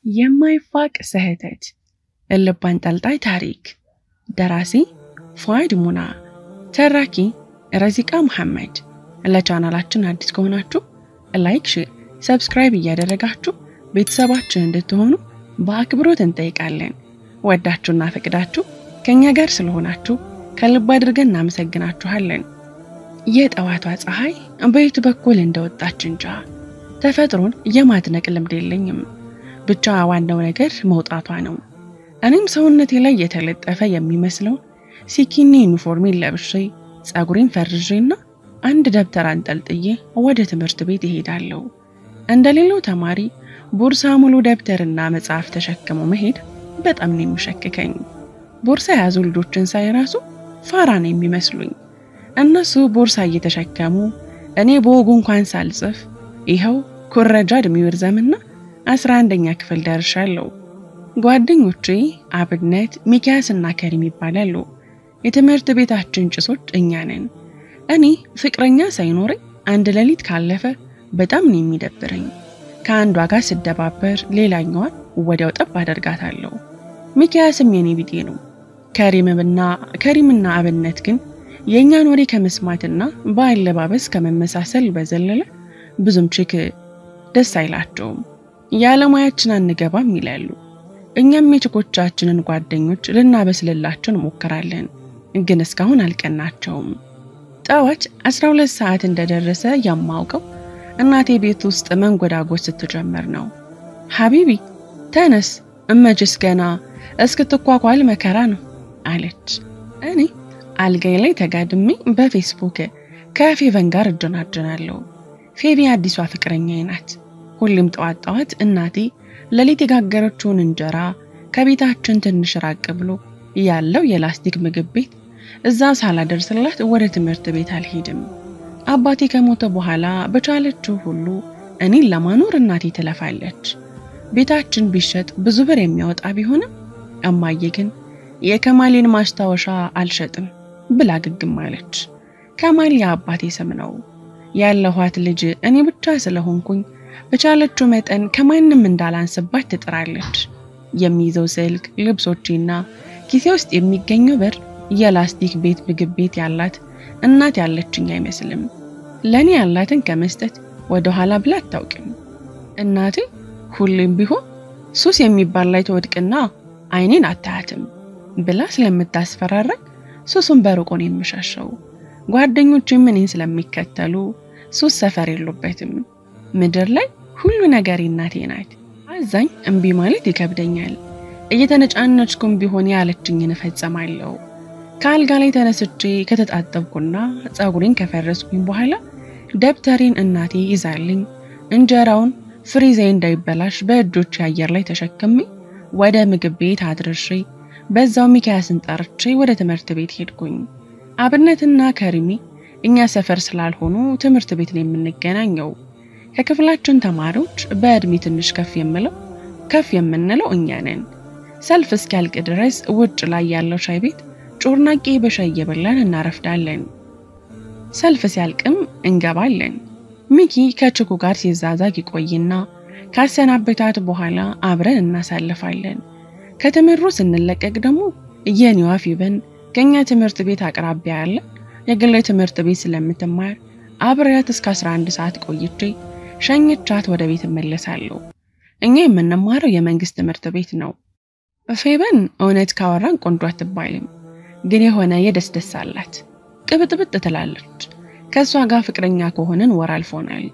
የማይፋቅ ስህተት ልብ አንጠልጣይ ታሪክ ደራሲ ፉአድ ሙና ተራኪ ረዚቃ መሐመድ ለቻናላችን አዲስ ከሆናችሁ ላይክ ሼር ሰብስክራይብ እያደረጋችሁ ቤተሰባችን እንድትሆኑ በአክብሮት እንጠይቃለን ወዳችሁና ፈቅዳችሁ ከኛ ጋር ስለሆናችሁ ከልብ አድርገን እናመሰግናችኋለን የጠዋቷ ፀሐይ በየት በኩል እንደወጣች እንጃ ተፈጥሮን የማድነቅ ልምድ የለኝም ብቻ ዋናው ነገር መውጣቷ ነው እኔም ሰውነቴ ላይ የተለጠፈ የሚመስለው ሲኪኒ ዩኒፎርም ለብሼ ጸጉሬን ፈርጄና አንድ ደብተር አንጠልጥዬ ወደ ትምህርት ቤት እሄዳለሁ እንደሌላው ተማሪ ቦርሳ ሙሉ ደብተርና መጽሐፍ ተሸክሞ መሄድ በጣም ነው የሚሸክከኝ ቦርሳ ያዙ ልጆችን ሳይራሱ ፋራን የሚመስሉኝ እነሱ ቦርሳ እየተሸከሙ እኔ በወጉ እንኳን ሳልጽፍ ይሄው ኩረጃ እድሜው ይርዘምና 11ኛ ክፍል ደርሻለሁ ጓደኞቼ አብነት ሚኪያስና ከሪም ይባላሉ የትምህርት ቤታችን ጭሶች እኛ ነን እኔ ፍቅረኛ ሳይኖር አንድ ሌሊት ካለፈ በጣም ነው የሚደብረኝ ከአንዷ ጋር ስደባበር ሌላኛዋ ወዲያው ጠብ አደርጋታለሁ ሚኪያስም የኔ ቢጤ ነው ከሪምና አብነት ግን የኛን ወሬ ከመስማትና ባለባበስ ከመመሳሰል በዘለለ ብዙም ችክ ደስ አይላቸውም ያለማያችን አንገባም ይላሉ እኛም የችኮቻችንን ጓደኞች ልናበስልላቸው ሞከራለን ግን እስካሁን አልቀናቸውም ጠዋት 12 ሰዓት እንደደረሰ ያማውቀው እናቴ ቤት ውስጥ መንጎዳጎስ ስትጀምር ነው ሐቢቢ ተነስ እመጅስ ገና እስክትኳኳል መከራ ነው አለች እኔ አልጋይ ላይ ተጋድሜ በፌስቡክ ከፌቨን ጋር እደናደናለሁ ፌቪ አዲሷ ፍቅረኛዬ ናት ሁሉም ጠዋት እናቴ ለሊት የጋገረችውን እንጀራ ከቤታችን ትንሽ ራቅ ብሎ ያለው የላስቲክ ምግብ ቤት እዛ ሳላደርስላት ወደ ትምህርት ቤት አልሄድም አባቴ ከሞተ በኋላ በቻለችው ሁሉ እኔን ለማኖር እናቴ ትለፋለች ቤታችን ቢሸጥ ብዙ ብር የሚያወጣ ቢሆንም እማዬ ግን የከማሌን ማስታወሻ አልሸጥም ብላ ግግም አለች ከማል የአባቴ ስም ነው ያለኋት ልጅ እኔ ብቻ ስለሆንኩኝ በቻለችው መጠን ከማንንም እንዳላንስባት ትጥራለች የሚይዘው ስልክ ልብሶቼና ኪሴ ውስጥ የሚገኘው ብር የላስቲክ ቤት ምግብ ቤት ያላት እናት ያለችኝ አይመስልም ለኔ ያላትን ከመስጠት ወደ ኋላ ብላ አታውቅም እናቴ ሁሌም ቢሆን ሱስ የሚባል ላይ ተወድቅና አይኔን አታያትም ብላ ስለምታስፈራራኝ ሱሱን በሩቆን የምሻሸው ጓደኞቼ ምንን ስለሚከተሉ ሱስ ሰፈር የሉበትም ምድር ላይ ሁሉ ነገር እናቴ ናት አዛኝ እንቢ ማለት ይከብደኛል እየተነጫነችኩም ቢሆን ያለችኝን ፈጸማለሁ ካልጋ ላይ ተነስቼ ከተጣጣብኩና ጸጉሬን ከፈረስኩኝ በኋላ ደብተሬን እናቴ ይዛልኝ እንጀራውን ፍሪዜ እንዳይበላሽ በእጆቼ አየር ላይ ተሸክሜ ወደ ምግብ ቤት አድርሼ በዛው ሚኪያስን ጠርቼ ወደ ትምህርት ቤት ሄድኩኝ አብነትና ከሪሚ እኛ ሰፈር ስላልሆኑ ትምህርት ቤት ላይ የምንገናኘው ከክፍላችን ተማሪዎች በእድሜ ትንሽ ከፍ የምንለው እኛ ነን ሰልፍ እስኪያልቅ ድረስ ውጭ ላይ ያለው ሻይ ቤት ጮርናቄ በሻይ እየበላን እናረፍዳለን ሰልፍ ሲያልቅም እንገባለን ሚኪ ከችኩ ጋር ሲዛዛግ ይቆይና ካሰናበታት በኋላ አብረን እናሳልፋለን ከተመሩ ስንለቀቅ ደግሞ የኔዋ ፌቨን ከኛ ትምህርት ቤት አቅራቢያ ያለ የግል ትምህርት ቤት ስለምትማር አብሬያት እስከ 11 ሰዓት ቆይቼ ሸኝቻት ወደ ቤት እመለሳለሁ እኛ የምንማረው የመንግስት ትምህርት ቤት ነው ፌቨን እውነት ካወራን ቆንጆ አትባልም ግን የሆነ የደስደስ አላት ቅብጥብጥ ትላለች ከሷ ጋር ፍቅረኛ ከሆነን ወር አልፎናል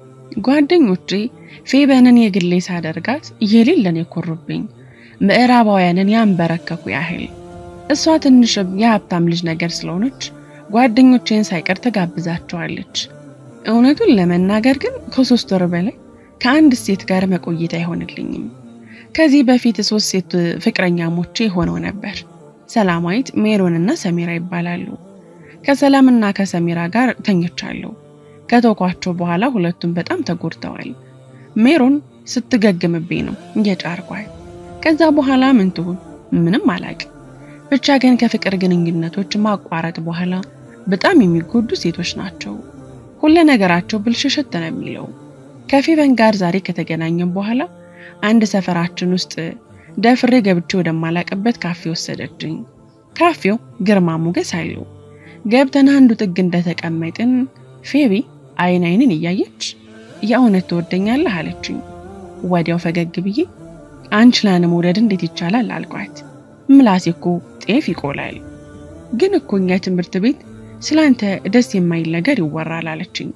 ጓደኞቼ ፌቨንን የግሌ ሳደርጋት የሌለን የኮሩብኝ ምዕራባውያንን ያንበረከኩ ያህል እሷ ትንሽ የሀብታም ልጅ ነገር ስለሆነች ጓደኞቼን ሳይቀር ተጋብዛቸዋለች እውነቱን ለመናገር ግን ከ3 ወር በላይ ከአንድ ሴት ጋር መቆየት አይሆንልኝም ከዚህ በፊት 3 ሴት ፍቅረኛሞቼ ሆነው ነበር ሰላማዊት ሜሮንና ሰሚራ ይባላሉ ከሰላምና ከሰሚራ ጋር ተኝቻለሁ ከተውኳቸው በኋላ ሁለቱም በጣም ተጎድተዋል ሜሮን ስትገግምብኝ ነው እየጫርኳል ከዛ በኋላ ምንም አላቅ ብቻ ግን ከፍቅር ግንኙነቶች ማቋረጥ በኋላ በጣም የሚጎዱ ሴቶች ናቸው ሁሉ ነገራቸው ብልሽሽት ነው የሚለው ከፌቨን ጋር ዛሬ ከተገናኘን በኋላ አንድ ሰፈራችን ውስጥ ደፍሬ ገብቼ ወደማላቀበት ካፌ ወሰደችኝ። ካፌው ግርማ ሞገስ አለው። ገብተን አንዱ ጥግ እንደተቀመጥን ፌቢ አይን እያየች የእውነት ትወደኛለህ አለችኝ። ወዲያው ፈገግ ብዬ አንቺ ላን መውደድ እንዴት ይቻላል አልኳት። ምላሴ እኮ ጤፍ ይቆላል። ግን እኮ እኛ ትምህርት ቤት ስላንተ ደስ የማይል ነገር ይወራል አለችኝ።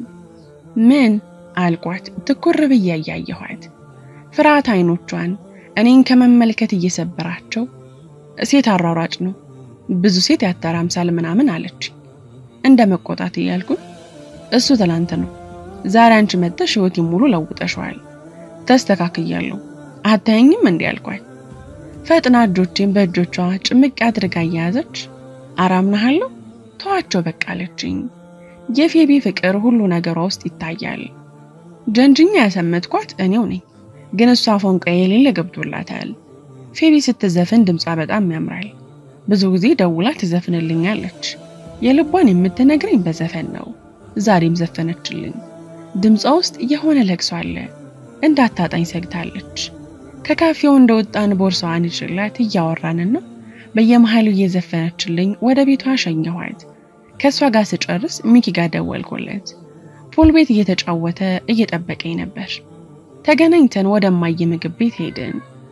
ምን አልኳት ትኩር ብዬ ያያየኋት። ፍርሃት አይኖቿን እኔን ከመመልከት እየሰበራቸው ሴት አራራጭ ነው ብዙ ሴት ያተራምሳል ምናምን አለች። እንደ መቆጣት እያልኩኝ እሱ ትላንት ነው ዛሬ አንቺ መጥተሽ ወኪም ሙሉ ለውጠሽዋል ተስተካክያለሁ አታየኝም እንዴ አልኳት። ፈጥና እጆቼን በእጆቿ ጭምቅ አድርጋ ያያዘች አራምናለሁ ተዋቸው በቃ አለችኝ። የፌቢ ፍቅር ሁሉ ነገሯ ውስጥ ይታያል። ጀንጅኛ ያሰመጥኳት እኔው ነኝ ግን እሷ ፎንቃ የሌለ ገብቶላታል። ፌቢ ስትዘፍን ድምጿ በጣም ያምራል። ብዙ ጊዜ ደውላ ትዘፍንልኛለች። የልቧን የምትነግረኝ በዘፈን ነው። ዛሬም ዘፈነችልኝ። ድምጿ ውስጥ የሆነ ለቅሶ አለ። እንዳታጣኝ ሰግታለች። ከካፌው እንደወጣን ቦርሳዋን ይችላል እያወራንና በየመሃሉ እየዘፈነችልኝ ወደ ቤቷ ሸኘኋት። ከሷ ጋር ስጨርስ ሚኪ ጋር ደወልኩለት። ፑል ቤት እየተጫወተ እየጠበቀኝ ነበር። ተገናኝተን ወደ እማዬ ምግብ ቤት ሄድን።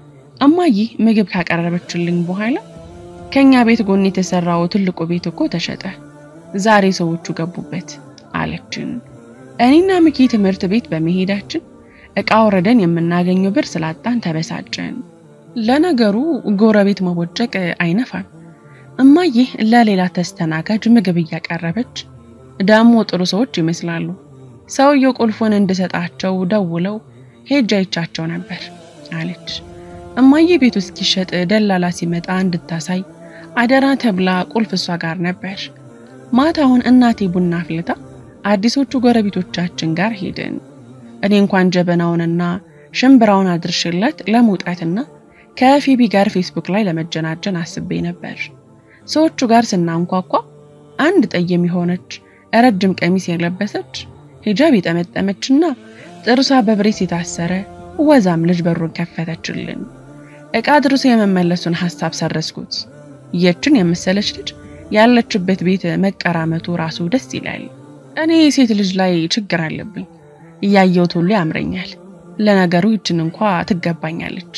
እማዬ ምግብ ካቀረበችልኝ በኋላ ከኛ ቤት ጎን የተሰራው ትልቁ ቤት እኮ ተሸጠ ዛሬ ሰዎቹ ገቡበት አለችን። እኔና ሚኪ ትምህርት ቤት በመሄዳችን እቃ ወረደን የምናገኘው ብር ስላጣን ተበሳጨን። ለነገሩ ጎረቤት መቦጨቅ አይነፋም። እማዬ ለሌላ ተስተናጋጅ ምግብ እያቀረበች ዳሞ ጥሩ ሰዎች ይመስላሉ። ሰውየው ቁልፉን እንድሰጣቸው ደውለው ሄጃይቻቸው ነበር አለች። እማዬ ቤቱ እስኪሸጥ ደላላ ሲመጣ እንድታሳይ አደራ ተብላ ቁልፍ እሷ ጋር ነበር። ማታውን እናቴ ቡና አፍልታ አዲሶቹ ጎረቤቶቻችን ጋር ሄድን። እኔ እንኳን ጀበናውንና ሽምብራውን አድርሽላት ለመውጣትና ከፌቢ ጋር ፌስቡክ ላይ ለመጀናጀን አስቤ ነበር። ሰዎቹ ጋር ስናንኳኳ አንድ ጠየም የሆነች ረጅም ቀሚስ የለበሰች ሂጃብ የጠመጠመችና ጥርሷ በብሬስ የታሰረ ወዛም ልጅ በሩን ከፈተችልን። እቃ ድርሶ የመመለሱን ሐሳብ ሰረስኩት። የችን የመሰለች ልጅ ያለችበት ቤት መቀራመቱ ራሱ ደስ ይላል። እኔ ሴት ልጅ ላይ ችግር አለብኝ። ያየው ሁሉ ያምረኛል። ለነገሩ ይችን እንኳን ትገባኛለች።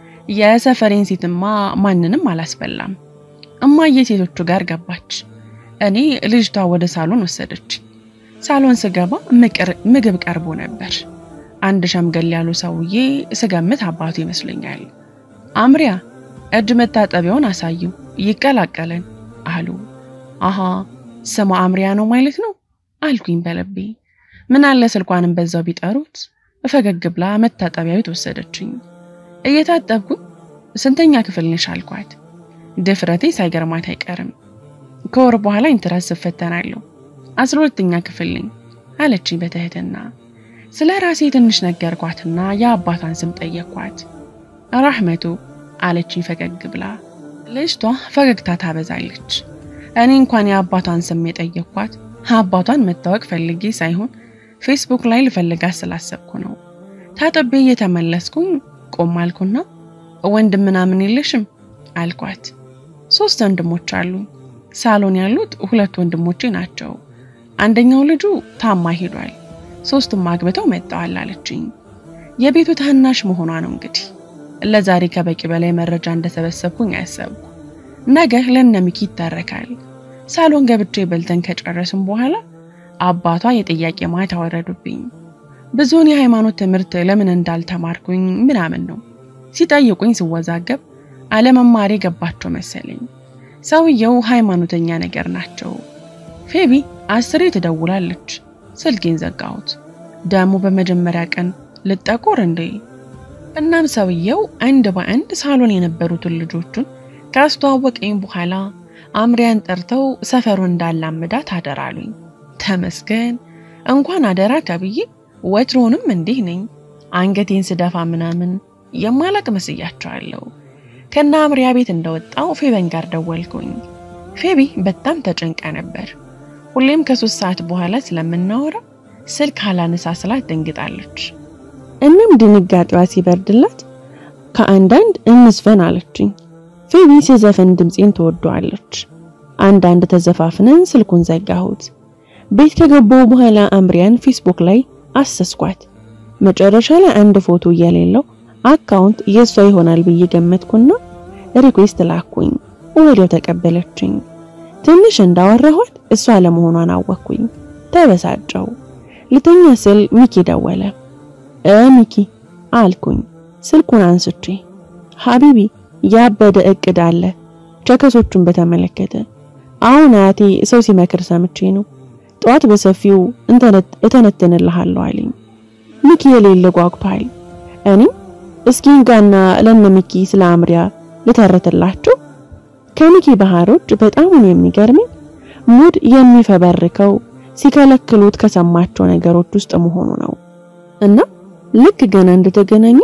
የሰፈሬን ሴትማ ማንንም አላስበላም። እማዬ ሴቶቹ ጋር ገባች። እኔ ልጅቷ ወደ ሳሎን ወሰደች። ሳሎን ስገባ ምግብ ቀርቦ ነበር። አንድ ሸምገል ያሉ ሰውዬ ስገምት አባቱ ይመስለኛል። አምሪያ እጅ መታጠቢያውን አሳዩ ይቀላቀለን አሉ። አሃ ስሙ አምሪያ ነው ማለት ነው አልኩኝ በልቤ። ምን አለ ስልኳንም በዛው ቢጠሩት። ፈገግ ብላ መታጠቢያው ተወሰደችኝ። እየታጠብኩ ስንተኛ ክፍል ነሽ አልኳት። ድፍረቴ ሳይገርማት አይቀርም። ከወር በኋላ ኢንትራንስ ፈተናለሁ 12ኛ ክፍል ነኝ አለችኝ በትህትና። ስለ ራሴ ትንሽ ነገርኳትና የአባቷን ስም ጠየቅኳት። ረህመቱ አለችኝ ፈገግ ብላ። ልጅቷ ፈገግታ ታበዛለች። እኔ እንኳን የአባቷን ስም የጠየቅኳት አባቷን መታወቅ ፈልጌ ሳይሆን ፌስቡክ ላይ ልፈልጋት ስላሰብኩ ነው። ታጥቤ እየተመለስኩኝ ቆማልኩና ወንድም ምናምን የለሽም አልኳት። 3 ወንድሞች አሉ። ሳሎን ያሉት 2 ወንድሞቼ ናቸው። አንደኛው ልጁ ታማ ሄዷል። 3ቱም አግብተው መጣዋል አለችኝ። የቤቱ ታናሽ መሆኗ ነው እንግዲህ። ለዛሬ ከበቂ በላይ መረጃ እንደሰበሰብኩኝ ያሰብኩ። ነገ ለነሚኪ ይተረካል። ሳሎን ገብቼ በልተን ከጨረስን በኋላ አባቷ የጥያቄ ማታ ወረዱብኝ። ብዙውን የሃይማኖት ትምህርት ለምን እንዳልተማርኩኝ ምናምን ነው ሲጠይቁኝ ስወዛገብ አለመማሬ ገባቸው መሰለኝ። ሰውየው ሃይማኖተኛ ነገር ናቸው። ፌቢ 10 ትደውላለች። ስልኬን ዘጋሁት። ደሞ በመጀመሪያ ቀን ልጠቆር እንዴ። እናም ሰውየው አንድ በአንድ ሳሎን የነበሩትን ልጆቹን ካስተዋወቀኝ በኋላ አምሪያን ጠርተው ሰፈሩ እንዳላምዳት አደራሉኝ። ተመስገን እንኳን አደራ ተብዬ ወትሮንም እንዲህ ነኝ። አንገቴን ስደፋ ምናምን የማላቅ መስያቸዋለሁ። ከና አምሪያ ቤት እንደወጣው ፌበን ጋር ደወልኩኝ። ፌቢ በጣም ተጨንቃ ነበር። ሁሌም ከ3 ሰዓት በኋላ ስለምናወራ ስልክ አላነሳ ስላት ደንግጣለች። እናም ድንጋጤዋ ሲበርድላት ከአንዳንድ እንስፈን አለችኝ። ፌቢ ሲዘፈን ድምጼን ተወዷለች። አንዳንድ ተዘፋፍነን ስልኩን ዘጋሁት። ቤት ከገባው በኋላ አምሪያን ፌስቡክ ላይ አሰስኳት። መጨረሻ ላይ አንድ ፎቶ የሌለው አካውንት የሷ ይሆናል ብዬ ገመትኩና ሪኩዌስት ላኩኝ። ወዲያው ተቀበለችኝ። ትንሽ እንዳወራኋት እሷ ለመሆኗን አወቅኩኝ። ተበሳጨው። ልተኛ ስል ሚኪ ደወለ። ሚኪ አልኩኝ ስልኩን አንስቼ። ሀቢቢ ያበደ እቅድ አለ ቸከሶቹን በተመለከተ። አሁን አያቴ ሰው ሲመክር ሰምቼ ነው። ጧት በሰፊው እተነተንልሃለሁ አለኝ። ሚኪ የሌለ ጓጉቷል። እኔ እስኪንጋና ለነሚኪ ስለ አምሪያ ልተረተላቸው። ከሚኪ ባህሮች በጣም የሚገርመኝ ሙድ የሚፈበርከው ሲከለክሉት ከሰማቸው ነገሮች ውስጥ መሆኑ ነው። እና ልክ ገና እንደተገናኘ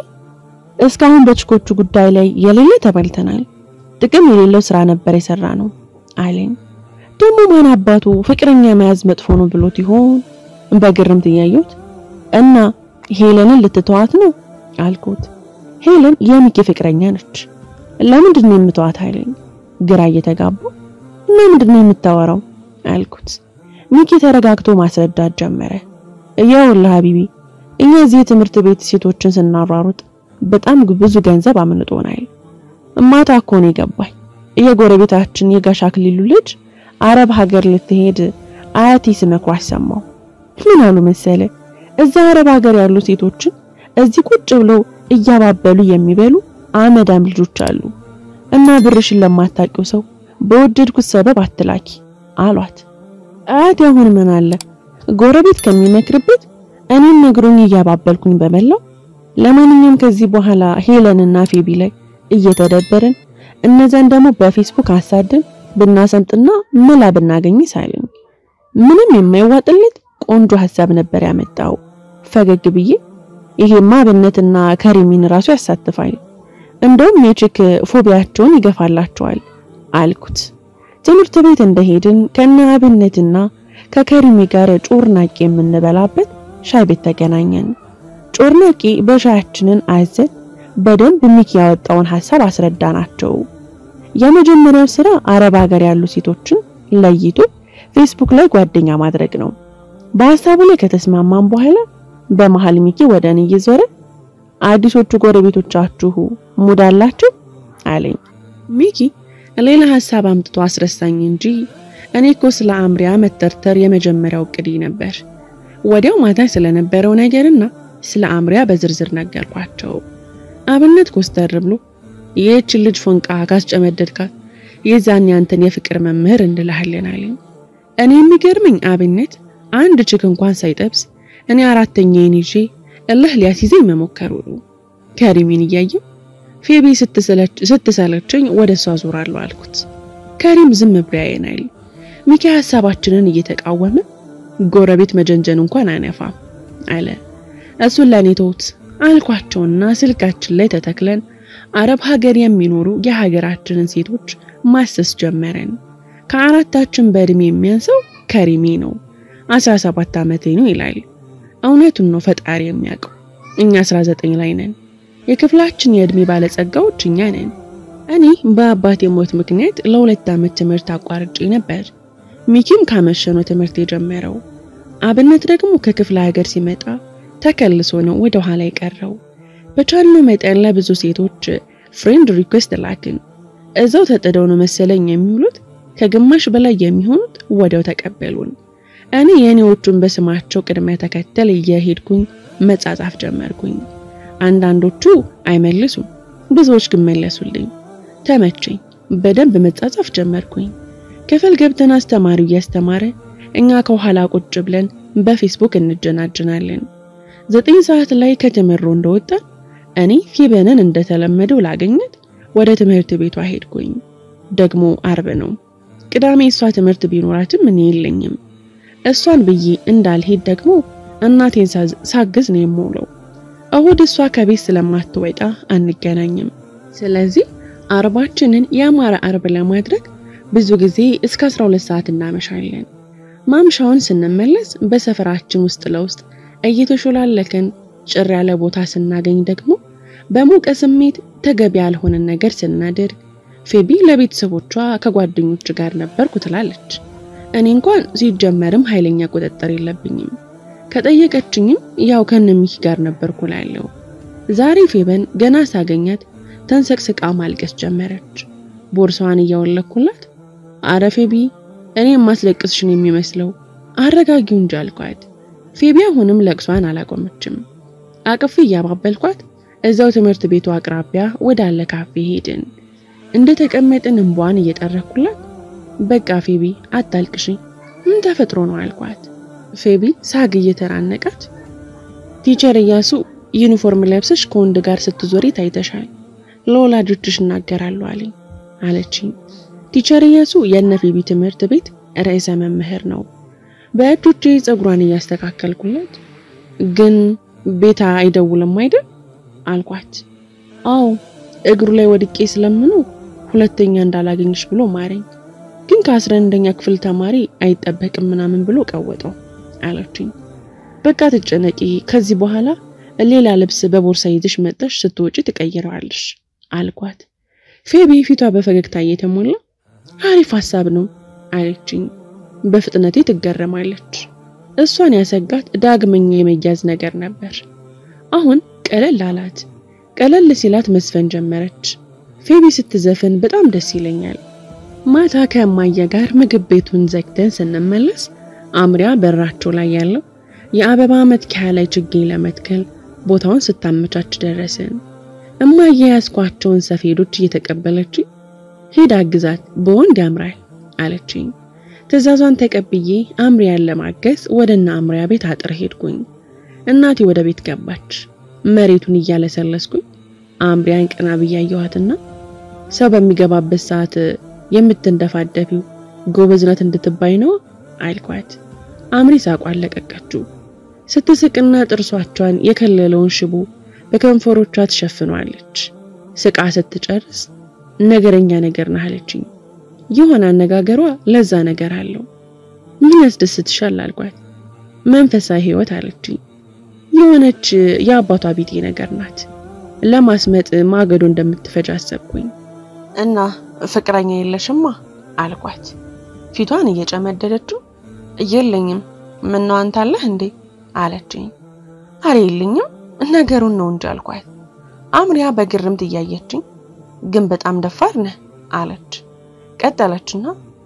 እስካሁን በችኮቹ ጉዳይ ላይ የሌለ ተበልተናል። ጥቅም የሌለው ስራ ነበር የሰራ ነው አለኝ። ደሞ ማን አባቱ ፍቅረኛ መያዝ መጥፎ ነው ብሎት ይሆን? በግርምት ያዩት እና ሄለንን ልትተዋት ነው አልኩት። ሄለን የሚኪ ፍቅረኛ ነች። ለምንድን ነው የምትተዋት አለኝ። ግራ እየተጋባ ለምንድን ነው የምታወራው አልኩት። ሚኪ ተረጋግቶ ማስረዳት ጀመረ። ያውልህ ሀቢቢ እኛ እዚህ ትምህርት ቤት ሴቶችን ስናሯሩጥ በጣም ብዙ ገንዘብ አመልጦናል። ማታ እኮ ነው የገባኝ የጎረቤታችን የጋሽ አክሊሉ ልጅ አረብ ሀገር ልትሄድ አያቴ ሲመክሯት ሰማው። ምን አሉ መሰለ? እዛ አረብ ሀገር ያሉ ሴቶችን እዚህ ቁጭ ብለው እያባበሉ የሚበሉ አመዳም ልጆች አሉ እና ብርሽን ለማታውቂው ሰው በወደድኩት ሰበብ አትላኪ አሏት። አያቴ አሁን ምን አለ ጎረቤት ከሚመክርበት እኔን ነግሮኝ እያባበልኩኝ በመላው። ለማንኛውም ከዚህ በኋላ ሄለንና ፌቢ ላይ እየተደበረን እነዛን ደግሞ በፌስቡክ አሳደን ብናሰምጥና መላ ብናገኝ ሳይልኝ ምንም የማይዋጥለት ቆንጆ ሐሳብ ነበር ያመጣው። ፈገግ ብዬ ይሄማ በእነትና ከሪሚን ራሱ ያሳትፋል፣ እንደውም የቺክ ፎቢያቸውን ይገፋላቸዋል አልኩት። ትምህርት ቤት እንደሄድን ከነ አብነትና ከከሪሚ ጋር ጮርናቄ የምንበላበት ሻይ ቤት ተገናኘን። ጮርናቄ በሻያችንን አዘን በደንብ ሚኪ ያወጣውን ሐሳብ አስረዳናቸው። የመጀመሪያው ስራ አረብ ሀገር ያሉ ሴቶችን ለይቶ ፌስቡክ ላይ ጓደኛ ማድረግ ነው። በሐሳቡ ላይ ከተስማማን በኋላ በመሃል ሚኪ ወደኔ እየዞረ አዲሶቹ ጎረቤቶቻችሁ ሙድ አላችሁ አለኝ። ሚኪ ሌላ ሐሳብ አምጥቶ አስረሳኝ እንጂ እኔ እኮ ስለ አምሪያ መተርተር የመጀመሪያው ቅዲ ነበር። ወዲያው ማታ ስለነበረው ነገርና ስለ አምሪያ በዝርዝር ነገርኳቸው። አብነት ኮስተር ብሎ ይህች ልጅ ፎንቃ ካስጨመደድካት የዛን ያንተን የፍቅር መምህር እንልሃለን አለኝ። እኔ የሚገርመኝ አብነት አንድ ችክ እንኳን ሳይጠብስ እኔ አራተኛዬን ይዤ እልህ ሊያስይዘኝ መሞከሩ ነው። ከሪሚን እያየሁ ፌቢ ስትሰለቸኝ ወደሷ ዞራለሁ አልኩት። ከሪም ዝም ብሎ ያየናል። ሚኪ ሐሳባችንን እየተቃወመ ጎረቤት መጀንጀን እንኳን አነፋም አለ። እሱን ለኔ ተውት አልኳቸውና ስልካችን ላይ ተተክለን አረብ ሀገር የሚኖሩ የሀገራችንን ሴቶች ማሰስ ጀመረን። ከአራታችን በእድሜ የሚያንሰው ከሪሚ ነው። 17 ዓመቴ ነው ይላል። እውነቱን ነው ፈጣሪ የሚያውቀው። እኛ 19 ላይ ነን። የክፍላችን የእድሜ ባለጸጋዎች እኛ ነን። እኔ በአባቴ ሞት ምክንያት ለ2 ዓመት ትምህርት አቋርጬ ነበር። ሚኪም ካመሸኖ ትምህርት የጀመረው። አብነት ደግሞ ከክፍለ ሀገር ሲመጣ ተከልሶ ነው ወደ ኋላ የቀረው። በቻልነው መጠን ለብዙ ሴቶች ፍሬንድ ሪኩዌስት ላክን። እዛው ተጠደው ነው መሰለኝ የሚውሉት። ከግማሽ በላይ የሚሆኑት ወዲያው ተቀበሉን። እኔ የኔዎቹን በስማቸው ቅድመ ተከተል እየሄድኩኝ መጻጻፍ ጀመርኩኝ። አንዳንዶቹ አይመልሱም፣ ብዙዎች ግን መለሱልኝ። ተመቸኝ። በደንብ መጻጻፍ ጀመርኩኝ። ክፍል ገብተን አስተማሪው ያስተማረ እኛ ከኋላ ቁጭ ብለን በፌስቡክ እንጀናጀናለን። 9 ሰዓት ላይ ከተመሮ እንደወጣ እኔ ፊበነን እንደተለመደው ላገኘት ወደ ትምህርት ቤቷ ሄድኩኝ። ደግሞ አርብ ነው። ቅዳሜ እሷ ትምህርት ቢኖራትም እኔ የለኝም። እሷን ብዬ እንዳልሄድ ደግሞ እናቴን ሳግዝ ነው የምውለው። እሁድ እሷ ከቤት ስለማትወጣ አንገናኝም። ስለዚህ አርባችንን ያማረ አርብ ለማድረግ ብዙ ጊዜ እስከ 12 ሰዓት እናመሻለን። ማምሻውን ስንመለስ በሰፈራችን ውስጥ ለውስጥ እየተሾላለከን ጭር ያለ ቦታ ስናገኝ ደግሞ በሙቀ ስሜት ተገቢ ያልሆነ ነገር ስናደርግ ፌቢ ለቤተሰቦቿ ከጓደኞች ጋር ነበርኩ ትላለች። እኔ እንኳን ሲጀመርም ኃይለኛ ቁጥጥር የለብኝም። ከጠየቀችኝም ያው ከነሚኪ ጋር ነበርኩ ላለው። ዛሬ ፌበን ገና ሳገኛት ተንሰቅስቃ ማልቀስ ጀመረች። ቦርሳዋን እያወለኩላት አረ ፌቢ እኔ ማስለቅስሽን የሚመስለው አረጋጊው እንጂ አልኳት። ፌቢ አሁንም ለቅሷን አላቆመችም። አቅፍ ያባበልኳት እዛው ትምህርት ቤቱ አቅራቢያ ወዳለ ካፌ ሄድን። እንደተቀመጥን እንቧን እየጠረኩላት በቃ ፌቢ አታልቅሺ ምን ተፈጥሮ ነው አልኳት። ፌቢ ሳግ እየተራነቃት ቲቸር ኢያሱ ዩኒፎርም ለብሰሽ ከወንድ ጋር ስትዞሪ ታይተሻል ለወላጆችሽ እናገራለሁ አለችኝ። ቲቸር ኢያሱ የነ ፌቢ ትምህርት ቤት ርዕሰ መምህር ነው። በእጆቼ ጸጉሯን እያስተካከልኩላት ግን ቤታ አይደውልም አይደል አልኳት። አዎ እግሩ ላይ ወድቄ ስለምኑ ሁለተኛ እንዳላገኝሽ ብሎ ማረኝ። ግን ከ11ኛ ክፍል ተማሪ አይጠበቅም ምናምን ብሎ ቀወጠው አለችኝ። በቃ ተጨነቂ ከዚህ በኋላ ሌላ ልብስ በቦርሳ ይዘሽ መጥተሽ ስትወጪ ትቀይራለሽ አልኳት። ፌቢ ፊቷ በፈገግታ እየተሞላ አሪፍ ሐሳብ ነው አለችኝ። በፍጥነቴ ትገረማለች። እሷን ያሰጋት ዳግመኛ የመያዝ ነገር ነበር። አሁን ቀለል አላት። ቀለል ሲላት መስፈን ጀመረች። ፌቢ ስትዘፍን በጣም ደስ ይለኛል። ማታ ከማየ ጋር ምግብ ቤቱን ዘግተን ስንመለስ አምሪያ በራቸው ላይ ያለው የአበባ መትከያ ላይ ችግኝ ለመትከል ቦታውን ስታመቻች ደረስን። እማየ ያስኳቸውን ሰፌዶች እየተቀበለች ሄዳ ግዛት በወንድ ያምራል አለችኝ። ትዕዛዟን ተቀብዬ አምሪያን ለማገዝ ወደና አምሪያ ቤት አጥር ሄድኩኝ። እናቴ ወደ ቤት ገባች። መሬቱን እያለሰለስኩኝ አምሪያን ቀና ብያየዋትና ሰው በሚገባበት ሰዓት የምትንደፋደፊው ጎበዝነት እንድትባይ ነው አልኳት። አምሪ ሳቋን ለቀቀችው። ስትስቅና ጥርሷን የከለለውን ሽቦ በከንፈሮቿ ተሸፍኗለች። ስቃ ስትጨርስ ነገረኛ ነገር ነህ አለችኝ። የሆነ አነጋገሯ ለዛ ነገር አለው። ምን ያስደስትሻል አልኳት። መንፈሳዊ ህይወት አለችኝ። የሆነች የአባቷ ቢጤ ነገር ናት። ለማስመጥ ማገዶ እንደምትፈጅ አሰብኩኝ። እና ፍቅረኛ የለሽማ አልኳት። ፊቷን እየጨመደደችው የለኝም ምን ነው አንተ አለህ እንዴ አለችኝ። አሬ የለኝም ነገሩን ነው እንጂ አልኳት። አምሪያ በግርምት እያየችኝ ግን በጣም ደፋር ነህ አለች። ቀጠለችና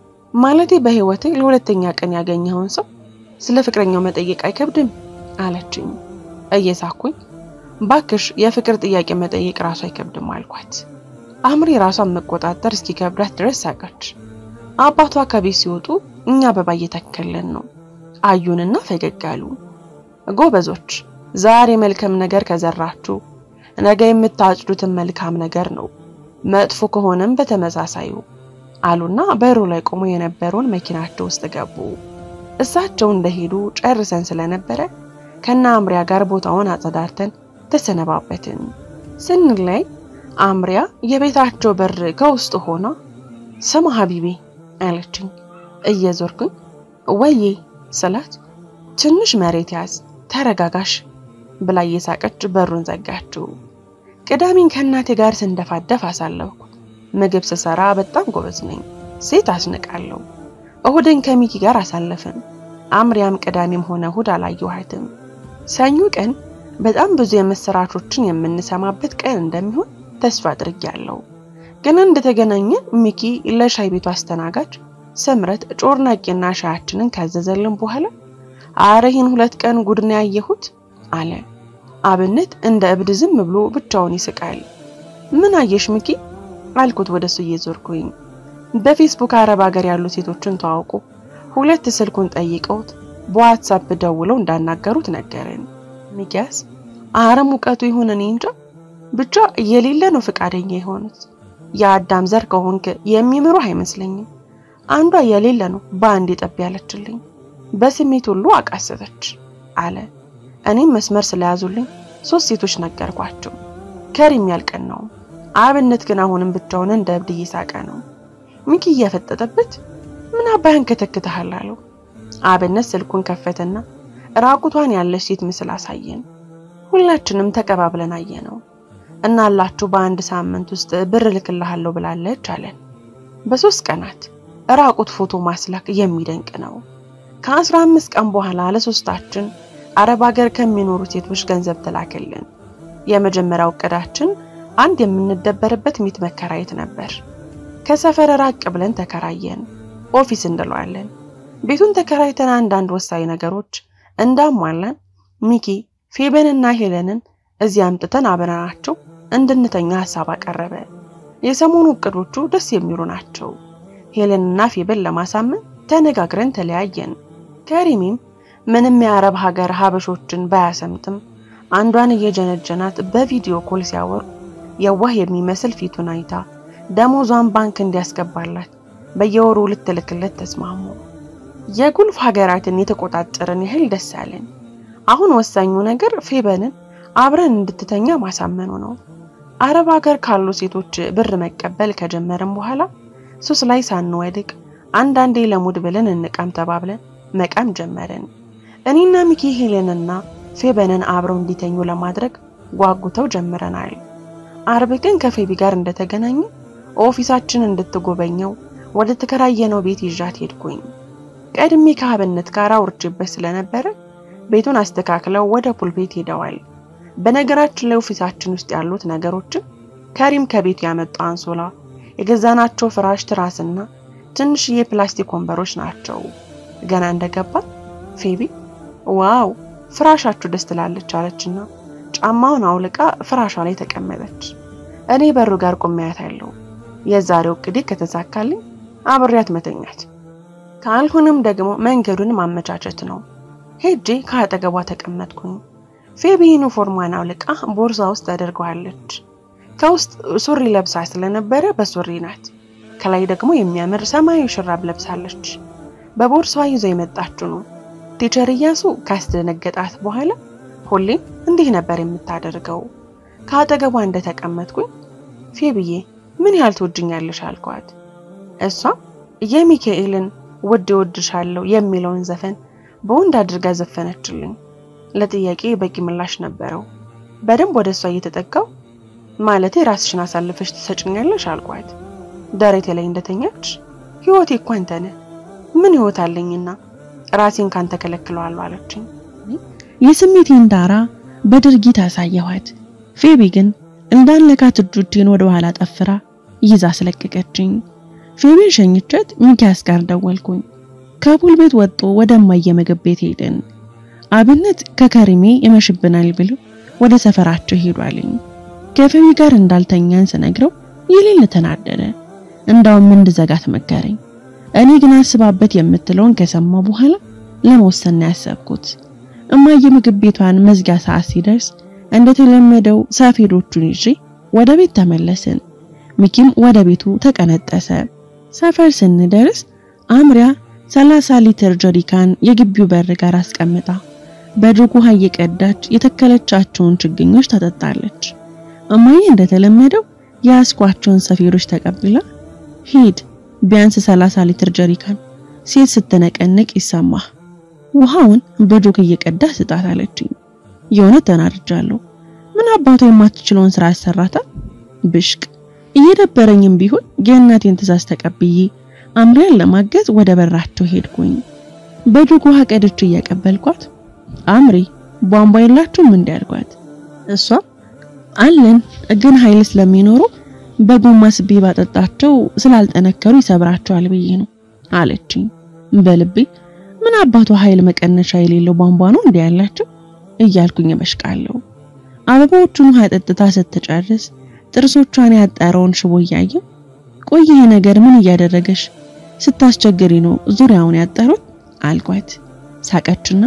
ማለቴ በህይወቴ ለሁለተኛ ቀን ያገኘውን ሰው ስለ ፍቅረኛው መጠየቅ አይከብድም አለችኝ። እየሳኩኝ ባክሽ የፍቅር ጥያቄ መጠየቅ ራሱ አይከብድም አልኳት። አምሪ ራሷን መቆጣጠር እስኪከብዳት ድረስ ሳቀች። አባቷ ከቤት ሲወጡ እኛ አበባ እየተከለን ነው አዩንና ፈገግ አሉ። ጎበዞች ዛሬ መልካም ነገር ከዘራችሁ ነገ የምታጭዱትን መልካም ነገር ነው፣ መጥፎ ከሆነም በተመሳሳዩ አሉና በሩ ላይ ቆሞ የነበረውን መኪናቸው ውስጥ ገቡ። እሳቸው እንደሄዱ ጨርሰን ስለነበረ ከና አምሪያ ጋር ቦታውን አጸዳርተን ተሰነባበትን። ስንለይ አምሪያ የቤታቸው በር ከውስጥ ሆና ሰማ ሀቢቢ አለችኝ። እየዞርኩኝ ወዬ ስላት ትንሽ መሬት ያዝ ተረጋጋሽ ብላ እየሳቀች በሩን ዘጋችው። ቅዳሜን ከናቴ ጋር ስንደፋደፍ አሳለፍኩ። ምግብ ስሰራ በጣም ጎበዝ ነኝ። ሴት አስነቃለሁ። እሁድን ከሚኪ ጋር አሳለፈን። አምሪያም ቅዳሜም ሆነ እሁድ አላየኋትም። ሰኞ ቀን በጣም ብዙ የምስራቾችን የምንሰማበት ቀን እንደሚሆን ተስፋ አድርጌያለሁ። ግን እንደተገናኘን ሚኪ ለሻይ ቤቱ አስተናጋጅ ሰምረት ጮርናቄና ሻያችንን ካዘዘልን በኋላ አረህን 2 ቀን ጉድና ያየሁት አለ። አብነት እንደ እብድ ዝም ብሎ ብቻውን ይስቃል። ምን አየሽ ሚኪ አልኩት ወደሱ እየዞርኩኝ። በፌስቡክ አረብ ሀገር ያሉ ሴቶችን ተዋውቁ 2 ስልኩን ጠይቀውት በዋትስአፕ ደውለው እንዳናገሩት ነገረን። ሚኪያስ አረሙቀቱ ይሁን እኔ እንጃ ብቻ የሌለ ነው ፍቃደኛ የሆኑት። የአዳም ዘር ከሆንክ የሚምሩ አይመስለኝም። አንዷ የሌለ ነው ባንዴ ጠብ ያለችልኝ። በስሜት ሁሉ አቃሰተች አለ። እኔም መስመር ስለያዙልኝ 3 ሴቶች ነገርኳቸው። ከሪም ያልቀናው አብነት ግን አሁንም ብቻውን እንደ እብድ እየሳቀ ነው። ሚኪ እየፈጠጠበት ምን አባህን ከተከተሃል አለው። አብነት ስልኩን ከፈተና ራቁቷን ያለች ሴት ምስል አሳየን። ሁላችንም ተቀባብለን አየነው። እናላችሁ በአንድ ሳምንት ውስጥ ብር ልክልሃለሁ ብላለች አለን። በ3 ቀናት ራቁት ፎቶ ማስላክ የሚደንቅ ነው። ከ15 ቀን በኋላ ለሶስታችን አረብ ሀገር ከሚኖሩ ሴቶች ገንዘብ ተላከልን። የመጀመሪያው እቅዳችን አንድ የምንደበርበት ቤት መከራየት ነበር። ከሰፈር ራቅ ብለን ተከራየን። ኦፊስ እንለዋለን። ቤቱን ተከራይተን አንዳንድ ወሳኝ ነገሮች እንዳሟላን ሚኪ ፌበንና ሄለንን እዚህ አምጥተን አብረናቸው እንድንተኛ ሐሳብ አቀረበ። የሰሞኑ እቅዶቹ ደስ የሚሉ ናቸው። ሄለንና ፌበን ለማሳመን ተነጋግረን ተለያየን። ከሪሚም ምንም የአረብ ሀገር ሀበሾችን ባያሰምትም አንዷን እየጀነጀናት በቪዲዮ ኮል ሲያወሩ የዋህ የሚመስል ፊቱን አይታ ደሞዟን ባንክ እንዲያስገባላት በየወሩ ልትልክለት ተስማሙ። የጉልፍ ሀገራትን የተቆጣጠረን ይህል ደስ አለን። አሁን ወሳኙ ነገር ፌበንን አብረን እንድትተኛ ማሳመኑ ነው። አረብ ሀገር ካሉ ሴቶች ብር መቀበል ከጀመረን በኋላ ሱስ ላይ ሳንወድቅ አንዳንዴ ለሙድ ብለን እንቃም ተባብለን መቃም ጀመረን። እኔና ሚኪ ሄለንና ፌበንን አብረው እንዲተኙ ለማድረግ ጓጉተው ጀምረናል። አርብ ቀን ከፌቢ ጋር እንደተገናኘ ኦፊሳችን እንድትጎበኘው ወደ ተከራየነው ቤት ይዣት ሄድኩኝ። ቀድሜ ከሀብነት ጋር አውርቼበት ስለነበረ ቤቱን አስተካክለው ወደ ፑል ቤት ሄደዋል። በነገራችን ላይ ኦፊሳችን ውስጥ ያሉት ነገሮችን ከሪም ከቤት ያመጣ አንሶላ፣ የገዛናቸው ፍራሽ፣ ትራስና ትንሽዬ ፕላስቲክ ወንበሮች ናቸው። ገና እንደገባ ፌቢ ዋው ፍራሻችሁ ደስ ትላለች አለችና ጫማውን አውልቃ ፍራሿ ላይ ተቀመጠች። እኔ በሩ ጋር ቆሜያታለሁ። የዛሬው እቅዴ ከተሳካልኝ አብሬያት መተኛት፣ ካልሆነም ደግሞ መንገዱን ማመቻቸት ነው። ሄጄ ከአጠገቧ ተቀመጥኩኝ። ፌቢ ዩኒፎርሟን አውልቃ ቦርሳ ውስጥ አድርጋለች። ከውስጥ ሱሪ ለብሳ ስለነበረ በሱሪ ናት። ከላይ ደግሞ የሚያምር ሰማያዊ ሹራብ ለብሳለች። በቦርሳዋ ይዞ የመጣችው ነው። ቲቸር ኢያሱ ካስደነገጣት በኋላ ሁሌም እንዲህ ነበር የምታደርገው። ከአጠገቧ እንደተቀመጥኩኝ ፌቢዬ ምን ያህል ትወጂኛለሽ አልኳት። እሷ የሚካኤልን ውድ ወድሻለሁ የሚለውን ዘፈን በወንድ አድርጋ ዘፈነችልኝ። ለጥያቄ በቂ ምላሽ ነበረው። በደንብ ወደሷ እየተጠጋው ማለቴ ራስሽን አሳልፈሽ ትሰጭኛለሽ አልኳት። ደረቴ ላይ እንደተኛች ህይወቴ እኮ አንተ ነህ፣ ምን ህይወት አለኝና ራሴን ካንተ ከለክለዋለሁ አለችኝ። የስሜቴን ዳራ በድርጊት አሳየኋት። ፌቢ ግን እንዳንለካት እጆቼን ወደ ኋላ ጠፍራ ይዛ አስለቀቀችኝ። ፌቢን ሸኝቻት ሚኪያስ ጋር ደወልኩኝ። ከፑል ቤት ወጥቶ ወደማየ ምግብ ቤት ሄድን። አብነት ከከሪሜ ይመሽብናል ብሎ ወደ ሰፈራቸው ሄዷልኝ። ከፌቢ ጋር እንዳልተኛን ስነግረው ይሌለ ተናደደ። እንዳውም እንድዘጋት መከረኝ። እኔ ግን አስባበት የምትለውን ከሰማ በኋላ ለመወሰን ያሰብኩት። እማየ ምግብ ቤቷን መዝጊያ ሰዓት ሲደርስ እንደተለመደው ሰፌዶቹን ይዤ ወደ ቤት ተመለስን። ሚኪም ወደ ቤቱ ተቀነጠሰ። ሰፈር ስንደርስ አምሪያ 30 ሊትር ጀሪካን የግቢው በር ጋር አስቀምጣ በጆግ ውሃ እየቀዳች የተከለቻቸውን ችግኞች ታጠጣለች። እማዬ እንደተለመደው ያስኳቸውን ሰፌዶች ተቀብላ ሂድ ቢያንስ 30 ሊትር ጀሪካን ሴት ስትነቀንቅ ይሰማ ውሃውን በጆግ እየቀዳ ስጣት አለችኝ። የሆነ ተናርጃለሁ። ምን አባቷ የማትችለውን ስራ አሰራታ ብሽቅ እየደበረኝም ቢሆን የእናቴን ትዕዛዝ ተቀብዬ አምሪያን ለማገዝ ወደ በራቸው ሄድኩኝ። በጆግ ውሃ ቀድቼ እያቀበልኳት አምሪ ቧንቧ የላችሁም እንዴ አልኳት። እሷ አለን ግን ኃይል ስለሚኖሩ በጎማ ስቤ ባጠጣቸው ስላልጠነከሩ ይሰብራቸዋል ብዬ ነው አለችኝ። በልቤ ምን አባቷ ኃይል መቀነሻ የሌለው ቧንቧ ነው እንዴ ያላችሁ እያልኩኝ በሽቃለሁ። አበባዎቹን ውሃ ጠጥታ ስትጨርስ ጥርሶቿን ያጣረውን ሽቦ እያየሁ ቆይ ይሄ ነገር ምን እያደረገሽ ስታስቸግሪ ነው ዙሪያውን ያጣሩት አልኳት። ሳቀችና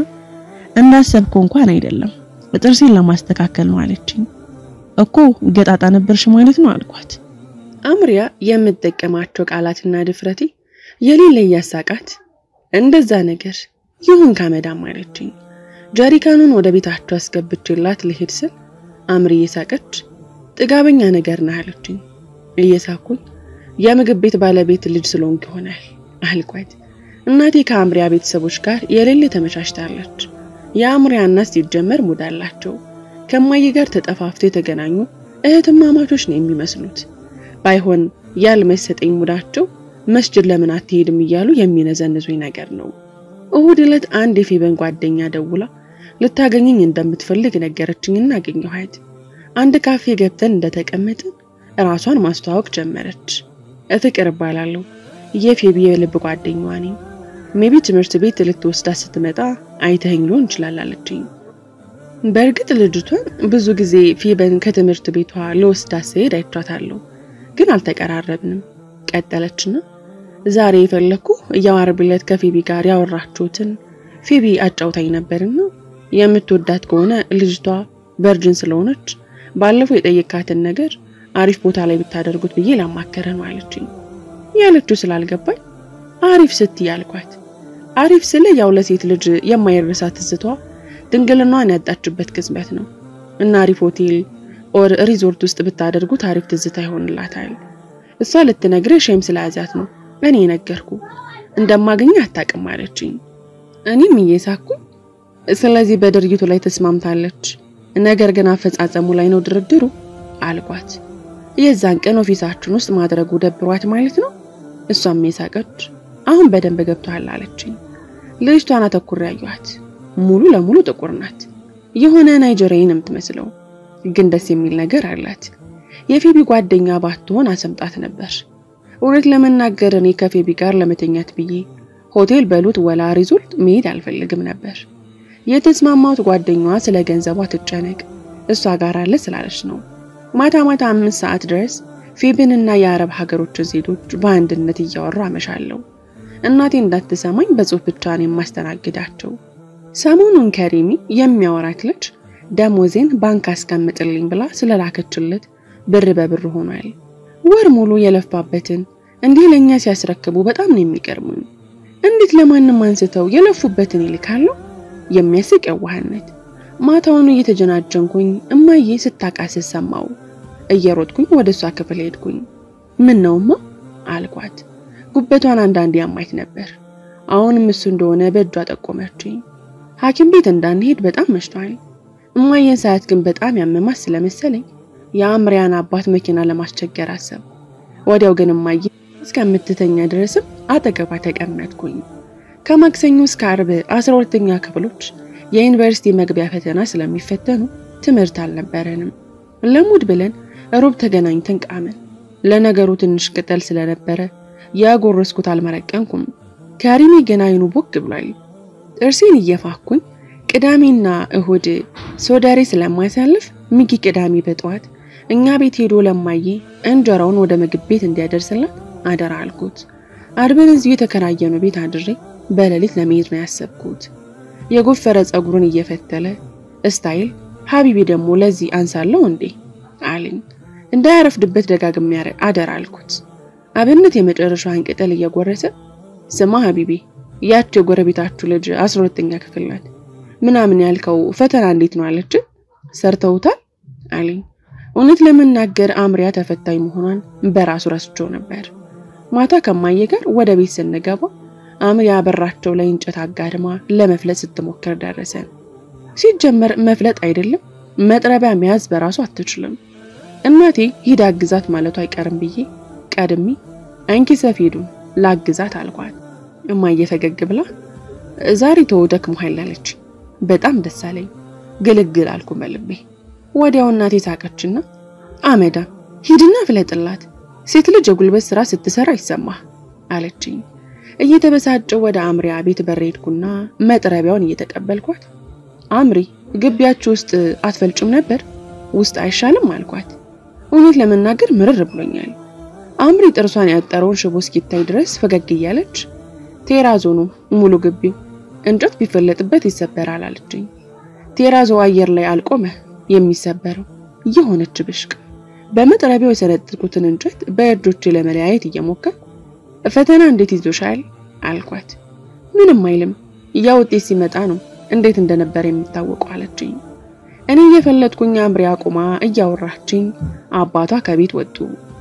እንዳሰብኩ እንኳን አይደለም ጥርሴን ለማስተካከል ነው አለችኝ። እኮ ገጣጣ ነበርሽ ማለት ነው አልኳት። አምሪያ የምትጠቀማቸው ቃላትና ድፍረቴ የሌለ ያሳቃት እንደዛ ነገር ይሁን ካመዳም አለችኝ። ጀሪካኑን ወደ ቤታቸው አስገብቼላት ልሄድ ስል አምሪ እየሳቀች ጥጋበኛ ነገር ነው አለችኝ። እየሳኩኝ የምግብ ቤት ባለቤት ልጅ ስለሆንክ ይሆናል አልኳት። እናቴ ከአምሪያ ቤተሰቦች ጋር የሌለ ተመቻችታለች። የአምሪያ እናት ሲጀመር ሙዳላቸው ከማዬ ጋር ተጠፋፍተው የተገናኙ እህትማማቾች ነው የሚመስሉት። ባይሆን ያልመሰጠኝ ሙዳቸው መስጂድ ለምን አትሄድም እያሉ የሚነዘንዙኝ ነገር ነው። እሁድ ዕለት አንድ የፌበን ጓደኛ ደውላ ልታገኘኝ እንደምትፈልግ ነገረችኝና አገኘኋት። አንድ ካፌ ገብተን እንደተቀመጥን ራሷን ማስተዋወቅ ጀመረች። ፍቅር እባላለሁ፣ የፌቢ የልብ ጓደኛዋ ነኝ። ሜቢ ትምህርት ቤት ልትወስዳ ስትመጣ አይተኸኝ ሊሆን ይችላል አለችኝ። በእርግጥ ልጅቷን ብዙ ጊዜ ፌበን ከትምህርት ቤቷ ለወስዳ ስሄድ አይቻታለሁ፣ ግን አልተቀራረብንም። ቀጠለችና ዛሬ የፈለኩ የዓርብ ዕለት ከፌቢ ጋር ያወራችሁትን ፌቢ አጫውታኝ ነበርና የምትወዳት ከሆነ ልጅቷ ቨርጅን ስለሆነች ባለፈው የጠየቃትን ነገር አሪፍ ቦታ ላይ ብታደርጉት ብዬ ላማከረን ማለችኝ። ያለችው ስላልገባኝ አሪፍ ስትይ አልኳት። አሪፍ ስለ ያው ለሴት ልጅ የማይረሳ ትዝቷ ድንግልናዋን ያጣችበት ቅጽበት ነው እና አሪፍ ሆቴል ኦር ሪዞርት ውስጥ ብታደርጉት አሪፍ ትዝታ ይሆንላታል። እሷ ልትነግርሽ ሸም ስለያዛት ነው እኔ ነገርኩ፣ እንደማገኝ አታውቅም አለችኝ። እኔም እየሳኩ ስለዚህ በድርጊቱ ላይ ተስማምታለች፣ ነገር ግን አፈጻጸሙ ላይ ነው ድርድሩ አልኳት። የዛን ቀን ኦፊሳችን ውስጥ ማድረጉ ደብሯት ማለት ነው። እሷም የሳቀች አሁን በደንብ ገብቷል አለችኝ። ልጅቷን አተኩር ያዩት ሙሉ ለሙሉ ጥቁር ናት። የሆነ ናይጄሪያን የምትመስለው ግን ደስ የሚል ነገር አላት። የፌቢ ጓደኛ ባትሆን አሰምጣት ነበር። እውነት ለመናገር እኔ ከፌቢ ጋር ለመተኛት ብዬ ሆቴል በሉት ወላ ሪዞርት መሄድ አልፈልግም ነበር። የተስማማሁት ጓደኛዋ ስለ ገንዘቧ ትጨነቅ እሷ ጋር አለ ስላለች ነው። ማታ 5 ሰዓት ድረስ ፌቢንና የአረብ ሀገሮችን ሴቶች በአንድነት እያወሩ አመሻለሁ። እናቴ እንዳትሰማኝ በጽሁፍ ብቻ ነው የማስተናግዳቸው። ሰሞኑን ከሪሚ የሚያወራት ልጅ ደሞዜን ባንክ አስቀምጥልኝ ብላ ስለላከችለት ብር በብር ሆኗል። ወር ሙሉ የለፋበትን እንዲህ ለኛ ሲያስረክቡ በጣም ነው የሚቀርሙኝ። እንዴት ለማንም አንስተው የለፉበትን ይልካሉ? የሚያስቅ የዋህነት። ማታውን እየተጀናጀንኩኝ እማዬ ስታቃስስ ሰማው። እየሮጥኩኝ ወደሷ ክፍል ሄድኩኝ። ምን ነውማ አልኳት። ጉበቷን አንዳንዴ ያማይት ነበር። አሁንም እሱ እንደሆነ በእጇ ጠቆመችኝ። ሐኪም ቤት እንዳንሄድ በጣም መሽቷል። እማዬን ሳያት ግን በጣም ያመማት ስለመሰለኝ የአምሪያን አባት መኪና ለማስቸገር አሰብ። ወዲያው ግን እማዬ እስከምትተኛ ድረስም አጠገቧ ተቀመጥኩኝ። ከማክሰኞ እስከ ዓርብ 12ኛ ክፍሎች የዩኒቨርሲቲ መግቢያ ፈተና ስለሚፈተኑ ትምህርት አልነበረንም። ለሙድ ብለን ሩብ ተገናኝተን ቃመን። ለነገሩ ትንሽ ቅጠል ስለነበረ ያጎረስኩት አልመረቀንኩም። ከሪሚ ገና አይኑ ቦግ ብሏል። ጥርሴን እየፋኩኝ ቅዳሜና እሁድ ሶዳሬ ስለማይሳልፍ ሚኪ ቅዳሜ በጠዋት እኛ ቤት ሄዶ ለማዬ እንጀራውን ወደ ምግብ ቤት እንዲያደርስላት አደራ አልኩት። ዓርብን እዚህ የተከራየነው ቤት አድሬ በሌሊት ለመሄድ ነው ያሰብኩት። የጎፈረ ጸጉሩን እየፈተለ ስታይል ሐቢቢ ደግሞ ለዚህ አንሳለው እንዴ አለኝ። እንዳያረፍድበት ደጋግሜ አደራ አልኩት። አብነት የመጨረሻውን ቅጠል እየጎረሰ ስማ ሐቢቢ ያቺ የጎረቤታችሁ ልጅ 12ኛ ክፍል ናት ምናምን ያልከው ፈተና እንዴት ነው አለች? ሰርተውታል አለኝ። እውነት ለመናገር አምሪያ ተፈታኝ መሆኗን በራሱ ረስቸው ነበር። ማታ ከማዬ ጋር ወደ ቤት ስንገባ አምሪያ በራቸው ላይ እንጨት አጋድማ ለመፍለጥ ስትሞክር ደረሰን። ሲጀመር መፍለጥ አይደለም መጥረቢያ መያዝ በራሱ አትችልም። እናቴ ሂድ አግዛት ማለቷ አይቀርም ብዬ ቀድሜ አንቺ ሰፊዱን ላግዛት አልኳት። እማዬ ፈገግ ብላ ዛሬ ተወደክሞሃል አለች። በጣም ደስ አለኝ። ግልግል አልኩ በልቤ። ወዲያው እናቴ ሳቀችና አመዳ ሂድና ፍለጥላት፣ ሴት ልጅ የጉልበት ስራ ስትሰራ ይሰማህ አለችኝ። እየተበሳጨው ወደ አምሪያ ቤት በር ሄድኩና መጥረቢያውን እየተቀበልኳት አምሪ ግቢያችሁ ውስጥ አትፈልጭም ነበር? ውስጥ አይሻልም አልኳት። እውነት ለመናገር ምርር ብሎኛል። አምሪ ጥርሷን ያጠረውን ሽቦ እስኪታይ ድረስ ፈገግ እያለች ቴራዞ ነው ሙሉ ግቢው እንጨት ቢፈለጥበት ይሰበራል አለችኝ። ቴራዞ አየር ላይ አልቆመ የሚሰበረው የሆነች ብሽቅ። በመጥረቢያው የሰነጠልኩትን እንጨት በእጆቼ ለመለያየት እየሞከርኩ ፈተና እንዴት ይዞሻል አልኳት። ምንም አይልም ያው ውጤት ሲመጣ ነው እንዴት እንደነበር የሚታወቀው አለችኝ። እኔ የፈለጥኩኝ አምሪያ ቆማ እያወራችኝ አባቷ ከቤት ወጡ።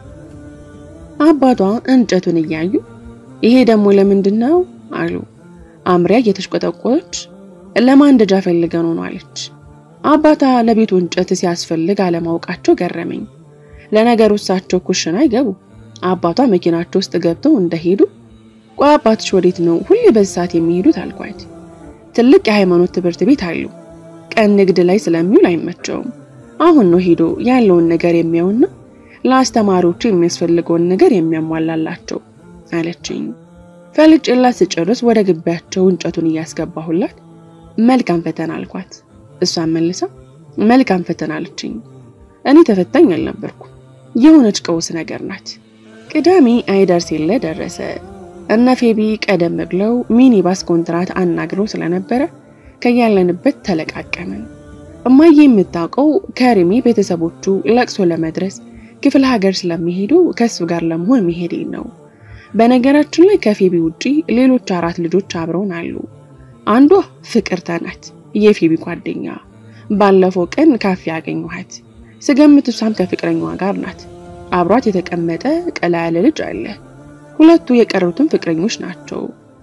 አባቷ እንጨቱን እያዩ ይሄ ደግሞ ለምንድነው አሉ። አምሪያ እየተሽቆጠቆጠች ለማንደጃ ፈልገን ነው አለች። አባታ ለቤቱ እንጨት ሲያስፈልግ አለማውቃቸው ገረመኝ። ለነገሩ እሳቸው ኩሽና ይገቡ። አባቷ መኪናቸው ውስጥ ገብተው እንደሄዱ ቆይ አባትሽ ወዴት ነው ሁሌ በዛት የሚሄዱት አልኳት። ትልቅ የሃይማኖት ትምህርት ቤት አሉ። ቀን ንግድ ላይ ስለሚውል አይመቸውም። አሁን ነው ሄዶ ያለውን ነገር የሚያውና ለአስተማሪዎቹ የሚያስፈልገውን ነገር የሚያሟላላቸው አለችኝ። ፈልጭላት ስጨርስ ወደ ግቢያቸው እንጨቱን እያስገባሁላት መልካም ፈተና አልኳት። እሷን መልሳ መልካም ፈተና አለችኝ። እኔ ተፈታኝ አልነበርኩ። የሆነች ቀውስ ነገር ናት። ቅዳሜ አይደርስ የለ ደረሰ። እነ ፌቢ ቀደም ብለው ሚኒባስ ኮንትራት አናግረው ስለነበረ ከያለንበት ተለቃቀምን። እማዬ የምታውቀው ከሪሚ ቤተሰቦቹ ለቅሶ ለመድረስ ክፍለ ሀገር ስለሚሄዱ ከሱ ጋር ለመሆን መሄዴ ነው። በነገራችን ላይ ከፌቢ ውጪ ሌሎች 4 ልጆች አብረውን አሉ። አንዷ ፍቅርተ ናት፣ የፌቢ ጓደኛ። ባለፈው ቀን ካፌ ያገኘኋት። ስገምት እሷም ከፍቅረኛዋ ጋር ናት። አብሯት የተቀመጠ ቀላ ያለ ልጅ አለ። 2 የቀሩትም ፍቅረኞች ናቸው።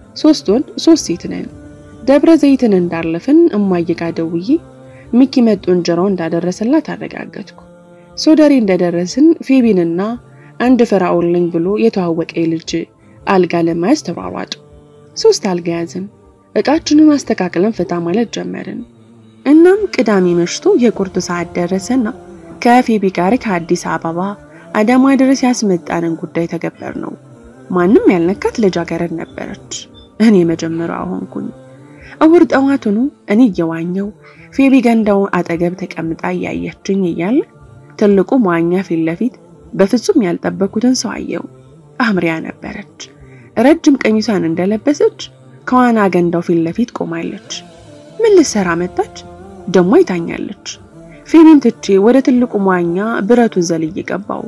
3 ወንድ 3 ሴት ነን። ደብረ ዘይትን እንዳለፍን እማዬ ጋር ደውዬ ሚኪ መጥቶ እንጀራው እንዳደረሰላት አረጋገጥኩ። ሶደሬ እንደደረስን ፌቢንና አንድ ፍራኦል ነኝ ብሎ የተዋወቀ ልጅ አልጋ ለማያዝ ተሯሯጡ። 3 አልጋ ያዝን። እቃችንን አስተካክለን ፈታ ማለት ጀመርን። እናም ቅዳሜ መሽቶ የቁርጥ ሰዓት ደረሰና ከፌቢ ጋር ከአዲስ አበባ አዳማ ድረስ ያስመጣንን ጉዳይ ተገበር ነው። ማንም ያልነካት ልጃገረድ ነበረች። እኔ መጀመሪያው ሆንኩኝ። እሁድ ጠዋቱኑ እኔ እየዋኘው ፌቢ ገንዳው አጠገብ ተቀምጣ ያያችኝ እያለ ትልቁ መዋኛ ፊት ለፊት በፍጹም ያልጠበቁትን ሰው አየው። አምሪያ ነበረች። ረጅም ቀሚሷን እንደለበሰች ከዋና ገንዳው ፊት ለፊት ቆማለች። ምን ልትሰራ መጣች? ደሞ ይታኛለች። ፌቢን ትቼ ወደ ትልቁ መዋኛ ብረቱ ዘልዬ ገባው።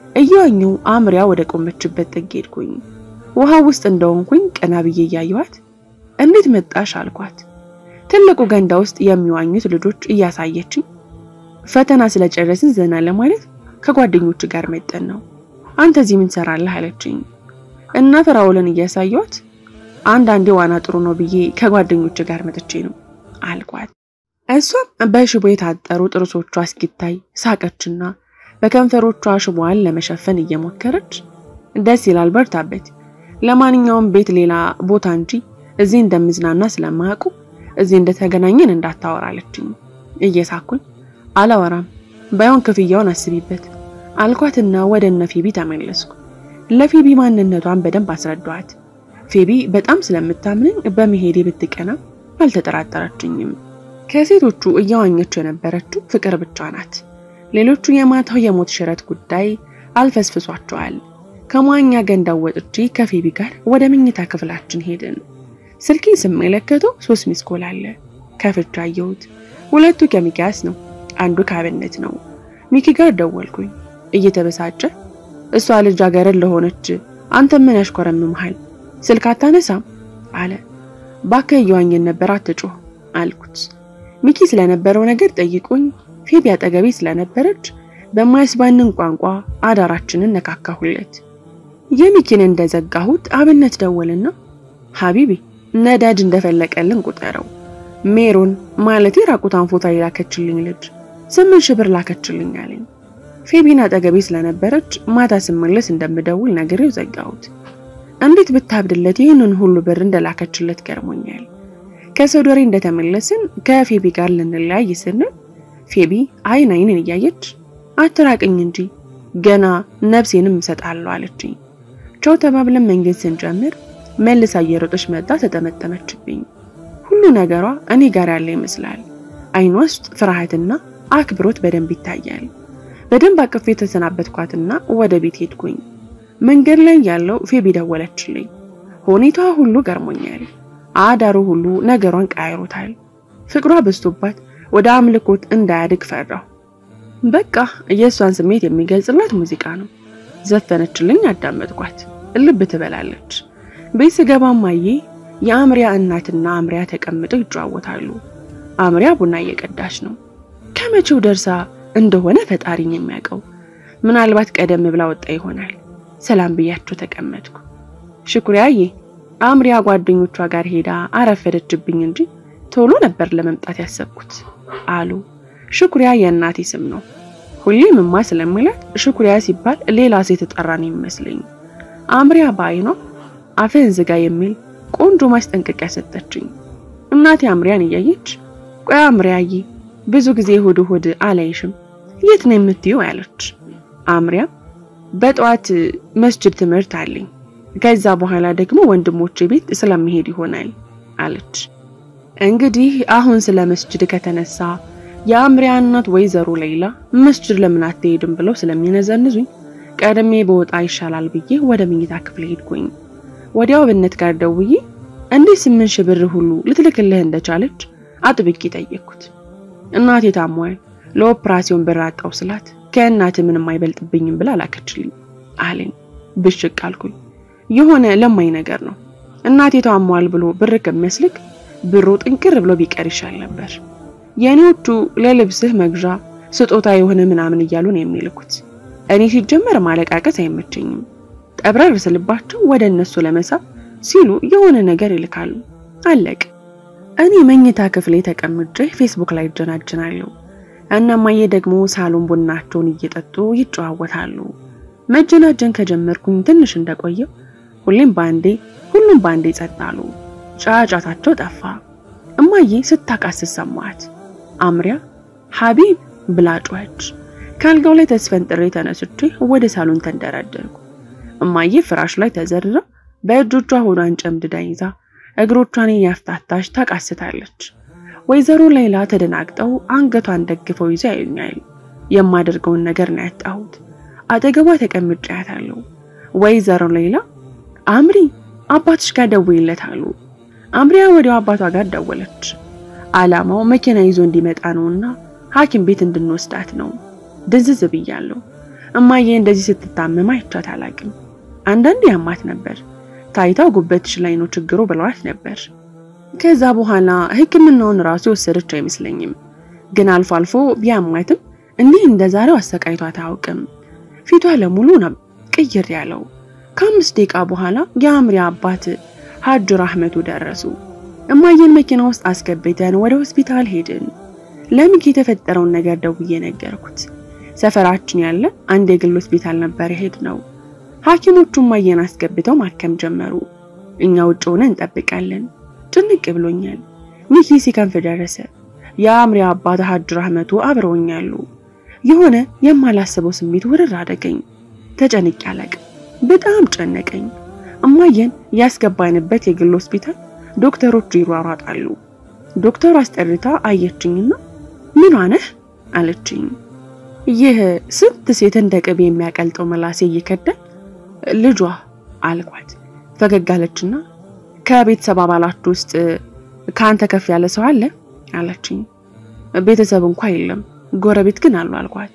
እያየው አምሪያ ወደ ቆመችበት ጥግ ሄድኩኝ። ውሃ ውስጥ እንደሆንኩኝ ቀና ብዬ ያያዩት እንዴት መጣሽ አልኳት። ትልቁ ገንዳ ውስጥ የሚዋኙት ልጆች እያሳየችኝ ፈተና ስለጨረስን ዘና ለማለት ከጓደኞች ጋር መጠን ነው። አንተ እዚህ ምን ሰራለህ አለችኝ። እና ፍራኦልን እያሳየሁት አንዳንዴ ዋና ጥሩ ነው ብዬ ከጓደኞች ጋር መጥቼ ነው አልኳት። እሷም በሽቦ የታጠሩ ጥርሶቿ እስኪታይ ሳቀችና በከንፈሮቿ ሽቦዋን ለመሸፈን እየሞከረች ደስ ይላል በርታበት። ለማንኛውም ቤት ሌላ ቦታ እንጂ እዚህ እንደምዝናና ስለማያውቁ እዚህ እንደተገናኘን እንዳታወራለችኝ። እየሳኩኝ አላወራም ባይሆን ክፍያውን አስቢበት አልኳትና ወደ እነ ፌቢ ተመለስኩ። ለፌቢ ማንነቷን በደንብ አስረዳኋት። ፌቢ በጣም ስለምታምነኝ በመሄዴ ብትቀና አልተጠራጠረችኝም። ከሴቶቹ እያዋኘች የነበረችው ፍቅር ብቻ ናት። ሌሎቹ የማታው የሞት ሽረት ጉዳይ አልፈስፍሷቸዋል። ከመዋኛ ገንዳው ወጥቼ ከፌቢ ጋር ወደ መኝታ ክፍላችን ሄድን። ስልኬን ስመለከተው 3 ሚስ ኮል አለ። ከፍቼ አየሁት። 2ቱ ከሚኪያስ ነው፣ አንዱ ከአብነት ነው። ሚኪ ጋር ደወልኩኝ እየተበሳጨ እሷ ልጅ አገረድ ለሆነች አንተ ምን ያሽኮረምምሃል ስልክ አታነሳም አለ። ባከ እያዋኘን ነበር አትጮህ አልኩት። ሚኪ ስለነበረው ነገር ጠይቆኝ ፌቢ አጠገቤ ስለነበረች በማይስባንን ቋንቋ አዳራችንን ነካካሁለት። የሚኪን እንደዘጋሁት አብነት ደወልና ሐቢቢ ነዳጅ እንደፈለቀልን ቁጠረው ሜሮን ማለት የራቁታን ፎቶ ይላከችልኝ ልጅ 8,000 ብር ላከችልኝ አለኝ። ፌቢና አጠገቤ ስለነበረች ማታ ስመለስ እንደምደውል ነግሬው ዘጋሁት። እንዴት ብታብድለት ይሄንን ሁሉ ብር እንደላከችለት ገርሞኛል። ከሶዶሬ እንደተመለስን ከፌቢ ጋር ልንለያይ ስንል ፌቢ አይኔን እያየች አትራቅኝ እንጂ ገና ነፍሴንም እሰጣለሁ አለችኝ። ቻው ተባብለን መንገድ ስንጀምር መልሳ እየሮጠች መጣ ተጠመጠመችብኝ። ሁሉ ነገሯ እኔ ጋር ያለ ይመስላል። አይኗ ውስጥ ፍርሃትና አክብሮት በደንብ ይታያል። በደንብ አቅፌ ተሰናበትኳትና ወደ ቤት ሄድኩኝ። መንገድ ላይ ያለው ፌቢ ደወለችልኝ። ሁኔታዋ ሁሉ ገርሞኛል። አዳሩ ሁሉ ነገሯን ቀይሮታል። ፍቅሯ በስቶባት ወደ አምልኮት እንዳያድግ ፈራሁ። በቃ የሷን ስሜት የሚገልጽላት ሙዚቃ ነው። ዘፈነችልኝ፣ አዳመጥኳት። ልብ ትበላለች። ቤት ስገባም ማዬ የአምሪያ እናትና አምሪያ ተቀምጠው ይጫወታሉ። አምሪያ ቡና እየቀዳች ነው። ከመቼው ደርሳ እንደሆነ ፈጣሪኝ የሚያውቀው። ምናልባት ቀደም ብላ ወጣ ይሆናል። ሰላም ብያቸው ተቀመጥኩ። ሽኩሪያዬ አምሪያ ጓደኞቿ ጋር ሄዳ አረፈደችብኝ እንጂ ቶሎ ነበር ለመምጣት ያሰብኩት አሉ ሽኩሪያ የእናቴ ስም ነው። ሁሌም እማ ስለምላት ሽኩሪያ ሲባል ሌላ ሴት ተጠራን ይመስለኝ። አምሪያ ባይኖ አፈን ዝጋ የሚል ቆንጆ ማስጠንቀቂያ ሰጠችኝ። እናቴ አምሪያን እያየች ቆይ አምሪያዬ ብዙ ጊዜ ሆድ አላይሽም የት ነው የምትይው አለች። አምሪያ በጧት መስጂድ ትምህርት አለኝ ከዛ በኋላ ደግሞ ወንድሞቼ ቤት ስለምሄድ ይሆናል አለች። እንግዲህ አሁን ስለ መስጂድ ከተነሳ የአምሪያ እናት ወይዘሮ ሌላ መስጂድ ለምን አትሄድም ብለው ስለሚነዘንዙኝ ቀደሜ በወጣ ይሻላል ብዬ ወደ መኝታ ክፍል ሄድኩኝ። ወዲያው በእነት ጋር ደውዬ እንዴ 8,000 ብር ሁሉ ልትልክልህ እንደቻለች አጥብቄ ጠየቅኩት። እናቴ ታሟል ለኦፕራሲዮን ብር አጣው ስላት ከእናቴ ምንም አይበልጥብኝም ብላ ላከችልኝ አለኝ። ብሽቅ አልኩኝ። የሆነ ለማይ ነገር ነው እናቴ ታሟል ብሎ ብር ከሚያስልክ ብሩ ጥንቅር ብሎ ቢቀር ይሻል ነበር። የኔዎቹ ለልብስህ መግዣ ስጦታ የሆነ ምናምን እያሉ ነው የሚልኩት። እኔ ሲጀመር ማለቃቀስ አይመቸኝም። ጠብረር ስለባቸው ወደ እነሱ ለመሳብ ሲሉ የሆነ ነገር ይልካሉ። አለቅ እኔ መኝታ ክፍሌ ተቀምጬ ፌስቡክ ላይ ጀናጀናለሁ። እናማዬ ደግሞ ሳሎን ቡናቸውን እየጠጡ ይጫወታሉ። መጀናጀን ከጀመርኩኝ ትንሽ እንደቆየው ሁሉም ባንዴ ጸጣሉ። ጫጫታቸው ጠፋ። እማዬ ስታቃስስ ሰማት። አምሪያ ሐቢብ ብላ ጮኸች። ካልጋው ላይ ተስፈንጥሬ ተነስቼ ወደ ሳሎን ተንደረደርኩ። እማዬ ፍራሽ ላይ ተዘርራ በእጆቿ ሆዷን ጨምድዳ ይዛ እግሮቿን ያፍታታች ታቃስታለች። ወይዘሮ ሌላ ተደናግጠው አንገቷን ደግፈው ይዘው ያዩኛል። የማደርገውን ነገር ነው ያጣሁት። አጠገቧ ተቀምጬ ያታለሁ። ወይዘሮ ሌላ አምሪ አባትሽ ጋር ደውይለት አሉ። አምሪያ ወዲያው አባቷ ጋር ደወለች። አላማው መኪና ይዞ እንዲመጣ ነውና ሐኪም ቤት እንድንወስዳት ነው። ድንዝዝ ብያለሁ። እማዬ እንደዚህ ስትታመም አይቻት አላቅም። አንዳንዴ ያማት ነበር። ታይታው ጉበትሽ ላይ ነው ችግሩ ብለዋት ነበር። ከዛ በኋላ ሕክምናውን ራሱ ወሰደች አይመስለኝም። ግን አልፎ አልፎ ቢያማትም እንዲህ እንደዛሬው አሰቃይቷት አያውቅም። ፊቷ ለሙሉ ነው ቅይር ያለው። ከ5 ደቂቃ በኋላ የአምሪያ አባት ሐጅ ራህመቱ ደረሱ። እማዬን መኪና ውስጥ አስገብተን ወደ ሆስፒታል ሄድን። ለምን የተፈጠረውን ነገር ደውዬ ነገርኩት። ሰፈራችን ያለ አንድ የግል ሆስፒታል ነበር ሄድነው። ሐኪሞቹ እማዬን አስገብተው ማከም ጀመሩ። እኛ ውጭ ሆነን እንጠብቃለን። ጭንቅ ብሎኛል። ሚኪ ሲከንፍ ደረሰ። የአምሪያ አባት ሐጅ ራህመቱ አብረውኛሉ። የሆነ የማላስበው ስሜት ወረራ አደገኝ። ተጨንቄ አለቅም። በጣም ጨነቀኝ። እማዬን ያስገባንበት የግል ሆስፒታል ዶክተሮቹ ይሯሯጣሉ። ዶክተሩ አስጠርታ አየችኝና ምን ሆነህ አለችኝ። ይህ ስንት ሴት እንደቀብ የሚያቀልጠው መላሴ እየከደን ልጇ አልኳት። ፈገግ አለችና ከቤተሰብ አባላት ውስጥ ካንተ ከፍ ያለ ሰው አለ አለችኝ። ቤተሰብ እንኳን የለም ጎረቤት ግን አሉ አልኳት።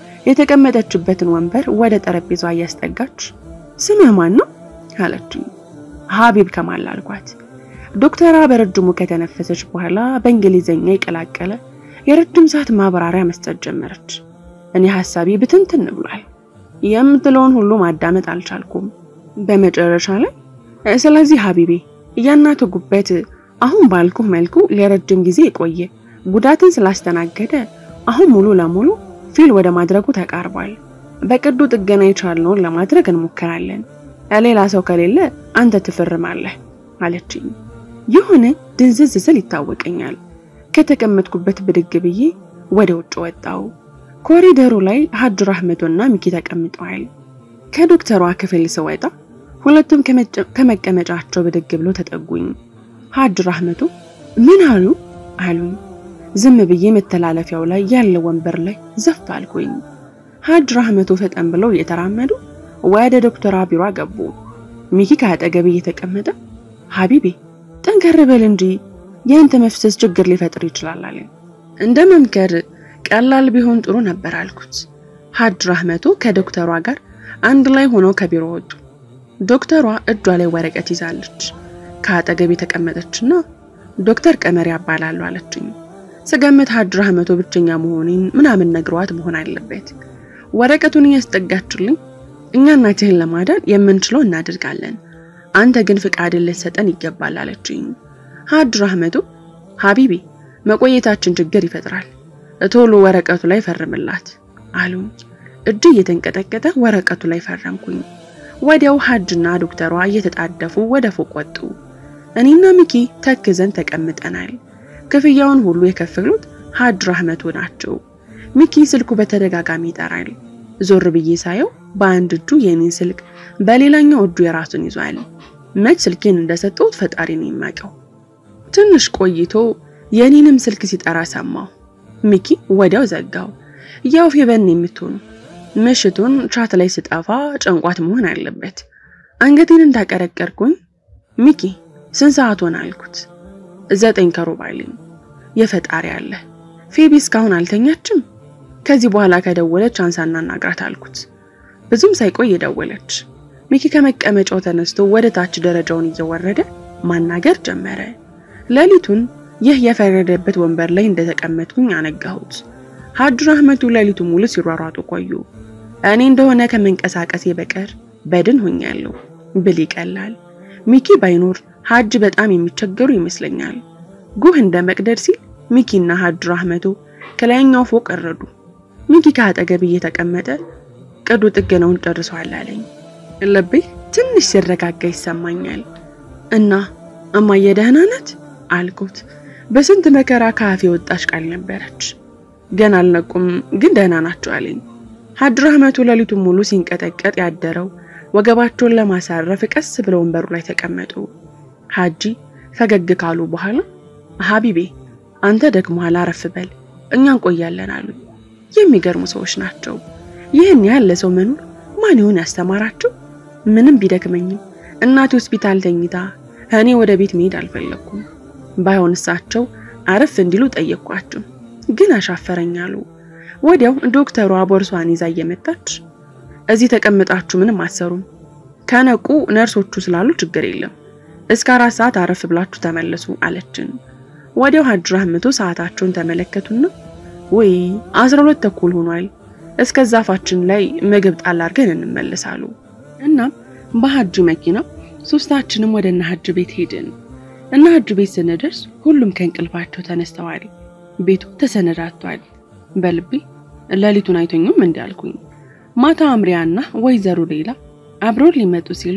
የተቀመጠችበትን ወንበር ወደ ጠረጴዛዋ ያስጠጋች ስምህ ማን ነው አለችኝ። ሐቢብ ከማል አልኳት። ዶክተሯ በረጅሙ ከተነፈሰች በኋላ በእንግሊዘኛ ይቀላቀለ የረጅም ሰዓት ማብራሪያ መስጠት ጀመረች። እኔ ሐሳቤ ብትንትን ብሏል። የምትለውን ሁሉ ማዳመጥ አልቻልኩም። በመጨረሻ ላይ ስለዚህ ሐቢቤ ያናቱ ጉበት አሁን ባልኩህ መልኩ ለረጅም ጊዜ የቆየ ጉዳትን ስላስተናገደ አሁን ሙሉ ለሙሉ ፊል ወደ ማድረጉ ተቃርቧል። በቅዱ ጥገና ይቻልነውን ለማድረግ እንሞክራለን። ሌላ ሰው ከሌለ አንተ ትፈርማለህ አለችኝ። የሆነ ድንዝዝ ስል ይታወቀኛል። ከተቀመጥኩበት ብድግ ብዬ ወደ ውጭ ወጣው። ኮሪደሩ ላይ ሐጅ ራህመቱና ሚኪ ተቀምጠዋል። ከዶክተሯ ክፍል ስወጣ ሁለቱም ከመቀመጫቸው ብድግ ብሎ ተጠጉኝ። ሐጅ ራህመቱ ምን አሉኝ። ዝም ብዬ መተላለፊያው ላይ ያለ ወንበር ላይ ዘፍ አልኩኝ። ሐጅ ራህመቱ ፈጠን ብለው እየተራመዱ ወደ ዶክተሯ ቢሮ ገቡ። ሚኪ ከአጠገቤ እየተቀመጠ ሐቢቤ ጠንከር በል እንጂ ያንተ መፍሰስ ችግር ሊፈጥር ይችላል አለ። እንደመምከር ቀላል ቢሆን ጥሩ ነበር አልኩት። ሐጅ ራህመቱ ከዶክተሯ ጋር አንድ ላይ ሆነው ከቢሮ ወጡ። ዶክተሯ እጇ ላይ ወረቀት ይዛለች። ከአጠገቤ ተቀመጠችና ዶክተር ቀመር ያባላሉ አለችኝ። ስገመት ሐጅ ራህመቱ ብቸኛ መሆኔን ምናምን ነግሯት መሆን አለበት። ወረቀቱን ያስጠጋችልኝ እኛ እናትህን ለማዳን የምንችለው እናደርጋለን። አንተ ግን ፍቃድ ልትሰጠን ይገባል አለችኝ። ሐጅ ራህመቱ ሐቢቢ መቆየታችን ችግር ይፈጥራል። ቶሎ ወረቀቱ ላይ ፈርምላት አሉኝ። እጅ እየተንቀጠቀጠ ወረቀቱ ላይ ፈረምኩኝ። ወዲያው ሐጅና ዶክተሯ እየተጣደፉ ወደ ፎቅ ወጡ። እኔና ሚኪ ተክዘን ተቀምጠናል። ክፍያውን ሁሉ የከፈሉት ሐጅ ረህመቱ ናቸው። ሚኪ ስልኩ በተደጋጋሚ ይጠራል። ዞር ብዬ ሳየው በአንድ እጁ የኔን ስልክ በሌላኛው እጁ የራሱን ይዟል። መች ስልኬን እንደሰጠሁት ፈጣሪ ነው የሚያውቀው። ትንሽ ቆይቶ የኔንም ስልክ ሲጠራ ሰማሁ። ሚኪ ወዲያው ዘጋው። ያው ፌበን የምትሆኑ ምሽቱን ቻት ላይ ስጣፋ ጨንቋት መሆን አለበት። አንገቴን እንዳቀረቀርኩኝ ሚኪ ስንት ሰዓት ሆነ አልኩት። 9 ከሩብ አለኝ። የፈጣሪ አለ ፌቢ እስካሁን አልተኛችም? ከዚህ በኋላ ከደወለች አንሳና እናግራት አልኩት። ብዙም ሳይቆይ ደወለች። ሚኪ ከመቀመጫው ተነስቶ ወደ ታች ደረጃውን እየወረደ ማናገር ጀመረ። ሌሊቱን ይህ የፈረደበት ወንበር ላይ እንደተቀመጥኩኝ አነጋሁት። ሐጅ ረህመቱ ሌሊቱ ሙሉ ሲሯሯጡ ቆዩ። እኔ እንደሆነ ከመንቀሳቀስ በቀር በድን ሆኛለሁ ብል ይቀላል። ሚኪ ባይኖር ሐጅ በጣም የሚቸገሩ ይመስለኛል። ጉህ እንደ መቅደድ ሲል ሚኪና ሐጅ ረህመቱ ከላይኛው ፎቅ ወረዱ። ሚኪ ከአጠገብ እየተቀመጠ ቀዶ ጥገናውን ጨርሷል አለኝ። ልቤ ትንሽ ሲረጋጋ ይሰማኛል። እና እማዬ ደህና ናት አልኩት። በስንት መከራ ካፌ ወጣሽ ቃል ነበረች። ገና አልነቁም ግን ደህና ናቸው አለኝ። ሐጅ ረህመቱ ሌሊቱን ሙሉ ሲንቀጠቀጥ ያደረው ወገባቸውን ለማሳረፍ ቀስ ብለው ወንበሩ ላይ ተቀመጡ። ሐጂ ፈገግ ካሉ በኋላ ሐቢቤ አንተ ደክሞሃል አረፍ በል እኛ እንቆያለን አሉ። የሚገርሙ ሰዎች ናቸው። ይህን ያህል ለሰው መኖር ማን ይሆን ያስተማራቸው? ምንም ቢደክመኝም እናቴ ሆስፒታል ተኝታ እኔ ወደ ቤት መሄድ አልፈለኩም። ባይሆን እሳቸው አረፍ እንዲሉ ጠየቅኳቸው፣ ግን አሻፈረኛሉ። ወዲያው ዶክተሯ ቦርሷን ይዛ እየመጣች እዚህ ተቀምጣችሁ ምንም አሰሩም፣ ከነቁ ነርሶቹ ስላሉ ችግር የለም፣ እስከ 4 ሰዓት አረፍ ብላችሁ ተመለሱ አለችን። ወዲያው ሐጅ ረህመቱ ሰዓታቸውን ተመለከቱና ወይ 12 ተኩል ሆኗል፣ እስከዛ ፋችን ላይ ምግብ ጣል አድርገን እንመለሳሉ። እና በሐጅ መኪና ሶስታችንም ወደ ሐጅ ቤት ሄድን። እና ሐጅ ቤት ስንደርስ ሁሉም ከእንቅልፋቸው ተነስተዋል። ቤቱ ተሰነዳቷል። በልቤ ሌሊቱን አይተኙም እንዲያልኩኝ ማታ አምሪያና ወይዘሮ ሌላ አብረው ሊመጡ ሲሉ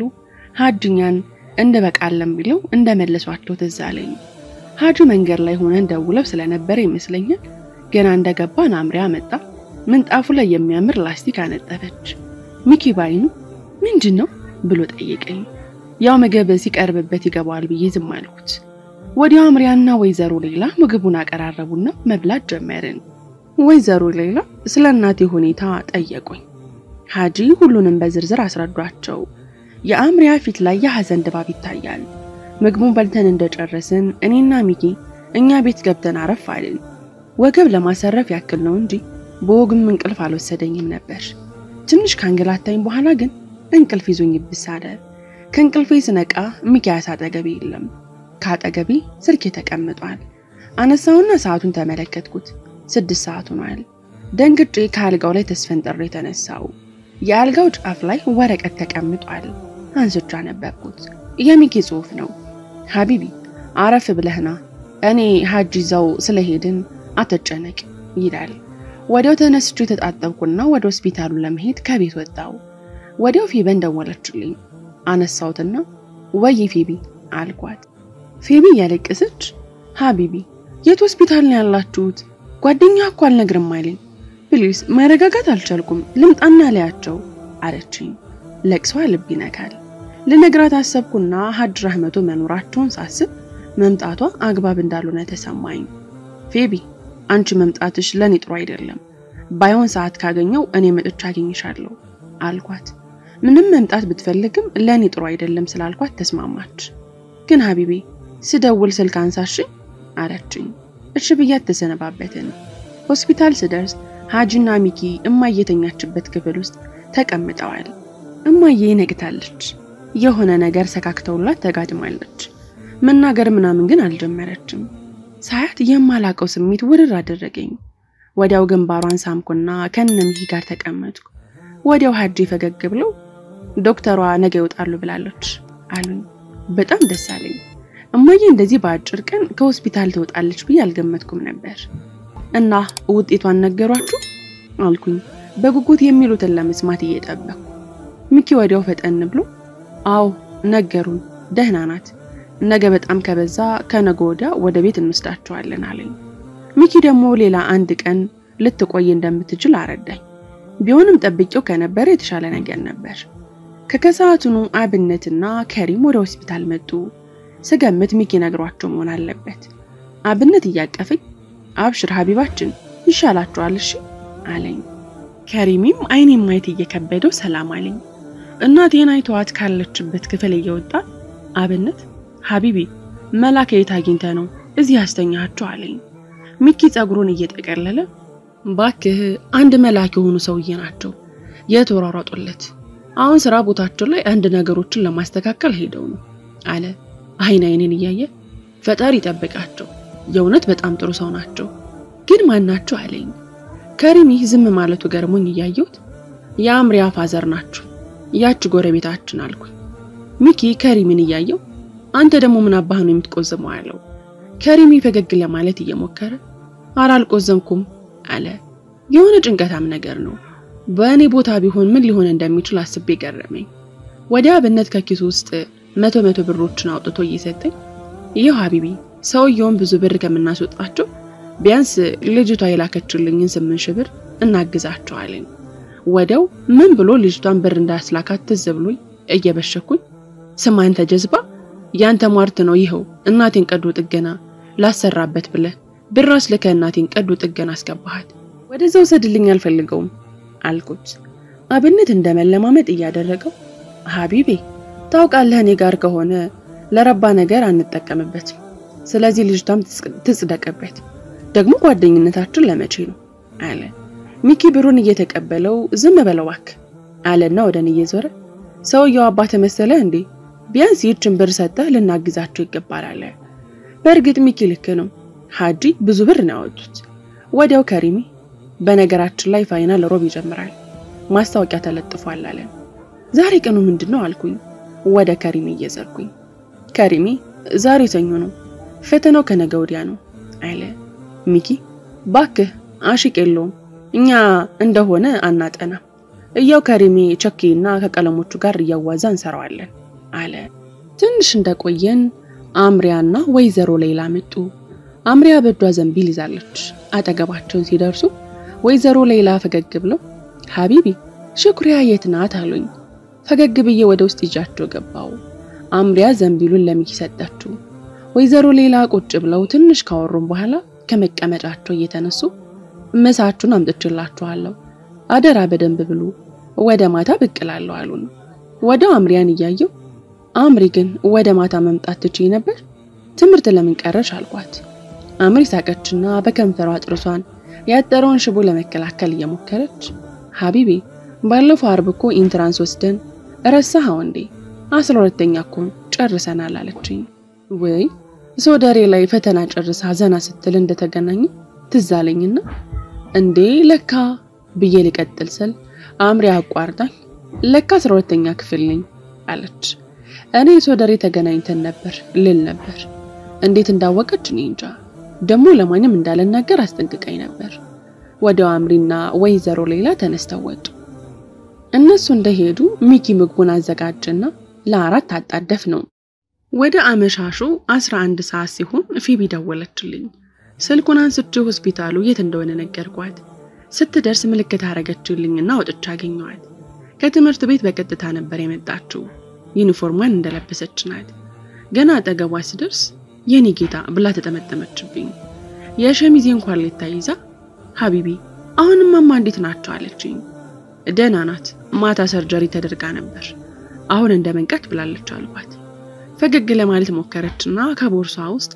ሐጅኛን እንደበቃለም ብለው እንደመለሷቸው ትዝ አለኝ። ሐጅ መንገድ ላይ ሆነን ደውለው ስለነበረ ይመስለኛል ገና እንደገባን አምሪያ መጣ። ምንጣፉ ላይ የሚያምር ላስቲክ አነጠፈች። ሚኪ ባይኑ ምንድነው ብሎ ጠየቀኝ። ያው ምግብ ሲቀርብበት ይገባል ብዬ ዝም አልኩት። ወዲያው አምሪያና ወይዘሮ ሌላ ምግቡን አቀራረቡና መብላት ጀመርን። ወይዘሮ ሌላ ስለ እናቴ ሁኔታ ጠየቁኝ። ሐጂ ሁሉንም በዝርዝር አስረዷቸው። የአምሪያ ፊት ላይ የሐዘን ድባብ ይታያል። ምግቡን በልተን እንደጨረስን እኔና ሚኪ እኛ ቤት ገብተን አረፍ አልን። ወገብ ለማሰረፍ ያክል ነው እንጂ በወግም እንቅልፍ አልወሰደኝም ነበር። ትንሽ ካንገላታኝ በኋላ ግን እንቅልፍ ይዞኝ ይብሳለ። ከእንቅልፌ ስነቃ ሚኪያስ አጠገቤ የለም። ካጠገቤ ስልኬ ተቀምጧል። አነሳውና ሰዓቱን ተመለከትኩት። 6 ሰዓት ሆኗል። ደንግጬ ከአልጋው ላይ ተስፈንጥሬ ተነሳው። የአልጋው ጫፍ ላይ ወረቀት ተቀምጧል። አንስቻ ነበርኩት። የሚኪ ጽሑፍ ነው። ሐቢቢ አረፍ ብለህና እኔ ሐጅ ይዘው ስለሄድን አትጨነቅ ይላል። ወዲያው ተነስቼ ተጣጣብኩና ወደ ሆስፒታሉ ለመሄድ ከቤት ወጣው። ወዲያው ፌበን ደወለችልኝ። አነሳውትና ወይ ፌቢ አልኳት። ፌቢ ያለቀሰች ሐቢቢ የት ሆስፒታል ነው ያላችሁት? ጓደኛ እኮ አልነግርም አይልኝ። ፕሊስ ማረጋጋት አልቻልኩም ልምጣና ላያቸው አለችኝ። ለቅሷ ልብ ይነካል። ለነግራት አሰብኩና ሐጅ ረህመቱ መኖራቸውን ሳስብ መምጣቷ አግባብ እንዳልሆነ ተሰማኝ። ፌቢ አንቺ መምጣትሽ ለኔ ጥሩ አይደለም። ባይሆን ሰዓት ካገኘው እኔ መጥቻ አገኝሻለሁ አልኳት። ምንም መምጣት ብትፈልግም ለኔ ጥሩ አይደለም ስላልኳት ተስማማች። ግን ሐቢቢ ስደውል ስልክ አንሳሽ አለችኝ። እሺ ብያት ተሰነባበትን። ሆስፒታል ስደርስ ሐጂና ሚኪ እማየተኛችበት ክፍል ውስጥ ተቀምጠዋል። እማዬ ነግታለች። የሆነ ነገር ሰካክተውላት ተጋድማለች። መናገር ምናምን ግን አልጀመረችም። ሳያት የማላቀው ስሜት ውርር አደረገኝ። ወዲያው ግንባሯን ሳምኩና ከነሚኪ ጋር ተቀመጥኩ። ወዲያው ሐጂ ፈገግ ብለው ዶክተሯ ነገ ይወጣሉ ብላለች አሉኝ። በጣም ደስ አለኝ። እማዬ እንደዚህ በአጭር ቀን ከሆስፒታል ትወጣለች ብዬ አልገመትኩም ነበር። እና ውጤቷን ነገሯችሁ አልኩኝ በጉጉት የሚሉትን ለመስማት እየጠበቅኩ። ሚኪ ወዲያው ፈጠን ብሎ አው ነገሩን ደህና ናት፣ ነገ በጣም ከበዛ ከነገ ወዲያ ወደ ቤት እንወስዳቸዋለን አለኝ። ሚኪ ደግሞ ሌላ አንድ ቀን ልትቆይ እንደምትችል አረዳኝ። ቢሆንም ጠብቄው ከነበረ የተሻለ ነገር ነበር። ከከሰዓቱኑ አብነትና ከሪም ወደ ሆስፒታል መጡ። ስገምት ሚኪ ነግሯቸው መሆን አለበት። አብነት እያቀፈኝ አብሽር ሀቢባችን ይሻላችኋል እሺ አለኝ። ከሪምም አይኔን ማየት እየከበደው ሰላም አለኝ። እናቴን አይቷት ካለችበት ክፍል እየወጣ አብነት ሀቢቢ መላክ የት አግኝተ ነው እዚህ ያስተኛቸው አለኝ። ሚኪ ጸጉሩን እየተቀለለ ባክህ አንድ መላክ የሆኑ ሰውዬ ናቸው የተወራራጡለት። አሁን ስራ ቦታቸው ላይ አንድ ነገሮችን ለማስተካከል ሄደው ነው አለ አይኔን እያየ። ፈጣሪ ይጠብቃቸው፣ የእውነት በጣም ጥሩ ሰው ናቸው። ግን ማን ናቸው አለኝ። ከሪም ዝም ማለቱ ገርሞኝ እያየሁት የአምሪያ ፋዘር ናቸው ያቺ ጎረቤታችን አልኩኝ። ሚኪ ከሪምን እያየው አንተ ደግሞ ምን አባህ ነው የምትቆዘመው አለው። ከሪም ፈገግ ለማለት እየሞከረ አልቆዘምኩም አለ። የሆነ ጭንቀታም ነገር ነው። በእኔ ቦታ ቢሆን ምን ሊሆን እንደሚችል አስቤ ገረመኝ። ወዲያ አብነት ከኪሱ ውስጥ 100 ብሮችን አውጥቶ እየሰጠኝ ይሄው ሀቢቢ ሰውየውን ብዙ ብር ከመናስወጣቸው ቢያንስ ልጅቷ የላከችልኝን 8 ብር እናግዛቸዋለን። ወዲያው ምን ብሎ ልጅቷን ብር እንዳስላካት ትዝ ብሎኝ እየበሸኩኝ ስማን ተጀዝባ ያንተ ሟርት ነው ይሄው እናቴን ቀዶ ጥገና ላሰራበት ብለ ብራስ ለከ እናቴን ቀዶ ጥገና አስገባሃት ወደዛው ሰድልኝ አልፈልገውም አልኩት። አብነት እንደመለማመጥ እያደረገው ሀቢቤ ታውቃለህ እኔ ጋር ከሆነ ለረባ ነገር አንጠቀምበት፣ ስለዚህ ልጅቷም ትጽደቀበት፣ ደግሞ ጓደኝነታችን ለመቼ ነው አለ። ሚኪ ብሩን እየተቀበለው ዝም በለው ዋክ አለና ወደኔ እየዞረ ሰውየው አባተ መሰለ እንዴ ቢያንስ ይችን ብር ሰጠህ ልናግዛቸው ይገባል አለ። በእርግጥ ሚኪ ልክ ነው። ሀጂ ብዙ ብር ነው ያወጡት። ወዲያው ከሪሚ በነገራችን ላይ ፋይናል ሮብ ይጀምራል ማስታወቂያ ተለጥፏል አለ። ዛሬ ቀኑ ምንድነው አልኩኝ ወደ ከሪሚ እየዘርኩኝ። ከሪሚ ዛሬ ሰኞ ነው ፈተናው ከነገ ወዲያ ነው አለ። ሚኪ ባክህ አሽቅ የለውም እኛ እንደሆነ አናጠና እያው ከሪሚ ቸኪና ከቀለሞቹ ጋር እያዋዛ እንሰራዋለን አለ። ትንሽ እንደቆየን አምሪያና ወይዘሮ ሌላ መጡ። አምሪያ በዷ ዘንቢል ይዛለች። አጠገባቸውን ሲደርሱ ወይዘሮ ሌላ ፈገግ ብለው ሀቢቢ ሽኩሪያ የት ናት አሉኝ። ፈገግ ብዬ ወደ ውስጥ ይጃቸው ገባው። አምሪያ ዘንቢሉን ለሚኪ ሰጠችው። ወይዘሮ ሌላ ቁጭ ብለው ትንሽ ካወሩን በኋላ ከመቀመጫቸው እየተነሱ ምሳችሁን አምጥቼላችኋለሁ አደራ በደንብ ብሉ ወደ ማታ ብቅላለሁ አሉን። ወደ አምሪያን እያየው አምሪ ግን ወደ ማታ መምጣት ትችይ ነበር ትምርት ለምን ቀረሽ አልኳት። አምሪ ሳቀችና በከንፈሯ ጥርሷን ያጠረውን ሽቦ ለመከላከል እየሞከረች ሀቢቢ ባለፈው አርብ እኮ ኢንትራንስ ወስደን ረሳኸው እንዴ 12ኛ እኮ ጨርሰናል አለችኝ። ወይ ሶደሬ ላይ ፈተና ጨርሳ ዘና ስትል እንደተገናኘ ትዛለኝና እንዴ ለካ ብዬ ልቀጥል ስል አምሪ አቋርጣኝ ለካ 12ኛ ክፍል ነኝ አለች። እኔ ሶደሬ ተገናኝተን ነበር ልል ነበር። እንዴት እንዳወቀች እኔ እንጃ። ደሞ ለማንም እንዳልናገር አስጠንቅቀኝ ነበር። ወዲያው አምሪና ወይዘሮ ሌላ ተነስተው ወጡ። እነሱ እንደሄዱ ሚኪ ምግቡን አዘጋጀና ለአራት አጣደፍ ነው። ወደ አመሻሹ 11 ሰዓት ሲሆን ፊቢ ደወለችልኝ። ስልኩን አንስቼ ሆስፒታሉ የት እንደሆነ ነገርኳት። ስትደርስ ምልክት አረገችልኝና ወጥቻ አገኘኋት። ከትምህርት ቤት በቀጥታ ነበር የመጣችው። ዩኒፎርሟን እንደለበሰች ናት። ገና አጠገቧ ሲደርስ የኔ ጌታ ብላ ተጠመጠመችብኝ። የሸሚዜ እንኳን ለታይዛ ሀቢቢ አሁንም ማማ እንዴት ናቸው አለችኝ። ደህና ናት፣ ማታ ሰርጀሪ ተደርጋ ነበር፣ አሁን እንደመንቀት ብላለች አልኳት። ፈገግ ለማለት ሞከረችና ከቦርሷ ውስጥ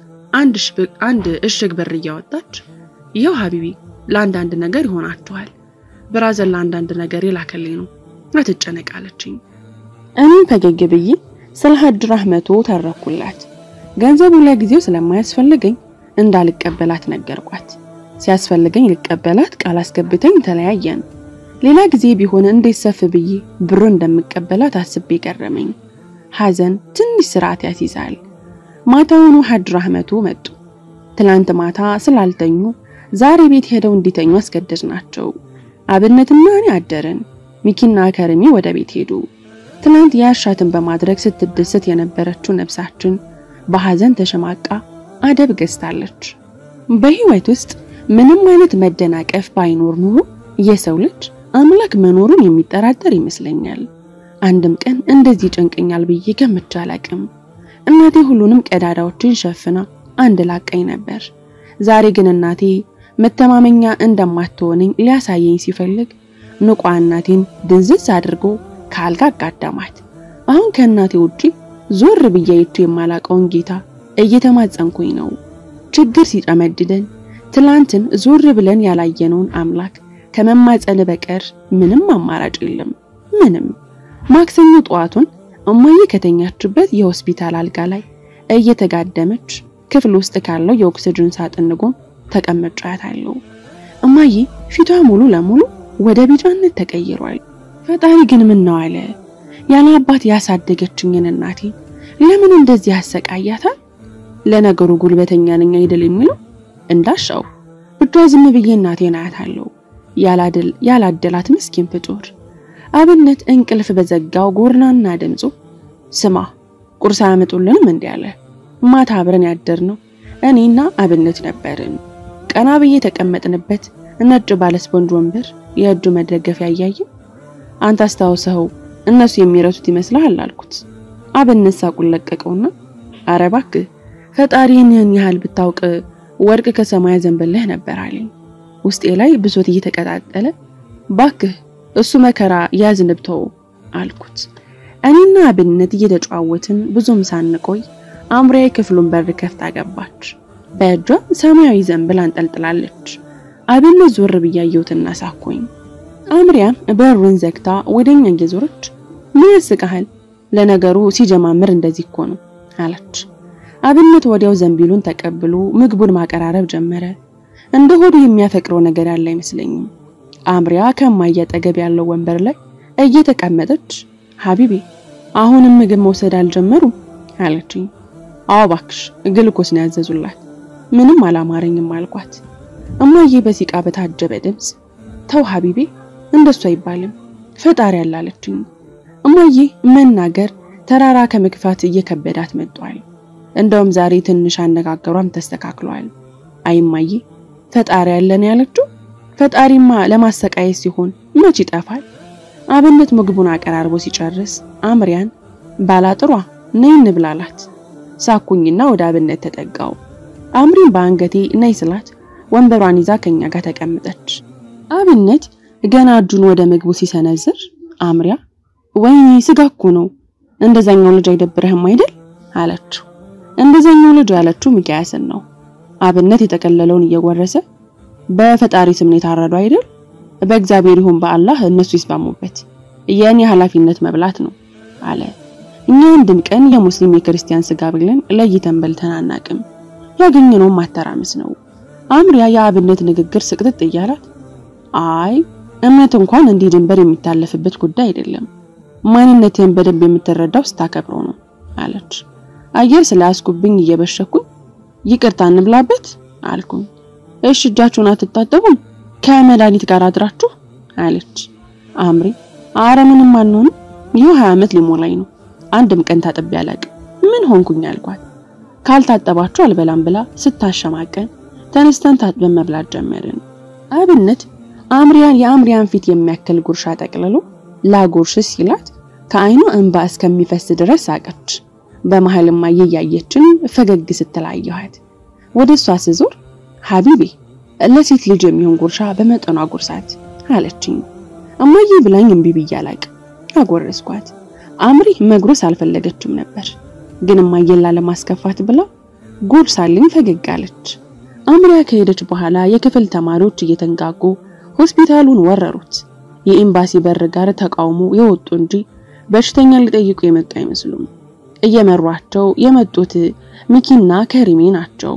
አንድ እሽግ ብር እያወጣች ይሄው ሀቢቢ ለአንዳንድ ነገር ይሆናችኋል፣ ብራዘር ለአንዳንድ ነገር ይላከልኝ ነው አትጨነቅ አለችኝ። እኔም ፈገግ ብዬ ስለ ሀድ ረህመቱ ተረኩላት። ገንዘቡ ለጊዜው ስለማያስፈልገኝ እንዳልቀበላት ነገርኳት። ሲያስፈልገኝ ልቀበላት ቃል አስገብተኝ ተለያየን። ሌላ ጊዜ ቢሆን እንዴት ሰፍ ብዬ ብሩ እንደምቀበላት አስቤ ገረመኝ። ሐዘን ትንሽ ስርዓት ያስይዛል። ማታውኑ ሀድ ረህመቱ መጡ። ትላንት ማታ ስላልተኙ ዛሬ ቤት ሄደው እንዲተኙ አስገደድናቸው። አብነትና እኔ አደርን። ሚኪና ከርሚ ወደ ቤት ሄዱ። ትናንት ያሻትን በማድረግ ስትደሰት የነበረችው ነፍሳችን በሐዘን ተሸማቃ አደብ ገዝታለች። በህይወት ውስጥ ምንም አይነት መደናቀፍ ባይኖር ኑሮ የሰው ልጅ አምላክ መኖሩን የሚጠራጠር ይመስለኛል። አንድም ቀን እንደዚህ ጨንቀኛል ብዬ ገምቼ አላቅም። እናቴ ሁሉንም ቀዳዳዎችን ሸፍና አንድ ላቀኝ ነበር። ዛሬ ግን እናቴ መተማመኛ እንደማትሆነኝ ሊያሳየኝ ሲፈልግ ንቋ እናቴን ድንዝዝ አድርጎ ካልጋ አጋዳማት። አሁን ከእናቴ ውጪ ዞር ብዬ የማላቀውን ጌታ እየተማጸንኩኝ ነው። ችግር ሲጨመድደን ትላንትን ዞር ብለን ያላየነውን አምላክ ከመማጸን በቀር ምንም አማራጭ የለም። ምንም። ማክሰኞ ጧቱን እማዬ ከተኛችበት የሆስፒታል አልጋ ላይ እየተጋደመች ክፍል ውስጥ ካለው የኦክሲጅን ሳጥን ጎን ተቀምጫታለሁ። እማዬ ፊቷ ሙሉ ለሙሉ ወደ ቢጫነት ተቀይሯል። ፈጣሪ ግን ምን ነው አለ? ያለ አባት ያሳደገችኝን እናቴ ለምን እንደዚህ ያሰቃያታል? ለነገሩ ጉልበተኛ ነኝ አይደል የሚለው እንዳሻው ብቻ ዝም ብዬ እናቴን አያታለሁ። ያላደላት ምስኪን ፍጡር። አብነት እንቅልፍ በዘጋው ጎርናና ድምጹ ስማ ቁርስ አመጡልንም እንዲያለ ማታ አብረን ያደርነው እኔና አብነት ነበርን። ቀና ብዬ ተቀመጥንበት ነጭ ባለስፖንጅ ወንበር የእጁ መደገፊያ ያያየ አንተ አስተዋውሰው እነሱ የሚረሱት ይመስላል አልኩት። አብነት ሳቁን ለቀቀውና አረ እባክህ ፈጣሪን ያህል ብታውቅ ወርቅ ከሰማይ ዘንበለህ ነበር አለኝ። ውስጤ ላይ ብሶት እየተቀጣጠለ ባክህ እሱ መከራ ያዝንብተው አልኩት። እኔና አብነት እየተጫወትን ብዙም ሳንቆይ አምሪያ ክፍሉን በር ከፍታ ገባች። በእጇ ሰማያዊ ዘንብል አንጠልጥላለች። አብነት ዞር ብያየውትና ሳኩኝ። አምሪያም በሩን ዘግታ ወደኛ እየዞረች ምን ያስቃሃል? ለነገሩ ሲጀማምር እንደዚህ እኮ ነው አለች። አብነት ወዲያው ዘንቢሉን ተቀብሎ ምግቡን ማቀራረብ ጀመረ። እንደ ሆዱ የሚያፈቅረው ነገር ያለ አይመስለኝም። አምሪያ ከማያ ጠገብ ያለው ወንበር ላይ እየተቀመጠች ሐቢቢ አሁንም ምግብ መውሰድ አልጀመሩም አለችኝ። አዎ እባክሽ ግልኮስ ነው ያዘዙላት። ምንም አላማረኝም አልኳት። እማዬ በሲቃ በታጀበ ድምጽ ተው ሐቢቢ እንደሱ አይባልም ፈጣሪ ያላለችኝ። እማዬ መናገር ተራራ ከመግፋት እየከበዳት መጥቷል። እንደውም ዛሬ ትንሽ አነጋገሯም ተስተካክሏል። አይማዬ ፈጣሪ ያለን ያለችው ፈጣሪማ ለማሰቃየት ሲሆን መች ይጠፋል። አብነት ምግቡን አቀራርቦ ሲጨርስ አምሪያን ባላጥሯ ነይ እንብላላት። ሳኩኝና ወደ አብነት ተጠጋው። አምሪን በአንገቴ ነይ ስላት ወንበሯን ይዛ ከኛ ጋር ተቀመጠች። አብነት ገና እጁን ወደ ምግቡ ሲሰነዝር አምሪያ ወይኔ ስጋኩ ነው እንደዛኛው ልጅ አይደብርህም አይደል አለችው። እንደዛኛው ልጅ ያለችው ሚካያስን ነው። አብነት የተቀለለውን እየጎረሰ በፈጣሪ ስም ነው ታረዱ አይደል? በእግዚአብሔር ይሁን በአላህ እነሱ ይስማሙበት። የኔ ኃላፊነት መብላት ነው አለ። እኛ አንድም ቀን የሙስሊም የክርስቲያን ስጋ ብለን ለይተን በልተን አናቅም። ያገኘነው ማተራመስ ነው። አምሪያ የአብነት ንግግር ስቅጥጥ እያላት አይ እምነት እንኳን እንዲህ ድንበር የሚታለፍበት ጉዳይ አይደለም። ማንነቴን በደንብ የምትረዳው ስታከብረው ነው አለች። አየር ስላስኩብኝ እየበሸኩኝ ይቅርታ እንብላበት አልኩኝ። እሺ እጃችሁን አትታጠቡም ከመድኃኒት ጋር አድራችሁ አለች። አምሪ አረ ምንም አንሆን ይሁ 20 ዓመት ሊሞላኝ ነው አንድም ቀን ታጥቤ አላቅም ምን ሆንኩኝ አልኳት። ካልታጠባችሁ አልበላም ብላ ስታሸማቀን ተነስተን ታጥበን መብላት ጀመርን። አብነት የአምሪያን ፊት የሚያክል ጉርሻ ጠቅልሎ ላጉርሽ ሲላት ከአይኑ እንባ እስከሚፈስ ድረስ ሳቀች። በመሐልማ እያየችን ፈገግ ስትላየኋት ወደሷ ስዞር ሐቢቢ ለሴት ልጅ የሚሆን ጉርሻ በመጠኗ ጉርሳት አለችኝ። እማዬ ብላኝ እምቢ ብያላቅ አጎረስኳት። አምሪ መጉረስ አልፈለገችም ነበር፣ ግን እማዬን ላለማስከፋት ብላ ጉርሳልኝ ፈገግ አለች። አምሪያ ከሄደች በኋላ የክፍል ተማሪዎች እየተንጋጉ ሆስፒታሉን ወረሩት። የኤምባሲ በር ጋር ተቃውሞ የወጡ እንጂ በሽተኛ ሊጠይቁ የመጡ አይመስሉም። እየመሯቸው የመጡት ሚኪና ከሪሜ ናቸው።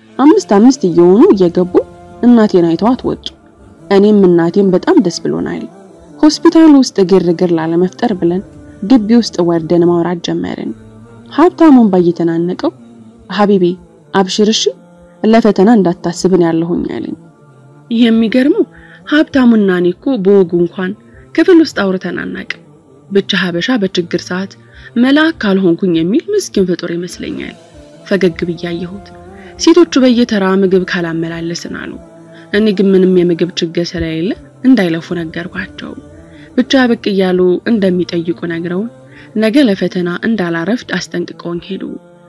5 እየሆኑ እየገቡ እናቴን አይተዋት ወጡ። እኔም እናቴን በጣም ደስ ብሎናል። ሆስፒታሉ ውስጥ ግርግር ላለመፍጠር ብለን ግቢ ውስጥ ወርደን ማውራት ጀመርን። ሀብታሙን ባይተናነቀው ሐቢቢ አብሽርሽ ለፈተና እንዳታስብን ያለሁኝ አለኝ። የሚገርመው ሀብታሙና እኔ እኮ በወጉ እንኳን ክፍል ውስጥ አውርተን አናውቅም። ብቻ ሀበሻ በችግር ሰዓት መልአክ ካልሆንኩኝ የሚል ምስኪን ፍጡር ይመስለኛል። ፈገግ ብያየሁት። ሴቶቹ በየተራ ምግብ ካላመላለስን አሉ። እኔ ግን ምንም የምግብ ችግር ስለሌለ እንዳይለፉ ነገርኳቸው። ብቻ ብቅ እያሉ እንደሚጠይቁ ነግረው ነገ ለፈተና እንዳላረፍድ አስጠንቅቀውኝ ሄዱ።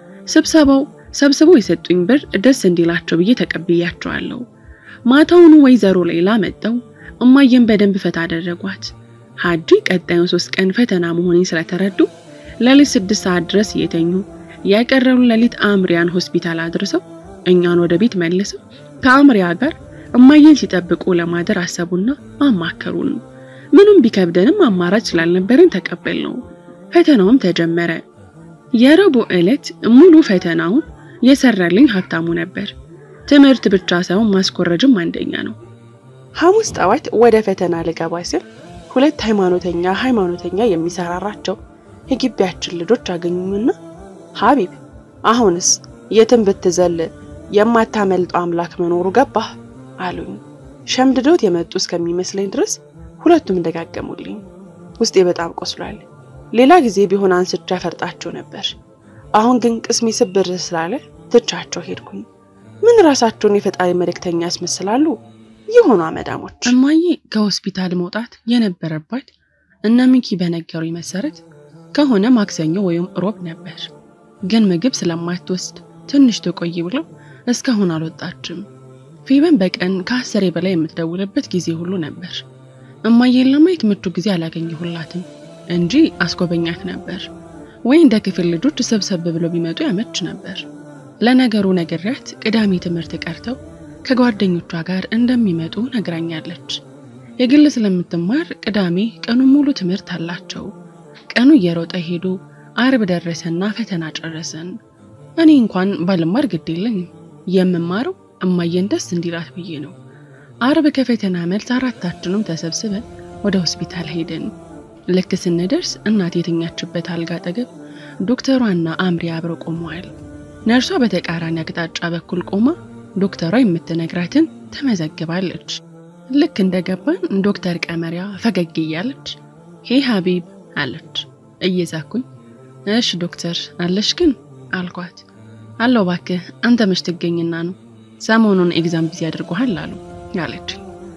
ሰብስበው የሰጡኝ ብር ደስ እንዲላቸው ብዬ ተቀብያቸዋለሁ። ማታውኑ ወይዘሮ ሌላ መጣው እማየን በደንብ ፈታ አደረጓት። ሀጂ ቀጣዩን 3 ቀን ፈተና መሆኔን ስለተረዱ ለሊት 6 ሰዓት ድረስ እየተኙ ያቀረውን ለሊት አምሪያን ሆስፒታል አድርሰው እኛን ወደ ቤት መልሰው ከአምሪያ ጋር እማየን ሲጠብቁ ለማደር አሰቡና አማከሩን። ምንም ቢከብደንም አማራጭ ስላልነበረን ተቀበልነው። ፈተናውም ተጀመረ። የረቡዕ ዕለት ሙሉ ፈተናውን የሰራልኝ ሀብታሙ ነበር። ትምህርት ብቻ ሳይሆን ማስኮረጅም አንደኛ ነው። ሐሙስ ጠዋት ወደ ፈተና ልገባ ሲል 2 ሃይማኖተኛ የሚሰራራቸው የግቢያችን ልጆች አገኙኝና ሀቢብ አሁንስ የትም ብትዘል የማታመልጠው አምላክ መኖሩ ገባህ አሉኝ። ሸምድዶት የመጡ እስከሚመስለኝ ድረስ ሁለቱም ደጋገሙልኝ። ውስጤ በጣም ቆስሏል። ሌላ ጊዜ ቢሆን አንስቻ ፈርጣቸው ነበር። አሁን ግን ቅስሜ ስብር ስላለ ትቻቸው ሄድኩኝ። ምን ራሳቸውን የፈጣሪ መልእክተኛ ያስመስላሉ የሆኑ አመዳሞች። እማዬ ከሆስፒታል መውጣት የነበረባት እነ ሚኪ በነገሩኝ መሰረት ከሆነ ማክሰኞ ወይም ሮብ ነበር። ግን ምግብ ስለማትወስድ ትንሽ ተቆይ ብለው እስካሁን አልወጣችም። ፌበን በቀን ከ10 በላይ የምትደውልበት ጊዜ ሁሉ ነበር። እማዬን ለማየት ምቹ ጊዜ አላገኘሁላትም እንጂ አስጎበኛት ነበር። ወይ እንደ ክፍል ልጆች ሰብሰብ ብለው ቢመጡ ያመች ነበር። ለነገሩ ነግሬያት ቅዳሜ ትምህርት ቀርተው ከጓደኞቿ ጋር እንደሚመጡ ነግራኛለች። የግል ስለምትማር ቅዳሜ ቀኑን ሙሉ ትምህርት አላቸው። ቀኑ እየሮጠ ሄዶ አርብ ደረሰና ፈተና ጨረሰን። እኔ እንኳን ባልማር ግድ የለኝም። የምማረው እማየን ደስ እንዲላት ብዬ ነው። አርብ ከፈተና መልስ አራታችንም ተሰብስበን ወደ ሆስፒታል ሄድን። ልክ ስንደርስ እናቴ የተኛችበት አልጋ አጠገብ ዶክተሯና አምሪ አብረው ቆመዋል። ነርሷ በተቃራኒ አቅጣጫ በኩል ቆማ ዶክተሯ የምትነግራትን ተመዘግባለች። ልክ እንደገባን ዶክተር ቀመሪያ ፈገግ እያለች ሄ ሀቢብ አለች። እየዛኩኝ እሺ ዶክተር አለሽ ግን አልኳት። አለው ባክህ አንተ መች ትገኝና ነው ሰሞኑን ኤግዛም ቢዚ ያድርጉሃል አሉ አለች።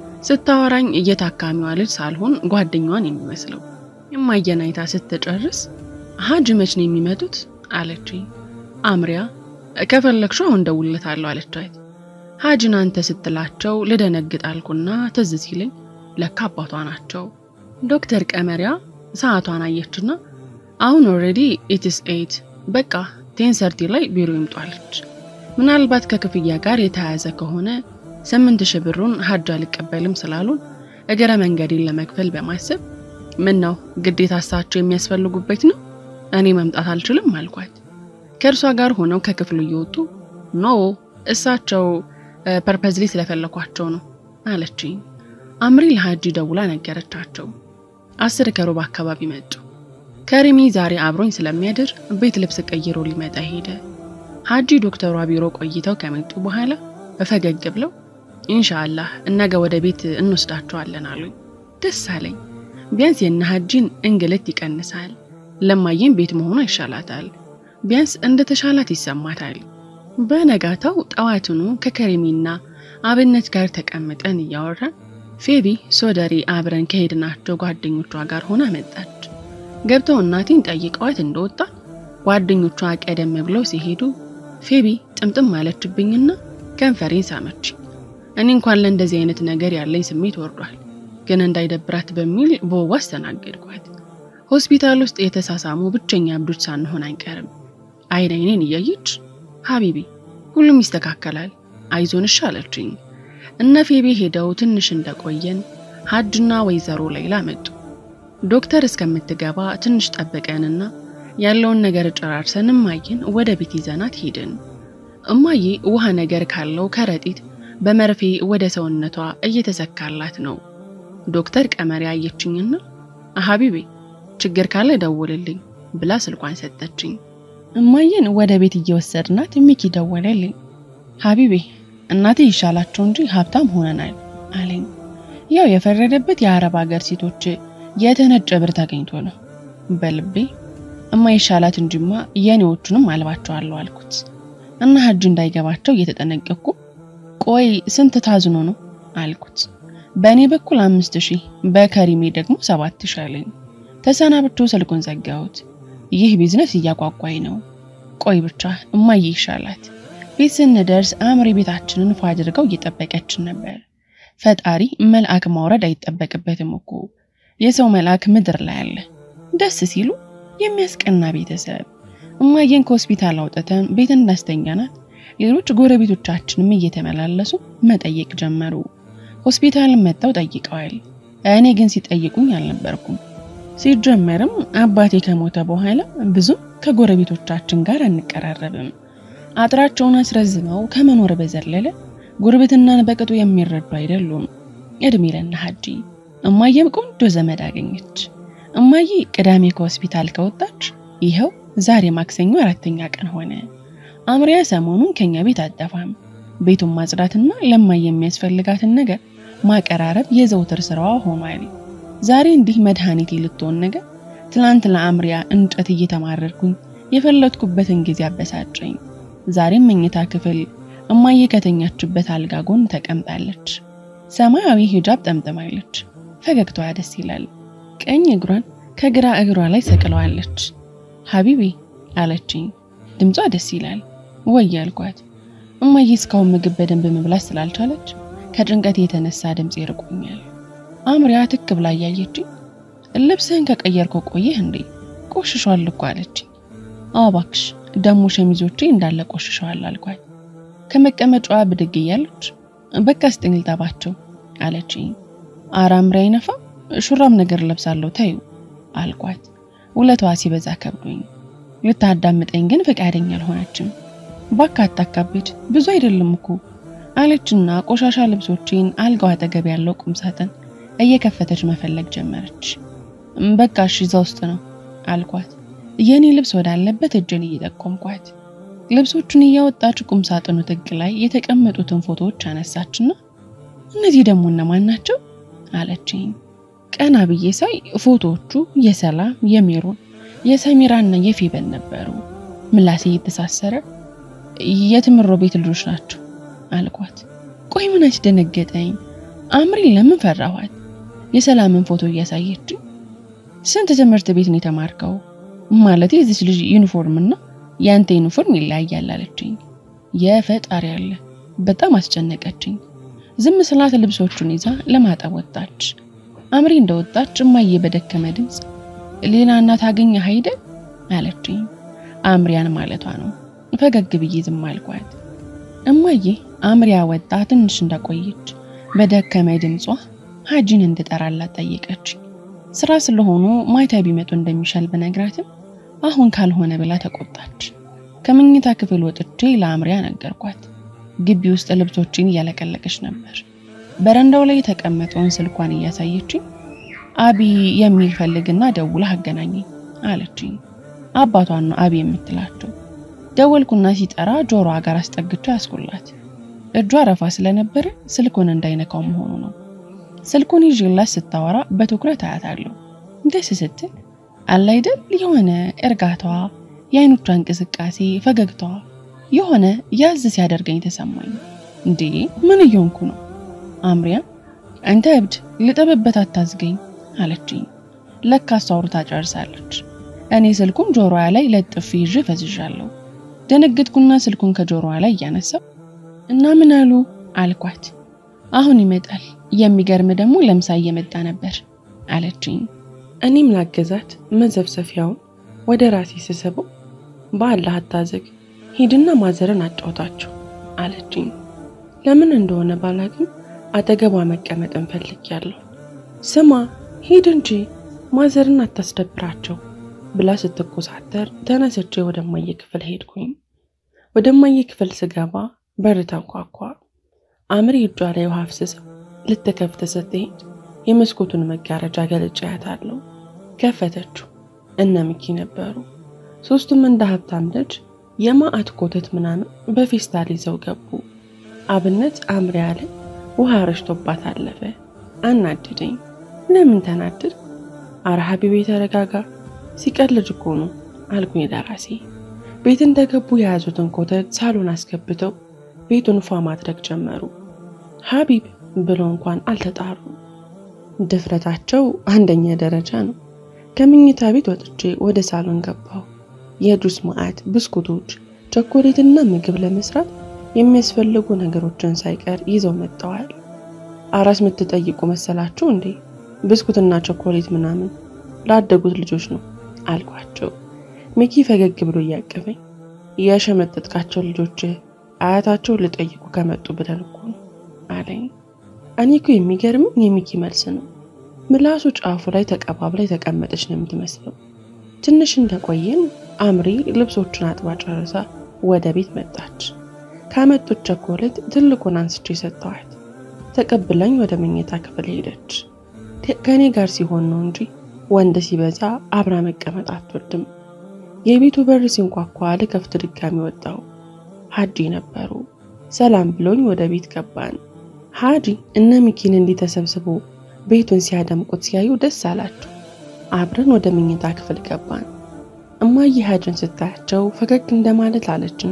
ስታወራኝ እየታካሚዋ ልጅ ሳልሆን ጓደኛዋን የሚመስለው። የማየን አይታ ስትጨርስ ሀጂ መች ነው የሚመጡት አለች። አምሪያ ከፈለክሽ አሁን ደውልለታለሁ አለቻት። ሀጂን አንተ ስትላቸው ልደነግጥ አልኩና ትዝ ሲለኝ ለካ አባቷ ናቸው። ዶክተር ቀመሪያ ሰዓቷን አየችና አሁን ኦሬዲ it is 8 በቃ 10:30 ላይ ቢሮ ይምጣለች። ምናልባት ከክፍያ ጋር የተያያዘ ከሆነ 8000 ብሩን ሀጅ አልቀበልም ስላሉን እገረ መንገዴን ለመክፈል በማሰብ ምን ነው ግዴታ አሳቸው የሚያስፈልጉበት ነው እኔ መምጣት አልችልም አልኳት። ከርሷ ጋር ሆነው ከክፍሉ እየወጡ ኖ እሳቸው ፐርፐዝሊ ስለፈለኳቸው ነው አለችኝ። አምሪ ለሀጂ ደውላ ነገረቻቸው። 10 ከሩብ አካባቢ መጡ። ከሪሚ ዛሬ አብሮኝ ስለሚያድር ቤት ልብስ ቀይሮ ሊመጣ ሄደ። ሀጂ ዶክተሯ ቢሮ ቆይተው ከመጡ በኋላ በፈገግ ብለው ኢንሻአላህ ነገ ወደ ቤት እንወስዳቸዋለን አሉኝ። ደስ አለኝ። ቢያንስ የነ ሀጂን እንግልት ይቀንሳል። ለማየን ቤት መሆኑ ይሻላታል። ቢያንስ እንደተሻላት ይሰማታል። በነጋታው ጠዋቱኑ ከከሪሚና አብነት ጋር ተቀምጠን እያወራን ፌቢ ሶደሪ አብረን ከሄድናቸው ጓደኞቿ ጋር ሆና መጣች። ገብተው እናቴን ጠይቀዋት እንደወጣ ጓደኞቿ ቀደም ብለው ሲሄዱ ፌቢ ጥምጥም ማለችብኝና ከንፈሬን ሳመች። እኔ እንኳን ለእንደዚህ አይነት ነገር ያለኝ ስሜት ወርዷል፣ ግን እንዳይደብራት በሚል በዋስ ተናገርኳት። ሆስፒታል ውስጥ የተሳሳሙ ብቸኛ አብዶች ሳንሆን አንቀርም። አይኔን እያየች ሀቢቢ ሁሉም ይስተካከላል አይዞንሽ አለችኝ። እነ ፌቢ ሄደው ትንሽ እንደቆየን ሀጅና ወይዘሮ ሌላ መጡ። ዶክተር እስከምትገባ ትንሽ ጠበቀንና ያለውን ነገር ጨራርሰን እማዬን ወደ ቤት ይዘናት ሄድን። እማዬ ውሃ ነገር ካለው ከረጢት በመርፌ ወደ ሰውነቷ እየተሰካላት ነው። ዶክተር ቀመሪያ አየችኝና ሀቢቢ ችግር ካለ ደውልልኝ ብላ ስልኳን ሰጠችኝ። እማዬን ወደ ቤት እየወሰድናት ሚኪ ደወለልኝ። ሀቢቢ እናቴ ይሻላቸው እንጂ ሀብታም ሆነናል አለኝ። ያው የፈረደበት የአረብ ሀገር ሴቶች የተነጨ ብር ታገኝቶ ነው። በልቤ እማይሻላት እንጂማ የኔዎቹንም አልባቸዋለሁ አልኩት እና ሀጅ እንዳይገባቸው እየተጠነቀቅኩ ቆይ ስንት ታዝኖ ነው አልኩት። በእኔ በኩል 5000 በከሪሜ ደግሞ 7000 አለኝ። ተሰናብቶ ስልኩን ዘጋሁት። ይህ ቢዝነስ እያቋቋኝ ነው። ቆይ ብቻ እማዬ ይሻላት። ቤት ስንደርስ አምሪ ቤታችንን ፏ አድርገው እየጠበቀችን ነበር። ፈጣሪ መልአክ ማውረድ አይጠበቅበትም እኮ የሰው መልአክ ምድር ላይ አለ። ደስ ሲሉ የሚያስቀና ቤተሰብ። እማዬን ከሆስፒታል አውጥተን ቤት እንዳስተኛናት ሌሎች ጎረቤቶቻችንም እየተመላለሱ መጠየቅ ጀመሩ። ሆስፒታል መጣው ጠይቀዋል። እኔ ግን ሲጠይቁኝ አልነበርኩም። ሲጀመርም አባቴ ከሞተ በኋላ ብዙ ከጎረቤቶቻችን ጋር አንቀራረብም። አጥራቸውን አስረዝመው ከመኖር በዘለለ ጉርብትናን በቅጡ የሚረዱ አይደሉም። እድሜ ለና ሀጂ። እማዬም ቆንጆ ዘመድ አገኘች። እማዬ ቅዳሜ ከሆስፒታል ከወጣች ይሄው ዛሬ ማክሰኞ 4ኛ ቀን ሆነ። አምሪያ ሰሞኑን ከኛ ቤት አጠፋም። ቤቱን ማጽዳትና ለማዬ የሚያስፈልጋትን ነገር ማቀራረብ የዘውትር ስራዋ ሆኗል። ዛሬ እንዲህ መድኃኒት ልትሆን ነገር ትላንት ለአምሪያ እንጨት እየተማረርኩኝ የፈለጥኩበትን ጊዜ አበሳጨኝ። ዛሬም መኝታ ክፍል እማዬ ከተኛችበት አልጋ ጎን ተቀምጣለች። ሰማያዊ ሂጃብ ጠምጥማለች። ፈገግታዋ ደስ ይላል። ቀኝ እግሯን ከግራ እግሯ ላይ ሰቅለዋለች። ሀቢቢ አለችኝ። ድምጿ ደስ ይላል። ወይ አልኳት። እማዬ እስካሁን ምግብ በደንብ መብላት ስላልቻለች ከጭንቀት የተነሳ ድምጽ ይርቁኛል። አምሪያ ትክ ብላ ያየችኝ። ልብስህን ከቀየርከው ቆየህ እንዴ? ቆሽሿል እኮ አለችኝ። አባክሽ ደሞ ሸሚዞቼ እንዳለ ቆሽሿል አልኳት። ከመቀመጫዋ ብድግ እያለች በቃ ስጥኝል ታባቸው አለችኝ። አምሪያ ይነፋ ሹራብ ነገር ለብሳለሁ ታዩ አልኳት። ውለቷ ሲበዛ ከብዶኝ ልታዳምጠኝ ግን ፈቃደኛ አልሆነችም። ባካ አታካብድ ብዙ አይደለም እኮ አለችና ቆሻሻ ልብሶቼን አልጋው አጠገብ ያለው ቁም ሳጥን እየከፈተች መፈለግ ጀመረች። በቃ እሺ እዛ ውስጥ ነው አልኳት። የኔ ልብስ ወዳለበት እጄን እየጠቆምኳት ልብሶቹን እያወጣች ቁም ሳጥኑ ጥግ ላይ የተቀመጡትን ፎቶዎች አነሳችና እነዚህ ደግሞ እነማን ናቸው አለችኝ። ቀና ብዬ ሳይ ፎቶዎቹ የሰላም፣ የሜሮን፣ የሰሚራና የፌበን ነበሩ። ምላሴ እየተሳሰረ የትምሮ ቤት ልጆች ናቸው አልኳት። ቆይ ምን አስደነገጠኝ? አምሪ ለምን ፈራኋት? የሰላምን ፎቶ እያሳየችኝ ስንት ትምህርት ቤት ነው የተማርከው? ማለቴ እዚህ ልጅ ዩኒፎርምና ያንተ ዩኒፎርም ይለያያል አለችኝ። የፈጣሪ ያለ በጣም አስጨነቀችኝ። ዝም ስላት ልብሶቹን ይዛ ለማጠብ ወጣች። አምሪ እንደወጣች እማዬ በደከመ ድምጽ ሌላ እናት አገኘ ሀይደ አለችኝ። አምሪያን ማለቷ ነው። ፈገግ ብዬ ዝም አልኳት። እማዬ አምሪያ ወጣ ትንሽ እንደቆየች በደከመ ድምጿ ሀጂን እንድጠራላት ጠየቀች። ስራ ስለሆኑ ማታ ቢመጡ እንደሚሻል በነግራትም አሁን ካልሆነ ብላ ተቆጣች። ከመኝታ ክፍል ወጥቼ ለአምሪያ ነገርኳት። ግቢ ውስጥ ልብሶችን እያለቀለቀች ነበር። በረንዳው ላይ የተቀመጠውን ስልኳን እያሳየችኝ አቢ የሚል ፈልግና ደውላ አገናኘኝ አለችኝ። አባቷን ነው አቢ የምትላቸው። ደወልኩና ሲጠራ ጆሮዋ ጋር አስጠግቼ ያስኩላት። እጇ ረፋ ስለነበረ ስልኩን እንዳይነካው መሆኑ ነው። ስልኩን ይዤላት ስታወራ በትኩረት አያታለሁ። ደስ ስትል አለ አይደል የሆነ እርጋታዋ፣ የአይኖቿ እንቅስቃሴ፣ ፈገግታዋ የሆነ ያዝ ሲያደርገኝ ተሰማኝ። እንዴ ምን እየሆንኩ ነው? አምሪያ አንተ እብድ ልጠበበት አታዝገኝ አለችኝ። ለካስ አውርታ ጨርሳለች። እኔ ስልኩን ጆሮዋ ላይ ለጥፍ ይዤ ፈዝዣለሁ። ደነገጥኩና ስልኩን ከጆሮዋ ላይ ያነሳው እና ምን አሉ አልኳት። አሁን ይመጣል የሚገርም ደግሞ ለምሳ እየመጣ ነበር አለችኝ። እኔም ላገዛት መዘፍሰፊያውን ወደ ራሴ ስሰበው በአላህ አታዘግ ሂድና ማዘርን አጫውታቸው አለችኝ። ለምን እንደሆነ ባላቅም አጠገቧ መቀመጥን ፈልጊያለሁ። ስማ ሂድ እንጂ ማዘርን አታስደብራቸው ብላ ስትቆሳተር ተነስቼ ወደማየ ክፍል ሄድኩኝ። ወደማየ ክፍል ስገባ በር ተንኳኳ። አምሪ እጇ ላይ ውሃ አፍስሰው ልትከፍት ስትሄድ የመስኮቱን መጋረጃ ገልጬ ያታለሁ። ከፈተችው። እነ ሚኪ ነበሩ። ሶስቱም እንደ ሀብታም ልጅ የማአት ኮተት ምናምን በፌስታል ይዘው ገቡ። አብነት አምሪ አለ ውሃ ረሽቶባት አለፈ። አናደደኝ። ለምን ተናደድ? አረ ሀቢቤ ተረጋጋ፣ ሲቀልድ እኮ ነው አልኩኝ ለራሴ። ቤት እንደገቡ የያዙትን ኮተት ሳሎን አስገብተው ቤቱን ፏ ማድረግ ጀመሩ። ሀቢብ ብሎ እንኳን አልተጣሩ። ድፍረታቸው አንደኛ ደረጃ ነው። ከመኝታ ቤት ወጥቼ ወደ ሳሎን ገባሁ። የጁስ ማዕት፣ ብስኩቶች፣ ቸኮሌትና ምግብ ለመስራት የሚያስፈልጉ ነገሮችን ሳይቀር ይዘው መጥተዋል። አራስ የምትጠይቁ መሰላችሁ እንዴ? ብስኩትና ቸኮሌት ምናምን ላደጉት ልጆች ነው አልኳቸው። ሚኪ ፈገግ ብሎ እያቀፈኝ የሸመጠጥካቸው ልጆች አያታቸው ልጠይቁ ከመጡ ብለን እኮ ነው አለኝ። እኔ እኮ የሚገርምኝ የሚኪ መልስ ነው። ምላሱ ጫፉ ላይ ተቀባብላ የተቀመጠች ነው የምትመስለው። ትንሽ እንደቆየን አምሪ ልብሶቹን አጥባ ጨርሳ ወደ ቤት መጣች። ካመጡት ቸኮሌት ትልቁን አንስቼ ሰጠኋት። ተቀብላኝ ወደ መኝታ ክፍል ሄደች። ከኔ ጋር ሲሆን ነው እንጂ ወንድ ሲበዛ አብራ መቀመጥ አትወድም። የቤቱ በር ሲንኳኳ ልከፍት ድጋሚ ወጣው። ሀጂ ነበሩ። ሰላም ብሎኝ ወደ ቤት ገባን። ሀጂ እነ ሚኪን እንዲተሰብስቡ ቤቱን ሲያደምቁት ሲያዩ ደስ አላቸው። አብረን ወደ መኝታ ክፍል ገባን። እማዬ ሀጂን ስታያቸው ፈገግ እንደማለት አለችና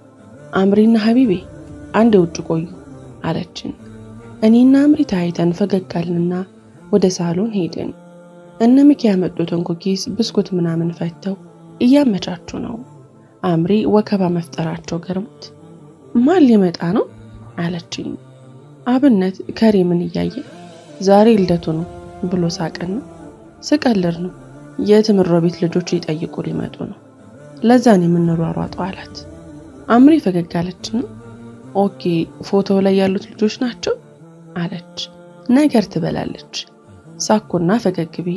አምሪና ሀቢቤ አንድ ውጭ ቆዩ አለችን። እኔና አምሪ ታይተን ፈገግካልንና ወደ ሳሎን ሄድን። እነ ሚኪ ያመጡትን ኩኪስ፣ ብስኩት ምናምን ፈተው እያመቻቹ ነው። አምሪ ወከባ መፍጠራቸው ገርሞት ማን ሊመጣ ነው አለችኝ። አብነት ከሪምን እያየ ዛሬ ልደቱ ነው ብሎ ሳቀና ስቀልር ነው የትምሮ ቤት ልጆች ይጠይቁ ሊመጡ ነው ለዛን የምንሯሯጠው አላት። አምሪ ፈገግ አለችና ኦኬ ፎቶ ላይ ያሉት ልጆች ናቸው አለች። ነገር ትበላለች። ሳኩና ፈገግ ብዬ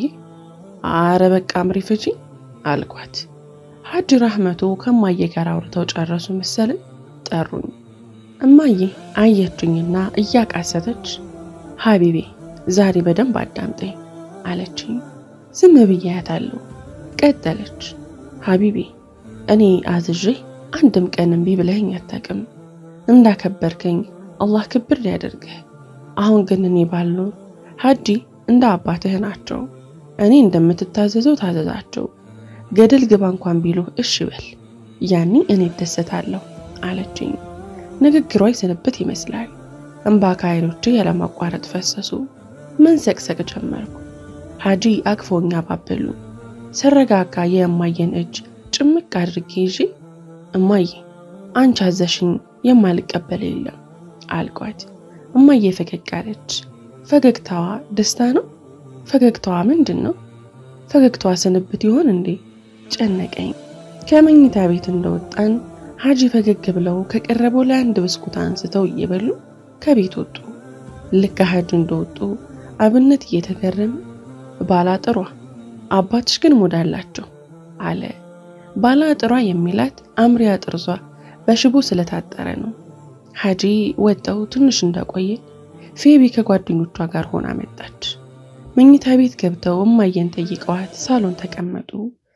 አረ በቃ አምሪ ፍጂ አልኳት። ሀጂ ረህመቱ ከማዬ ጋር አውርተው ጨረሱ መሰለኝ ጠሩኝ። እማዬ አየችኝና እያቃሰተች ሀቢቤ ዛሬ በደንብ አዳምጠኝ አለችኝ። ዝም ብያታለሁ። ቀጠለች ሀቢቤ እኔ አዝዤ አንድም ቀን እምቢ ብለኸኝ አታውቅም። እንዳከበርከኝ አላህ ክብር ያደርግህ። አሁን ግን እኔ ባልኖር ሀጂ እንደ አባትህ ናቸው። እኔ እንደምትታዘዘው ታዘዛቸው። ገደል ግባ እንኳን ቢሉ እሺ በል፣ ያኔ እኔ ደሰታለሁ አለችኝ። ንግግሯ ይሰነበት ይመስላል። እንባ ከዓይኖቼ ያለማቋረጥ ፈሰሱ። መንሰቅሰቅ ጀመርኩ። ሀጂ አቅፎኛ ባበሉ። ሰረጋጋ የእማዬን እጅ ጭምቅ አድርጌ ይዤ እማዬ አንቺ አዘሽኝ የማልቀበል የለም አልኳት። እማዬ ፈገግ አለች። ፈገግታዋ ደስታ ነው? ፈገግታዋ ምንድነው? ፈገግታዋ ስንብት ይሆን እንዴ? ጨነቀኝ። ከመኝታ ቤት እንደወጣን ሀጂ ፈገግ ብለው ከቀረበው ላይ አንድ ብስኩት አንስተው እየበሉ ከቤት ወጡ። ልክ ሀጂ እንደወጡ አብነት እየተገረመ ባላጥሯ አባትሽ ግን ሞዳላቸው አለ። ባላጥሯ የሚላት አምሪያ ጥርዟ በሽቦ ስለታጠረ ነው። ሀጂ ወጣው ትንሽ እንደቆየ ፌቢ ከጓደኞቿ ጋር ሆና መጣች። መኝታ ቤት ገብተው እማዬን ጠይቀዋት ሳሎን ተቀመጡ።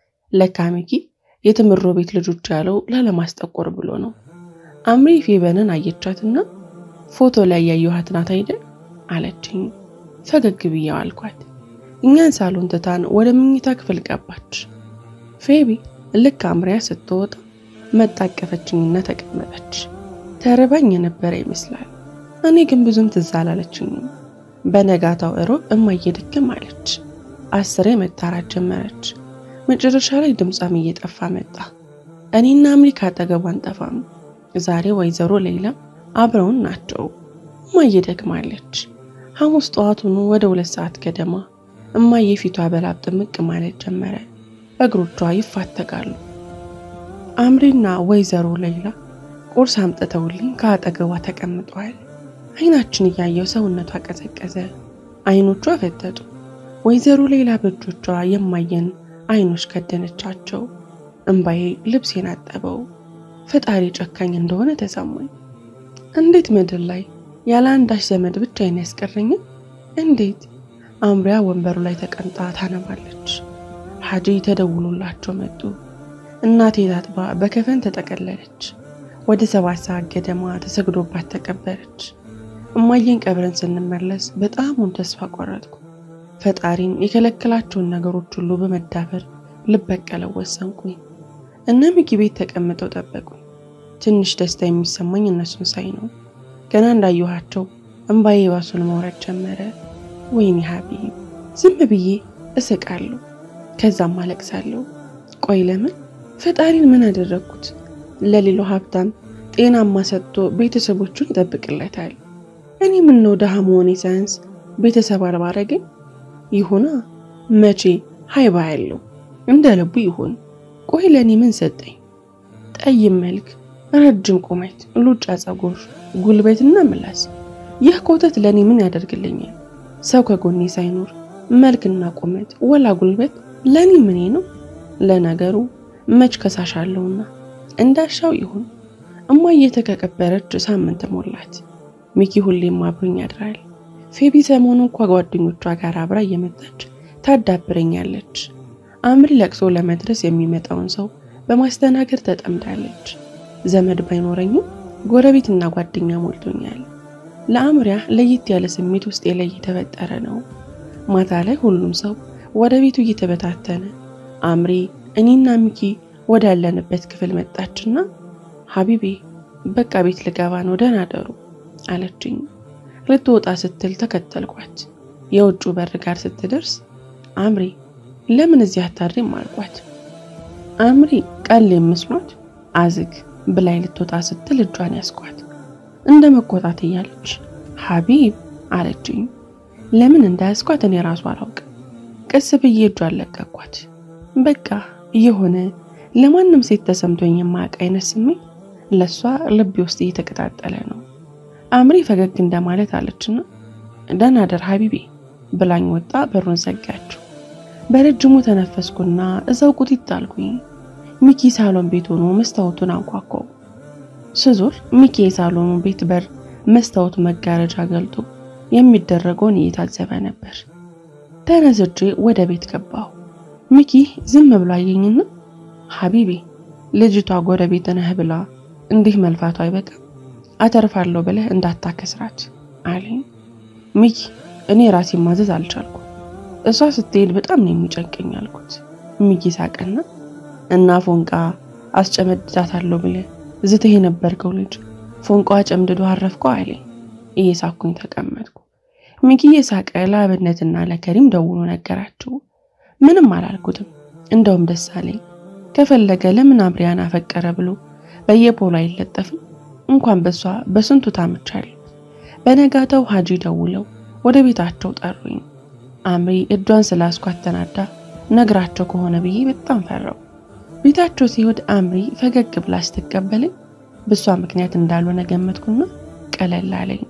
ለካሚኪ የትምሮ ቤት ልጆች ያለው ላለማስጠቆር ብሎ ነው። አምሪ ፌበንን አየቻትና ፎቶ ላይ ያየኋት ናት አይደል አለችኝ። ፈገግ ብዬው አልኳት። እኛን ሳሎን ተታን ወደ መኝታ ክፍል ገባች። ፌቢ ልክ አምሪያ ስትወጣ መጣቀፈችኝና ተቀመጠች። ተረባኝ የነበረ ይመስላል። እኔ ግን ብዙም ትዝ አላለችኝም። በነጋታው እሮብ እማዬ ድክም አለች። አስሬ መታራት ጀመረች። መጨረሻ ላይ ድምጿም እየጠፋ መጣ። እኔና አምሪ ካጠገቧ አንጠፋም። ዛሬ ወይዘሮ ሌላ አብረውን ናቸው። እማዬ ደክማለች። ሐሙስ ጠዋቱን ወደ 2 ሰዓት ገደማ እማዬ ፊቷ በላብ ጥምቅ ማለት ጀመረ። እግሮቿ ይፋተጋሉ። አምሪና ወይዘሮ ሌላ ቁርስ አምጥተውልኝ ከአጠገቧ ተቀምጠዋል። አይናችን እያየው ሰውነቷ ቀዘቀዘ። አይኖቿ ፈተጡ። ወይዘሮ ሌላ በእጆቿ የማየን አይኖች ከደነቻቸው። እንባዬ ልብሴን አጠበው። ፈጣሪ ጨካኝ እንደሆነ ተሰማኝ። እንዴት ምድር ላይ ያለ አንዳች ዘመድ ብቻዬን ያስቀረኝ? እንዴት? አምሪያ ወንበሩ ላይ ተቀምጣ ታነባለች። ሀጂ ተደውሎላቸው መጡ። እናቴ ታጥባ በከፈን ተጠቀለለች። ወደ 7 ሰዓት ገደማ ተሰግዶባት ተቀበረች። እማዬን ቀብረን ስንመለስ በጣም ተስፋ ቆረጥኩ። ፈጣሪን የከለከላቸውን ነገሮች ሁሉ በመዳፈር ልበቀለው ወሰንኩኝ። እነ ሚኪ ቤት ተቀምጠው ጠበቁኝ። ትንሽ ደስታ የሚሰማኝ እነሱን ሳይ ነው። ገና እንዳየኋቸው እንባዬ ባሱን መውረድ ጀመረ። ወይኔ ሀቢብ። ዝም ብዬ እስቃለሁ፣ ከዛም አለቅሳለሁ። ቆይ ለምን? ፈጣሪን ምን አደረኩት? ለሌላው ሀብታም ጤናማ ሰጥቶ ቤተሰቦቹን ይጠብቅለታል። እኔ ምን ነው ደሃ መሆኔ ሳይንስ ቤተሰብ አልባ አደረገኝ? ይሁና መቼ ሃይባ ያለው እንደ ልቡ ይሁን። ቆይ ለኔ ምን ሰጠኝ? ጠይም መልክ፣ ረጅም ቁመት፣ ሉጫ ጸጉር፣ ጉልበትና ምላስ። ይህ ኮተት ለኔ ምን ያደርግልኛል? ሰው ከጎኔ ሳይኖር መልክና ቁመት ወላ ጉልበት ለኔ ምን ነው? ለነገሩ መች ከሳሻለውና እንዳሻው ይሁን። እማዬ ተከቀበረች ሳምንት ሞላት። ሚኪ ሁሌም አብሮኝ ያድራል። ፌቢ ሰሞኑን ከጓደኞቿ ጋር አብራ እየመጣች ታዳብረኛለች። አምሪ ለቅሶ ለመድረስ የሚመጣውን ሰው በማስተናገድ ተጠምዳለች። ዘመድ ባይኖረኝም ጎረቤትና ጓደኛ ሞልቶኛል። ለአምሪያ ለየት ያለ ስሜት ውስጥ የተፈጠረ ነው። ማታ ላይ ሁሉም ሰው ወደ ቤቱ እየተበታተነ አምሪ እኔና ሚኪ ወዳለንበት ክፍል መጣችና ሀቢቤ በቃ ቤት ልገባ ነው ደህና ደሩ አለችኝ። ልትወጣ ስትል ተከተልኳት። የውጭ በር ጋር ስትደርስ አምሪ ለምን እዚህ አታድሪም አልኳት። አምሪ ቃል የምስሏት አዝግ ብላይ ልትወጣ ስትል እጇን ያስኳት። እንደ መቆጣት እያለች ሀቢብ አለችኝ። ለምን እንዳያስኳት እኔ ራሱ አላውቅም። ቀስ ብዬ እጇን ለቀኳት። በቃ የሆነ ለማንም ሴት ተሰምቶኝ የማያውቅ አይነት ስሜት ለሷ ልቤ ውስጥ እየተቀጣጠለ ነው። አምሪ ፈገግ እንደማለት አለችና ደህና ደር ሀቢቤ ብላኝ ወጣ። በሩን ዘጋችው። በረጅሙ ተነፈስኩና እዛው ቁጢጥ አልኩኝ። ሚኪ ሳሎን ቤት ሆኖ መስታወቱን አንኳኳው። ስዞር ሚኪ የሳሎኑ ቤት በር መስታወቱ መጋረጃ ገልጦ የሚደረገውን እየታዘበ ነበር። ተነስቼ ወደ ቤት ገባሁ። ሚኪ ዝም ብሎ አየኝና ሀቢቤ ልጅቷ ጎረቤት ነህ ብላ እንዲህ መልፋቷ አይበቃም? አተርፋለሁ ብለህ እንዳታከስራት አለኝ። ሚኪ እኔ ራሴ ማዘዝ አልቻልኩ። እሷ ስትሄድ በጣም ነው የሚጨንቀኝ አልኩት። ሚኪ ሳቀና እና ፎንቃ አስጨመድዳታለሁ ብለህ ዝተህ የነበርከው ልጅ ፎንቃ ጨምድዶ አረፍከው አለኝ። እየሳኩኝ ተቀመጥኩ። ሚኪ የሳቀ ለአብነትና ለከሪም ደውሎ ነገራቸው። ምንም አላልኩትም። እንደውም ደስ አለኝ። ከፈለገ ለምን አምሪያን አፈቀረ ብሎ በየፖሉ አይለጠፍም? እንኳን በሷ በስንቱ ታምቻለሁ። በነጋታው ሀጂ ደውለው ወደ ቤታቸው ጠሩኝ። አምሪ እጇን ስላስኳት ተናዳ ነግራቸው ከሆነ ብዬ በጣም ፈራው። ቤታቸው ሲሄድ አምሪ ፈገግ ብላ ስትቀበለኝ በሷ ምክንያት እንዳልሆነ ገመትኩና ቀለል አለኝ።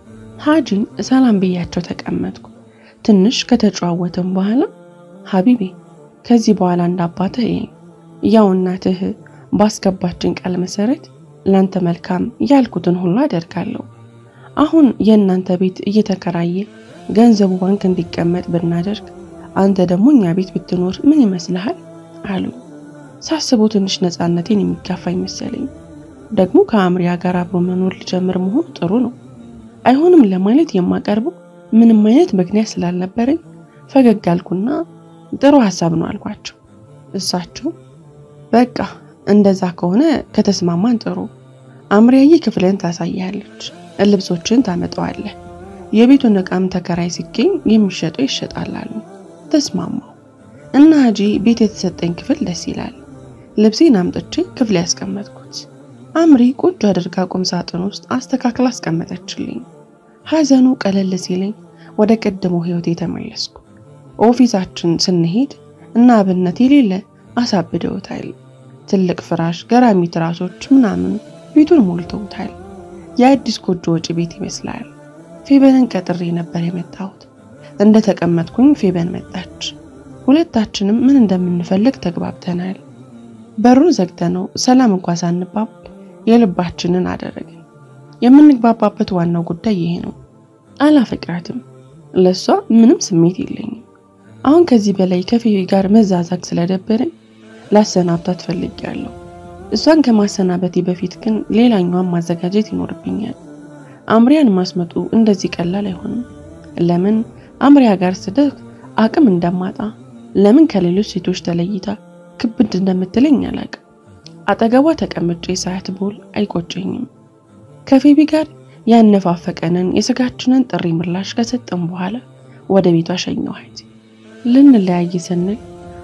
ሀጂን ሰላም ብያቸው ተቀመጥኩ። ትንሽ ከተጫወተን በኋላ ሀቢቤ ከዚህ በኋላ እንዳባትህ ያው እናትህ ባስገባችን ቃል መሰረት ላንተ መልካም ያልኩትን ሁሉ አደርጋለሁ። አሁን የእናንተ ቤት እየተከራየ ገንዘቡ ባንክ እንዲቀመጥ ብናደርግ አንተ ደግሞ እኛ ቤት ብትኖር ምን ይመስልሃል አሉ። ሳስበው ትንሽ ነፃነቴን የሚጋፋኝ መሰለኝ። ደግሞ ከአምሪያ ጋር አብሮ መኖር ሊጀምር መሆኑ ጥሩ ነው። አይሆንም ለማለት የማቀርበው ምንም አይነት ምክንያት ስላልነበረኝ ፈገግ አልኩና ጥሩ ሐሳብ ነው አልኳቸው። እሳቸው በቃ እንደዛ ከሆነ ከተስማማን ጥሩ። አምሪያዬ ክፍልን ታሳያለች፣ ልብሶችን ታመጣዋለህ፣ የቤቱን ዕቃም ተከራይ ሲገኝ የሚሸጠው ይሸጣል አሉ። ተስማማው እና ሀጂ ቤት የተሰጠኝ ክፍል ደስ ይላል። ልብሴን አምጥቼ ክፍል ያስቀመጥኩት። አምሪ ቁጭ አድርጋ ቁም ሳጥን ውስጥ አስተካክላ አስቀመጠችልኝ። ሐዘኑ ቀለል ሲለኝ ወደ ቀደመው ህይወቴ ተመለስኩ። ኦፊሳችን ስንሄድ እና አብነት የሌለ አሳብደውታል። ትልቅ ፍራሽ፣ ገራሚ ትራሶች ምናምን ቤቱን ሞልተውታል። የአዲስ ጎጆ ወጪ ቤት ይመስላል። ፌበንን ቀጥሬ ነበር የመጣሁት። እንደ ተቀመጥኩኝ ፌበን መጣች። ሁለታችንም ምን እንደምንፈልግ ተግባብተናል። በሩን ዘግተነው ሰላም እንኳን ሳንባባል የልባችንን አደረግን። የምንግባባበት ዋናው ጉዳይ ይሄ ነው። አላፈቅራትም። ለሷ ምንም ስሜት የለኝም። አሁን ከዚህ በላይ ከፌቢ ጋር መዛዛግ ስለደበረኝ ላሰናብታት ፈልጌያለሁ። እሷን ከማሰናበቴ በፊት ግን ሌላኛዋን ማዘጋጀት ይኖርብኛል። አምሪያን ማስመጡ እንደዚህ ቀላል አይሆንም። ለምን አምሪያ ጋር ስደግ አቅም እንደማጣ ለምን ከሌሎች ሴቶች ተለይታ ክብድ እንደምትለኝ አላውቅም። አጠገቧ ተቀምጬ ሳያት ቦል አይቆጨኝም። ከፌቢ ጋር ያነፋፈቀንን የስጋችንን ጥሪ ምላሽ ከሰጠን በኋላ ወደ ቤቷ ሸኘኋት። ልንለያይ ስንል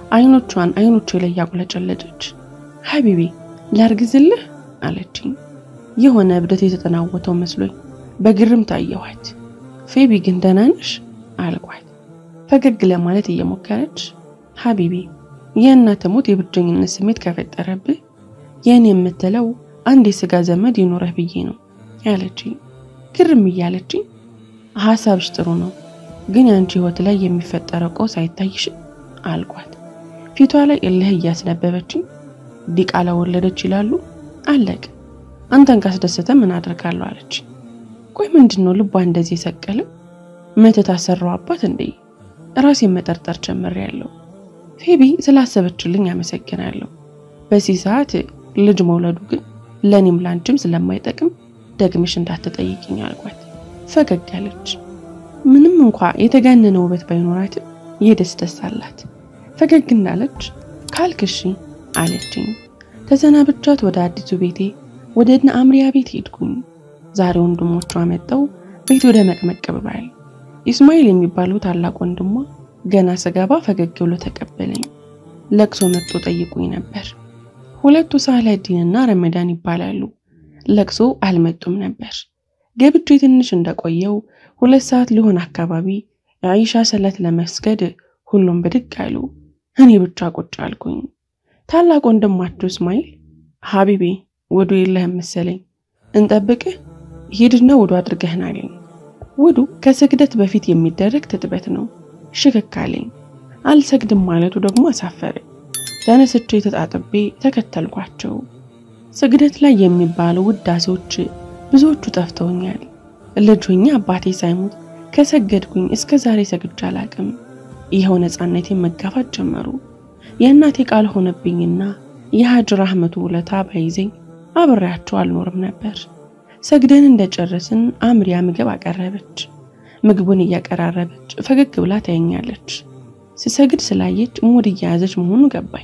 አይኖቿ ላይ ያቁለጨለጨች ሐቢቢ ላርግዝልህ አለችኝ። የሆነ እብደት የተጠናወተው መስሎኝ በግርም ታየኋት። ፌቢ ግን ደህና ነሽ አልኳት። ፈገግ ለማለት እየሞከረች ሐቢቢ የእናት ሞት የብቸኝነት ስሜት ከፈጠረብህ የኔ የምትለው አንድ የስጋ ዘመድ ይኖርህ ብዬ ነው ያለችኝ። ግርም እያለችኝ ሐሳብሽ ጥሩ ነው፣ ግን ያንቺ ህይወት ላይ የሚፈጠረው ቀውስ አይታይሽ አልኳት። ፊቷ ላይ እልህ እያስነበበችኝ ዲቃላ ወለደች ይላሉ አለቅ አንተን ካስደሰተ ምን አደርጋለሁ አለች። ቆይ ምንድነው ልቧ እንደዚህ የሰቀለው? መተት አሰራው አባት እንዴ? ራሴን መጠርጠር ጀምሬያለሁ። ፌቢ ስላሰበችልኝ አመሰግናለሁ። በዚህ ሰዓት ልጅ መውለዱ ግን ለኔም ላንቺም ስለማይጠቅም ደግመሽ እንዳትጠይቂኝ አልኳት። ፈገግ አለች። ምንም እንኳን የተጋነነ ውበት ባይኖራትም የደስ አላት። ፈገግ እንዳለች ካልክሽ አለችኝ። ተሰናብቻት ወደ አዲሱ ቤቴ ወደ እነ አምሪያ ቤት ሄድኩኝ። ዛሬ ወንድሞቿ መጣው ቤት ወደ መቅመቅ ብሏል። ኢስማኤል የሚባለው ታላቅ ወንድሟ ገና ስገባ ፈገግ ብሎ ተቀበለኝ። ለቅሶ መጥቶ ጠይቁኝ ነበር። ሁለቱ ሳላዲንና ረመዳን ይባላሉ። ለቅሶ አልመጡም ነበር። ገብቼ ትንሽ እንደቆየው 2 ሰዓት ሊሆን አካባቢ የአይሻ ሰላት ለመስገድ ሁሉም ብድግ አሉ። እኔ ብቻ ቁጭ አልኩኝ። ታላቅ ወንድማቸው እስማኤል ሐቢቢ ወዱ የለህም መሰለኝ እንጠብቅህ ሄድና ወዱ አድርገህና አለኝ። ወዱ ከስግደት በፊት የሚደረግ ትጥበት ነው። ሽክካለኝ። አልሰግድም ማለቱ ደግሞ አሳፈረኝ። ተነስቼ ተጣጥቤ ተከተልኳቸው። ስግደት ላይ የሚባሉ ውዳሴዎች ብዙዎቹ ጠፍተውኛል። ልጅኛ አባቴ ሳይሞት ከሰገድኩኝ እስከ ዛሬ ሰግጄ አላቅም። ይሄው ነፃነቴን መጋፋት ጀመሩ። የእናቴ ቃል ሆነብኝና የሐጅ ረህመቱ ውለታ ባይዘኝ አብሬያቸው አልኖርም ነበር። ሰግደን እንደጨረስን አምሪያ ምግብ አቀረበች። ምግቡን እያቀራረበች ፈገግ ብላ ታየኛለች። ስሰግድ ስላየች ሙድ እያያዘች መሆኑ ገባኝ።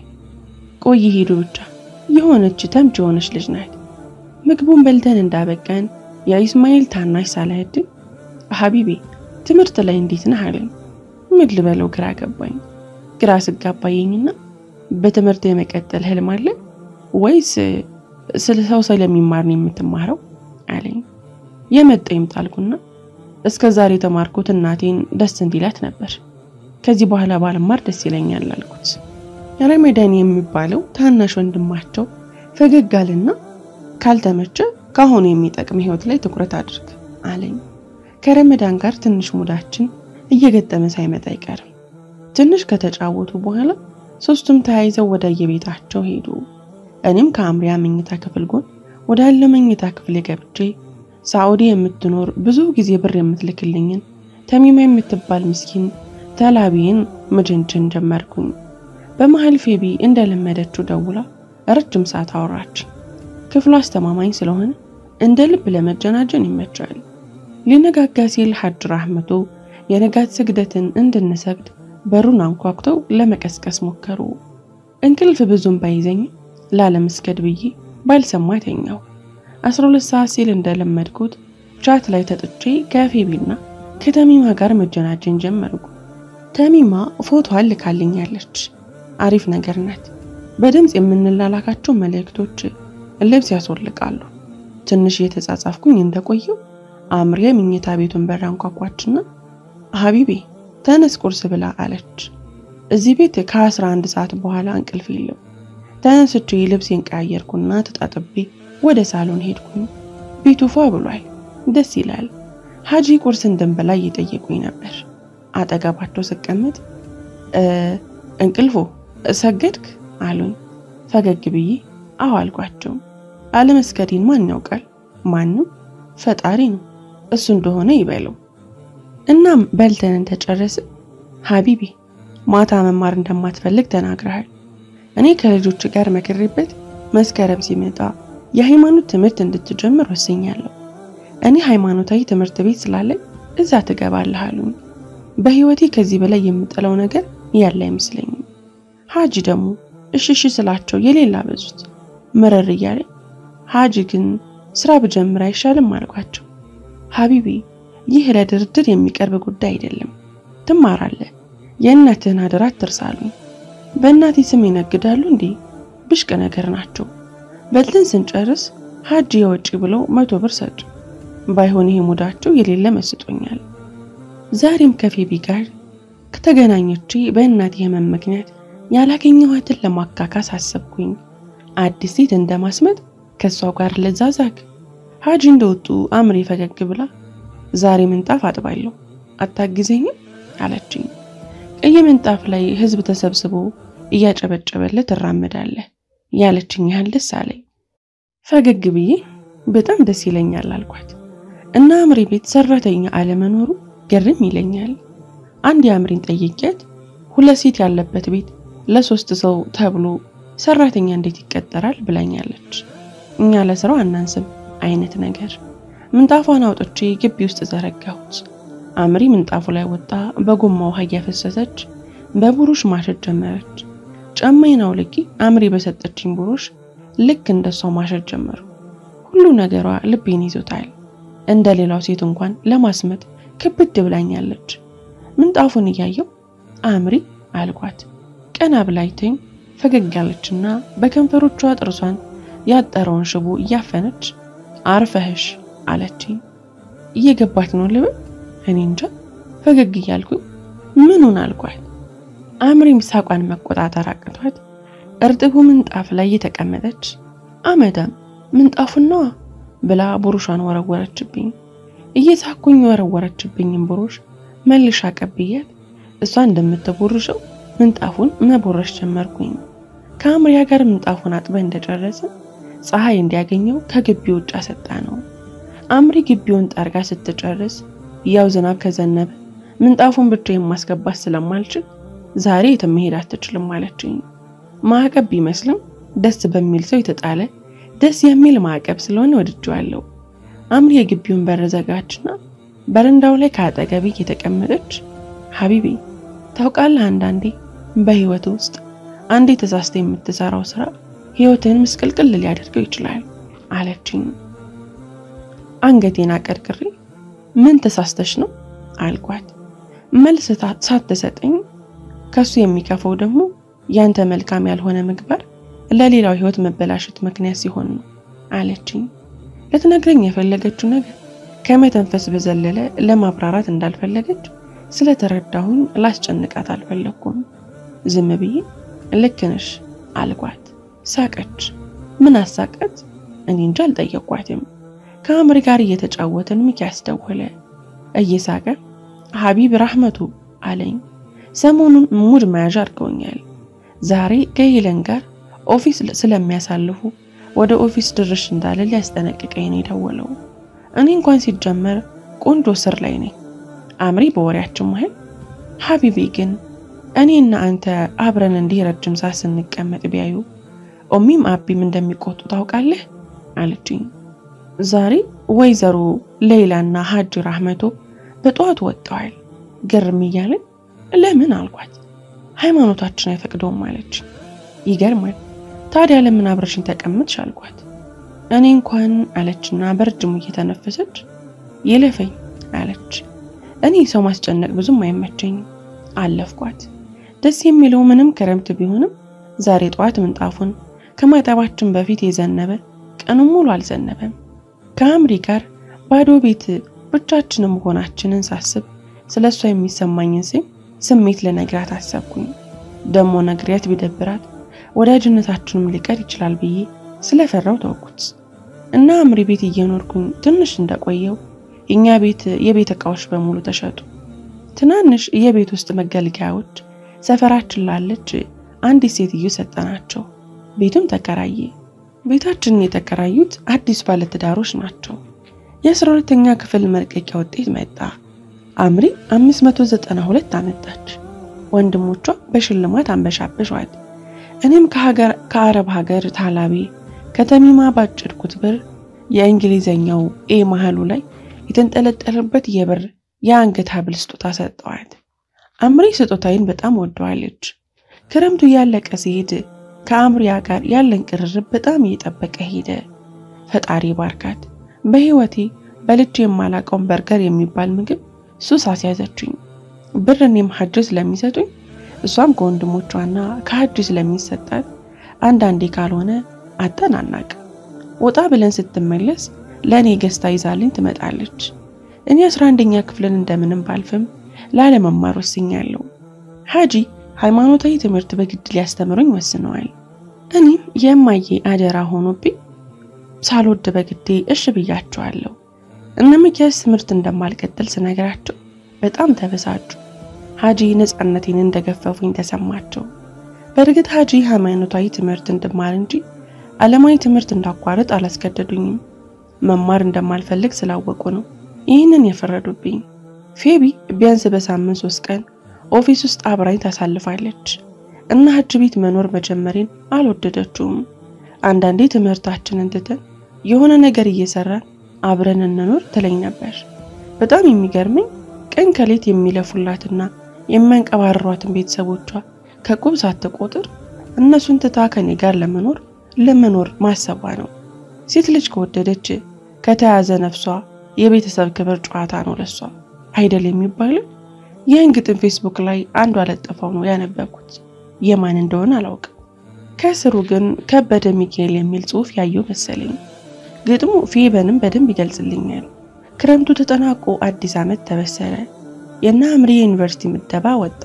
ቆይ ሄዱ ብቻ የሆነች ተምች የሆነች ልጅ ናት። ምግቡን በልተን እንዳበቃን የኢስማኤል ታናሽ ሳላዲን ሐቢቢ ትምህርት ላይ እንዴት ነህ አለኝ። ምን ልበለው ግራ ገባኝ። ግራ ስጋባየኝና በትምህርት የመቀጠል ህልም አለ ወይስ ስለሰው ስለሚማር ነው የምትማረው አለኝ። የመጣኝ ጣልኩና እስከዛሬ ተማርኩት እናቴን ደስ እንዲላት ነበር። ከዚህ በኋላ ባልማር ደስ ይለኛል አልኩት። ረመዳን የሚባለው ታናሽ ወንድማቸው ፈገግ አለና ካልተመቸ ካሁን የሚጠቅም ህይወት ላይ ትኩረት አድርግ አለኝ። ከረመዳን ጋር ትንሽ ሙዳችን እየገጠመ ሳይመጣ አይቀርም። ትንሽ ከተጫወቱ በኋላ ሶስቱም ተያይዘው ወደ የቤታቸው ሄዱ። እኔም ከአምሪያ መኝታ ክፍል ጎን ወደ አለመኝታ ክፍል ገብቼ ሳኡዲ የምትኖር ብዙ ጊዜ ብር የምትልክልኝን ተሚማ የምትባል ምስኪን ተላቢን መጀንጀን ጀመርኩኝ። በመሃል ፌቢ እንደለመደችው ደውላ ረጅም ሰዓት አወራች። ክፍሉ አስተማማኝ ስለሆነ እንደ ልብ ለመጀናጀን ይመቻል። ሊነጋጋ ሲል ሐጅ ረህመቱ የነጋት ስግደትን እንድንሰግድ በሩን አንኳኩተው ለመቀስቀስ ሞከሩ። እንቅልፍ ብዙም ባይዘኝ ላለመስገድ ብዬ ባልሰማ ተኛው። 12 ሰዓት ሲል እንደለመድኩት ቻት ላይ ተጥቼ ከፌቢና ከተሚማ ጋር መጀናጀን ጀመርኩ። ተሚማ ፎቶ አልካልኛለች። አሪፍ ነገር ናት። በድምጽ የምንላላካቸው መልእክቶች ልብስ ያስወልቃሉ። ትንሽ የተጻጻፍኩኝ እንደቆየው አምሪያ መኝታ ቤቱን በር አንኳኳችና ሐቢቢ ተነስ ቁርስ ብላ አለች። እዚህ ቤት ከ11 ሰዓት በኋላ እንቅልፍ የለም። ተነስቼ ልብሴን ቀያየርኩና ተጣጥቤ ወደ ሳሎን ሄድኩኝ። ቤቱ ፏ ብሏል፣ ደስ ይላል። ሐጂ ቁርስ እንድንበላ እየጠየቁኝ ነበር። አጠገባቸው ስቀመጥ እንቅልፎ ሰገድክ አሉኝ። ፈገግ ብዬ አዎ አልኳቸው። አለመስገዴን ማን ያውቃል? ማንም ፈጣሪ ነው፣ እሱ እንደሆነ ይበለው። እናም በልተን ተጨረሰ። ሐቢቢ ማታ መማር እንደማትፈልግ ተናግረሃል። እኔ ከልጆች ጋር መከረበት መስከረም ሲመጣ የሃይማኖት ትምህርት እንድትጀምር ወስኛለሁ። እኔ ሃይማኖታዊ ትምህርት ቤት ስላለኝ እዛ ትገባለህ አሉኝ። በህይወቴ ከዚህ በላይ የምጠላው ነገር ያለ አይመስለኝም። ሐጂ ደግሞ እሺ ስላቸው የሌላ በዙት መረር እያለኝ ሐጂ ግን ስራ ብጀምር አይሻልም አልኳቸው። ሐቢቢ ይህ ለድርድር የሚቀርብ ጉዳይ አይደለም፣ ትማራለህ፣ የእናትህን አደራ አትርሳሉኝ። በእናቴ ስም ይነግዳሉ እንዴ? ብሽቅ ነገር ናቸው። በልተን ስንጨርስ ሐጂ የወጪ ብለው 100 ብር ሰጡ። ባይሆን ይሄ ሙዳቸው የሌለ መስጦኛል። ዛሬም ከፌቢ ጋር ከተገናኘች በእናቴ ህመም ምክንያት ያላገኘኋትን ለማካካስ አሰብኩኝ። አዲስ ሴት እንደማስመጥ ከሷ ጋር ለዛዛግ። ሐጂ እንደወጡ አምሪ ፈገግ ብላ ዛሬ ምንጣፍ አጥባለሁ አታግዘኝም አለችኝ። ምንጣፍ ላይ ህዝብ ተሰብስቦ እያጨበጨበለት ተራመዳለ ያለችኝ ያህል ደስ አለኝ። ፈገግ ብዬ በጣም ደስ ይለኛል አልኳት። እና አምሪ ቤት ሰራተኛ አለመኖሩ ግርም ይለኛል። አንድ አምሪን ጠይቄት 2 ሴት ያለበት ቤት ለ3 ሰው ተብሎ ሰራተኛ እንዴት ይቀጠራል ብላኛለች። እኛ ለስራው አናንስም አይነት ነገር። ምንጣፏን አውጥቼ ግቢ ውስጥ ዘረጋሁት። አምሪ ምንጣፉ ላይ ወጣ በጎማ ውሃ እያፈሰሰች በቡሩሽ ማሸት ጀመረች። ጫማዬን አውልቄ አምሪ በሰጠችኝ ቡሩሽ ልክ እንደሷ ማሸት ጀመሩ። ሁሉ ነገሯ ልቤን ይዞታል። እንደሌላው ሴት እንኳን ለማስመጥ ከብድ ብላኛለች። ምንጣፉን እያየው አምሪ አልኳት። ቀና ብላይተኝ ፈገግ ያለችና በከንፈሮቿ ጥርሷን ያጠረውን ሽቦ እያፈነች አርፈህሽ አለችኝ። እየገባት ነው ልብ እኔ እንጃ ፈገግ እያልኩኝ ምኑን አልኳት። አምሪም ሳቋን መቆጣጠር አቅቷት እርጥቡ ምንጣፍ ላይ የተቀመጠች አመዳም ምንጣፉን ነው ብላ ቡሩሻን ወረወረችብኝ። እየሳኩኝ ወረወረችብኝን ቡሩሽ መልሻ ቀብያት እሷ እንደምትቦርሸው ምንጣፉን መቦረሽ ጀመርኩኝ። ከአምሪያ ጋር ምንጣፉን አጥበን እንደጨረሰ ፀሐይ እንዲያገኘው ከግቢው ውጭ አሰጣ ነው። አምሪ ግቢውን ጠርጋ ስትጨርስ ያው ዝናብ ከዘነበ ምንጣፉን ብቻ የማስገባት ስለማልችል ዛሬ የተመሄድ አትችልም አለችኝ። ማዕቀብ ቢመስልም ደስ በሚል ሰው የተጣለ ደስ የሚል ማዕቀብ ስለሆነ ወድጄዋለሁ። አምሪ የግቢውን በር ዘጋችና በረንዳው ላይ ካጠገቤ የተቀመጠች ሐቢቢ ታውቃለህ አንዳንዴ በህይወት ውስጥ አንዴ ተሳስተ የምትሰራው ስራ ህይወትን ምስቅልቅል ሊያደርገው ይችላል አለችኝ። አንገቴን አቀርቅሬ ምን ተሳስተሽ ነው አልኳት። መልስ ሳትሰጠኝ ከሱ የሚከፈው ደግሞ ያንተ መልካም ያልሆነ ምግባር ለሌላው ህይወት መበላሸት ምክንያት ሲሆን ነው አለችኝ። ለትነግረኝ የፈለገችው ነገር ከመተንፈስ በዘለለ ለማብራራት እንዳልፈለገች ስለተረዳሁኝ ላስጨንቃት አልፈለኩም። ዝም ብዬ ልክ ነሽ አልኳት። ሳቀች። ምን አሳቀት? እኔ እንጃ አልጠየቅኳትም። ከአምሪ ጋር እየተጫወተን ሚኪያስ ደወለ። እየሳቀ ሐቢብ ረህመቱ አለኝ። ሰሞኑን ሙድ መያዣ አድርገውኛል። ዛሬ ከሄለን ጋር ኦፊስ ስለሚያሳልፉ ወደ ኦፊስ ድርሽ እንዳለ ሊያስጠነቅቀኝ ነው የደወለው። እኔ እንኳን ሲጀመር ቆንጆ ስር ላይ ነኝ። አምሪ በወሬያችን መሃል ሐቢቢ ግን እኔና አንተ አብረን እንዲህ ረጅም ሰዓት ስንቀመጥ ቢያዩ ኦሚም አቢም እንደሚቆጡ ታውቃለህ አለችኝ። ዛሬ ወይዘሮ ሌላና ሐጂ ረህመቱ በጧት ወጣዋል። ግርም እያለኝ ለምን አልኳት። ሃይማኖታችን አይፈቅደውም አለች። ይገርማል። ታዲያ ለምን አብረሽኝ ተቀምጥሽ አልኳት። እኔ እንኳን አለችና በርጅሙ እየተነፈሰች ይለፈኝ አለች። እኔ ሰው ማስጨነቅ ብዙም አይመቸኝ አለፍኳት። ደስ የሚለው ምንም ክረምት ቢሆንም ዛሬ ጧት ምንጣፉን ከማጠባችን በፊት የዘነበ ቀኑን ሙሉ አልዘነበም። ከአምሪ ጋር ባዶ ቤት ብቻችንን መሆናችንን ሳስብ ስለሷ የሚሰማኝን ስሜት ለነግራት አሰብኩኝ። ደሞ ነግሪያት ቢደብራት ወዳጅነታችንም ሊቀር ይችላል ብዬ ስለፈራው ተውኩት እና አምሪ ቤት እየኖርኩኝ ትንሽ እንደቆየው የኛ ቤት የቤት ዕቃዎች በሙሉ ተሸጡ። ትናንሽ የቤት ውስጥ መገልገያዎች ሰፈራችን ላለች አንዲት ሴትዮ ሰጠናቸው። ቤቱም ተከራየ። ቤታችንን የተከራዩት አዲስ ባለትዳሮች ናቸው። የ12ኛ ክፍል መልቀቂያ ውጤት መጣ። አምሪ 592 አመጣች። ወንድሞቿ በሽልማት አንበሻበሿት። እኔም ከአረብ ሀገር ታላቢ ከተሚማ ባጭድኩት ብር የእንግሊዘኛው ኤ መሃሉ ላይ የተንጠለጠለበት የብር የአንገት ሐብል ስጦታ ሰጠዋት። አምሪ ስጦታዬን በጣም ወደዋለች። ክረምቱ ያለቀ ሲሄድ ከአምሪያ ጋር ያለን ቅርርብ በጣም እየጠበቀ ሄደ። ፈጣሪ ባርካት። በህይወቴ በልቼ የማላቀውን በርገር የሚባል ምግብ ሱስ አስያዘችኝ። ብርኔም ሐጅ ስለሚሰጡኝ እሷም ከወንድሞቿና ከሐጅ ስለሚሰጣት አንዳንዴ ካልሆነ አጠናናቅ ወጣ ብለን ስትመለስ ለኔ ገዝታ ይዛልኝ ትመጣለች። እኔ 11ኛ ክፍልን እንደምንም ባልፍም ላለመማር ወስኛለሁ። ሐጂ ሃይማኖታዊ ትምህርት በግድ ሊያስተምሩኝ ወስነዋል። እኔም የማዬ አደራ ሆኖብኝ ሳልወድ በግዴ እሺ ብያቸዋለሁ። እነሚያስ ትምህርት እንደማልቀጥል ስነግራቸው በጣም ተበሳጩ። ሐጂ ነፃነቴን እንደገፈፉኝ ተሰማቸው። በርግጥ ሐጂ ሃይማኖታዊ ትምህርት እንድማር እንጂ ዓለማዊ ትምህርት እንዳቋርጥ አላስገደዱኝም። መማር እንደማልፈልግ ስላወቁ ነው ይህንን የፈረዱብኝ። ፌቢ ቢያንስ በሳምንት 3 ቀን ኦፊስ ውስጥ አብራኝ ታሳልፋለች እና ሐጅ ቤት መኖር መጀመሪን አልወደደችውም። አንዳንዴ ትምህርታችንን ትተን የሆነ ነገር እየሰራን አብረን እንኖር ትለኝ ነበር። በጣም የሚገርመኝ ቀን ከሌት የሚለፉላትና የሚያንቀባርሯትን ቤተሰቦቿ ከቁብ ሳትቆጥር እነሱን ትታ ከኔ ጋር ለመኖር ማሰቧ ነው። ሴት ልጅ ከወደደች ከተያዘ ነፍሷ የቤተሰብ ክብር ጨዋታ ነው ለሷ አይደል የሚባለው። ይህን ግጥም ፌስቡክ ላይ አንዱ አለጠፈው ነው ያነበብኩት። የማን እንደሆነ አላውቅም። ከስሩ ግን ከበደ ሚካኤል የሚል ጽሑፍ ያየው መሰለኝ። ግጥሙ ፌበንም በደንብ ይገልጽልኛል። ክረምቱ ተጠናቆ አዲስ ዓመት ተበሰረ። የና አምሪ ዩኒቨርሲቲ ምደባ ወጣ።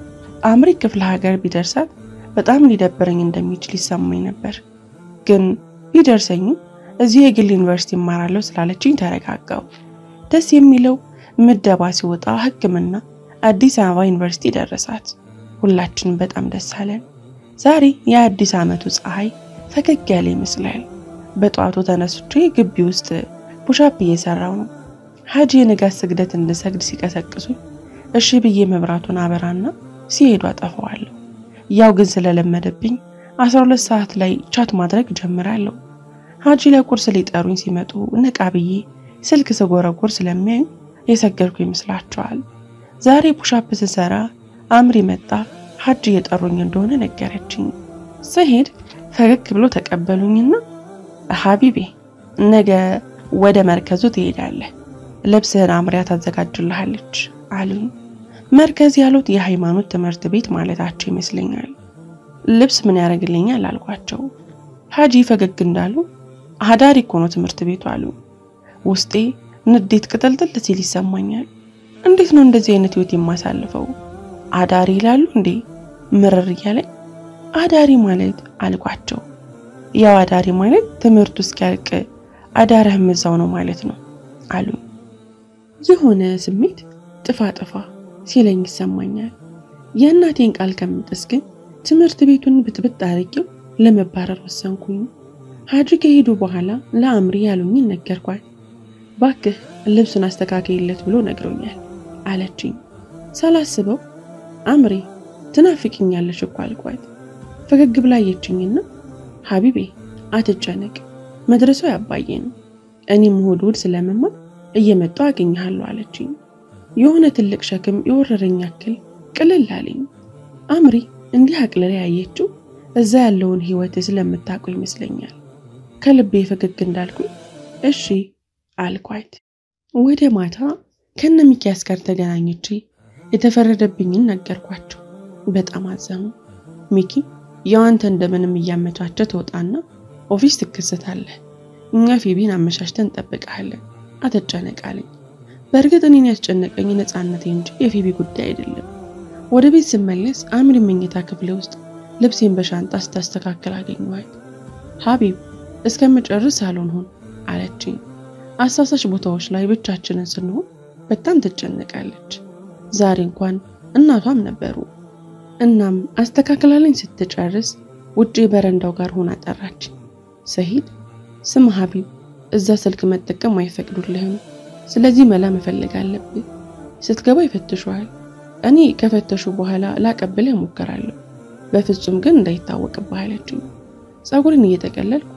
አምሪ ክፍለ ሀገር ቢደርሳት በጣም ሊደብረኝ እንደሚችል ይሰማኝ ነበር። ግን ቢደርሰኝ እዚህ የግል ዩኒቨርሲቲ ማራለው ስላለችኝ ተረጋጋው። ደስ የሚለው ምደባ ሲወጣ ሕክምና አዲስ አበባ ዩኒቨርሲቲ ደረሳት። ሁላችንም በጣም ደስ አለን። ዛሬ የአዲስ ዓመቱ ፀሐይ ፈገግ ያለ ይመስላል። በጧቱ ተነስቼ ግቢ ውስጥ ፑሻፕ እየሰራው ነው። ሐጂ የንጋት ስግደት እንድሰግድ ሲቀሰቅሱ እሺ ብዬ መብራቱን አበራና ሲሄዱ አጠፋዋለሁ። ያው ግን ስለለመደብኝ 12 ሰዓት ላይ ቻት ማድረግ ጀምራለሁ። ሐጂ ለቁርስ ሊጠሩኝ ሲመጡ ነቃ ብዬ ስልክ ስጎረጎር ስለሚያዩ የሰገርኩ ይመስላቸዋል። ዛሬ ፑሻፕ ስሰራ አምሪ መጣ። ሐጂ የጠሩኝ እንደሆነ ነገረችኝ። ስሄድ ፈገግ ብሎ ተቀበሉኝና ሐቢቤ ነገ ወደ መርከዙ ትሄዳለህ፣ ልብስህን አምሪያ ታዘጋጅልሃለች አሉኝ። መርከዝ ያሉት የሃይማኖት ትምህርት ቤት ማለታቸው ይመስለኛል። ልብስ ምን ያደርግልኛል አልኳቸው። ሐጂ ፈገግ እንዳሉ አዳሪ እኮ ነው ትምህርት ቤቱ አሉ። ውስጤ ንዴት ቅጠልጥል ሲል ይሰማኛል። እንዴት ነው እንደዚህ አይነት ህይወት የማሳልፈው? አዳሪ ይላሉ እንዴ? ምርር እያለኝ አዳሪ ማለት አልኳቸው። ያው አዳሪ ማለት ትምህርቱ እስኪያልቅ አዳረህም እዛው ነው ማለት ነው አሉ። የሆነ ስሜት ጥፋ ሲለኝ ይሰማኛል። የእናቴን ቃል ከምጥስ ግን ትምህርት ቤቱን ብጥብጥ አድርጌው ለመባረር ወሰንኩኝ። ሐጂ ከሄዱ በኋላ ለአምሪ ያሉኝን ነገርኳት። ባክህ ልብሱን አስተካክይለት ብሎ ነግሮኛል አለችኝ። ሳላስበው አምሪ ትናፍቂኛለሽ እኮ አልኳት። ፈገግ ብላ አየችኝና ሐቢቤ አትጨነቅ፣ መድረሳው ያባዬ ነው። እኔም እሑድ ስለመማር እየመጣሁ አገኘሃለሁ አለችኝ። የሆነ ትልቅ ሸክም የወረረኝ ያክል ቅልል አለኝ። አምሪ እንዲህ አቅልላ ያየችው እዛ ያለውን ህይወት ስለምታውቀው ይመስለኛል። ከልቤ ፈገግ እንዳልኩኝ እሺ አልኳት። ወደ ማታ ከነሚኪያስ ጋር ተገናኝቼ የተፈረደብኝን ነገርኳቸው። በጣም አዘኑ። ሚኪ ያንተ እንደምንም እያመቻቸ ተወጣና ኦፊስ ትከሰታለህ፣ እኛ ፌቢን አመሻሽተን እንጠብቅሃለን፣ አትጨነቃለኝ። በርግጥ እኔን ያስጨነቀኝ ነፃነቴ እንጂ የፌቢ ጉዳይ አይደለም። ወደ ቤት ስመለስ አምሪ መኝታ ክፍሌ ውስጥ ልብሴን በሻንጣ ስታስተካክል አገኘኋት። ሐቢብ እስከምጨርስ ሳሎን ሆን አለችኝ። አሳሳሽ ቦታዎች ላይ ብቻችንን ስንሆን በጣም ትጨነቃለች። ዛሬ እንኳን እናቷም ነበሩ። እናም አስተካክላለኝ ስትጨርስ ውጪ በረንዳው ጋር ሆና ጠራችኝ። ሰሂድ ስም ሐቢብ እዛ ስልክ መጠቀም አይፈቅዱልህም፣ ስለዚህ መላ መፈለግ አለብህ። ስትገባ ይፈትሹሃል። እኔ ከፈተሹ በኋላ ላቀብልህ እሞክራለሁ፣ በፍጹም ግን እንዳይታወቅብህ አለችኝ። ጸጉሬን እየተቀለልኩ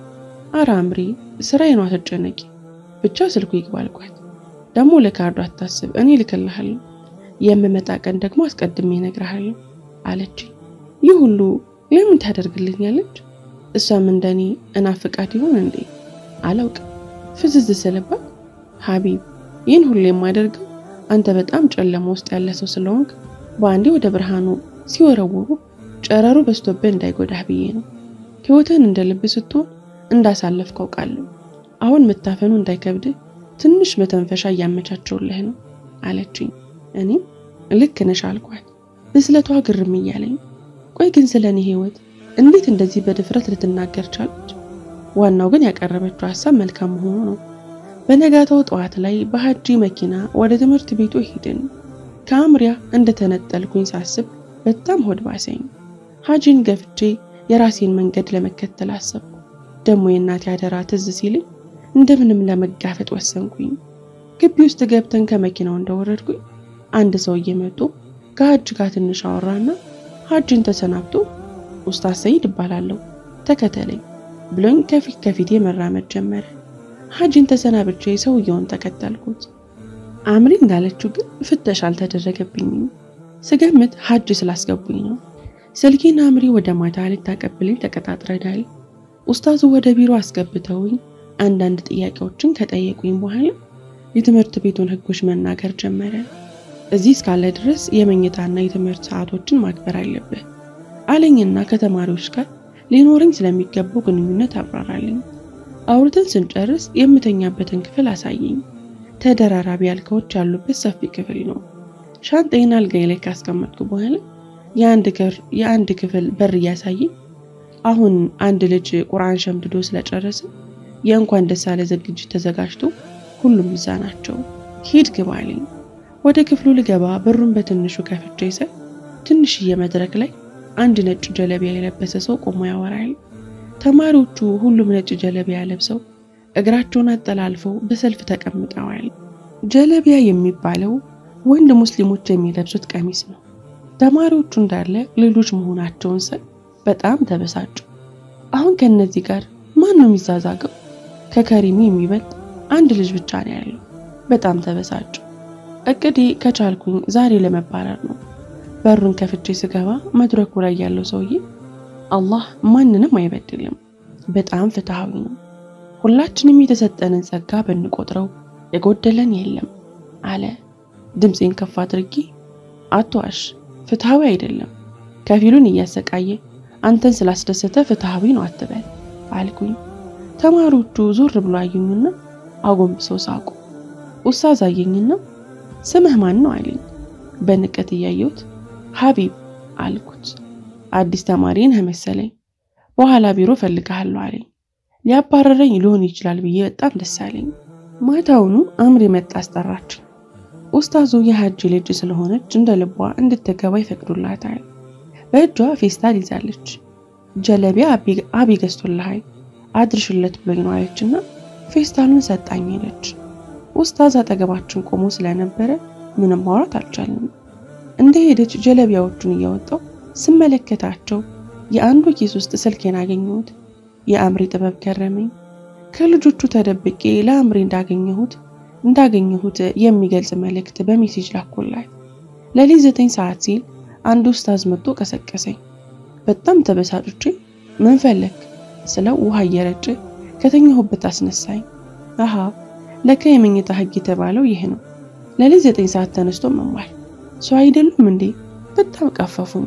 ኧረ አምሪ ስራዬ ነው አትጨነቂ ብቻ ስልኩ ይግባልኳት ደሞ ለካርዱ አታስብ እኔ ልከልሃለሁ የምመጣ ቀን ደግሞ አስቀድሜ እነግርሃለሁ አለች ይህ ሁሉ ለምን ታደርግልኛለች እሷም እንደኔ እናፍቃት ይሆን እንዴ አላውቅ ፍዝዝ ስለባት ሐቢብ ይህን ሁሉ የማደርገው አንተ በጣም ጨለማ ውስጥ ያለ ሰው ስለሆንክ በአንዴ ወደ ብርሃኑ ሲወረወሩ ጨረሩ በስቶብህ እንዳይጎዳህ ብዬ ነው ህይወትን እንደልብ ስትሆን እንዳሳለፍከው ቃለሁ አሁን መታፈኑ እንዳይከብድ ትንሽ መተንፈሻ ያመቻቸውልህ ነው አለችኝ እኔ ልክ ነሽ አልኳት ብስለቷ ግርም ይያለኝ ቆይ ግን ስለኔ ህይወት እንዴት እንደዚህ በድፍረት ልትናገር ቻለች ዋናው ግን ያቀረበችው ሐሳብ መልካም ሆኖ ነው በነጋታው ጧት ላይ በሐጂ መኪና ወደ ትምህርት ቤቱ ሄድን ከአምሪያ እንደተነጠልኩኝ ሳስብ በጣም ሆድ ባሰኝ ሐጂን ገፍቼ የራሴን መንገድ ለመከተል አሰብኩ ደሞ የእናቴ አደራ ትዝ ሲልኝ እንደምንም ለመጋፈጥ ወሰንኩኝ ግቢ ውስጥ ገብተን ከመኪናው እንደወረድኩኝ አንድ ሰው እየመጡ ከሐጂ ጋር ትንሽ አወራና ሐጂን ተሰናብቶ ኡስታዝ ሰይድ ይባላልው ተከተለኝ ብሎኝ ከፊቴ መራመድ ጀመረ ሐጂን ተሰናብቼ ሰውየውን ተከተልኩት አምሪ እንዳለችው ግን ፍተሽ አልተደረገብኝም ስገምት ሐጂ ስላስገቡኝ ነው ስልኬን አምሪ ወደ ማታ ልታቀብልኝ ተቀጣጥረናል ኡስታዙ ወደ ቢሮ አስገብተውኝ አንዳንድ ጥያቄዎችን ከጠየቁኝ በኋላ የትምህርት ቤቱን ህጎች መናገር ጀመረ እዚህ እስካለ ድረስ የመኝታና የትምህርት ሰዓቶችን ማክበር አለበት አለኝና ከተማሪዎች ጋር ሊኖርኝ ስለሚገባው ግንኙነት አብራራልኝ አውርተን ስንጨርስ የምተኛበትን ክፍል አሳየኝ ተደራራቢ አልጋዎች ያሉበት ሰፊ ክፍል ነው ሻንጣዬን አልጋዬ ላይ ካስቀመጥኩ በኋላ የአንድ ክፍል በር ያሳየኝ አሁን አንድ ልጅ ቁርአን ሸምድዶ ስለጨረሰ የእንኳን ደስ አለ ዝግጅት ተዘጋጅቶ ሁሉም እዛ ናቸው ሂድ ግባልኝ ወደ ክፍሉ ልገባ በሩን በትንሹ ከፍቼ ሳይ ትንሽዬ መድረክ ላይ አንድ ነጭ ጀለቢያ የለበሰ ሰው ቆሞ ያወራል ተማሪዎቹ ሁሉም ነጭ ጀለቢያ ለብሰው እግራቸውን አጠላልፈው በሰልፍ ተቀምጠዋል ጀለቢያ የሚባለው ወንድ ሙስሊሞች የሚለብሱት ቀሚስ ነው ተማሪዎቹ እንዳለ ሌሎች መሆናቸውን ሳይ በጣም ተበሳጩ አሁን ከነዚህ ጋር ማን ነው የሚዛዛገው ከከሪሚ የሚበልጥ አንድ ልጅ ብቻ ነው ያለው በጣም ተበሳጩ እቅዴ ከቻልኩኝ ዛሬ ለመባረር ነው በሩን ከፍቼ ስገባ መድረኩ ላይ ያለው ሰውዬ አላህ ማንንም አይበድልም በጣም ፍትሃዊ ነው ሁላችንም የተሰጠንን ጸጋ በእንቆጥረው የጎደለን የለም አለ ድምጼን ከፍ አድርጌ አትዋሽ ፍትሃዊ አይደለም ከፊሉን እያሰቃየ አንተን ስላስደሰተ ፍትሃዊ ነው አትበል አልኩኝ ተማሪዎቹ ዞር ብሎ አዩኝና አጎንብሰው ሳቁ ኡስታዝ አየኝና ስምህ ማን ነው አለኝ በንቀት ያየሁት ሐቢብ አልኩት አዲስ ተማሪ ነህ መሰለኝ በኋላ ቢሮ ፈልጋለሁ አለኝ ሊያባረረኝ ሊሆን ይችላል ብዬ በጣም ደስ አለኝ ማታውኑ አምሪ መጣ አስጠራች ኡስታዙ የሐጂ ልጅ ስለሆነች እንደ ልቧ እንድትገባ ይፈቅዱላታል በእጇ ፌስታል ይዛለች ጀለቢያ አቢ ገዝቶልሃል አድርሽለት ብሎኝ ነው አለችና ፌስታሉን ሰጣኝ ሄደች ኡስታዝ አጠገባችን ቆሞ ስለነበረ ምንም ማውራት አልቻልንም እንደ ሄደች ጀለቢያዎቹን እያወጣው ስመለከታቸው የአንዱ ኪስ ውስጥ ስልኬን አገኘሁት የአምሪ ጥበብ ገረመኝ ከልጆቹ ተደብቄ ለአምሪ እንዳገኘሁት የሚገልጽ መልእክት በሜሴጅ ላኩላት ለሊት 9 ሰዓት ሲል አንድ ኡስታዝ መጥቶ ቀሰቀሰኝ በጣም ተበሳጭቼ ምን ፈለክ ስለው ውሃ እየረጨ ከተኛሁበት አስነሳኝ አሃ ለካ የመኝታ ህግ የተባለው ይሄ ነው ለሊት 9 ሰዓት ተነስቶ መማር ሰው አይደሉም እንዴ በጣም ቀፈፉኝ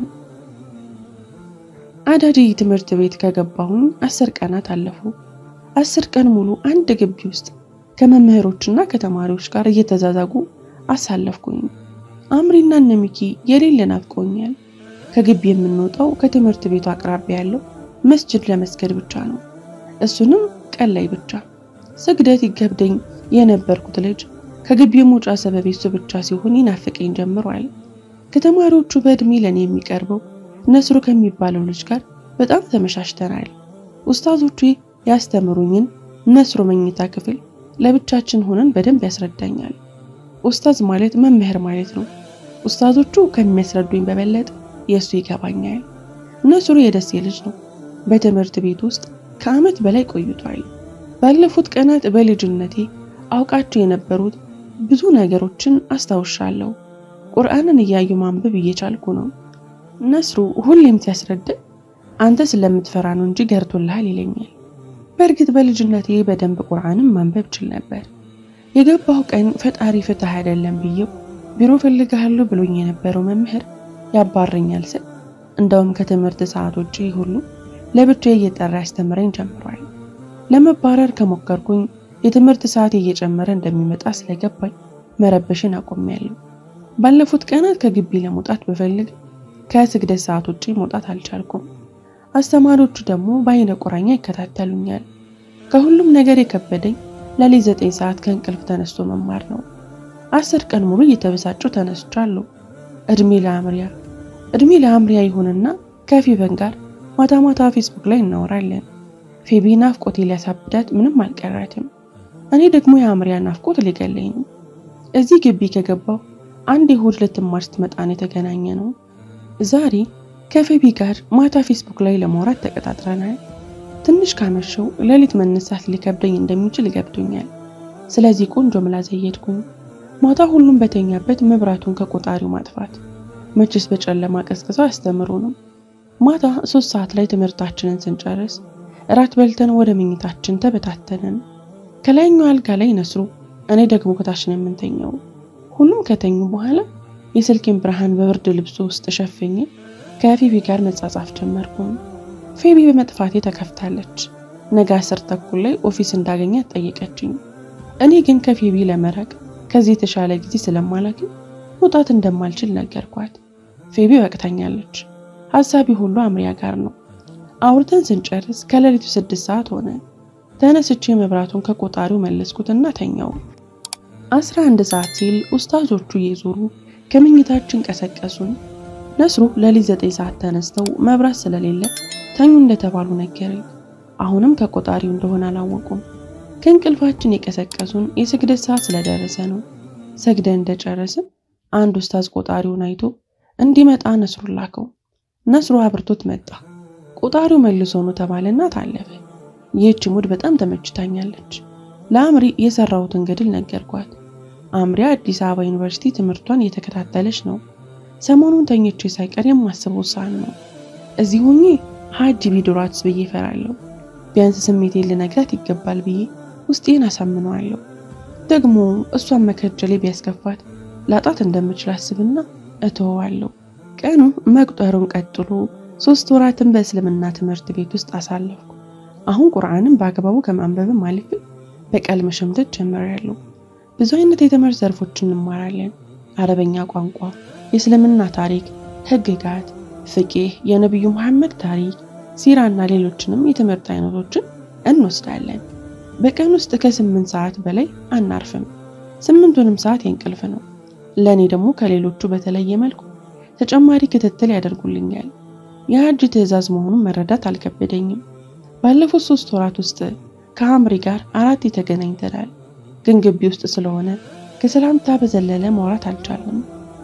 አዳዲ ትምህርት ቤት ከገባሁኝ 10 ቀናት አለፉ 10 ቀን ሙሉ አንድ ግቢ ውስጥ ከመምህሮችና ከተማሪዎች ጋር እየተዛዛጉ አሳለፍኩኝ አምሪና ነሚኪ የሌለ ናፍቆኛል ከግቢ የምንወጣው ከትምህርት ቤቱ አቅራቢያ ያለው መስጂድ ለመስገድ ብቻ ነው እሱንም ቀን ላይ ብቻ ስግደት ይገብደኝ የነበርኩት ልጅ ከግቢው መውጫ ሰበብ እሱ ብቻ ሲሆን ይናፍቀኝ ጀምሯል ከተማሪዎቹ በእድሜ ለኔ የሚቀርበው ነስሩ ከሚባለው ልጅ ጋር በጣም ተመሻሽተናል ኡስታዞቹ ያስተምሩኝን ነስሩ መኝታ ክፍል ለብቻችን ሆነን በደንብ ያስረዳኛል ኡስታዝ ማለት መምህር ማለት ነው ኡስታዞቹ ከሚያስረዱኝ በበለጠ የሱ ይገባኛል ነስሩ የደሴ ልጅ ነው በትምህርት ቤት ውስጥ ከአመት በላይ ቆይቷል ባለፉት ቀናት በልጅነቴ አውቃቸው የነበሩት ብዙ ነገሮችን አስታውሻለሁ። ቁርአንን እያዩ ማንበብ እየቻልኩ ነው። ነስሩ ሁሌም ሲያስረዳ አንተ ስለምትፈራ ነው እንጂ ገርቶልሃል ይለኛል። በእርግጥ በልጅነቴ በደንብ ቁርአንን ማንበብ ችል ነበር። የገባው ቀን ፈጣሪ ፍትህ አይደለም ብዬው ቢሮ ፈልጋለሁ ብሎኝ የነበረው መምህር ያባረኛል ስል እንደውም ከትምህርት ሰዓት ውጪ ሁሉ ለብቻዬ እየጠራ ያስተምረኝ ጀምሯል። ለመባረር ከሞከርኩኝ የትምህርት ሰዓት እየጨመረ እንደሚመጣ ስለገባኝ መረበሽን አቆሚያለሁ። ባለፉት ቀናት ከግቢ ለመውጣት በፈልግ ከስግደት ሰዓት ውጪ መውጣት አልቻልኩም። አስተማሪዎቹ ደግሞ በአይነ ቁራኛ ይከታተሉኛል። ከሁሉም ነገር የከበደኝ ለሊት 9 ሰዓት ከእንቅልፍ ተነስቶ መማር ነው። 10 ቀን ሙሉ እየተበሳጨሁ ተነስቻለሁ። እድሜ ለአምሪያ ይሁንና ከፊበን ጋር ማታ ማታ ፌስቡክ ላይ እናወራለን። ፌቢ ናፍቆቴ ሊያሳብዳት ምንም አልቀራትም። እኔ ደግሞ የአምሪያ ናፍቆት ሊገለኝ ነው። እዚህ ግቢ ከገባው አንድ እሁድ ልትማር ስትመጣ ነው የተገናኘነው። ዛሬ ከፌቢ ጋር ማታ ፌስቡክ ላይ ለማውራት ተቀጣጥረናል። ትንሽ ካመሸው ለሊት መነሳት ሊከብደኝ እንደሚችል ገብቶኛል። ስለዚህ ቆንጆ ምላስ ዘየድኩኝ። ማታ ሁሉም በተኛበት መብራቱን ከቆጣሪው ማጥፋት መችስ በጨለማ ቀስቅሰው ያስተምሩ ነው። ማታ 3 ሰዓት ላይ ትምህርታችንን ስንጨርስ እራት በልተን ወደ መኝታችን ተበታተንን። ከላይኛው አልጋ ላይ ነስሩ፣ እኔ ደግሞ ከታች ነው የምንተኛው። ሁሉም ከተኙ በኋላ የስልኬን ብርሃን በብርድ ልብሱ ውስጥ ሸፍኜ ከፌቢ ጋር መጻጻፍ ጀመርኩኝ። ፌቢ በመጥፋቴ ተከፍታለች። ነገ 10 ተኩል ላይ ኦፊስ እንዳገኛት ጠየቀችኝ። እኔ ግን ከፌቢ ለመራቅ ከዚህ የተሻለ ጊዜ ስለማላገኝ መውጣት እንደማልችል ነገርኳት። ፌቢ ወቅታኛለች። ሐሳቢ ሁሉ አምሪያ ጋር ነው። አውርተን ስንጨርስ ከሌሊቱ 6 ሰዓት ሆነ። ተነስቼ መብራቱን ከቆጣሪው መለስኩትና ተኛው። 11 ሰዓት ሲል ኡስታዞቹ እየዞሩ ከመኝታችን ቀሰቀሱን። ነስሩ ለሊት 9 ሰዓት ተነስተው መብራት ስለሌለ ተኙ እንደተባሉ ነገረኝ። አሁንም ከቆጣሪው እንደሆነ አላወቁም። ከእንቅልፋችን የቀሰቀሱን የስግደት ሰዓት ስለደረሰ ነው። ሰግደን እንደጨረስን አንድ ኡስታዝ ቆጣሪውን አይቶ እንዲመጣ ነስሩ ላከው። ነስሩ አብርቶት መጣ። ቆጣሪው መልሶ ነው ተባለና ታለፈ። ይህች ሙድ በጣም ተመችታኛለች። ለአምሪ የሰራሁትን ገድል ነገርኳት። አምሪ አዲስ አበባ ዩኒቨርሲቲ ትምህርቷን እየተከታተለች ነው። ሰሞኑን ተኝቼ ሳይቀር የማስበው ሳን ነው። እዚህ ሆኜ ሀጂ ቢዱራትስ ብዬ ፈራለሁ። ቢያንስ ስሜቴን ልነግራት ይገባል ብዬ ውስጤን አሳምነዋለሁ። ደግሞ እሷን መከጀሌ ቢያስከፋት ላጣት እንደምችል አስብና እተወዋለሁ። ቀኑ መቁጠሩን ቀጥሎ 3 ወራትን በእስልምና ትምህርት ቤት ውስጥ አሳለፍኩ። አሁን ቁርአንን በአግባቡ ከማንበብም አልፌ በቀል መሸምደድ ጀምሬያለሁ። ብዙ አይነት የትምህርት ዘርፎችን እንማራለን። አረበኛ ቋንቋ፣ የእስልምና ታሪክ፣ ህግጋት፣ ፍቅህ፣ የነብዩ መሐመድ ታሪክ፣ ሲራና ሌሎችንም የትምህርት አይነቶችን እንወስዳለን። በቀን ውስጥ ከ8 ሰዓት በላይ አናርፍም። 8ቱንም ሰዓት የእንቅልፍ ነው። ለኔ ደግሞ ከሌሎቹ በተለየ መልኩ ተጨማሪ ክትትል ያደርጉልኛል። የሀጅ ትዕዛዝ መሆኑን መረዳት አልከበደኝም። ባለፉት 3 ወራት ውስጥ ከአምሪ ጋር 4 ተገናኝተናል። ግን ግቢ ውስጥ ስለሆነ ከሰላምታ በዘለለ ማውራት አልቻለም።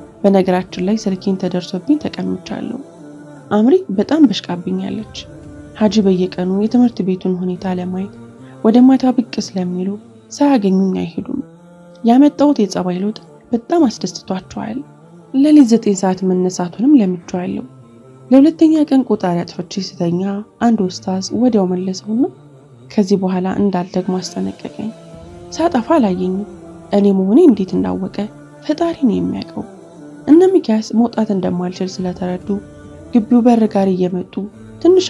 በነገራችን ላይ ስልኬን ተደርሶብኝ ተቀምጫለሁ። አምሪ በጣም በሽቃብኛለች። ሀጂ በየቀኑ የትምህርት ቤቱን ሁኔታ ለማየት ወደ ማታ ብቅ ስለሚሉ ሳያገኙኝ አይሄዱም። ያመጣሁት የጸባይ ለውጥ በጣም አስደስቷቸዋል። ለሊት 9 ሰዓት መነሳቱንም ለምጄዋለሁ። ለሁለተኛ ቀን ቆጣሪ አጥፍቼ ስተኛ አንድ ኡስታዝ ወዲያው መለሰውና ከዚህ በኋላ እንዳልደግሞ አስጠነቀቀኝ። ሳጠፋ አላየኝም። እኔ መሆኔ እንዴት እንዳወቀ ፈጣሪ ነው የሚያውቀው። እነ ሚኪያስ መውጣት እንደማልችል ስለተረዱ ግቢው በር ጋር እየመጡ ትንሽ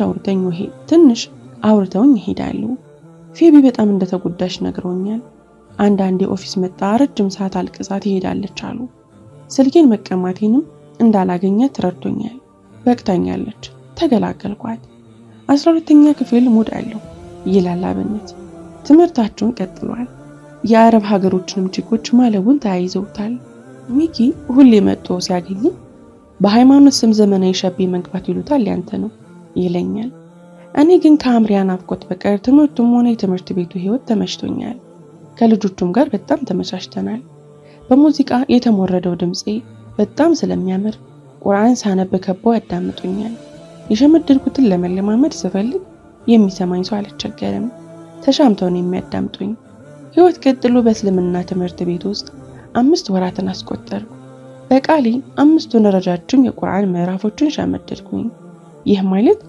አውርተውኝ ይሄዳሉ። ፌቢ በጣም እንደተጎዳሽ ነግሮኛል። አንዳንዴ ኦፊስ መጣ ረጅም ሰዓት አልቅሳት ይሄዳለች አሉ። ስልኬን መቀማቴንም እንዳላገኛት ተረድቶኛል። በቅታኛለች። ተገላገልኳት። 12ኛ ክፍል ሙድ አለው ይላል አብነት። ትምህርታቸውን ቀጥሏል። የአረብ ሀገሮችንም ቺኮች ማለቡን ተያይዘውታል። ሚኪ ሁሌ መጥቶ ሲያገኝ በሃይማኖት ስም ዘመናዊ ሸቤ መግባት ይሉታል ያንተ ነው ይለኛል። እኔ ግን ከአምሪያ ናፍቆት በቀር ትምህርቱም ሆነ የትምህርት ቤቱ ህይወት ተመችቶኛል። ከልጆቹም ጋር በጣም ተመቻችተናል። በሙዚቃ የተሞረደው ድምጼ በጣም ስለሚያምር ቁርአን ሳነብ ከበው ያዳምጡኛል። የሸመደድኩትን ለመለማመድ ስፈልግ የሚሰማኝ ሰው አልቸገርም። ተሻምተው ነው የሚያዳምጡኝ። ህይወት ቀጥሎ በእስልምና ትምህርት ቤት ውስጥ 5 ወራትን አስቆጠርኩ። በቃሌ 5ቱን ረጃጅም የቁርአን ምዕራፎችን ሸመደድኩኝ። ይህ ማለት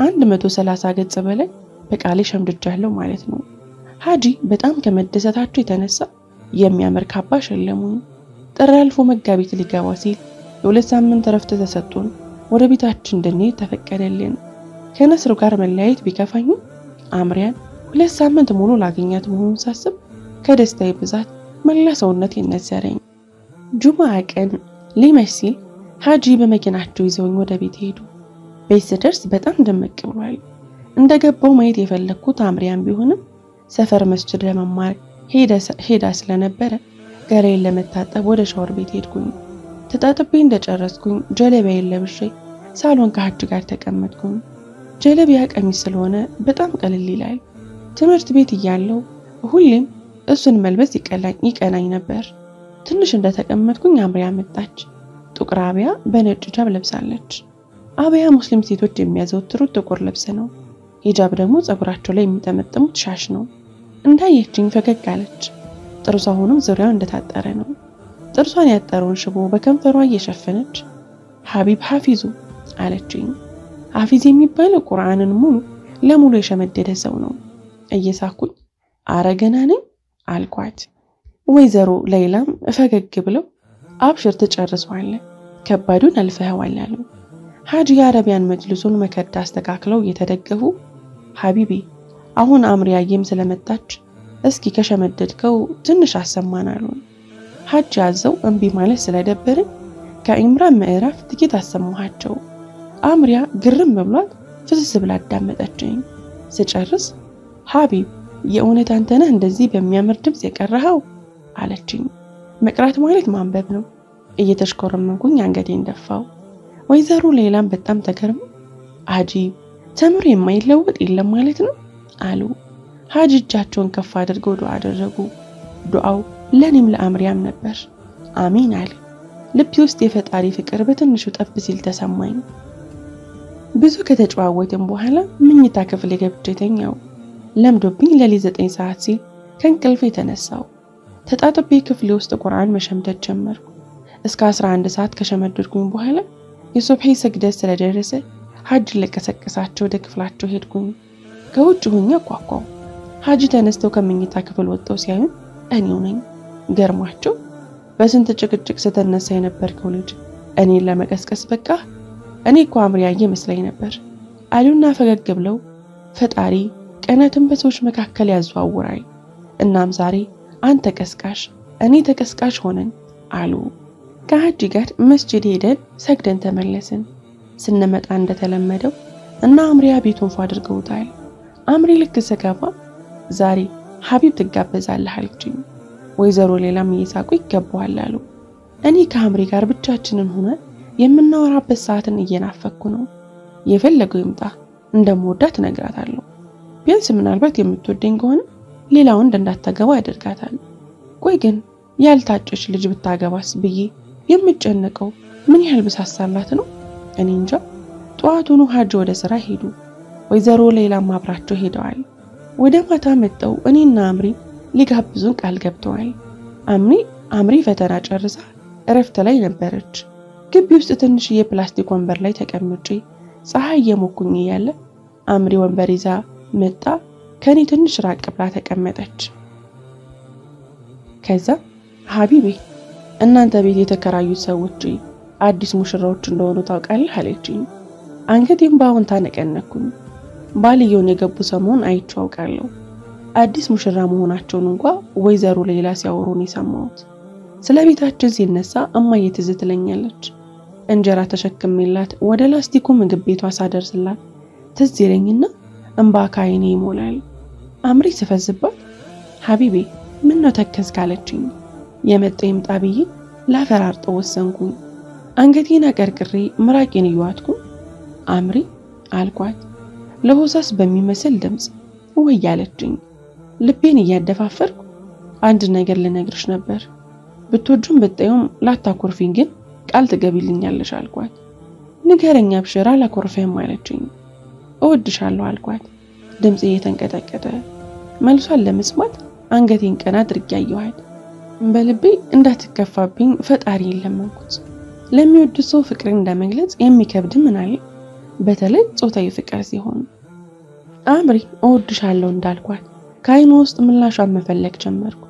ከ130 ገጽ በላይ በቃሌ ሸምድጃለሁ ማለት ነው። ሀጂ በጣም ከመደሰታቸው የተነሳ የሚያምር ካባ ሸለሙኝ። ጥር አልፎ መጋቢት ሊገባ ሲል የ2 ሳምንት ረፍት ተሰጥቶን ወደ ቤታችን እንድንሄድ ተፈቀደልን። ከነስሩ ጋር መለያየት ቢከፋኝም አምሪያን 2 ሳምንት ሙሉ ላገኛት መሆኑን ሳስብ ከደስታዬ ብዛት መላ ሰውነቴ ነዘረኝ። ጁማዓ ቀን ሊመሽ ሲል ሀጂ በመኪናቸው ይዘውኝ ወደ ቤት ሄዱ። ቤት ስደርስ በጣም ደመቅ ብሏል። እንደገባው ማየት የፈለኩት አምሪያን ቢሆንም ሰፈር መስጂድ ለመማር ሄዳ ስለነበረ ገላዬን ለመታጠብ ወደ ሻወር ቤት ሄድኩኝ። ተጣጥቤ እንደጨረስኩኝ ጀለቢያዬን ለብሼ ሳሎን ከሀጂ ጋር ተቀመጥኩኝ። ጀለቢያ ቀሚስ ስለሆነ በጣም ቀለል ይላል። ትምህርት ቤት እያለሁ ሁሌም እሱን መልበስ ይቀናኝ ነበር። ትንሽ እንደተቀመጥኩኝ አምሪያ መጣች። ጥቁር አብያ በነጭ ሂጃብ ለብሳለች። አብያ ሙስሊም ሴቶች የሚያዘወትሩት ጥቁር ልብስ ነው። ሂጃብ ደግሞ ጸጉራቸው ላይ የሚጠመጥሙት ሻሽ ነው። እንዳየችኝ ፈገግ አለች። ጥርሷ ሆኖ ዙሪያው እንደታጠረ ነው። ጥርሷን ያጠረውን ሽቦ በከንፈሯ እየሸፈነች ሐቢብ ሐፊዙ አለችኝ። ሐፊዝ የሚባለው ቁርአንን ሙሉ ለሙሉ የሸመደደ ሰው ነው። እየሳኩኝ አረገና ነኝ አልኳት። ወይዘሮ ሌላም ፈገግ ብለው አብሽር ተጨርሷል፣ ከባዱን አልፈኸዋል አሉ። ሀጂ አረቢያን መጅልሱን መከዳ አስተካክለው እየተደገፉ ሐቢቤ አሁን አምሪያዬም ስለመጣች እስኪ ከሸመደድከው ትንሽ አሰማናሉ። ሀጂ አዘው እንቢ ማለት ስለደበረኝ ከኢምራን ምዕራፍ ጥቂት አሰማኋቸው። አምሪያ ግርም ብሏት ፍስስ ብላ አዳመጠችኝ። ስጨርስ ሐቢብ የእውነት አንተ ነህ እንደዚህ በሚያምር ድምጽ የቀረኸው አለችኝ። መቅራት ማለት ማንበብ ነው። እየተሽኮረመንኩኝ አንገቴን ደፋው። ወይዘሮ ሌላም በጣም ተገርመው አጂብ ተምሮ የማይለወጥ የለም ማለት ነው አሉ። ሀጂ እጃቸውን ከፍ አድርገው ዱዓ አደረጉ። ዱዓው ለኔም ለአምሪያም ነበር። አሚን አለ። ልቤ ውስጥ የፈጣሪ ፍቅር በትንሹ ጠብ ሲል ተሰማኝ። ብዙ ከተጨዋወትን በኋላ መኝታ ክፍል ገብቼ ተኛው። ለምዶብኝ ለሊት 9 ሰዓት ሲል ከእንቅልፌ ተነሳው። ተጣጥቤ ክፍሌ ውስጥ ቁርአን መሸምደድ ጀመርኩ። እስከ 11 ሰዓት ከሸመደድኩኝ በኋላ የሱብሒ ስግደት ስለደረሰ ሀጂ ለቀሰቀሳቸው ወደ ክፍላቸው ሄድኩኝ። ከውጭ ሆኜ ቋቋው። ሀጂ ተነስተው ከመኝታ ክፍል ወጥተው ሲያዩ እኔው ነኝ። ገርሟቸው በስንት ጭቅጭቅ ስተነሳ የነበርከው ልጅ እኔን ለመቀስቀስ በቃ እኔ እኮ አምሪያዬ መስለኝ ነበር አሉና ፈገግ ብለው ፈጣሪ ቀናትን በሰዎች መካከል ያዘዋውራል፣ እናም ዛሬ አንተ ቀስቃሽ እኔ ተቀስቃሽ ሆነን አሉ። ከሀጂ ጋር መስጂድ ሄደን ሰግደን ተመለስን። ስንመጣ እንደተለመደው እና አምሪያ ቤቱን ፏ አድርገውታል። አምሪ ልክ ስገባ ዛሬ ሐቢብ ትጋበዛለህ አለችኝ። ወይዘሮ ሌላም እየሳቁ ይገባዋል አሉ። እኔ ከአምሪ ጋር ብቻችንን ሆነን የምናወራበት ሰዓትን እየናፈኩ ነው። የፈለገው ይምጣ እንደምወዳት ነግራታለሁ። ቢያንስ ምናልባት የምትወደኝ ከሆነ ሌላ ወንድ እንዳታገባ ያደርጋታል። ቆይ ግን ያልታጨች ልጅ ብታገባስ ብዬ የምጨነቀው ምን ያህል ብሳሳላት ነው? እኔ እንጃ። ጧቱኑ ሀጂ ወደ ስራ ሄዱ። ወይዘሮ ሌላም አብራቸው ሄደዋል። ወደ ማታ መጣው እኔና አምሪ ሊጋብዙን ቃል ገብተዋል። አምሪ ፈተና ጨርሳ እረፍት ላይ ነበረች። ግቢ ውስጥ ትንሽ የፕላስቲክ ወንበር ላይ ተቀምጬ ፀሐይ የሞኩኝ ያለ አምሪ ወንበር ይዛ መጣ። ከኔ ትንሽ ራቅ ብላ ተቀመጠች። ከዛ ሐቢቤ እናንተ ቤት የተከራዩት ሰዎች አዲስ ሙሽራዎች እንደሆኑ ታውቃለህ አለችኝ። አንገቴን ባውንታ ነቀነኩኝ። ባልየውን የገቡ ሰሞን አይቼው አውቃለሁ። አዲስ ሙሽራ መሆናቸውን እንኳን ወይዘሮ ሌላ ሲያወሩን የሰማሁት። ስለ ቤታችን ሲነሳ እማዬ ትዝ ትለኛለች። እንጀራ ተሸክሜላት ወደ ላስቲኩ ምግብ ቤቷ ሳደርስላት ትዝ ይለኝና እንባ ከዓይኔ ይሞላል። አምሪ ስፈዝባት ሐቢቤ ምን ነው ተከዝክ አለችኝ። የመጣ ይምጣ ብዬ ላፈራርጠው ወሰንኩኝ። አንገቴን አቀርቅሬ ምራቄን እየዋጥኩ አምሪ አልኳት ለሆሳስ በሚመስል ድምጽ ወይ አለችኝ። ልቤን እያደፋፈርኩ አንድ ነገር ልነግርሽ ነበር። ብትወጁም በጣዩም ላታኮርፊኝ ግን ቃል ትገቢልኛለሽ አልኳት። ንገረኛ አብሽራ ላኮርፈም አለችኝ። እወድሻለሁ አልኳት ድምጽ እየተንቀጠቀጠ። መልሷን ለመስማት አንገቴን ቀና አድርጌ አየኋት። በልቤ እንዳትከፋብኝ ፈጣሪ ለመንኩት። ለሚወድ ሰው ፍቅርን እንደመግለጽ የሚከብድ ምን አለ? በተለይ ጾታዊ ፍቅር ሲሆን። አምሪ እወድሻለሁ እንዳልኳት ከዓይኗ ውስጥ ምላሿን መፈለግ ጀመርኩ።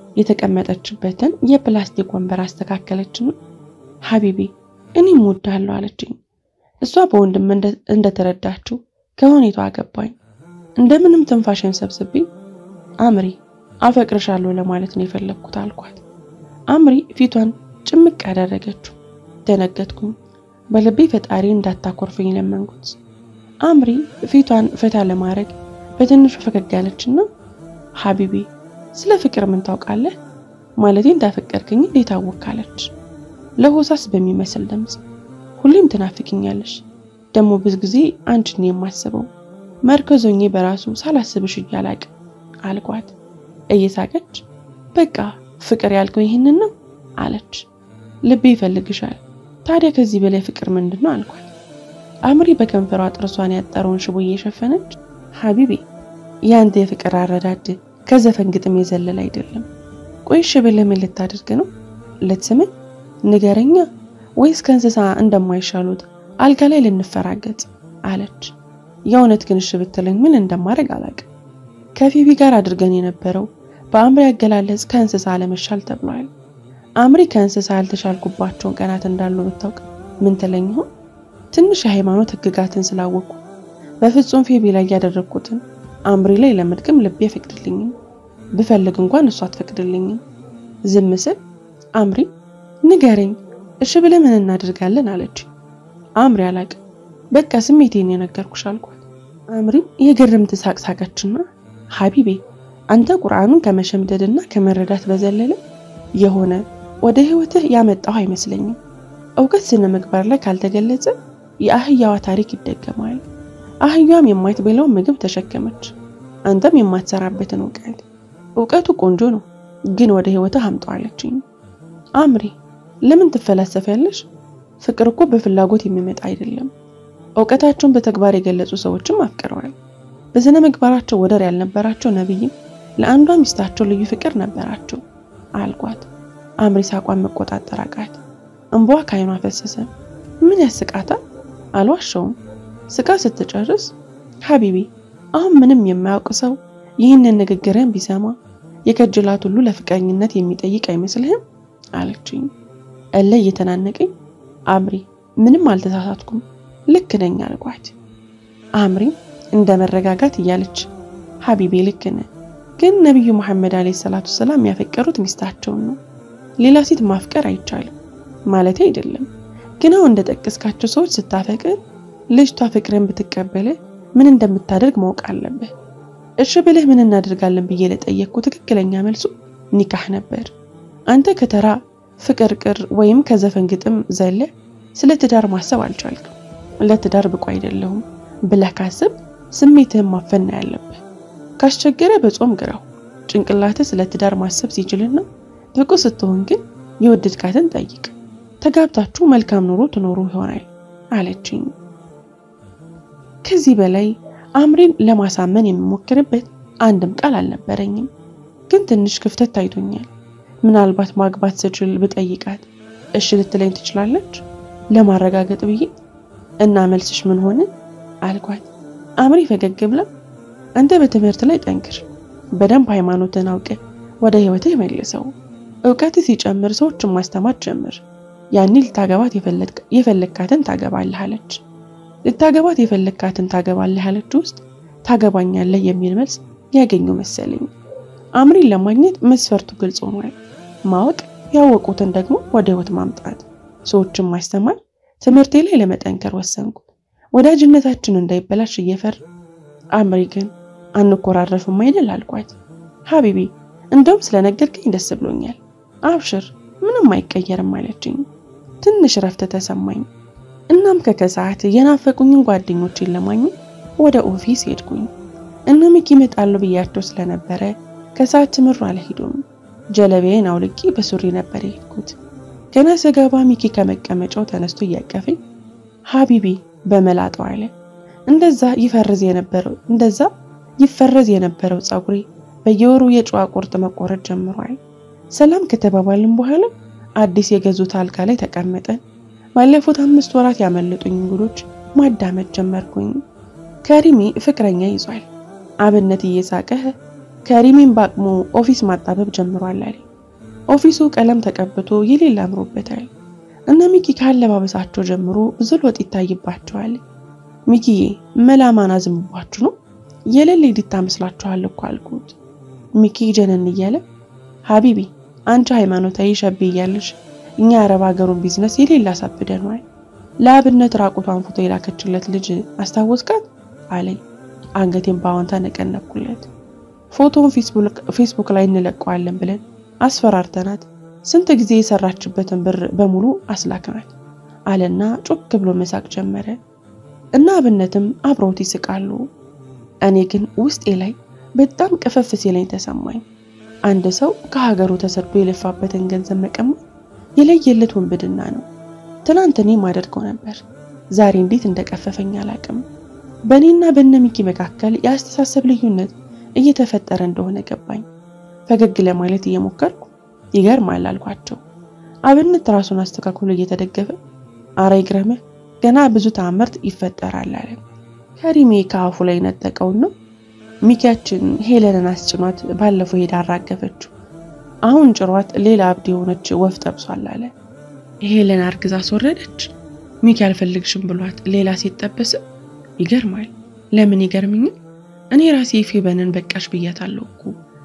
የተቀመጠችበትን የፕላስቲክ ወንበር አስተካከለችና ሐቢቢ እኔም እወድሃለሁ አለችኝ። እሷ በወንድም እንደተረዳችው ከሁኔታው አገባኝ። እንደምንም ትንፋሽን ሰብስቤ አምሪ አፈቅርሻለሁ ለማለት ነው የፈለኩት አልኳት። አምሪ ፊቷን ጭምቅ አደረገችው። ደነገጥኩኝ። በልቤ ፈጣሪ እንዳታኮርፈኝ ለመንኩት። አምሪ ፊቷን ፈታ ለማድረግ በትንሹ ፈገግ ያለችና ሐቢቢ ስለ ፍቅር ምን ታውቃለህ? ማለቴ እንዳፈቀርከኝ እንዴት አወቃለች? ለሆሳስ በሚመስል ድምጽ ሁሌም ትናፍቂኛለሽ፣ ደሞ ብዙ ጊዜ አንቺን የማስበው መርከዞኜ በራሱ ሳላስብሽ እያላቅ አልኳት። እየሳቀች በቃ ፍቅር ያልከው ይሄንን ነው አለች። ልቤ ይፈልግሻል፣ ታዲያ ከዚህ በላይ ፍቅር ምንድነው አልኳት። አምሪ በከንፈሯ ጥርሷን ያጠረውን ሽቦ እየሸፈነች ሐቢቢ ያንተ የፍቅር አረዳድ ከዘፈን ግጥም የዘለለ አይደለም። ቆይሽ ብለህ ምን ልታደርግ ነው? ለትስመኝ ንገረኛ ወይስ ከእንስሳ እንደማይሻሉት አልጋ ላይ ልንፈራገጥ አለች። የእውነት ግን እሺ ብትለኝ ምን እንደማደርግ አላውቅም። ከፊቢ ጋር አድርገን የነበረው በአምሪ ያገላለጽ ከእንስሳ ለመሻል ተብሏል። አምሪ ከእንስሳ ያልተሻልኩባቸውን ቀናት እንዳሉ ብታውቅ ምን ትለኝ ይሆን? ትንሽ የሃይማኖት ህግጋትን ስላወቁ በፍጹም ፊቢ ላይ ያደረኩትን አምሪ ላይ ለመድገም ልቤ አይፈቅድልኝም። ብፈልግ እንኳን እሷ አትፈቅድልኝም። ዝም ስል አምሪ ንገረኝ እሺ ብለህ ምን እናደርጋለን አለች። አምሪ አላቅ በቃ ስሜቴን የነገርኩሽ አልኳት። አምሪ የገረምት ሳቅሳቀችና ሐቢቢ አንተ ቁርአኑን ከመሸምደድና ከመረዳት በዘለለ የሆነ ወደ ህይወትህ ያመጣው አይመስለኝም። እውቀት ስነ ምግባር ላይ ካልተገለጸ የአህያዋ ታሪክ ይደገማል። አህያዋም የማይትበላው ምግብ ተሸከመች። አንተም የማትሰራበትን እውቀቱ ቆንጆ ነው ግን ወደ ህይወትህ አምጣዋለችኝ። አምሪ ለምን ትፈላሰፊያለሽ? ፍቅር እኮ በፍላጎት የሚመጣ አይደለም። እውቀታቸውን በተግባር የገለጹ ሰዎችም አፍቅረዋል። በስነ ምግባራቸው ወደር ያልነበራቸው ነብይም ለአንዷ ሚስታቸው ልዩ ፍቅር ነበራቸው አልኳት። አምሪ ሳቋን መቆጣጠር አቃት። እንቧ ካይኗ ፈሰሰ። ምን ያስቃታል? አልዋሸውም። ስቃ ስትጨርስ ሐቢቢ አሁን ምንም የማያውቅ ሰው ይህንን ንግግርን ቢሰማ የከጅላት ሁሉ ለፍቅረኝነት የሚጠይቅ አይመስልህም አለችኝ። እለ እየተናነቀኝ አምሪ ምንም አልተሳሳትኩም ልክ ነኝ አልኳት። አምሪ እንደመረጋጋት እያለች ሐቢቢ ልክ ነህ፣ ግን ነብዩ መሐመድ አለይሂ ሰላቱ ሰላም ያፈቀሩት ሚስታቸውን ነው። ሌላ ሴት ማፍቀር አይቻልም ማለት አይደለም። ግን አሁን እንደጠቀስካቸው ሰዎች ስታፈቅር ልጅቷ ፍቅርን ብትቀበለ ምን እንደምታደርግ ማወቅ አለብህ። እሺ ብለህ ምን እናደርጋለን ብዬ ለጠየቅኩ ትክክለኛ መልሱ ኒካህ ነበር። አንተ ከተራ ፍቅር ቅር ወይም ከዘፈን ግጥም ዘለ ስለ ትዳር ማሰብ አልቻልክም። ለትዳር ብቁ አይደለሁም ብለህ ካሰብ ስሜትህን ማፈን ያለብህ። ካስቸገረ በጾም ግራው። ጭንቅላትህ ስለ ትዳር ማሰብ ሲችልና ብቁ ስትሆን ግን የወደድካትን ጠይቅ። ተጋብታችሁ መልካም ኑሮ ትኖሩ ይሆናል አለችኝ። ከዚህ በላይ አምሪን ለማሳመን የሚሞክርበት አንድም ቃል አልነበረኝም። ግን ትንሽ ክፍተት ታይቶኛል። ምናልባት ማግባት ስችል ብጠይቃት እሺ ልትለኝ ትችላለች ለማረጋገጥ ብዬ እና መልስሽ ምን ሆነ አልኳት። አምሪ ፈገግ ብላ አንተ በትምህርት ላይ ጠንክር፣ በደንብ ሃይማኖትን አውቀህ ወደ ህይወትህ መልሰው፣ ዕውቀትህ ሲጨምር ሰዎችን ማስተማር ጀምር፣ ያኔ ልታገባት የፈለካትን ታገባለህ አለች። ልታገባት የፈለካትን ታገባለህ አለች ውስጥ ታገባኛለህ የሚል መልስ ያገኘው መሰለኝ። አምሪን ለማግኘት መስፈርቱ ግልጽ ሆኗል። ማወቅ፣ ያወቁትን ደግሞ ወደ ህይወት ማምጣት፣ ሰዎችን ማስተማር። ትምህርቴ ላይ ለመጠንከር ወሰንኩ። ወዳጅነታችን እንዳይበላሽ እየፈር አምሪ ግን አንኮራረፍም አይደል አልኳት። ሐቢቢ እንደውም ስለነገርከኝ ደስ ብሎኛል፣ አብሽር ምንም አይቀየርም አለችኝ። ትንሽ ረፍት ተሰማኝ። እናም ከከሰዓት የናፈቁኝን ጓደኞቼን ለማግኘት ወደ ኦፊስ ሄድኩኝ። እነ ሚኪ ይመጣሉ ብያቸው ስለነበረ ከሰዓት ትምሩ አልሄዱም። ጀለቤን አውልቄ በሱሪ ነበር የሄድኩት። ገና ስገባ ሚኪ ከመቀመጫው ተነስቶ እያቀፈኝ ሐቢቢ በመላጣው አለ። እንደዛ ይፈረዝ የነበረው ጸጉሬ በየወሩ የጨዋ ቁርጥ መቆረጥ ጀምሯል። ሰላም ከተባባልን በኋላ አዲስ የገዙት አልጋ ላይ ተቀመጠን። ባለፉት 5 ወራት ያመለጡኝ እንግዶች ማዳመጥ ጀመርኩኝ። ከሪሜ ፍቅረኛ ይዟል። አብነት እየሳቀ ከሪሜን ባቅሙ ኦፊስ ማጣበብ ጀምሯል አለ። ኦፊሱ ቀለም ተቀብቶ የሌላ አምሮበታል። እና ሚኪ ካለባበሳቸው ጀምሮ ዝልወጥ ይታይባቸዋል። ሚኪዬ መላማና ዝምባችሁ ነው የሌለ ዲታ መስላችኋል እኮ አልኩት። ሚኪ ጀነን እያለ ሀቢቢ አንቺ ሃይማኖታዊ ሸብ እያለሽ እኛ አረብ ሀገሩን ቢዝነስ የሌላ አሳብደናል። ለአብነት ራቁቷን ፎቶ የላከችለት ልጅ አስታወስካት አለኝ። አንገቴን ባወንታ ነቀነኩለት። ፎቶውን ፌስቡክ ላይ እንለቀዋለን ብለን አስፈራርተናት ስንት ጊዜ የሰራችበትን ብር በሙሉ አስላከናት አለና ጮክ ብሎ መሳቅ ጀመረ። እና አብነትም አብረውት ይስቃሉ። እኔ ግን ውስጤ ላይ በጣም ቅፈፍ ሲለኝ ተሰማኝ። አንድ ሰው ከሀገሩ ተሰዶ የለፋበትን ገንዘብ መቀማት የለየለት ወንብድና ነው። ትናንት እኔ ማደርገው ነበር። ዛሬ እንዴት እንደቀፈፈኝ አላቅም። በእኔና በነሚኪ መካከል የአስተሳሰብ ልዩነት እየተፈጠረ እንደሆነ ገባኝ። ፈገግ ለማለት እየሞከርኩ ይገርማል አልኳቸው። አብነት ራሱን አስተካክሎ እየተደገፈ አረ ይግረምህ ገና ብዙ ተአምርት ይፈጠራል አለ። ከሪሜ ካፉ ላይ ነጠቀው ነው። ሚኪያችን ሄለንን አስጭኗት ባለፈው ሄዳ አራገፈችው። አሁን ጭሯት ሌላ አብድ የሆነች ወፍ ጠብሷል አለ። ሄለን አርግዛ አስወረደች። ሚኪ አልፈልግሽም ብሏት ሌላ ሲጠበስ ይገርማል። ለምን ይገርምኝ? እኔ ራሴ ፌበንን በቃሽ ብያታለሁ እኮ።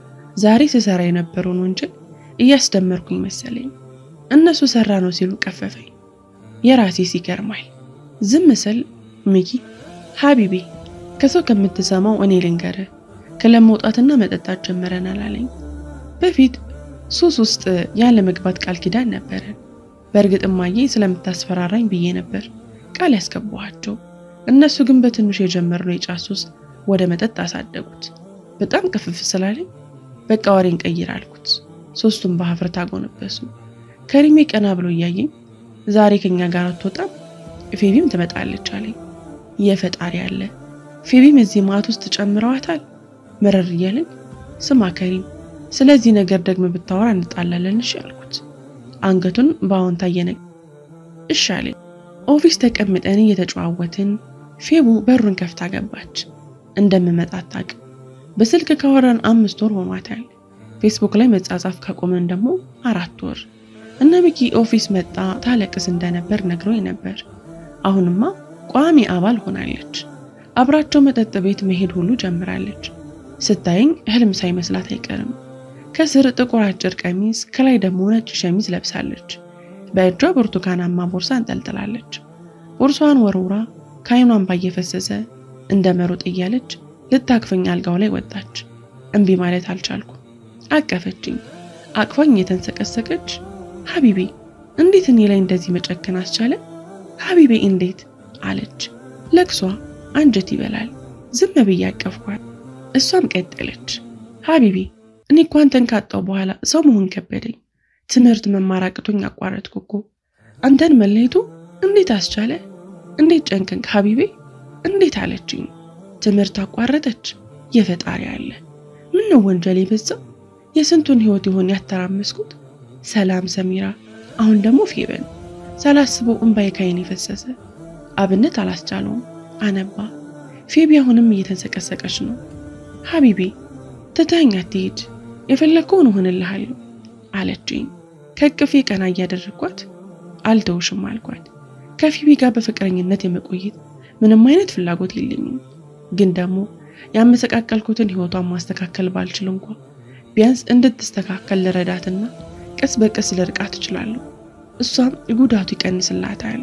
ዛሬ ሲሰራ የነበረውን ወንጀል እያስደመርኩኝ መሰለኝ። እነሱ ሰራ ነው ሲሉ ቀፈፈኝ። የራሴ ሲገርማል። ዝም ስል ሚኪ ሀቢቢ ከሰው ከምትሰማው እኔ ልንገር ከለመውጣትና መጠጣት ጀመረናል አለኝ። በፊት ሱስ ውስጥ ያለ መግባት ቃል ኪዳን ነበር። በእርግጥም ማዬ ስለምታስፈራራኝ ብዬ ነበር ቃል ያስገባኋቸው። እነሱ ግን በትንሽ የጀመርነው የጫት ሱስ ወደ መጠጥ አሳደጉት። በጣም ቅፍፍ ስላለኝ በቃ ወሬን ቀይር አልኩት። ሶስቱም በሀፍረት አጎነበሱ። ከሪሜ ቀና ብሎ ያየኝ ዛሬ ከኛ ጋር አትወጣም ፌቢም ትመጣለች አለኝ። የፈጣሪ ያለ ፌቢም እዚህ ማት ውስጥ ጨምረዋታል። መረር እያለኝ ስማ ከሪም ስለዚህ ነገር ደግሞ ብታወራ እንጣላለን እሺ አልኩት። አንገቱን ባውንታ የነቅ እሺ አለኝ። ኦፊስ ተቀምጠን እየተጫወትን ፌቡ በሩን ከፍታ ገባች። እንደምመጣ ታቅ በስልክ ካወራን 5 ወር ሆኗታል። ፌስቡክ ላይ መጻጻፍ ካቆመን ደግሞ 4 ወር። እና ሚኪ ኦፊስ መጣ ታለቅስ እንደነበር ነግሮኝ ነበር። አሁንማ ቋሚ አባል ሆናለች። አብራቸው መጠጥ ቤት መሄድ ሁሉ ጀምራለች። ስታየኝ ህልም ሳይመስላት አይቀርም። ከስር ጥቁር አጭር ቀሚስ ከላይ ደግሞ ነጭ ሸሚዝ ለብሳለች። በእጇ ብርቱካናማ ቦርሳ አንጠልጥላለች። ቦርሷን ወርውራ ካይኗን ባየፈሰሰ እንደመሮጥ እያለች ልታቅፈኝ አልጋው ላይ ወጣች። እንቢ ማለት አልቻልኩ። አቀፈችኝ። አቅፋኝ የተንሰቀሰቀች ሀቢቢ እንዴት እኔ ላይ እንደዚህ መጨከን አስቻለ? ሀቢቢ እንዴት አለች። ለቅሷ አንጀት ይበላል። ዝም ብዬ አቀፍኳት። እሷም ቀጠለች ሀቢቢ እኔ እኮ አንተን ካጣው በኋላ ሰው መሆን ከበደኝ። ትምህርት መማር አቅቶኝ አቋረጥኩ እኮ። አንተን መለየቱ እንዴት አስቻለ? እንዴት ጨንቀንክ ሀቢቢ እንዴት አለችኝ። ትምህርት አቋረጠች? የፈጣሪ ያለ ምን ነው ወንጀል የበዛው? የስንቱን ህይወት ይሆን ያተራመስኩት? ሰላም ሰሚራ፣ አሁን ደግሞ ፌበን። ሳላስበው እንባዬ ካይኔ ፈሰሰ። አብነት አላስቻለውም፣ አነባ። ፌቢ አሁንም እየተንሰቀሰቀች ነው። ሀቢቢ ተተኛ አትሄድ፣ የፈለከውን ሆነልሃለሁ አለችኝ። ከቅፌ ቀና እያደረኳት አልተውሽም አልኳት። ከፊቢ ጋር በፍቅረኝነት የመቆየት ምንም አይነት ፍላጎት የለኝም። ግን ደግሞ ያመሰቃቀልኩትን ህይወቷን ማስተካከል ባልችል እንኳን ቢያንስ እንድትስተካከል ለረዳትና ቀስ በቀስ ለርቃት እችላለሁ። እሷም ጉዳቱ ይቀንስላታል።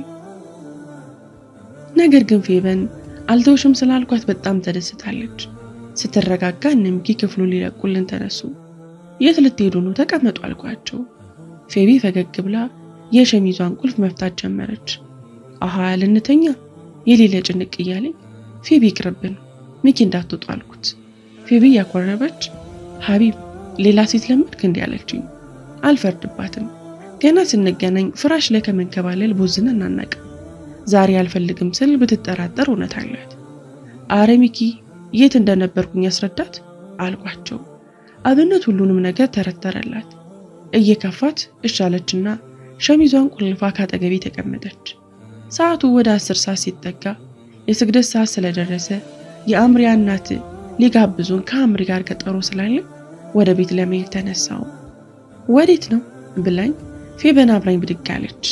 ነገር ግን ፌበን አልተውሽም ስላልኳት በጣም ተደስታለች። ስትረጋጋ እነሚኪ ክፍሉ ሊለቁልን ተነሱ። የት ልትሄዱ ነው? ተቀመጡ አልኳቸው። ፌቢ ፈገግ ብላ የሸሚዟን ቁልፍ መፍታት ጀመረች። አሃ ልንተኛ የሌለ ጭንቅ እያለኝ ፌቢ ይቅርብን ሚኪ እንዳትወጡ አልኩት። ፌቢ ያቆረበች ሀቢብ ሌላ ሴት ለምድክ እንዲያለችኝ። አልፈርድባትም። ገና ስንገናኝ ፍራሽ ላይ ከመንከባለል ቦዝነን አናውቅም። ዛሬ አልፈልግም ስል ብትጠራጠር እውነት አላት። አረ ሚኪ የት እንደነበርኩኝ ያስረዳት አልኳቸው። አብነት ሁሉንም ነገር ተረተረላት። እየከፋት እሻለችና ሸሚዟን ቁልፋ ካጠገቤ ተቀመጠች። ሰዓቱ ወደ 10 ሰዓት ሲጠጋ የስግደት ሰዓት ስለደረሰ የአምሪያ እናት ሊጋብዙን ከአምሪ ጋር ቀጠሮ ስላለ ወደ ቤት ለመሄድ ተነሳው። ወዴት ነው ብላኝ ፌበን አብራኝ ብድግ አለች።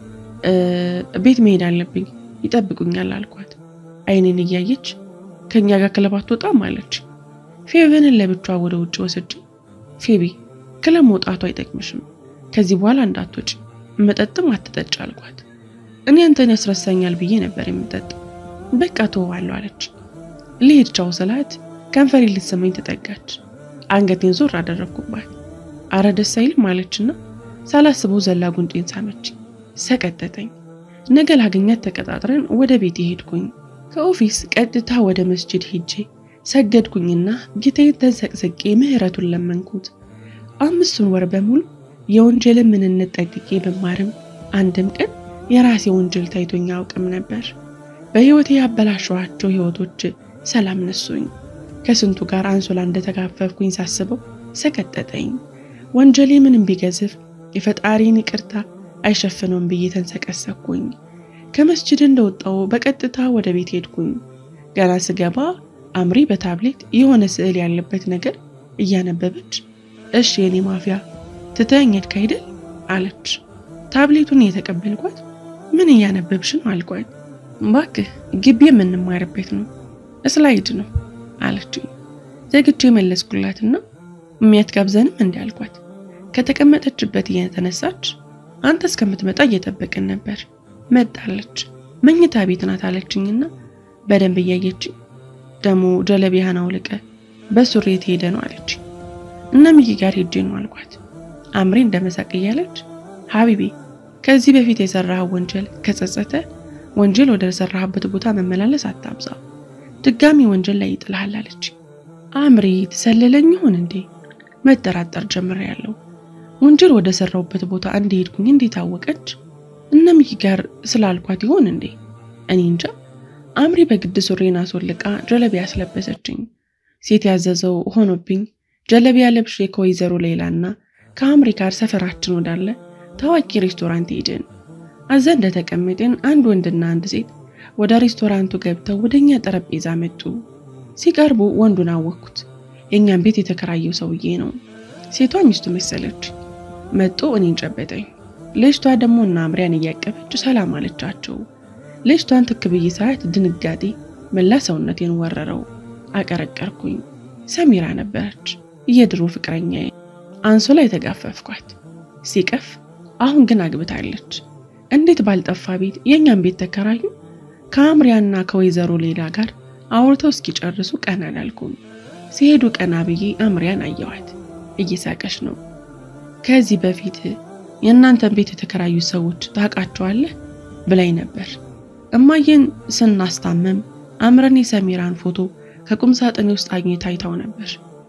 ቤት መሄድ አለብኝ ይጠብቁኛል አልኳት። አይኔን እያየች ከኛ ጋር ክለብ አትወጣም አለች። ፌበንን ለብቻዋ ወደ ውጭ ወሰድ። ፌቢ ክለብ መውጣቱ አይጠቅምሽም፣ ከዚህ በኋላ እንዳትወጪ፣ መጠጥም አትጠጭ አልኳት። እኔ አንተን ያስረሳኛል ብዬ ነበር የምጠጣው፣ በቃ ተወዋለሁ አለች። ልሄድ ቻው ስላት ከንፈሬ ልትስመኝ ተጠጋች። አንገቴን ዞር አደረኩባት። አረ ደስ አይልም አለችና ሳላስበው ዘላ ጉንጬን ሳመች። ሰቀጠጠኝ። ነገ ላገኛት ተቀጣጥረን ወደ ቤት ሄድኩኝ። ከኦፊስ ቀጥታ ወደ መስጂድ ሄጄ ሰገድኩኝና ጌታዬን ተንሰቅስቄ ምህረቱን ለመንኩት። 5 ወር በሙሉ የወንጀልን ምንነት ጠቅቄ በማርም አንድም ቀን የራሴ ወንጀል ታይቶኝ አውቅም ነበር። በህይወቴ ያበላሸኋቸው ህይወቶች ሰላም ነሱኝ። ከስንቱ ጋር አንሶላ እንደተጋፈፍኩኝ ሳስበው ሰቀጠጠኝ። ወንጀሌ ምንም ቢገዝፍ የፈጣሪን ይቅርታ አይሸፍነውም ብዬ ተንሰቀሰቅኩኝ። ከመስጂድ እንደወጣው በቀጥታ ወደ ቤት ሄድኩኝ። ገና ስገባ አምሪ በታብሌት የሆነ ስዕል ያለበት ነገር እያነበበች እሺ የኔ ማፊያ ትተኸኝ ሄድክ አይደል አለች። ታብሌቱን የተቀበልኳት ምን እያነበብሽ ነው አልኳት። እባክህ ግቢ የምንማርበት ነው ስላይድ ነው አለች። ዘግቼ መለስኩላትና የሚያትጋብዘንም እንዳልኳት ከተቀመጠችበት እየተነሳች አንተ እስከምትመጣ እየጠበቅን ነበር። መጣለች። መኝታ ቤት ናት አለችኝና በደንብ እያየችኝ ደሞ ጀለቢያን አውልቀ በሱሪ ሄደ ነው አለች። እና ሚኪ ጋር ሄጄ ነው አልኳት። አምሪ እንደመሳቅ እያለች ሀቢቢ ከዚህ በፊት የሰራው ወንጀል ከጸጸተ ወንጀል ወደ ሰራህበት ቦታ መመላለስ አታብዛ፣ ድጋሚ ወንጀል ላይ ይጥልሃል አለች። አምሪ ተሰለለኝ ይሆን እንዴ መጠራጠር ጀምሬያለሁ። ወንጀል ወደ ሰራውበት ቦታ እንደሄድኩኝ እንዴት አወቀች? እና ሚኪ ጋር ስላልኳት ይሆን እንዴ? እኔ እንጃ። አምሪ በግድ ሱሪና አስወልቃ ጀለቢያ አስለበሰችኝ። ሴት ያዘዘው ሆኖብኝ ጀለቢያ ለብሼ ከወይዘሮ ሌላና ከአምሪ ጋር ሰፈራችን ወዳለ ታዋቂ ሬስቶራንት ሄድን። አዘን እንደተቀመጥን አንድ ወንድና አንድ ሴት ወደ ሬስቶራንቱ ገብተው ወደኛ ጠረጴዛ መጡ። ሲቀርቡ ወንዱን አወኩት። የኛን ቤት የተከራየው ሰውዬ ነው። ሴቷ ሚስቱ መሰለች። መጥቶ እኔን ጨበጠኝ። ልጅቷ ደግሞ እና አምሪያን እያቀፈች ሰላም አለቻቸው። ልጅቷን ትክብይ ሳይት ድንጋጤ መላ ሰውነቴን ወረረው። አቀረቀርኩኝ። ሰሚራ ነበረች፣ የድሮ ፍቅረኛዬ። አንሶላ የተጋፈፍኳት ሲቀፍ አሁን ግን አግብታለች። እንዴት ባልጠፋ ቤት የኛን ቤት ተከራዩ። ከአምሪያና ከወይዘሮ ሌላ ጋር አውርተው እስኪጨርሱ ቀና አላልኩም። ሲሄዱ ቀና ብዬ አምሪያን አየዋት። እየሳቀች ነው። ከዚህ በፊት የእናንተን ቤት የተከራዩ ሰዎች ታውቃቸዋለህ ብላይ ነበር። እማዬን ስናስታመም አምረን የሰሚራን ፎቶ ከቁም ሳጥኔ ውስጥ አግኝታ አይታው ነበር።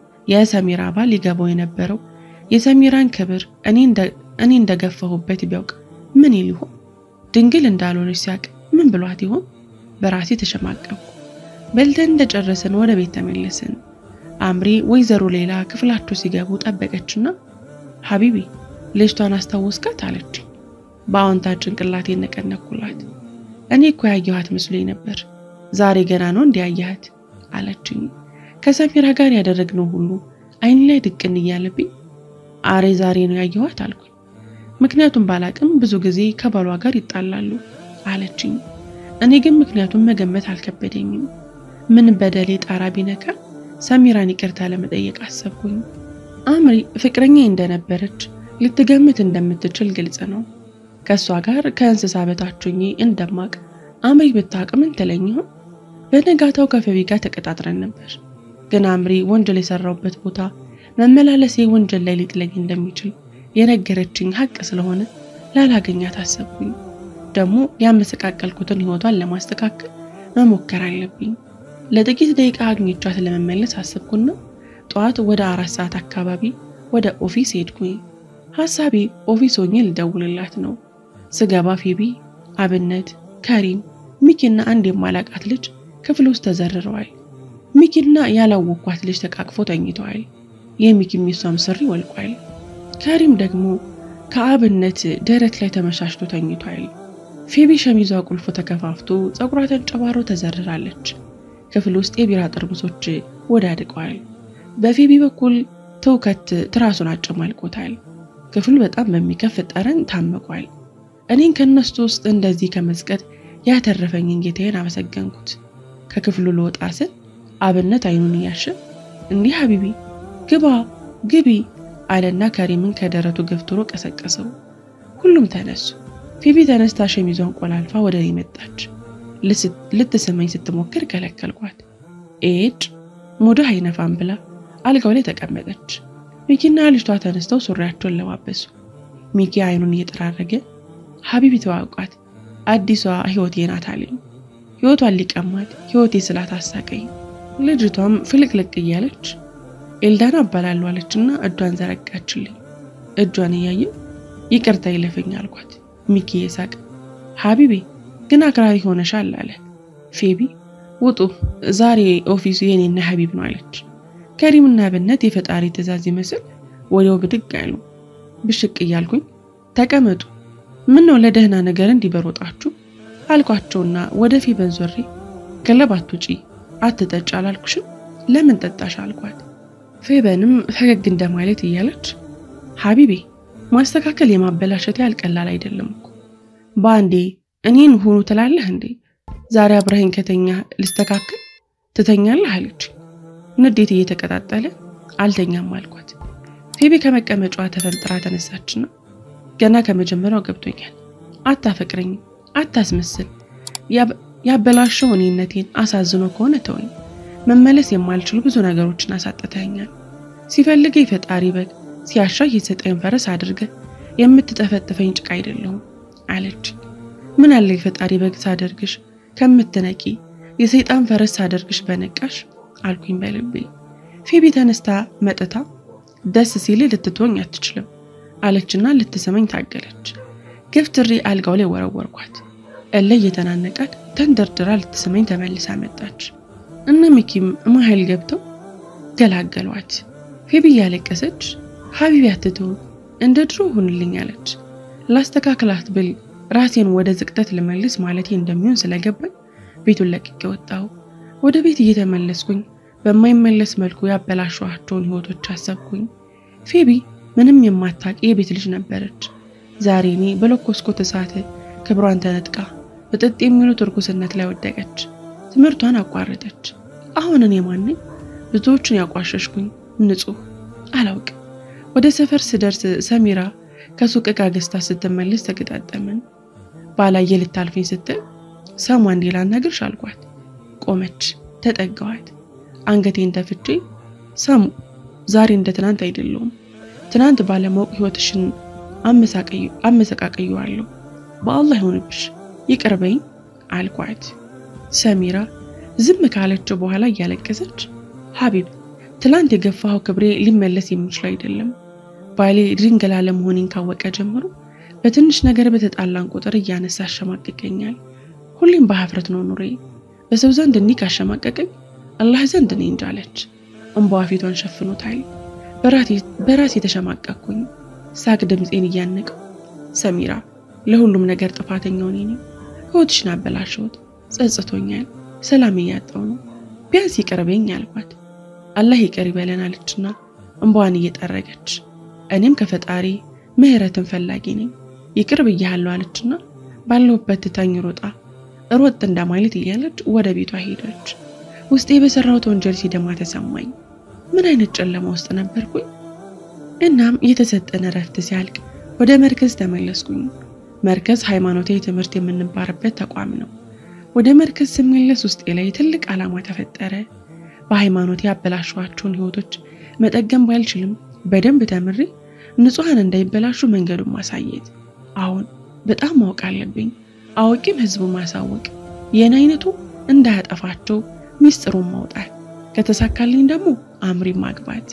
የሰሚራ ባል ሊገባው የነበረው የሰሚራን ክብር እኔ እንደገፈሁበት ቢያውቅ ምን ይልሆን? ድንግል እንዳልሆነች ሲያቅ ምን ብሏት ይሆን? በራሴ ተሸማቀቅኩ። በልተን እንደጨረስን ወደ ቤት ተመለስን። አምሪ ወይዘሮ ሌላ ክፍላቸው ሲገቡ ጠበቀችና ሀቢቢ ልጅቷን አስታወስካት አለች። በአዎንታ ጭንቅላቴን ነቀነኩላት። እኔ እኮ ያየኋት መስሎኝ ነበር፣ ዛሬ ገና ነው እንዲያያት አለችኝ። ከሰሚራ ጋር ያደረግነው ሁሉ አይን ላይ ድቅን እያለብኝ አሬ ዛሬ ነው ያየኋት አልኩ። ምክንያቱም ባላቅም ብዙ ጊዜ ከባሏ ጋር ይጣላሉ አለችኝ። እኔ ግን ምክንያቱም መገመት አልከበደኝም። ምን በደሌ ጣራ ቢነካ ሰሚራን ይቅርታ ለመጠየቅ አሰብኩኝ። አምሪ ፍቅረኛ እንደነበረች ልትገምት እንደምትችል ግልጽ ነው። ከሷ ጋር ከእንስሳ በታችኝ እንደማቅ አምሪ ብታቅም እንተለኝ ይሆን? በነጋታው ከፈቢ ጋር ተቀጣጥረን ነበር። ግን አምሪ ወንጀል የሰራውበት ቦታ መመላለሴ ወንጀል ላይ ሊጥለኝ እንደሚችል የነገረችኝ ሐቅ ስለሆነ ላላገኛት አሰብኩኝ። ደግሞ ያመሰቃቀልኩትን ህይወቷን ለማስተካከል መሞከር አለብኝ። ለጥቂት ደቂቃ አግኝቻት ለመመለስ አሰብኩና ጧት ወደ 4 ሰዓት አካባቢ ወደ ኦፊስ ሄድኩኝ። ሐሳቤ ኦፊስ ሆኜ ልደውልላት ነው። ስገባ ፌቢ፣ አብነት፣ ከሪም፣ ሚኪና አንድ የማላቃት ልጅ ክፍል ውስጥ ተዘርረዋል። ሚኪና ያላወቅኳት ልጅ ተቃቅፎ ተኝተዋል። የሚኪሚሷም ስሪ ወልቋል። ከሪም ደግሞ ከአብነት ደረት ላይ ተመሻሽቶ ተኝቷል። ፌቢ ሸሚዟ ቁልፉ ተከፋፍቶ ጸጉሯ ተንጨባሮ ተዘርራለች። ክፍል ውስጥ የቢራ ጠርሙሶች ወዳድቀዋል። በፌቢ በኩል ተውከት ትራሱን አጨማልቆታል። ክፍሉ በጣም በሚከፍ ጠረን ታመቋል። እኔን ከነሱ ውስጥ እንደዚህ ከመስቀጥ ያተረፈኝን ጌታዬን አመሰገንኩት። ከክፍሉ ልወጣ ስል አብነት አይኑን ያሸ እንዲህ ሀቢቢ ግቢ አለና ከሪምን ከደረቱ ገፍትሮ ቀሰቀሰው። ሁሉም ተነሱ። ፌቢ ተነስታ ሸሚዟን ቆላልፋ ወደ እኔ መጣች። ልትስመኝ ስትሞክር ከለከልኳት። ኤድ ሙዱ አይነፋም ብላ አልጋው ላይ ተቀመጠች። ሚኪና ልጅቷ ተነስተው ሱሪያቸውን ለማበሱ። ሚኪ አይኑን እየጠራረገ ሀቢቢ ተዋቋት አዲሷ ህይወቴ ናት አለኝ። ህይወቷን ሊቀማት ህይወቴ ስላት አሳቀኝ። ልጅቷም ፍልቅልቅ እያለች ኤልዳና አባላለሁ አለችና እጇን ዘረጋችልኝ። እጇን እያየ ይቅርታ ይለፈኝ አልኳት። ሚኪ የሳቀ ሀቢቢ ግን አክራሪ ሆነሻል አለ። ፌቢ ውጡ ዛሬ ኦፊሱ የኔና ሀቢብ ነው አለች። ከሪምና አብነት የፈጣሪ ትእዛዝ ይመስል ወዲያው ብድግ አሉ። ብሽቅ እያልኩኝ ተቀመጡ ምን ነው ለደህና ነገር እንዲበሮጣችሁ አልኳቸውና ወደ ፌበን ዞሬ ክለብ አትውጪ አትጠጪ አላልኩሽም ለምን ጠጣሽ አልኳት። ፌበንም ፈገግ እንደማለት እያለች ሀቢቢ ማስተካከል የማበላሸት ያልቀላል አይደለም እኮ ባንዴ እኔን ሆኖ ትላለህ እንዴ ዛሬ አብረኸኝ ከተኛ ልስተካከል ትተኛለህ አለች። ንዴት እየተቀጣጠለ አልተኛም አልኳት። ፌቢ ከመቀመጫዋ ተፈንጥራ ተነሳችና ገና ከመጀመሪያው ገብቶኛል አታፈቅረኝ አታስመስል ያበላሸው እኔነቴን አሳዝኖ ከሆነ ተወኝ መመለስ የማልችል ብዙ ነገሮችን አሳጥተኛል ሲፈልግ የፈጣሪ በግ ሲያሻ የሰጠኝ ፈረስ አድርገ የምትጠፈጥፈኝ ጭቃ አይደለም አለች። ምን አለ የፈጣሪ በግ ሳደርግሽ ከምትነቂ የሰይጣን ፈረስ ሳደርግሽ በነቃሽ አልኩኝ በልቤ። ፌቢ ተነስታ መጥታ ደስ ሲል ልትተወኝ አትችልም አለችና ልትሰመኝ ታገለች። ገፍትሪ አልጋው ላይ ወረወርኳት። እለ የተናነቃት ተንደርድራ ልትሰመኝ ተመልሳ መጣች። እነ ሚኪም መሀል ገብተው ገላገሏት። ፌቢ ያለቀሰች ሀቢቢ አትተው እንደ ድሮ ሆንልኝ አለች። ላስተካክላት ብል ራሴን ወደ ዝቅጠት ለመልስ ማለቴ እንደሚሆን ስለገባኝ ቤቱን ለቅቄ ወጣሁ። ወደ ቤት እየተመለስኩኝ በማይመለስ መልኩ ያበላሸኋቸውን ህይወቶች አሰብኩኝ። ፌቢ ምንም የማታውቅ የቤት ልጅ ነበረች። ዛሬ እኔ በለኮስኩት እሳት ክብሯን ተነጥቃ በጥጥ የሚሉት እርኩስነት ላይ ወደቀች። ትምህርቷን አቋረጠች። አሁን እኔ ማን ነኝ? ብዙዎችን ያቋሸሽኩኝ ንጹህ አላውቅ። ወደ ሰፈር ስደርስ ሰሚራ ከሱቅ ዕቃ ገዝታ ስትመለስ ተገጣጠመን። ባላየ ልታልፈኝ ስትል ሰማን ላናግርሽ አልኳት። ቆመች። ተጠጋኋት። አንገቴን ተፍቼ ሰሙ ዛሬ እንደ ትናንት አይደለም ትናንት ባለማወቅ ህይወትሽን አመሰቃቀየዋለሁ በአላህ ይሁንብሽ ይቅርበኝ አልኳት። ሰሚራ ዝም ካለች በኋላ ያለቀሰች ሀቢብ ትላንት የገፋው ክብሬ ሊመለስ የሚችል አይደለም ባሌ ድንገላ ለመሆኔን ካወቀ ጀምሮ በትንሽ ነገር በተጣላን ቁጥር ያነሳሽ ማቀቀኛል። ሁሌም በሀፍረት ነው ኑሬ በሰው ዘንድ እንዲካሸማቀቀኝ አላህ ዘንድ ነኝ እንጃለች። እንባዋ ፊቷን ሸፍኖታል። በራሴ ተሸማቀቅኩኝ። ሳቅ ድምጼን እያነቀው ሰሚራ ለሁሉም ነገር ጥፋተኛው ነኝ። ህይወትሽን አበላሽሁት ጸጽቶኛል ሰላም እያጣው ነው ቢያንስ ይቅርበኝ አልኳት። አላህ ይቅር ይበለን አለችና እንባዋን እየጠረገች እኔም ከፈጣሪ ምህረትን ፈላጊ ነኝ ይቅር ብያለሁ አለችና ባለውበት ትታኝ ሮጥ እንደማለት እያለች ወደ ቤቷ ሄደች። ውስጤ በሰራሁት ወንጀል ሲደማ ተሰማኝ። ምን አይነት ጨለማ ውስጥ ነበርኩኝ? እናም የተሰጠነ ረፍት ሲያልቅ ወደ መርከዝ ተመለስኩኝ። መርከዝ ሃይማኖታዊ ትምህርት የምንማርበት ተቋም ነው። ወደ መርከዝ ስመለስ ውስጤ ላይ ትልቅ ዓላማ ተፈጠረ። በሃይማኖት ያበላሽዋቸውን ህይወቶች መጠገም ባልችልም በደንብ ተምሬ ንጹሃን እንዳይበላሹ መንገዱን ማሳየት። አሁን በጣም ማወቅ አለብኝ። አውቂም ህዝቡ ማሳወቅ የኔ አይነቱ እንዳያጠፋቸው ሚስጥሩን ማውጣት ከተሳካልኝ ደግሞ አምሪ ማግባት።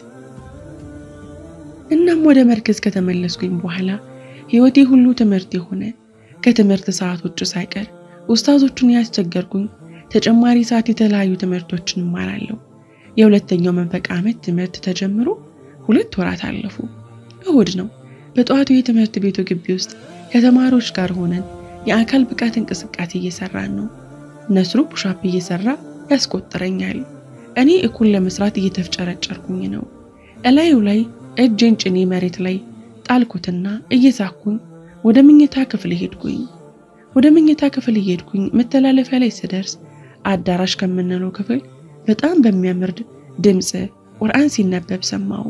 እናም ወደ መርከዝ ከተመለስኩኝ በኋላ ህይወቴ ሁሉ ትምህርት የሆነ ከትምህርት ሰዓት ውጭ ሳይቀር ኡስታዞቹን ያስቸገርኩኝ ተጨማሪ ሰዓት የተለያዩ ትምህርቶችን ማራለሁ። የሁለተኛው መንፈቅ ዓመት ትምህርት ተጀምሮ 2 ወራት አለፉ። እሁድ ነው። በጧቱ የትምህርት ቤቱ ግቢ ውስጥ ከተማሪዎች ጋር ሆነን የአካል ብቃት እንቅስቃሴ እየሰራን ነው። ነስሩ ፑሻፕ እየሰራ ያስቆጥረኛል። እኔ እኩል ለመስራት እየተፍጨረጨርኩኝ ነው። እላዩ ላይ እጄን ጭኔ መሬት ላይ ጣልኩትና እየሳኩኝ ወደ መኝታ ክፍል ሄድኩኝ። መተላለፊያ ላይ ስደርስ አዳራሽ ከምንለው ክፍል በጣም በሚያምር ድምጽ ቁርአን ሲነበብ ሰማው።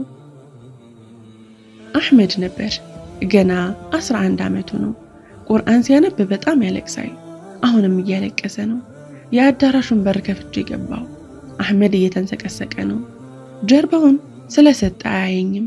አህመድ ነበር። ገና 11 ዓመቱ ነው። ቁርአን ሲያነብ በጣም ያለቅሳል። አሁንም እያለቀሰ ነው። የአዳራሹን በር ከፍቼ ገባው። አህመድ እየተንሰቀሰቀ ነው። ጀርባውን ስለሰጠ አያየኝም።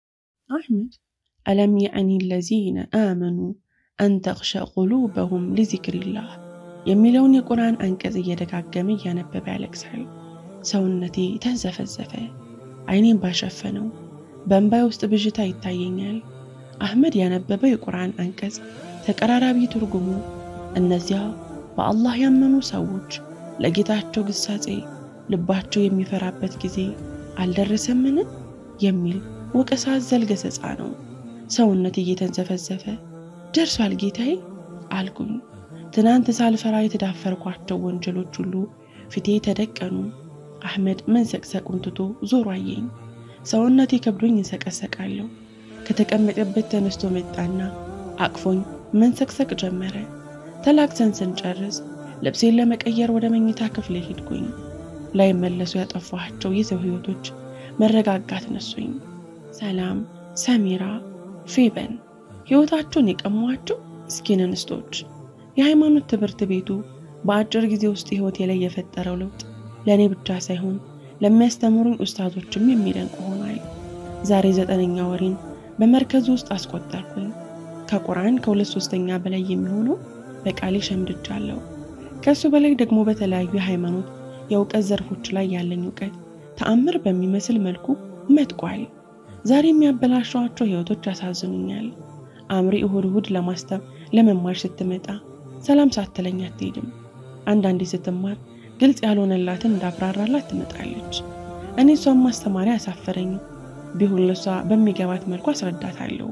አህመድ ألم يعني الذين آمنوا أن تخشع قلوبهم لذكر الله የሚለውን የቁርአን አንቀጽ እየደጋገመ ያነበበ ያለቅሳል። ሰውነቴ ተንዘፈዘፈ። አይኔን ባሸፈነው በእንባይ ውስጥ ብዥታ ይታየኛል። አህመድ ያነበበው የቁርአን አንቀጽ ተቀራራቢ ትርጉሙ እነዚያ በአላህ ያመኑ ሰዎች ለጌታቸው ግሳጼ ልባቸው የሚፈራበት ጊዜ አልደረሰምን የሚል ወቀሳ አዘል ገሰጻ ነው። ሰውነቴ እየተንዘፈዘፈ ደርሷል ጌታዬ አልኩኝ። ትናንት ሳልፈራ የተዳፈርኳቸው ወንጀሎች ሁሉ ፊቴ ተደቀኑ። አህመድ መንሰቅሰቁን ትቶ ዞሮ አየኝ። ሰውነቴ ከብዶኝ እንሰቀሰቃለሁ። ከተቀመጠበት ተነስቶ መጣና አቅፎኝ መንሰቅሰቅ ጀመረ። ተላቅሰን ስንጨርስ ልብሴን ለመቀየር ወደ መኝታ ክፍል ሄድኩኝ። ላይ መለሱ ያጠፋቸው የሰው ህይወቶች መረጋጋት ነሱኝ። ሰላም፣ ሰሚራ፣ ፌበን ህይወታቸውን የቀሟቸው ምስኪን እንስቶች። የሃይማኖት ትምህርት ቤቱ በአጭር ጊዜ ውስጥ ህይወቴ ላይ የፈጠረው ለውጥ ለኔ ብቻ ሳይሆን ለሚያስተምሩኝ ኡስታዞችም የሚደንቅ ሆኗል። ዛሬ 9ኛ ወሬን በመርከዙ ውስጥ አስቆጠርኩኝ። ከቁርአን ከ2/3 በላይ የሚሆነው በቃሌ ሸምድጃለሁ። ከሱ በላይ ደግሞ በተለያዩ ሃይማኖት የእውቀት ዘርፎች ላይ ያለኝ እውቀት ተአምር በሚመስል መልኩ መጥቋል። ዛሬ የሚያበላሿቸው ህይወቶች ያሳዝኑኛል። አምሪ እሁድ ለመማር ስትመጣ ሰላም ሳትለኝ አትሄድም። አንዳንዴ ስትማር ግልጽ ያልሆነላትን እንዳብራራላት ትመጣለች። እኔ እሷን ማስተማሪ አሳፈረኝ። ቢሆን ለሷ በሚገባት መልኩ አስረዳታለሁ።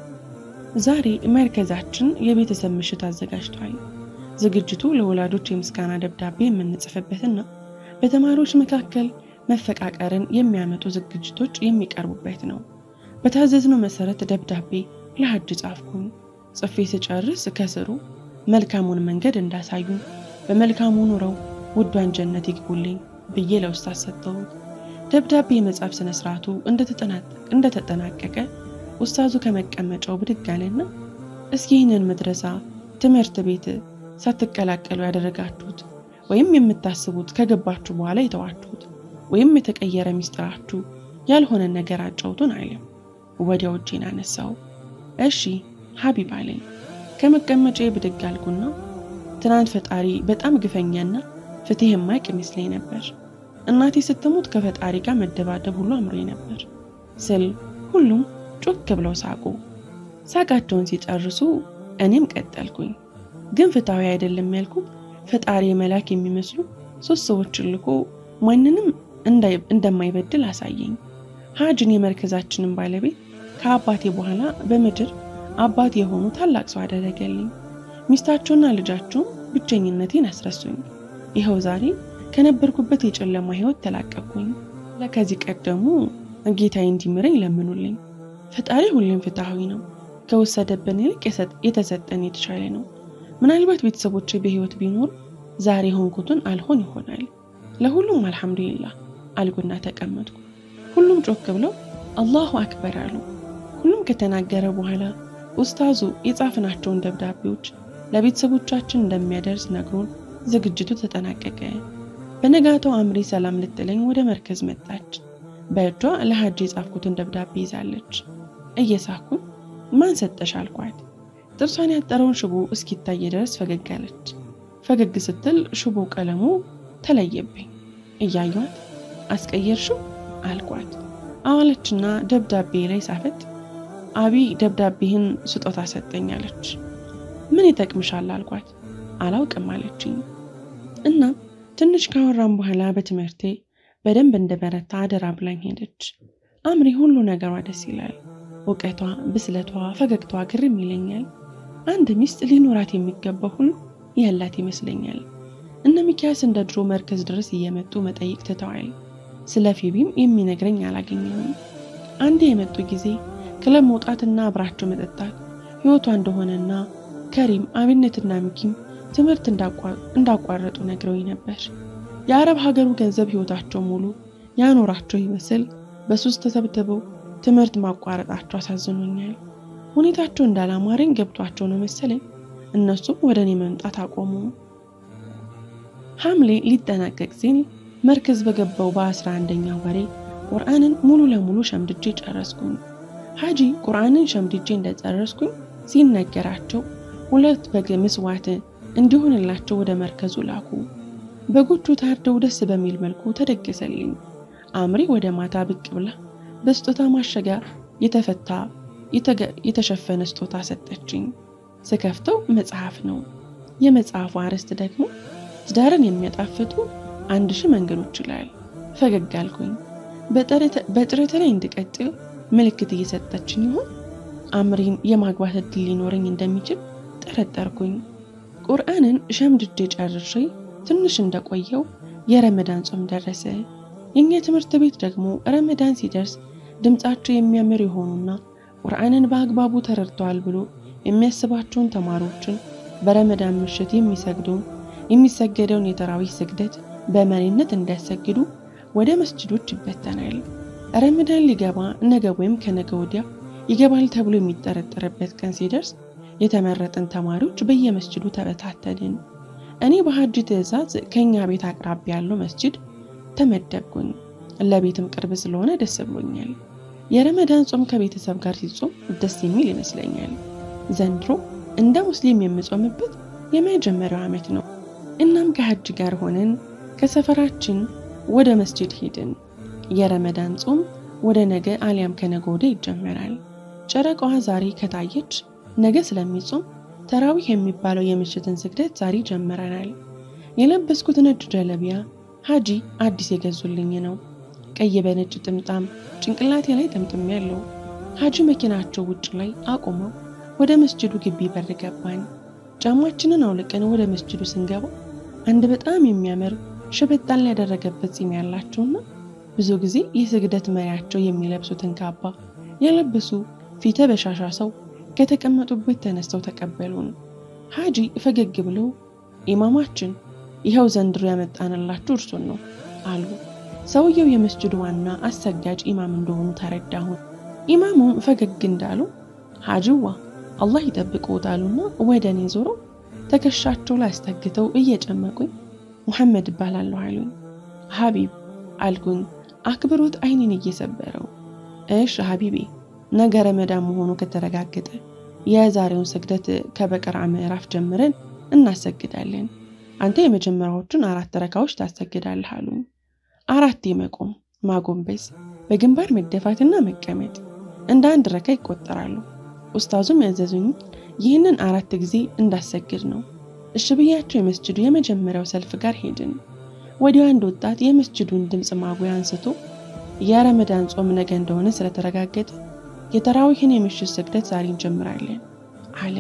ዛሬ መርከዛችን የቤተሰብ ምሽት አዘጋጅቷል። ዝግጅቱ ለወላጆች የምስጋና ደብዳቤ የምንጽፍበትና በተማሪዎች መካከል መፈቃቀርን የሚያመጡ ዝግጅቶች የሚቀርቡበት ነው። በታዘዝነው መሰረት ደብዳቤ ለሐጅ ጻፍኩኝ። ጽፌ ስጨርስ ከስሩ መልካሙን መንገድ እንዳሳዩ በመልካሙ ኑረው ውዷን ጀነት ይግቡልኝ ብዬ ለኡስታዝ ሰጠው። ደብዳቤ የመጻፍ ስነ ስርዓቱ እንደተጠናቀቀ ኡስታዙ ከመቀመጫው ብድግ አለና እስኪ ይህንን መድረሳ ትምህርት ቤት ሳትቀላቀሉ ያደረጋችሁት ወይም የምታስቡት ከገባችሁ በኋላ የተዋችሁት ወይም የተቀየረ ሚስጥራችሁ ያልሆነ ነገር አጫውቱን አለ። ወዲያው እጄን አነሳው። እሺ ሐቢብ አለኝ። ከመቀመጫዬ ብድግ አልኩና ትናንት ፈጣሪ በጣም ግፈኛና ፍትህ የማይቅ ይመስለኝ ነበር። እናቴ ስትሞት ከፈጣሪ ጋር መደባደብ ሁሉ አምሮኝ ነበር ስል ሁሉም ጮክ ብለው ሳቁ። ሳቃቸውን ሲጨርሱ እኔም ቀጠልኩኝ። ግን ፍትሃዊ አይደለም ያልኩት ፈጣሪ መላክ የሚመስሉ 3 ሰዎችን ልኮ ማንንም እንደማይበድል አሳየኝ። ሐጅን የመርከዛችንን ባለቤት ከአባቴ በኋላ በምድር አባቴ የሆኑ ታላቅ ሰው አደረገልኝ። ሚስታቸውና ልጃቸው ብቸኝነቴን አስረሱኝ። ይኸው ዛሬ ከነበርኩበት የጨለማ ህይወት ተላቀቅኩኝ። ለከዚህ ቀደሙ ጌታዬ እንዲምረኝ ለምኑልኝ። ፈጣሪ ሁሌም ፍትሃዊ ነው። ከወሰደብን ይልቅ የተሰጠን የተሻለ ነው። ምናልባት ቤተሰቦቼ በህይወት ቢኖር ዛሬ ሆንኩትን አልሆን ይሆናል። ለሁሉም አልሐምዱሊላህ አልኩና ተቀመጥኩ። ሁሉም ጮክ ብለው አላሁ አክበር አሉ። ሁሉም ከተናገረ በኋላ ኡስታዙ የጻፍናቸውን ደብዳቤዎች ለቤተሰቦቻችን እንደሚያደርስ ነግሮን ዝግጅቱ ተጠናቀቀ። በነጋታው አምሪ ሰላም ልትለኝ ወደ መርከዝ መጣች። በእጇ ለሐጅ የጻፍኩትን ደብዳቤ ይዛለች። እየሳኩኝ ማን ሰጠሽ አልኳት። ጥርሷን ያጠረውን ሽቦ እስኪታይ ድረስ ፈገግ አለች። ፈገግ ስትል ሽቦ ቀለሙ ተለየብኝ። እያዩት አስቀየርሽው አልኳት። አዋለችና ደብዳቤ ላይ ሳፈጥ አቢ ደብዳቤህን ስጦታ ሰጠኛለች። ምን ይጠቅምሻል አልኳት። አላውቅም አለችኝ። እና ትንሽ ካወራን በኋላ በትምህርቴ በደንብ እንደበረታ አደራ ብላኝ ሄደች። አምሪ ሁሉ ነገሯ ደስ ይላል። እውቀቷ፣ ብስለቷ፣ ፈገግታዋ ግርም ይለኛል። አንድ ሚስት ሊኖራት የሚገባው ሁሉ ያላት ይመስለኛል። እነ ሚኪያስ እንደ ድሮ መርከዝ ድረስ እየመጡ መጠይቅ ትተዋል። ስለ ፌቢም የሚነግረኝ አላገኘሁም። አንዴ የመጡ ጊዜ ክለብ መውጣትና አብራቸው መጠጣት ህይወቷ እንደሆነና ከሪም አብነትና ሚኪም ትምህርት እንዳቋረጡ ነግረውኝ ነበር። የአረብ ሀገሩ ገንዘብ ህይወታቸው ሙሉ ያኖራቸው ይመስል በሱስ ተሰብስበው ትምህርት ማቋረጣቸው አሳዝኖኛል። ሁኔታቸው እንዳላማረኝ ገብቷቸው ነው መሰለኝ እነሱም ወደኔ መምጣት አቆሙ። ሐምሌ ሊጠናቀቅ ሲል መርከዝ በገባው በ11ኛው ወሬ ቁርአንን ሙሉ ለሙሉ ሸምድጄ ጨረስኩኝ። ሐጂ ቁርአንን ሸምድጄ እንደጨረስኩኝ ሲነገራቸው 2 በግ መስዋዕት እንዲሆንላቸው ወደ መርከዙ ላኩ። በጎቹ ታርደው ደስ በሚል መልኩ ተደገሰልኝ። አምሪ ወደ ማታ ብቅ ብላ በስጦታ ማሸጊያ የተሸፈነ ስጦታ ሰጠችኝ። ስከፍተው መጽሐፍ ነው። የመጽሐፉ አርዕስት ደግሞ ትዳርን የሚያጣፍጡ 1000 መንገዶች ይላል። ፈገግ አልኩኝ። በጥረቴ ላይ እንድቀጥል ምልክት እየሰጠችኝ ይሆን? አምሪን የማግባት እድል ሊኖረኝ እንደሚችል ጠረጠርኩኝ። ቁርአንን ሸምድጄ ጨርሼ ትንሽ እንደቆየው የረመዳን ጾም ደረሰ። የኛ ትምህርት ቤት ደግሞ ረመዳን ሲደርስ ድምጻቸው የሚያምር የሆኑና ቁርአንን በአግባቡ ተረድተዋል ብሎ የሚያስባቸውን ተማሪዎችን በረመዳን ምሽት የሚሰገደውን የተራዊህ ስግደት በመሪነት እንዲያሰግዱ ወደ መስጂዶች ይበተናል። ረመዳን ሊገባ ነገ ወይም ከነገ ወዲያ ይገባል ተብሎ የሚጠረጠርበት ቀን ሲደርስ የተመረጠን ተማሪዎች በየመስጂዱ ተበታተንን። እኔ በሐጂ ትዕዛዝ ከኛ ቤት አቅራቢያ ያለው መስጂድ ተመደብኩኝ። ለቤትም ቅርብ ስለሆነ ደስ ብሎኛል። የረመዳን ጾም ከቤተሰብ ጋር ሲጾም ደስ የሚል ይመስለኛል። ዘንድሮ እንደ ሙስሊም የምጾምበት የመጀመሪያው ዓመት ነው። እናም ከሐጂ ጋር ሆነን ከሰፈራችን ወደ መስጂድ ሄድን። የረመዳን ጾም ወደ ነገ አሊያም ከነገ ወዲያ ይጀመራል። ጨረቃዋ ዛሬ ከታየች ነገ ስለሚጾም ተራዊህ የሚባለው የምሽትን ስግደት ዛሬ ጀምረናል። የለበስኩት ነጭ ጀለቢያ ሐጂ አዲስ የገዙልኝ ነው። ቀይ በነጭ ጥምጣም ጭንቅላቴ ላይ ጠምጥሜያለሁ። ሐጂ መኪናቸው ውጭ ላይ አቆመው ወደ መስጂዱ ግቢ በር ገባን። ጫማችንን አውልቀን ወደ መስጂዱ ስንገባ አንድ በጣም የሚያምር ሸበጣን ያደረገበት ፂም ያላቸውና ብዙ ጊዜ የስግደት መሪያቸው የሚለብሱትን ካባ የለበሱ ፊተ በሻሻ ሰው ከተቀመጡበት ተነስተው ተቀበሉን። ሐጂ ፈገግ ብለው ኢማማችን ይሄው ዘንድሮ ያመጣንላችሁ እርሱን ነው አሉ። ሰውየው የመስጂዱ ዋና አሰጋጅ ኢማም እንደሆኑ ተረዳሁ። ኢማሙም ፈገግ እንዳሉ ሐጂዋ አላህ ይጠብቁታሉና ወደኔ ዞሮ ተከሻቸው ላይ አስተግተው እየጨመቁኝ ሙሐመድ ይባላል አሉኝ። ሐቢብ አልኩኝ አክብሮት አይኔን እየሰበረው። እሺ ሐቢቤ ነገ ረመዳን መሆኑ ከተረጋገጠ የዛሬውን ስግደት ከበቀራ ምዕራፍ ጀምረን እናሰግዳለን። አንተ የመጀመሪያዎቹን 4 ረካዎች ታሰግዳለህ አሉኝ። 4 መቆም፣ ማጎንበስ፣ በግንባር መደፋትና መቀመጥ እንደ አንድ ረካ ይቆጠራሉ። ኡስታዙም ያዘዙኝ ይህንን 4 ጊዜ እንዳሰግድ ነው። እሺ ብያቸው የመስጂዱ የመጀመሪያው ሰልፍ ጋር ሄድን። ወዲያው አንድ ወጣት የመስጂዱን ድምጽ ማጉያ አንስቶ የረመዳን ጾም ነገ እንደሆነ ስለተረጋገጠ የተራዊህን የምሽት ስግደት ዛሬ እንጀምራለን አለ።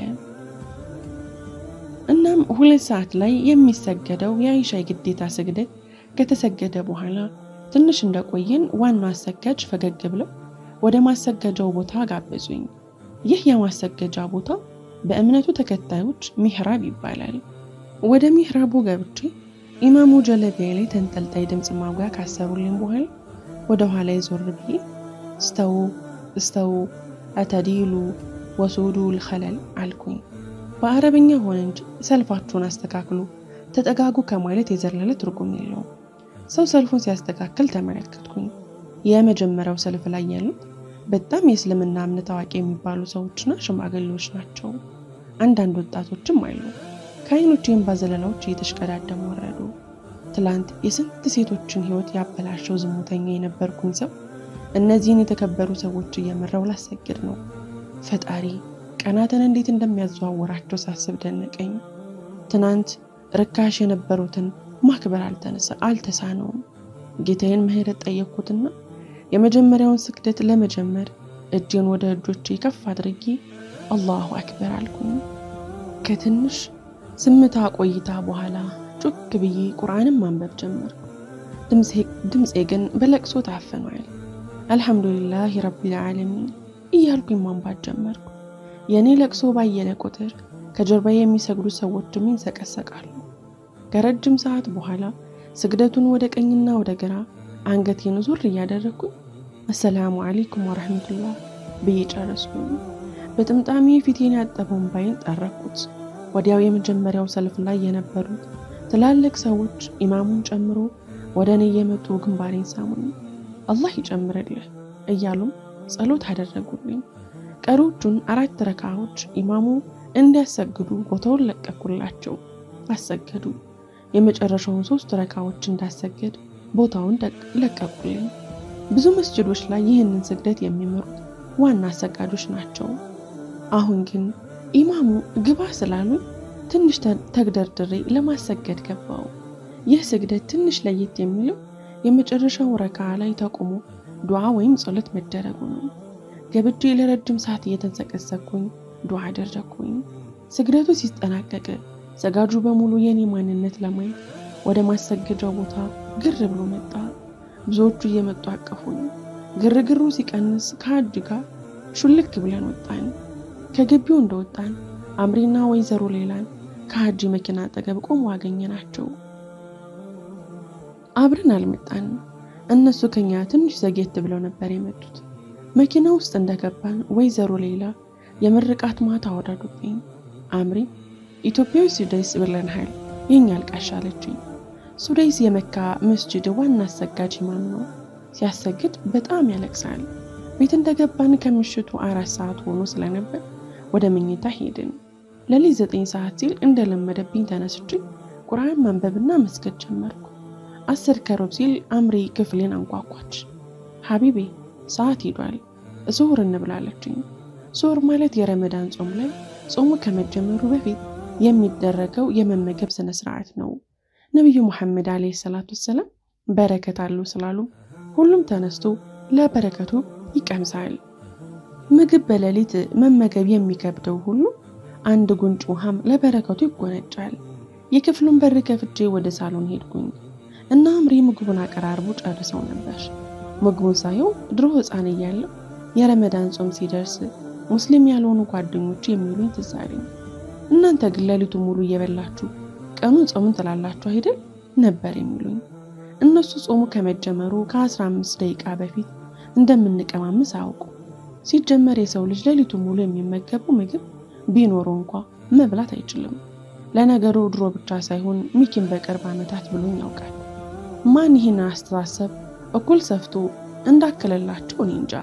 እናም 2 ሰዓት ላይ የሚሰገደው የአይሻ ግዴታ ስግደት ከተሰገደ በኋላ ትንሽ እንደቆየን ዋናው አሰጋጅ ፈገግ ብለው ወደ ማሰገጃው ቦታ ጋበዙኝ። ይህ የማሰገጃ ቦታ በእምነቱ ተከታዮች ሚህራብ ይባላል። ወደ ሚህራቡ ገብቼ ኢማሙ ጀለቢያ ላይ ተንጠልጣይ ድምጽ ማጉያ ካሰሩልኝ በኋላ ወደ ኋላ ይዞር ብዬ استو አተዲሉ ወሱዱ الخلل አልኩኝ። በአረብኛ ሆነ እንጂ ሰልፋችሁን አስተካክሉ ተጠጋጉ ከማለት የዘለለ ትርጉም የለውም። ሰው ሰልፉን ሲያስተካክል ተመለከትኩኝ። የመጀመሪያው ሰልፍ ላይ ያሉት በጣም የእስልምና እምነት ታዋቂ የሚባሉ ሰዎችና ሽማግሌዎች ናቸው። አንዳንድ ወጣቶችም አሉ። ከአይኖቼም ባዘለላዎች እየተሽቀዳደሙ ወረዱ። ትላንት የስንት ሴቶችን ህይወት ያበላሸው ዝሙተኛ የነበርኩኝ ሰው እነዚህን የተከበሩ ሰዎች እየመራው ላሰግድ ነው። ፈጣሪ ቀናትን እንዴት እንደሚያዘዋውራቸው ሳስብ ደነቀኝ። ትናንት ርካሽ የነበሩትን ማክበር አልተሳነውም። ጌታዬን ምህረት ጠየቅኩትና የመጀመሪያውን ስግደት ለመጀመር እጄን ወደ እጆቼ ከፍ አድርጌ አላሁ አክበር አልኩኝ። ከትንሽ ዝምታ ቆይታ በኋላ ጮክ ብዬ ቁርአንን ማንበብ ጀመርኩ። ድምጼ ግን በለቅሶ ታፍኗል። አልሐምዱሊላህ ረቢል ዓለሚን እያልኩኝ ማንባት ጀመርኩ። የኔ ለቅሶ ባየለ ቁጥር ከጀርባዬ የሚሰግዱ ሰዎችም ይንሰቀሰቃሉ። ከረጅም ሰዓት በኋላ ስግደቱን ወደ ቀኝና ወደ ግራ አንገቴን ዙር እያደረኩኝ አሰላሙ አለይኩም ወራህመቱላህ ብዬ ጨረስኩኝ። በጥምጣሜ ፊቴን ያጠበውን ባይን ጠረኩት። ወዲያው የመጀመሪያው ሰልፍ ላይ የነበሩት ትላልቅ ሰዎች ኢማሙን ጨምሮ ወደ እኔ የመጡ ግንባሬን ሳሙኝ። አላህ ይጨምርልህ እያሉም ጸሎት አደረጉልኝ። ቀሮቹን 4 ረካዓዎች ኢማሙ እንዲያሰግዱ ቦታውን ለቀቁላቸው። አሰገዱ። የመጨረሻውን 3 ረካዓዎች እንዳሰገድ ቦታውን ለቀቁልኝ። ብዙ መስጂዶች ላይ ይህንን ስግደት የሚመሩት ዋና አሰጋጆች ናቸው። አሁን ግን ኢማሙ ግባ ስላሉኝ ትንሽ ተግደርድሬ ለማሰገድ ገባው። ይህ ስግደት ትንሽ ለየት የሚለው የመጨረሻው ረካዓ ላይ ተቆሞ ዱዓ ወይም ጸሎት መደረጉ ነው። ገብቼ ለረጅም ሰዓት እየተንሰቀሰቅኩኝ ዱዓ አደረኩኝ። ስግደቱ ሲጠናቀቅ ሰጋጁ በሙሉ የኔ ማንነት ለማየት ወደ ማሰገጃው ቦታ ግር ብሎ መጣ። ብዙዎቹ እየመጡ አቀፉኝ። ግርግሩ ሲቀንስ ከሐጅ ጋር ሹልክ ብለን ወጣን። ከግቢው እንደወጣን አምሪና ወይዘሮ ሌላን ከሐጅ መኪና አጠገብ ቆመው አገኘናቸው። አብረን አልመጣንም። እነሱ ከኛ ትንሽ ዘግየት ብለው ነበር የመጡት። መኪና ውስጥ እንደገባን ወይዘሮ ሌላ የምርቃት ማታ ወረዱብኝ። አምሪ ኢትዮጵያዊ ሱዳይስ ብለናል የኛ አልቃሽ አለችኝ። ሱዳይስ የመካ መስጂድ ዋና አሰጋጅ ኢማም ነው። ሲያሰግድ በጣም ያለቅሳል። ቤት እንደገባን ከምሽቱ 4 ሰዓት ሆኖ ስለነበር ወደ መኝታ ሄድን። ለሊት 9 ሰዓት ሲል እንደለመደብኝ ተነስቼ ቁርአን ማንበብና መስገድ ጀመርኩ። 10 ከሩብ ሲል አምሪ ክፍሌን አንኳኳች። ሐቢቤ ሰዓት ሄዷል፣ ዙህር እንብላለችኝ። ዙህር ማለት የረመዳን ጾም ላይ ጾሙ ከመጀመሩ በፊት የሚደረገው የመመገብ ስነ ስርዓት ነው። ነብዩ መሐመድ አለይሂ ሰላቱ ሰላም በረከት አለው ስላሉ ሁሉም ተነስቶ ለበረከቱ ይቀምሳል። ምግብ በሌሊት መመገብ የሚከብደው ሁሉ አንድ ጉንጭ ውሃም ለበረከቱ ይጎነጫል። የክፍሉን በር ከፍቼ ወደ ሳሎን ሄድኩኝ እና አምሪ ምግቡን አቀራርቦ ጨርሰው ነበር። ምግቡን ሳየው ድሮ ህፃን እያለሁ የረመዳን ጾም ሲደርስ ሙስሊም ያልሆኑ ጓደኞች የሚሉኝ ትዝ አለኝ። እናንተ ግን ሌሊቱን ሙሉ እየበላችሁ ቀኑን ጾምን ትላላችሁ አይደል ነበር የሚሉኝ። እነሱ ጾሙ ከመጀመሩ ከ15 ደቂቃ በፊት እንደምንቀማምስ አውቁ። ሲጀመር የሰው ልጅ ሌሊቱን ሙሉ የሚመገበው ምግብ ቢኖረው እንኳን መብላት አይችልም። ለነገሩ ድሮ ብቻ ሳይሆን ሚኪን በቅርብ ዓመታት ብሎኝ ያውቃል። ማን ይሄን አስተሳሰብ እኩል ሰፍቶ እንዳከለላቸው እኔ እንጃ።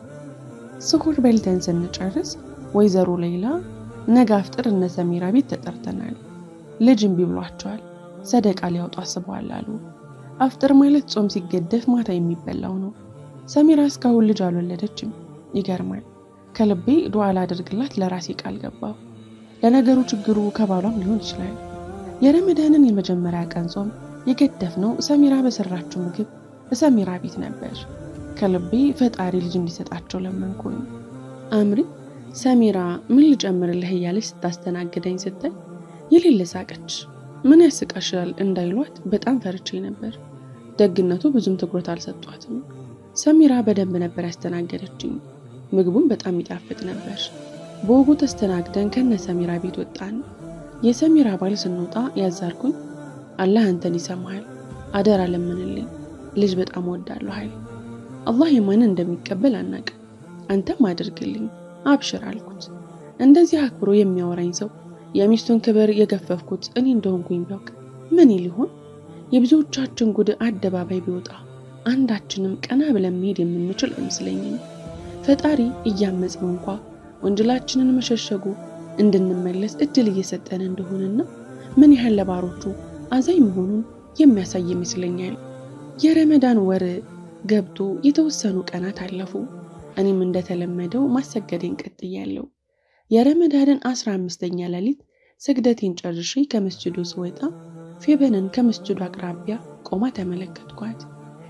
ስሁር በልተን ስንጨርስ ወይዘሮ ሌላ ነገ አፍጥር እነ ሰሚራ ቤት ተጠርተናል። ልጅም ቢብሏቸዋል ሰደቃ ሊያወጡ አስበዋል አሉ። አፍጥር ማለት ጾም ሲገደፍ ማታ የሚበላው ነው። ሰሚራ እስካሁን ልጅ አልወለደችም። ይገርማል። ከልቤ ዱዓ ላደርግላት ለራሴ ቃል ገባው። ለነገሩ ችግሩ ከባሏም ሊሆን ይችላል። የረመዳንን የመጀመሪያ ቀን ጾም የገደፍነው ሰሚራ በሰራችው ምግብ ሰሚራ ቤት ነበር። ከልቤ ፈጣሪ ልጅ እንዲሰጣቸው ለመንኩኝ። አምሪ ሰሚራ ምን ልጨምርልህ እያለች ስታስተናግደኝ ስታይ የሌለ ሳቀች። ምን ያስቃሻል እንዳይሏት በጣም ፈርቼ ነበር። ደግነቱ ብዙም ትኩረት አልሰጧትም። ሰሚራ በደንብ ነበር ያስተናገደችኝ። ምግቡን በጣም ይጣፍጥ ነበር። በወጉ ተስተናግደን ከነ ሰሚራ ቤት ወጣን። የሰሚራ ባል ስንወጣ ያዛርኩኝ አላህ አንተን ይሰማሃል፣ አደራ ለምንልኝ፣ ልጅ በጣም ወዳለሁ አይል። አላህ የማንን እንደሚቀበል አናቅ፣ አንተም አድርግልኝ አብሽር አልኩት። እንደዚህ አክብሮ የሚያወራኝ ሰው የሚስቱን ክብር የገፈፍኩት እኔ እንደሆንኩኝ ቢያውቅ ምን ይሆን? የብዙዎቻችን ጉድ አደባባይ ቢወጣ አንዳችንም ቀና ብለን መሄድ የምንችል አይመስለኝም። ፈጣሪ እያመጽን እንኳን ወንጀላችንን መሸሸጉ እንድንመለስ እድል እየሰጠን እንደሆነና ምን ያህል ለባሮቹ አዛኝ መሆኑን የሚያሳይ ይመስለኛል። የረመዳን ወር ገብቶ የተወሰኑ ቀናት አለፉ። እኔም እንደተለመደው ማሰገዴን ቀጥያለሁ። የረመዳንን 15ኛ ሌሊት ስግደቴን ጨርሼ ከመስጂዱ ስወጣ ፌበንን ከመስጂዱ አቅራቢያ ቆማ ተመለከትኳት።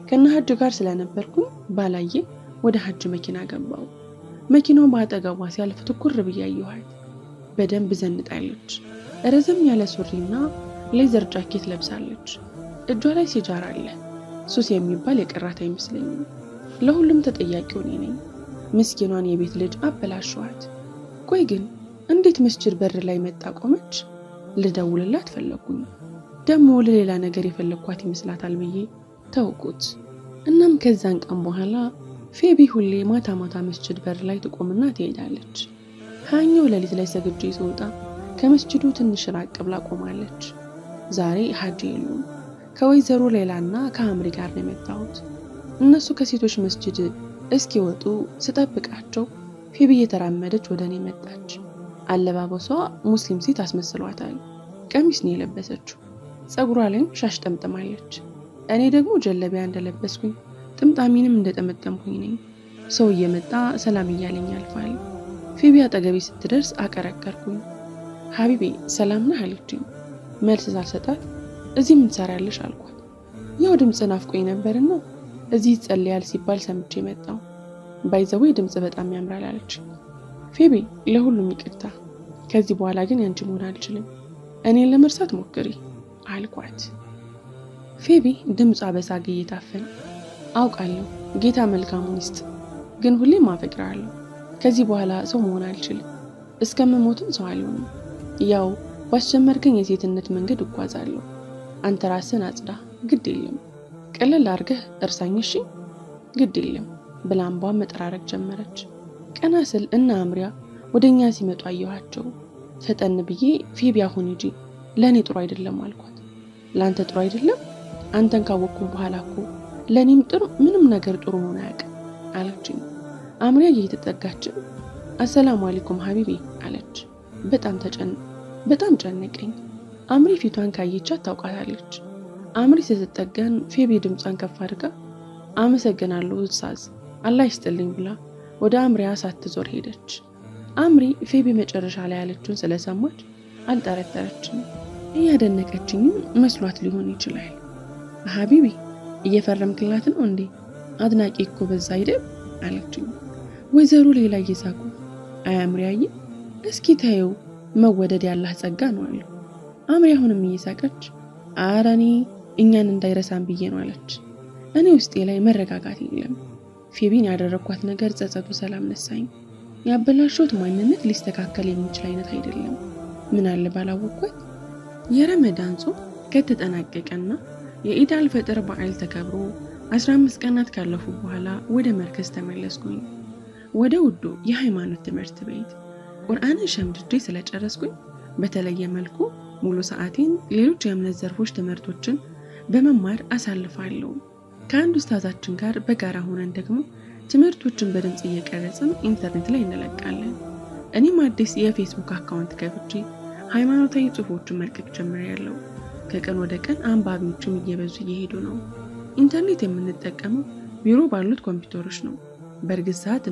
ከነ ሐጅ ጋር ስለነበርኩኝ ባላዬ ወደ ሐጅ መኪና ገባው። መኪናው ባጠገቧ ሲያልፍ ትኩር ብያየኋት። በደንብ ዘንጣለች። ረዘም ያለ ሱሪና ሌዘር ጃኬት ለብሳለች። እጇ ላይ ሲጃራ አለ። ሱስ የሚባል የቀራት አይመስለኝም። ለሁሉም ተጠያቂው እኔ ነኝ። ምስኪኗን የቤት ልጅ አበላሽዋት። ቆይ ግን እንዴት መስጂድ በር ላይ መጣ ቆመች? ልደውልላት ፈለኩኝ። ደሞ ለሌላ ነገር የፈለኳት ይመስላታል ብዬ ተውኩት። እናም ከዛን ቀን በኋላ ፌቢ ሁሌ ማታ ማታ መስጂድ በር ላይ ትቆምና ትሄዳለች። ሃኛው ሌሊት ላይ ሰግጄ ስወጣ ከመስጂዱ ትንሽ ራቅ ብላ ቆማለች። ዛሬ ሐጅ የሉም። ከወይዘሮ ሌላና ከአምሪ ጋር ነው የመጣሁት። እነሱ ከሴቶች መስጂድ እስኪወጡ ስጠብቃቸው ፌቢ እየተራመደች ወደኔ መጣች። አለባበሷ ሙስሊም ሴት አስመስሏታል። ቀሚስ ነው የለበሰችው። ጸጉሯ ላይ ሻሽ ጠምጥማለች። እኔ ደግሞ ጀለቢያ እንደለበስኩኝ ጥምጣሚንም እንደጠመጠምኩኝ ነኝ። ሰው እየመጣ ሰላም እያለኝ ያልፋል። ፌቢ አጠገቤ ስትደርስ አቀረቀርኩኝ። ሐቢቤ ሰላም ነህ አለችኝ። መልስ ሳልሰጣት እዚህ ምን ትሰሪያለሽ አልኳት። ያው ድምጽ ናፍቆኝ ነበርና እዚህ ጸልያል ሲባል ሰምቼ መጣሁ። ባይዘው ድምጽ በጣም ያምራል አለች። ፌቢ ለሁሉም ይቅርታ፣ ከዚህ በኋላ ግን ያንቺ መሆን አልችልም። እኔን ለመርሳት ሞክሪ አልኳት። ፌቢ ድምጿ በሳግ እየታፈነ አውቃለሁ ጌታ መልካሙን ይስጥ፣ ግን ሁሌም አፈቅራለሁ። ከዚህ በኋላ ሰው መሆን አልችልም። እስከምሞትም ሰው አልሆንም። ያው ባስጀመርከኝ የሴትነት መንገድ እጓዛለሁ። አንተ ራስን አጽዳ፣ ግድ የለም። ቀለል አድርገህ እርሳኝ እሺ፣ ግድ የለም ብላ እንባዋን መጠራረግ ጀመረች። ቀና ስል እና አምሪያ ወደኛ ሲመጡ አየኋቸው። ፈጠን ብዬ ፌቢ አሁን ሂጂ፣ ለኔ ጥሩ አይደለም አልኳት። ላንተ ጥሩ አይደለም? አንተን ካወቅኩ በኋላ እኮ ለኔም ጥሩ ምንም ነገር ጥሩ ሆነ ያውቅ አለችኝ። አምሪያ እየተጠጋች አሰላሙ አለይኩም ሐቢቢ አለች። በጣም ጨነቀኝ። አምሪ ፊቷን ካየቻት ታውቃታለች። አምሪ ስትጠጋን ፌቢ ድምጿን ከፍ አድርጋ አመሰግናለሁ ኡስታዝ አላህ ይስጥልኝ ብላ ወደ አምሪያ ሳትዞር ሄደች። አምሪ ፌቢ መጨረሻ ላይ ያለችውን ስለሰማች አልጠረጠረችም። እያደነቀችኝ መስሏት ሊሆን ይችላል። ሐቢቢ እየፈረምክላት ነው እንዴ? አድናቂ እኮ በዛ አይደል አለችኝ። ወይዘሮ ሌላ እየሳቁ አምሪያዬ እስኪ ታየው መወደድ ያላህ ጸጋ ነው አለ። አምሪ አሁንም እየሳቀች አራኒ እኛን እንዳይረሳን ብዬ ነው አለች። እኔ ውስጤ ላይ መረጋጋት የለም። ፌቢን ያደረኳት ነገር ጸጸቱ ሰላም ነሳኝ። ያበላሽሁት ማንነት ሊስተካከል የሚችል አይነት አይደለም። ምን አለ ባላወቅኩት። የረመዳን ጾም ከተጠናቀቀና የኢድ አልፈጥር በዓል ተከብሮ 15 ቀናት ካለፉ በኋላ ወደ መርከዝ ተመለስኩኝ። ወደ ውዱ የሃይማኖት ትምህርት ቤት ቁርአንን ሸምድጄ ስለጨረስኩኝ በተለየ መልኩ ሙሉ ሰዓቴን ሌሎች የእምነት ዘርፎች ትምህርቶችን በመማር አሳልፋለሁ። ከአንድ ኡስታዛችን ጋር በጋራ ሆነን ደግሞ ትምህርቶችን በድምጽ እየቀረጽን ኢንተርኔት ላይ እንለቃለን። እኔም አዲስ የፌስቡክ አካውንት ከፍቼ ሃይማኖታዊ ጽሑፎችን መልቀቅ ጀምሬያለሁ። ከቀን ወደ ቀን አንባቢዎችም እየበዙ እየሄዱ ነው። ኢንተርኔት የምንጠቀመው ቢሮ ባሉት ኮምፒውተሮች ነው። በእርግጥ ሰዓት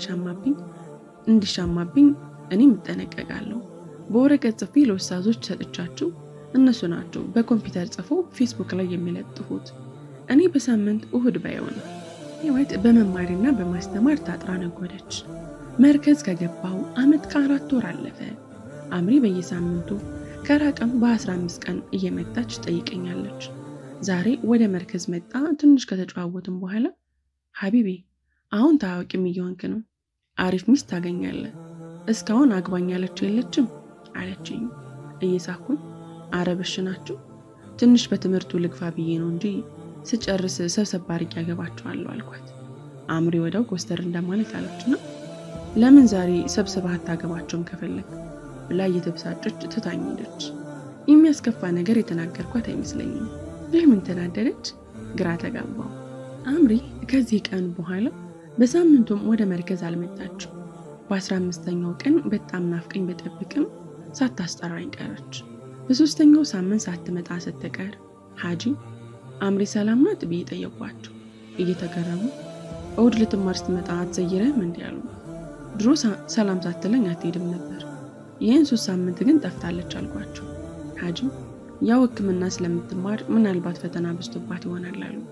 እንዲሻማብኝ እኔም እጠነቀቃለሁ። በወረቀት ጽፌ ለኡስታዞች ሰጥቻቸው እነሱ ናቸው በኮምፒውተር ጽፎ ፌስቡክ ላይ የሚለጥፉት። እኔ በሳምንት እሁድ ባይሆን ህይወት በመማርና በማስተማር ታጥራ ነጎደች። መርከዝ ከገባው አመት ከ4 ወር አለፈ። አምሪ በየሳምንቱ ከራቀም በ15 ቀን እየመጣች ጠይቀኛለች። ዛሬ ወደ መርከዝ መጣ። ትንሽ ከተጫወትን በኋላ ሐቢቢ አሁን ታዋቂም እየሆንክ ነው፣ አሪፍ ሚስት ታገኛለህ፣ እስካሁን አግባኛለች የለችም አለችኝ። እየሳኩኝ አረብሽ ናችሁ ትንሽ በትምህርቱ ልግፋ ብዬ ነው እንጂ ስጨርስ ሰብሰብ አድርጌ ያገባቸዋለሁ አልኳት። አምሪ ወዳው ኮስተር እንደማለት አለችና ለምን ዛሬ ሰብስበህ አታገባቸውም ከፈለክ ብላ እየተበሳጨች ትታኝ ሄደች። የሚያስከፋ ነገር የተናገርኳት አይመስለኝም። ለምን ተናደደች? ግራ ተጋባው። አምሪ ከዚህ ቀን በኋላ በሳምንቱም ወደ መርከዝ አልመጣችም። በ15ኛው ቀን በጣም ናፍቀኝ በጠብቅም ሳታስጠራኝ ቀረች። በሶስተኛው ሳምንት ሳትመጣ ስትቀር ሐጂ አምሪ ሰላም ናት ብዬ ጠየኳቸው። እየተገረሙ እሁድ ልትማር ስትመጣ አትዘይረም እንዴ አሉ። ድሮ ሰላም ሳትለኝ አትሄድም ነበር፣ ይህን 3 ሳምንት ግን ጠፍታለች አልኳቸው። ሐጂ ያው ሕክምና ስለምትማር ምናልባት ፈተና በዝቶባት ይሆናል አሉ።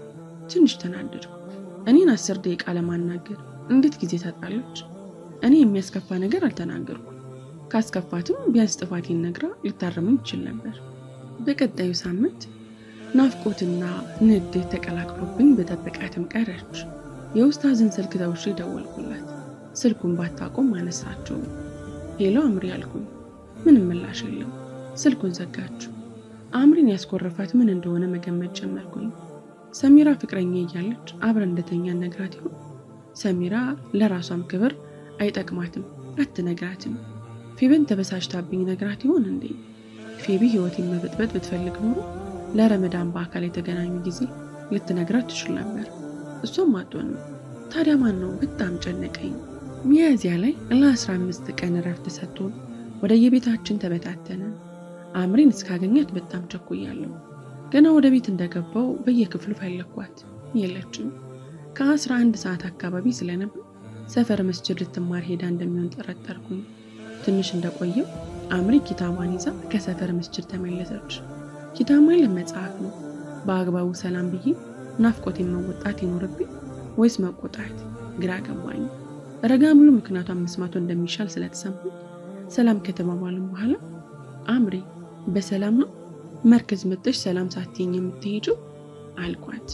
ትንሽ ተናደድኩ። እኔን 10 ደቂቃ ለማናገር እንዴት ጊዜ ታጣለች? እኔ የሚያስከፋ ነገር አልተናገርኩም። ካስከፋትም ቢያንስ ጥፋቴን ነግራ ልታረመኝ ይችል ነበር። በቀጣዩ ሳምንት ናፍቆትና ንዴት ተቀላቅሎብኝ በጠበቃትም ቀረች። የኡስታዝን ስልክ ተውሼ ደወልኩላት። ስልኩን ባታቆም አነሳችው። ሄሎ አምሪ አልኩኝ። ምንም ምላሽ የለም። ስልኩን ዘጋችው። አምሪን ያስቆረፋት ምን እንደሆነ መገመት ጀመርኩኝ። ሰሚራ ፍቅረኛ እያለች አብረን እንደተኛ ነግራት ይሆን? ሰሚራ ለራሷም ክብር አይጠቅማትም፣ አትነግራትም። ፌበን ተበሳጭታብኝ ነግራት ይሆን እንዴ? ፌቢ ህይወቴን መበጥበጥ ብትፈልግ ኖሮ ለረመዳን በአካል የተገናኙ ጊዜ ልትነግራት ትችል ነበር። እሷም አጥቶን። ታዲያ ማን ነው? በጣም ጨነቀኝ። ሚያዝያ ላይ ለ15 ቀን ረፍት ሰጥቶን ወደ የቤታችን ተበታተነ። አምሪን እስካገኛት በጣም ቸኩያለሁ። ገና ወደ ቤት እንደገባው በየክፍሉ ፈለኳት፣ የለችም። ከ11 ሰዓት አካባቢ ስለነበር ሰፈር መስጂድ ልትማር ሄዳ እንደሚሆን ተረጠርኩኝ። ትንሽ እንደቆየው አምሪ ኪታቧን ይዛ ከሰፈር መስጂድ ተመለሰች። ኪታቧን ለመጻፍ ነው። በአግባቡ ሰላም ብዬ ናፍቆቴን መወጣት ይኖርብኝ ወይስ መቆጣት ግራ ገባኝ። ረጋ ብሎ ምክንያቱም መስማቱ እንደሚሻል ስለተሰማኝ ሰላም ከተባባልን በኋላ አምሪ በሰላም ነው መርከዝ መጥተሽ ሰላም ሳትይኝ የምትሄጂው አልኳት።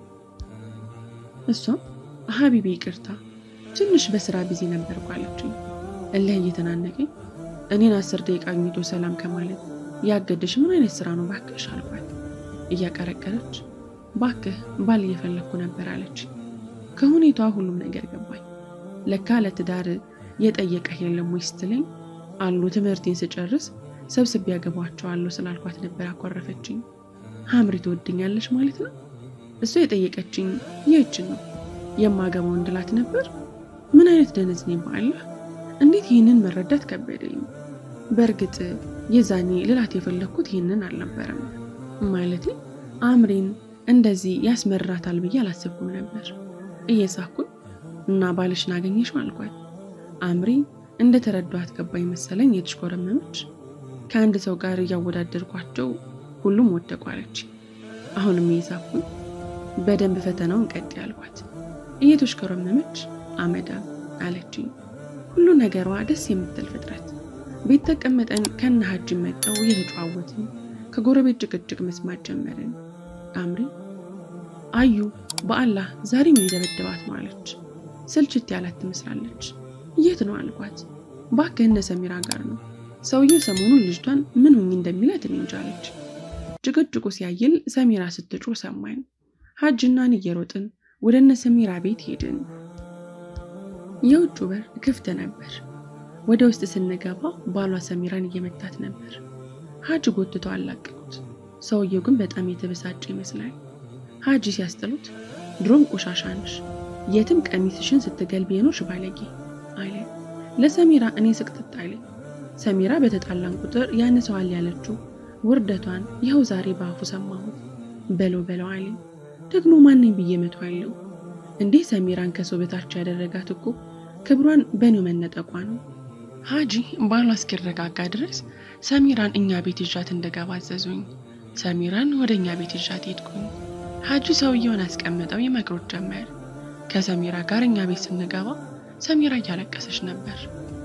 እሷም ሀቢቢ ይቅርታ ትንሽ በስራ ቢዚ ነበርኩ አለችኝ። እልህ እየተናነቀኝ እኔን 10 ደቂቃ አግኝቶ ሰላም ከማለት ያገደሽ ምን አይነት ስራ ነው ባክሽ አልኳት። እያቀረቀረች ባክህ ባል እየፈለኩ ነበር አለች። ከሁኔታዋ ሁሉም ነገር ገባኝ። ለካ ለትዳር የጠየቀህ የለም ወይ ስትለኝ አሉ ትምህርቴን ስጨርስ ሰብስብ ያገባቸዋለሁ ስላልኳት ነበር አቆረፈችኝ። አምሪ ትወድኛለሽ ማለት ነው? እሷ የጠየቀችኝ ይህችን ነው የማገባው እንድላት ነበር። ምን አይነት ደነዝ ነኝ በአላህ! እንዴት ይህንን መረዳት ከበደኝ። በእርግጥ የዛኔ ልላት የፈለኩት ይህንን አልነበረም። ማለት አምሪን እንደዚህ ያስመራታል ብዬ አላሰብኩም ነበር። እየሳኩኝ እና ባልሽን አገኘሽ አልኳት። አምሪ እንደተረዳኋት ገባኝ መሰለኝ የተሽኮረመመች። ከአንድ ሰው ጋር ያወዳደርኳቸው ሁሉም ወደቁ አለች። አሁንም እየሳኩኝ በደንብ ፈተናውን ቀጥ ያልኳት። እየተሽኮረመመች አመዳ አለችኝ። ሁሉ ነገሯ ደስ የምትል ፍጥረት። ቤት ተቀመጠን ከነ ሀጅ መጣው እየተጫወትን ከጎረቤት ጭቅጭቅ መስማት ጀመርን። አምሪ አዩ በአላህ ዛሬ ምን ይደበደባት ማለች። ስልችት ያላት ትመስላለች። የት ነው አልኳት። ባከነ ሰሚራ ጋር ነው። ሰውየው ሰሞኑን ልጅቷን ምን ሆኝ እንደሚላት እንጃለች። ጭቅጭቁ ሲያይል ሰሚራ ስትጮህ ሰማን። ሀጅናን እየሮጥን ወደነ ሰሚራ ቤት ሄድን። የውጭ በር ክፍት ነበር። ወደ ውስጥ ስንገባ ባሏ ሰሚራን እየመታት ነበር። ሀጅ ጎትተው አላቀቁት። ሰውየው ግን በጣም የተበሳጨ ይመስላል። ሀጅ ሲያስጥሉት ድሮም ቆሻሻንሽ የትም ቀሚስሽን ስትገልቢ የኖርሽ ባለጌ አለ። ለሰሚራ እኔ ስቅጥጥ አለ። ሰሚራ በተጣላን ቁጥር ያነሰዋል ያለችው ውርደቷን ይኸው ዛሬ ባፉ ሰማሁት። በለው አለ። ደግሞ ማንኝ ብዬ መቷለው እንዴ? ሰሚራን ከሰው በታች ያደረጋት እኮ ክብሯን በኔው መነጠቋ ነው። ሀጂ ባሏ እስኪረጋጋ ድረስ ሰሚራን እኛ ቤት ይዣት እንደገባ አዘዙኝ። ሰሚራን ወደኛ ቤት ይዣት ሄድኩኝ። ሀጂ ሰውየውን አስቀምጠው ይመክሩት ጀመር። ከሰሚራ ጋር እኛ ቤት ስንገባ ሰሚራ እያለቀሰች ነበር።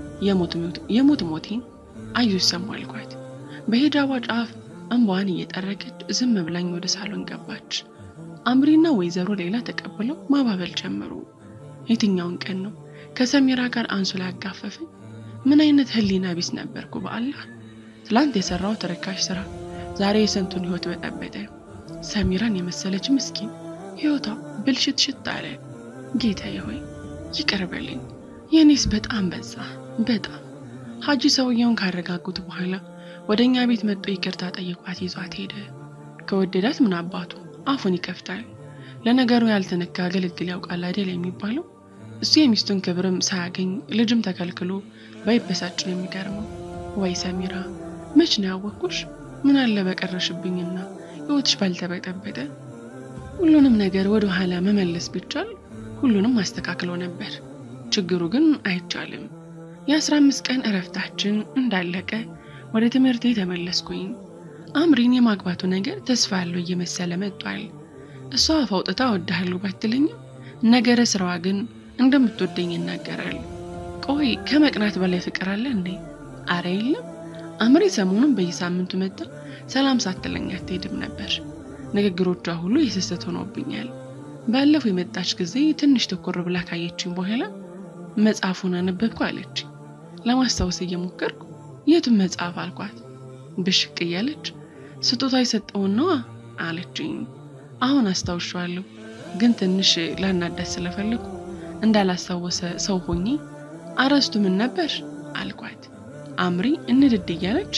የሞት ሞቴን አዩሽ ሰማልኳት። በሂጃቧ ጫፍ እንባዋን እየጠረገች ዝም ብላኝ ወደ ሳሎን ገባች። አምሪና ወይዘሮ ሌላ ተቀበለው ማባበል ጀመሩ። የትኛውን ቀን ነው ከሰሚራ ጋር አንሶላ ያጋፈፈኝ? ምን አይነት ህሊና ቢስ ነበርኩ በአላህ! ትላንት የሰራው ተረካሽ ስራ ዛሬ የሰንቱን ህይወት በጠበጠ። ሰሚራን የመሰለች ምስኪን ህይወቷ ብልሽት አለ። ጌታዬ ሆይ ይቅር በለኝ። የኔስ በጣም በዛ በጣም። ሀጂ ሰውየውን ካረጋጉት በኋላ ወደኛ ቤት መጥቶ ይቅርታ ጠይቋት ይዟት ሄደ። ከወደዳት ምን አባቱ አፉን ይከፍታል። ለነገሩ ያልተነካ ግልግል ያውቃል አይደል የሚባለው። እሱ የሚስቱን ክብርም ሳያገኝ ልጅም ተከልክሎ ባይበሳጭ ነው የሚገርመው። ወይ ሰሚራ መች ነው ያወቅኩሽ? ምን አለ በቀረሽብኝና ህይወትሽ ባልተበጠበጠ። ሁሉንም ነገር ወደ ኋላ መመለስ ቢቻል ሁሉንም ማስተካከለው ነበር። ችግሩ ግን አይቻልም። የ15 ቀን እረፍታችን እንዳለቀ ወደ ትምህርቴ ተመለስኩኝ። አምሪን የማግባቱ ነገር ተስፋ ያለው እየመሰለ መጥቷል። እሷ አፋውጥታ ወድሃለሁ ባትለኝ ነገረ ስራዋ ግን እንደምትወደኝ ይናገራል። ቆይ ከመቅናት በላይ ፍቅር አለ እንዴ? አረ የለም። አምሪ ሰሞኑን በየሳምንቱ መጣ ሰላም ሳትለኝ አትሄድም ነበር። ንግግሮቿ ሁሉ የስስት ሆኖብኛል። ባለፈው የመጣች ጊዜ ትንሽ ተኮር ብላ ካየችኝ በኋላ መጽሐፉን አነበብኩ አለች። ለማስታወስ እየሞከርኩ የቱን መጽሐፍ አልኳት። ብሽቅ እያለች ስጦታ የሰጠውን ነው አለችኝ። አሁን አስታውሻለሁ ግን ትንሽ ላናዳስ ስለፈለኩ እንዳላስታወሰ ሰው ሆኜ አረስቱ ምን ነበር አልኳት። አምሪ እንድድ እያለች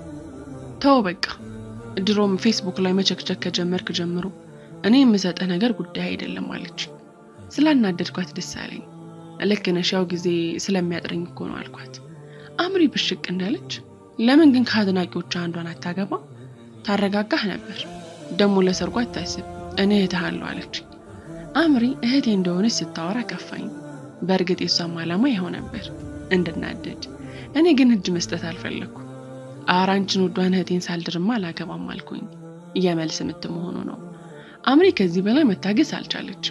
ተው በቃ ድሮም ፌስቡክ ላይ መቸክቸክ ከጀመርክ ጀምሮ እኔ የምሰጠህ ነገር ጉዳይ አይደለም አለች። ስላናደድኳት ደስ አለኝ። ልክ ነሽ ያው ጊዜ ስለሚያጥረኝ እኮ ነው አልኳት። አምሪ ብሽቅ እንዳለች ለምን ግን ከአድናቂዎች አንዷን አታገባ? ታረጋጋህ ነበር ደሞ ለሰርጓ አታስብ እኔ እህትሃለሁ አለች። አምሪ እህቴ እንደሆነች ስታወራ ከፋኝ። በእርግጥ የሷም ዓላማ ይሆን ነበር እንድናደድ። እኔ ግን እጅ መስጠት አልፈለኩ። አራንችን ወዷን እህቴን ሳልድርማ አላገባም አልኩኝ። የመልስ ምት መሆኑ ነው። አምሪ ከዚህ በላይ መታገስ አልቻለች።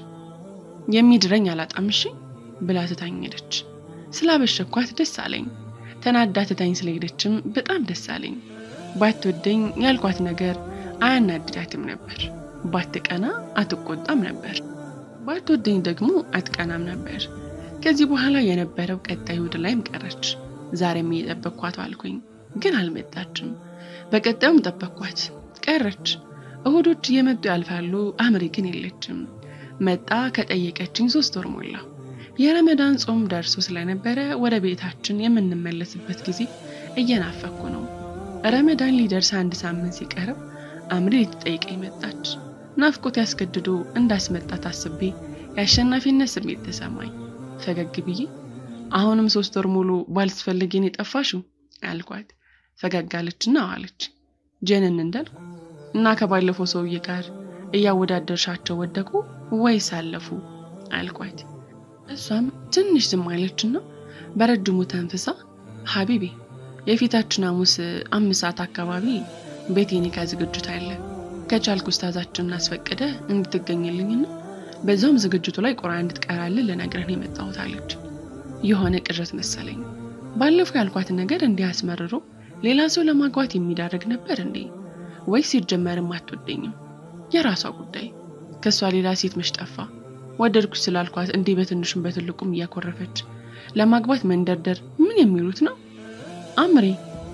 የሚድረኝ አላጣምሽ ብላ ተታኘደች። ስላበሸኳት ደስ አለኝ። ተናዳ ተታኝ ስለሄደችም በጣም ደስ አለኝ። ባትወደኝ ያልኳት ነገር አያናድዳትም ነበር። ባትቀና አትቆጣም ነበር። ባትወደኝ ደግሞ አትቀናም ነበር። ከዚህ በኋላ የነበረው ቀጣይ እሑድ ላይም ቀረች። ዛሬም እየጠበቅኳት አልኩኝ ግን አልመጣችም። በቀጣዩም ጠበቅኳት ቀረች። እሑዶች እየመጡ ያልፋሉ። አምሪ ግን የለችም። መጣ ከጠየቀችኝ 3 ወር ሞላ። የረመዳን ጾም ደርሶ ስለነበረ ወደ ቤታችን የምንመለስበት ጊዜ እየናፈኩ ነው። ረመዳን ሊደርስ 1 ሳምንት ሲቀርብ አምሪ ልትጠይቀኝ መጣች። ናፍቆት ያስገድዶ እንዳስመጣት አስቤ ያሸናፊነት ስሜት ተሰማኝ። ፈገግ ብዬ አሁንም 3 ወር ሙሉ ባልስፈልገኝ የጠፋሽው አልኳት። ፈገግ አለችና አለች ጀነን እንዳልኩ እና ከባለፈው ሰውዬ ጋር እያወዳደርሻቸው ወደቁ ወይስ አለፉ አልኳት። እሷም ትንሽ ዝም አለችና በረጅሙ ተንፍሳ ሐቢቢ የፊታችን ሐሙስ 5 ሰዓት አካባቢ ቤቴን ዝግጅት አለ። ከቻልኩ ኡስታዛችንን አስፈቅደ እንድትገኝልኝና በዛውም ዝግጅቱ ላይ ቁርአን እንድትቀራልን ለነገርህ የመጣሁት አለች። የሆነ ቅዠት መሰለኝ። ባለፈው ያልኳት ነገር እንዲያስመርሮ ሌላ ሰው ለማግባት የሚዳረግ ነበር እንዴ? ወይስ ሲጀመርም አትወደኝም? የራሷ ጉዳይ። ከሷ ሌላ ሴት መሽጠፋ ወደድኩሽ ስላልኳት እንዴ በትንሹም በትልቁም እያኮረፈች ለማግባት መንደርደር ምን የሚሉት ነው? አምሪ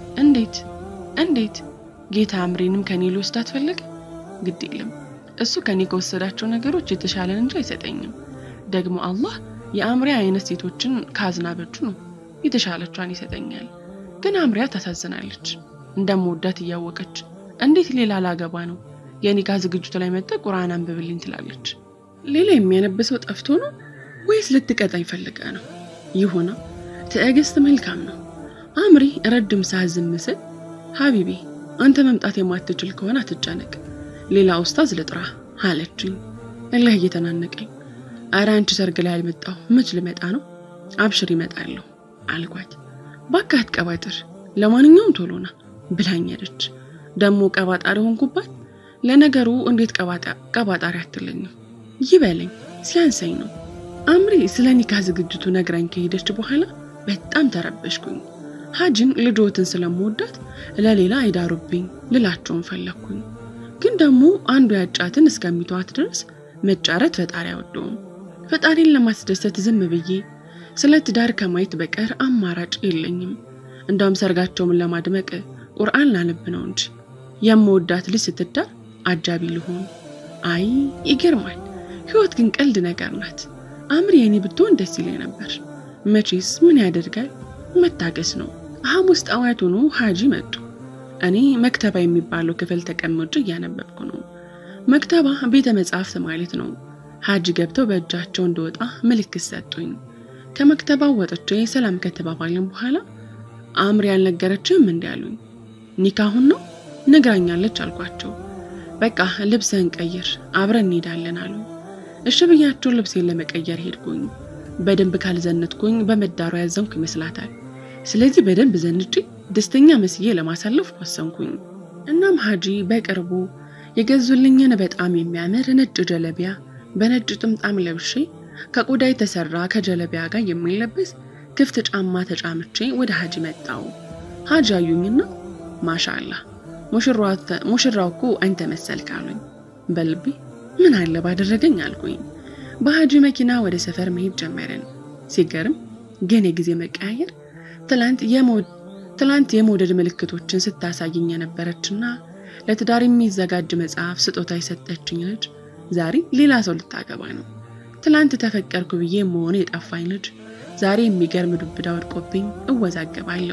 እንዴት ጌታ አምሪንም ከኔ ሊወስዳት ፈለገ? ግድ የለም እሱ ከኔ ከወሰዳቸው ነገሮች የተሻለ እንጂ አይሰጠኝም። ደግሞ አላህ የአምሪ አይነት ሴቶችን ካዝናበቹ ነው የተሻለቿን ይሰጠኛል። ግን አምሪያ ታሳዝናለች። እንደምወዳት እያወቀች እንዴት ሌላ ላገባ ነው? የኒካ ዝግጅቱ ላይ መጣ ቁርአን አንብብልኝ ትላለች። ሌላ የሚያነብሰው ጠፍቶ ነው ወይስ ልትቀጣኝ ፈልጋ ነው? ይሁና ትዕግስት መልካም ነው። አምሪ ረድም ሳዝም መስል ሐቢቢ አንተ መምጣት የማትችል ከሆነ አትጨነቅ ሌላ ኡስታዝ ልጥራ አለችኝ። አላህ እየተናነቀኝ አረ አንቺ ሰርግ ላይ አልመጣው መች ልመጣ ነው? አብሽር ይመጣለሁ አልኳት። ባካት ቀባጥር ለማንኛውም ቶሎና ብላኛለች። ደሞ ቀባጣሪ ሆንኩባት። ለነገሩ እንዴት ቀባጣሪ አትለኝም? ይበለኝ ሲያንሰኝ ነው። አምሪ ስለ ኒካ ዝግጅቱ ነግራኝ ከሄደች በኋላ በጣም ተረበሽኩኝ። ሐጅን ልጆትን ስለምወዳት ለሌላ አይዳሩብኝ ልላቸውን ፈለኩኝ። ግን ደሞ አንዱ ያጫትን እስከሚቷት ድረስ መጫረት ፈጣሪ አይወደውም። ፈጣሪን ለማስደሰት ዝም ብዬ ስለ ትዳር ከማየት በቀር አማራጭ የለኝም። እንደውም ሰርጋቸውን ለማድመቅ ቁርአን ላነብ ነው እንጂ የምወዳት ልጅ ስትዳር አጃቢ ልሆን። አይ ይገርማል። ህይወት ግን ቀልድ ነገር ናት። አምሪ የኔ ብትሆን ደስ ይለኝ ነበር። መቼስ ምን ያደርጋል መታገስ ነው። ሐሙስ ጠዋት ሆኖ ሐጂ መጡ። እኔ መክተባ የሚባለው ክፍል ተቀምጬ እያነበብኩ ነው። መክተባ ቤተ መጻሕፍት ማለት ነው። ሐጂ ገብተው በእጃቸው እንደወጣ ምልክት ሰጡኝ። ከመክተባው ወጥቼ ሰላም ከተባባልን በኋላ አምሪ ያልነገረችም እንዲያሉኝ ኒካሁን ነው ነግራኛለች አልኳቸው። በቃ ልብስህን ቀይር አብረን እንሄዳለን አሉ። እሺ ብያቸው ልብሴን ለመቀየር ሄድኩኝ። በደንብ ካልዘነትኩኝ በመዳሩ ያዘንኩ ይመስላታል። ስለዚህ በደንብ ዘንጬ ደስተኛ መስዬ ለማሳለፍ ወሰንኩኝ። እናም ሐጂ በቅርቡ የገዙልኝን በጣም የሚያምር ነጭ ጀለቢያ በነጭ ጥምጣም ለብሼ ከቆዳ የተሰራ ከጀለቢያ ጋር የሚለበስ ክፍት ጫማ ተጫምቼ ወደ ሀጂ መጣው። ሀጂ አዩኝና ማሻአላህ ሙሽራው እኮ አንተ መሰልክ አሉኝ። በልቤ ምን አለ ባደረገኝ አልኩኝ። በሀጂ መኪና ወደ ሰፈር መሄድ ጀመርን። ሲገርም ግን የጊዜ መቀያየር ትላንት የመውደድ ምልክቶችን ስታሳየኝ የነበረችና ለትዳር የሚዘጋጅ መጽሐፍ ስጦታ የሰጠችኝ ልጅ ዛሬ ሌላ ሰው ልታገባ ነው። ትላንት ተፈቀርኩ ብዬ መሆን የጠፋኝ ልጅ ዛሬ የሚገርም ዱብዳ ወድቆብኝ እወዛገባለሁ።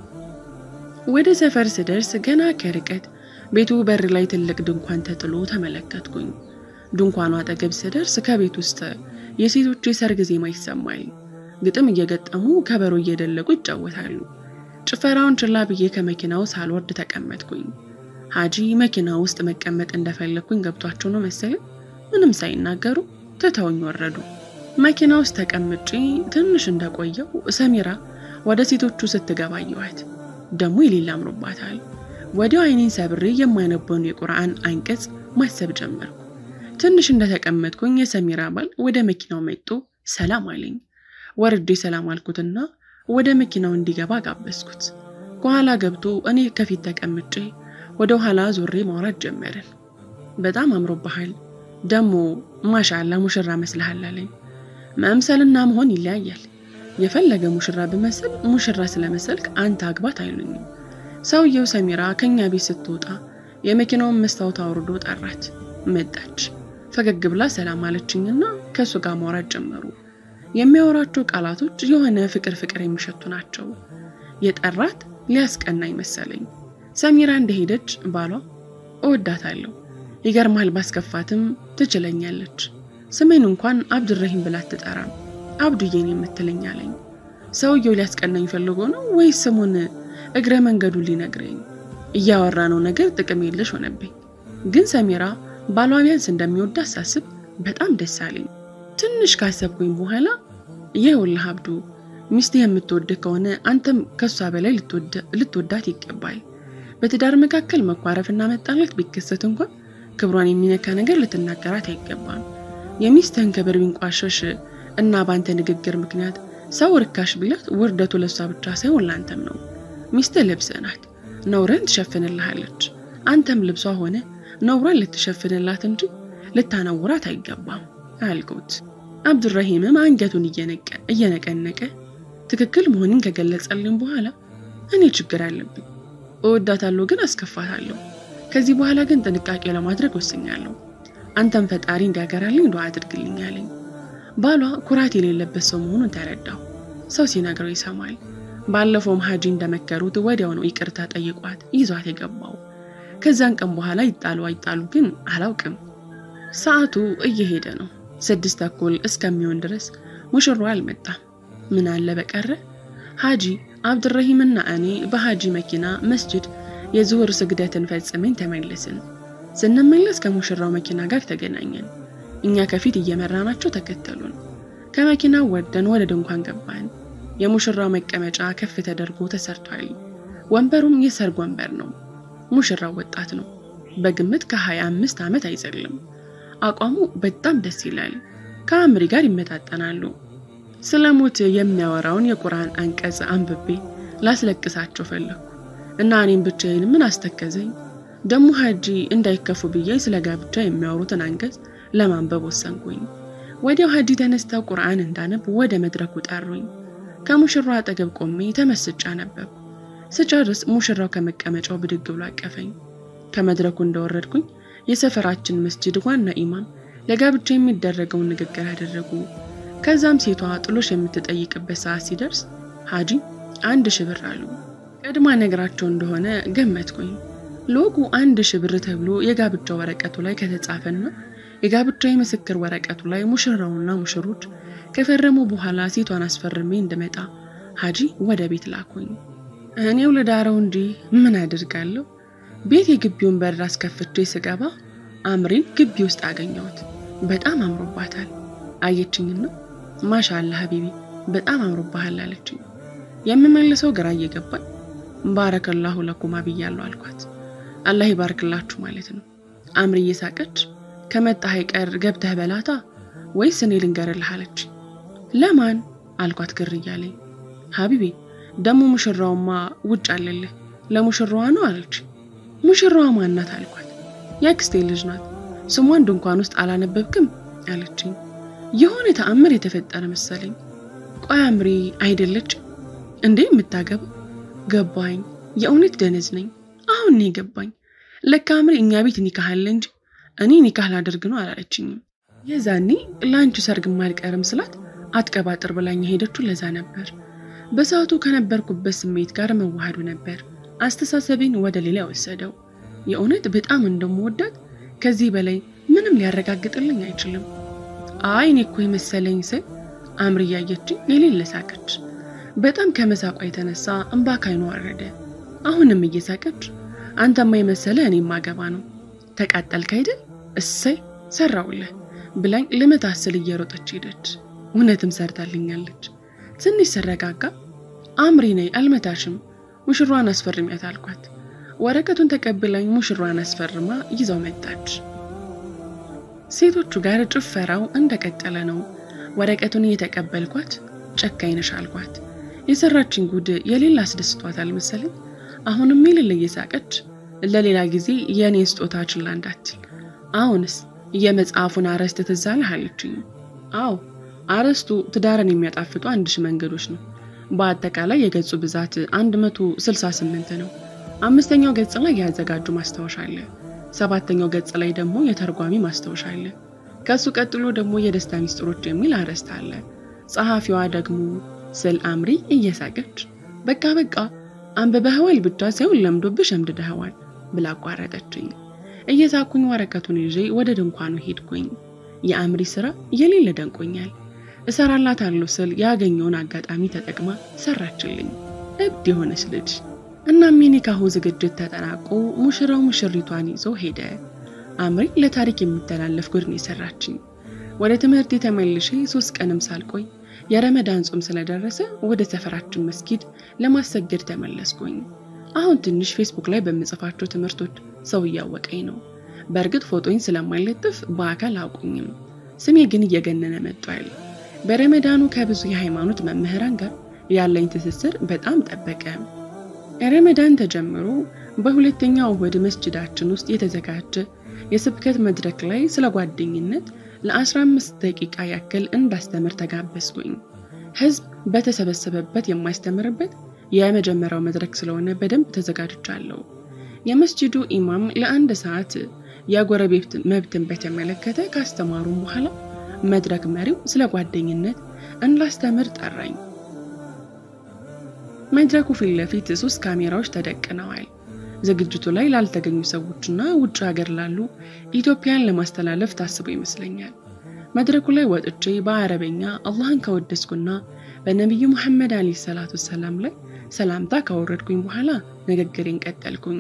ወደ ሰፈር ስደርስ ገና ከርቀት ቤቱ በር ላይ ትልቅ ድንኳን ተጥሎ ተመለከትኩኝ። ድንኳኑ አጠገብ ስደርስ ከቤት ውስጥ የሴቶች የሰርግ ዜማ ይሰማል። ግጥም እየገጠሙ ከበሮ እየደለቁ ይጫወታሉ። ጭፈራውን ችላ ብዬ ከመኪናው ሳልወርድ ተቀመጥኩኝ። ሀጂ መኪናው ውስጥ መቀመጥ እንደፈለኩኝ ገብቷቸው ነው መሰለኝ ምንም ሳይናገሩ ተተውኝ ወረዱ። መኪናው ውስጥ ተቀምጬ ትንሽ እንደቆየው ሰሚራ ወደ ሴቶቹ ስትገባ አየኋት። ደሞ ይሌላ አምሮባታል። ወዲያው አይኔን ሰብሬ የማይነበውን የቁርአን አንቀጽ ማሰብ ጀመርኩ። ትንሽ እንደተቀመጥኩኝ የሰሚራ ባል ወደ መኪናው መጥቶ ሰላም አለኝ። ወርጄ ሰላም አልኩትና ወደ መኪናው እንዲገባ ጋበዝኩት። ከኋላ ገብቶ እኔ ከፊት ተቀምጬ ወደ ኋላ ዞሬ ማውራት ጀመርን። በጣም አምሮባሃል፣ ደሞ ማሻአላ ሙሽራ መስለሃል አለኝ። መምሰልና መሆን ይለያያል። የፈለገ ሙሽራ በመሰል ሙሽራ ስለመሰልክ አንተ አግባት አይሉኝም። ሰውየው ሰሚራ ከኛ ቤት ስትወጣ የመኪናውን መስታወት አውርዶ ጠራት። መጣች። ፈገግ ብላ ሰላም አለችኝና ከሱ ጋር ማውራት ጀመሩ። የሚያወራቸው ቃላቶች የሆነ ፍቅር የሚሸቱ ናቸው። የጠራት ሊያስቀናኝ መሰለኝ። ሰሚራ እንደሄደች ባሏ እወዳታለሁ፣ ይገርማል ባስከፋትም ትችለኛለች፣ ስሜን እንኳን አብዱረሂም ብላ ትጠራም አብዱዬን የምትለኝ አለኝ። ሰውየው ሊያስቀናኝ ፈልጎ ነው ወይስ ስሙን እግረ መንገዱ ሊነግረኝ? እያወራነው ነገር ጥቅም የለሽ ሆነብኝ። ግን ሰሚራ ባሏ ቢያንስ እንደሚወዳት ሳስብ በጣም ደስ አለኝ። ትንሽ ካሰብኩኝ በኋላ ይኸውልህ አብዱ፣ ሚስት የምትወድህ ከሆነ አንተም ከሷ በላይ ልትወዳት ይገባል። በትዳር መካከል መኳረፍና መጣላት ቢከሰት እንኳን ክብሯን የሚነካ ነገር ልትናገራት አይገባም። የሚስትህን ክብር ቢንቋሸሽ እና ባንተ ንግግር ምክንያት ሰው ርካሽ ቢላት ውርደቱ ለሷ ብቻ ሳይሆን ላንተም ነው። ሚስት ልብስ ናት፣ ነውርን ትሸፍንልሃለች። አንተም ልብሷ ሆነ ነውሯን ልትሸፍንላት እንጂ ልታነውራት አይገባም አልኩት። አብዱረሂምም አንገቱን እየነቀነቀ ትክክል መሆንን ከገለጸልኝ በኋላ እኔ ችግር አለብኝ፣ እወዳታለሁ ግን አስከፋታለሁ። ከዚህ በኋላ ግን ጥንቃቄ ለማድረግ ወስኛለሁ። አንተም ፈጣሪ እንዲያገራልኝ ዱዓ አድርግልኝ አለኝ። ባሏ ኩራት የሌለበት ሰው መሆኑን ተረዳው። ሰው ሲነግረው ይሰማል። ባለፈውም ሀጂ እንደመከሩት ወዲያው ነው ይቅርታ ጠይቋት ይዟት የገባው። ከዛን ቀን በኋላ ይጣሉ ግን አላውቅም። ሰዓቱ እየሄደ ነው። 6:30 እስከሚሆን ድረስ ሙሽራው አልመጣም። ምን አለ በቀረ ሀጂ አብዱረሂምና እኔ በሀጂ መኪና መስጂድ የዙህር ስግደትን ፈጽመን ተመለስን። ስንመለስ ከሙሽራው መኪና ጋር ተገናኘን። እኛ ከፊት እየመራናቸው ተከተሉን። ከመኪናው ወርደን ወደ ድንኳን ገባን። የሙሽራው መቀመጫ ከፍ ተደርጎ ተሰርቷል። ወንበሩም የሰርግ ወንበር ነው። ሙሽራው ወጣት ነው። በግምት ከ25 ዓመት አይዘልም። አቋሙ በጣም ደስ ይላል። ከአምሪ ጋር ይመጣጠናሉ። ስለሞት የሚያወራውን የቁርአን አንቀጽ አንብቤ ላስለቅሳቸው ፈለኩ እና እኔም ብቻዬን ምን አስተከዘኝ። ደሞ ሀጂ እንዳይከፉ ብዬ ስለጋብቻ የሚያወሩትን አንቀጽ ለማንበብ ወሰንኩኝ። ወዲያው ሀጂ ተነስተው ቁርአን እንዳነብ ወደ መድረኩ ጠሩኝ። ከሙሽራው አጠገብ ቆሜ ተመስጫ ነበር። ስጨርስ ሙሽራው ከመቀመጫው ብድግ ብሎ አቀፈኝ። ከመድረኩ እንደወረድኩኝ የሰፈራችን መስጂድ ዋና ኢማም ለጋብቻ የሚደረገውን ንግግር አደረጉ። ከዛም ሴቷ ጥሎሽ የምትጠይቅበት ሰዓት ሲደርስ ሀጂ 1000 ብር አሉ። ቀድማ ነግራቸው እንደሆነ ገመትኩኝ። ሎጉ 1000 ብር ተብሎ የጋብቻው ወረቀቱ ላይ ከተጻፈና የጋብቻው የምስክር ወረቀቱ ላይ ሙሽራውና ሙሽሮች ከፈረሙ በኋላ ሴቷን አስፈርሜ እንደመጣ ሀጂ ወደ ቤት ላኩኝ። እኔው ለዳረው እንጂ ምን አድርጋለሁ? ቤት የግቢውን በር አስከፍቼ ስገባ አምሪን ግቢ ውስጥ አገኘሁት። በጣም አምሮባታል። አየችኝና ማሻአላህ ሀቢቢ በጣም አምሮባሃል አለችኝ። የምመልሰው ግራ እየገባኝ ባረከላሁ ለኩማ ብያለሁ አልኳት። አላህ ይባርክላችሁ ማለት ነው። አምሪ እየሳቀች ከመጣህ አይቀር ገብተህ በላታ ወይስ እኔ ልንገርልህ አለች። ለማን አልኳት ግር እያለኝ። ሀቢቤ ደሞ ሙሽራውማ ውጭ አለልህ ለሙሽራዋ ነው አለች። ሙሽራዋ ማን ናት አልኳት። ያክስቴ ልጅ ናት ስሟን ድንኳን ውስጥ አላነበብክም አለችኝ። የሆነ ተአምር የተፈጠረ መሰለኝ። ቆይ አምሪ አይደለች እንዴ የምታገባ? ገባኝ። የእውነት ደነዝ ነኝ። አሁን ነው ገባኝ። ለካ አምሪ እኛ ቤት ኒካህ አለ እንጂ እኔ ኒካህ ላደርግ ነው አላለችኝም። የዛኔ ላንቺ ሰርግ ማልቀርም ስላት አትቀባጥር ብላኝ ሄደችው ለዛ ነበር። በሰዓቱ ከነበርኩበት ስሜት ጋር መዋሃዱ ነበር አስተሳሰቤን ወደ ሌላ ወሰደው። የእውነት በጣም እንደምወዳት ከዚህ በላይ ምንም ሊያረጋግጥልኝ አይችልም። አይ እኔ እኮ የመሰለኝ ስል አምሪ ያየችኝ የሌለ ሳቀች። በጣም ከመሳቋ የተነሳ እንባ ካይኗ ወረደ። አሁንም እየሳቀች አንተማ የመሰለ እኔም ማገባ ነው ተቃጠልክ አይደል እሰይ ሰራውልህ ብላኝ ለመታሰል እየሮጠች ሄደች። እውነትም ሰርታልኛለች። ትንሽ ሰረጋጋ አምሪ ነይ አልመታሽም ሙሽራዋን አስፈርሚያት አልኳት። ወረቀቱን ተቀብላኝ ሙሽራዋን አስፈርማ ይዛው መጣች። ሴቶቹ ጋር ጭፈራው እንደቀጠለ ነው። ወረቀቱን እየተቀበልኳት ጨካኝ ነሽ አልኳት። የሰራችኝ ጉድ የሌላ አስደስቷታል መሰለኝ። አሁንም ይልል እየሳቀች ለሌላ ጊዜ የኔ ስጦታ ችላ እንዳትል አሁንስ የመጽሐፉን አረስት ትዛለህ አለችኝ። አዎ አረስቱ ትዳርን የሚያጣፍጡ 1000 መንገዶች ነው። በአጠቃላይ የገጹ ብዛት 168 ነው። 5ኛው ገጽ ላይ ያዘጋጁ ማስታወሻ አለ። 7ኛው ገጽ ላይ ደግሞ የተርጓሚ ማስታወሻ አለ። ከሱ ቀጥሎ ደግሞ የደስታ ሚስጥሮች የሚል አረስት አለ። ጸሐፊዋ ደግሞ ስለ አምሪ እየሳቀች በቃ አንበበህዋል ብቻ ሳይሆን ለምዶብሽ እምድደህዋል ብላ አቋረጠችኝ። እየሳኩኝ ወረቀቱን ይዤ ወደ ድንኳኑ ሄድኩኝ። የአምሪ ስራ የሌለ ደንቆኛል። እሰራላታለሁ ስል ያገኘውን አጋጣሚ ተጠቅማ ሰራችልኝ። እብድ የሆነች ልጅ። እናም የኒካሁ ዝግጅት ተጠናቆ ሙሽራው ሙሽሪቷን ይዞ ሄደ። አምሪ ለታሪክ የሚተላለፍ ጉድ ነው የሰራችኝ። ወደ ትምህርት ተመልሼ 3 ቀንም ሳልቆይ የረመዳን ጾም ስለደረሰ ወደ ሰፈራችን መስጊድ ለማሰገድ ተመለስኩኝ። አሁን ትንሽ ፌስቡክ ላይ በመጽፋቸው ትምህርቶች ሰው ያወቀኝ ነው። በርግጥ ፎቶኝ ስለማይለጥፍ በአካል አውቁኝም። ስሜ ግን እየገነነ መጥቷል። በረመዳኑ ከብዙ የሃይማኖት መምህራን ጋር ያለኝ ትስስር በጣም ጠበቀ። ረመዳን ተጀምሮ በሁለተኛው እሁድ መስጂዳችን ውስጥ የተዘጋጀ የስብከት መድረክ ላይ ስለ ጓደኝነት ለ15 ደቂቃ ያክል እንዳስተምር ተጋበዝኩኝ። ህዝብ በተሰበሰበበት የማይስተምርበት የመጀመሪያው መድረክ ስለሆነ በደንብ ተዘጋጅቻለሁ። የመስጂዱ ኢማም ለ1 ሰዓት የጎረቤት መብትን በተመለከተ ካስተማሩ በኋላ መድረክ መሪው ስለ ጓደኝነት እንዳስተምር ጠራኝ። መድረኩ ፊት ለፊት 3 ካሜራዎች ተደቅነዋል። ዝግጅቱ ላይ ላልተገኙ ሰዎችና ውጭ ሀገር ላሉ ኢትዮጵያን ለማስተላለፍ ታስቦ ይመስለኛል። መድረኩ ላይ ወጥቼ በአረበኛ አላህን ከወደስኩና በነብዩ መሐመድ አለይሂ ሰላቱ ሰላም ላይ ሰላምታ ካወረድኩኝ በኋላ ንግግሬን ቀጠልኩኝ።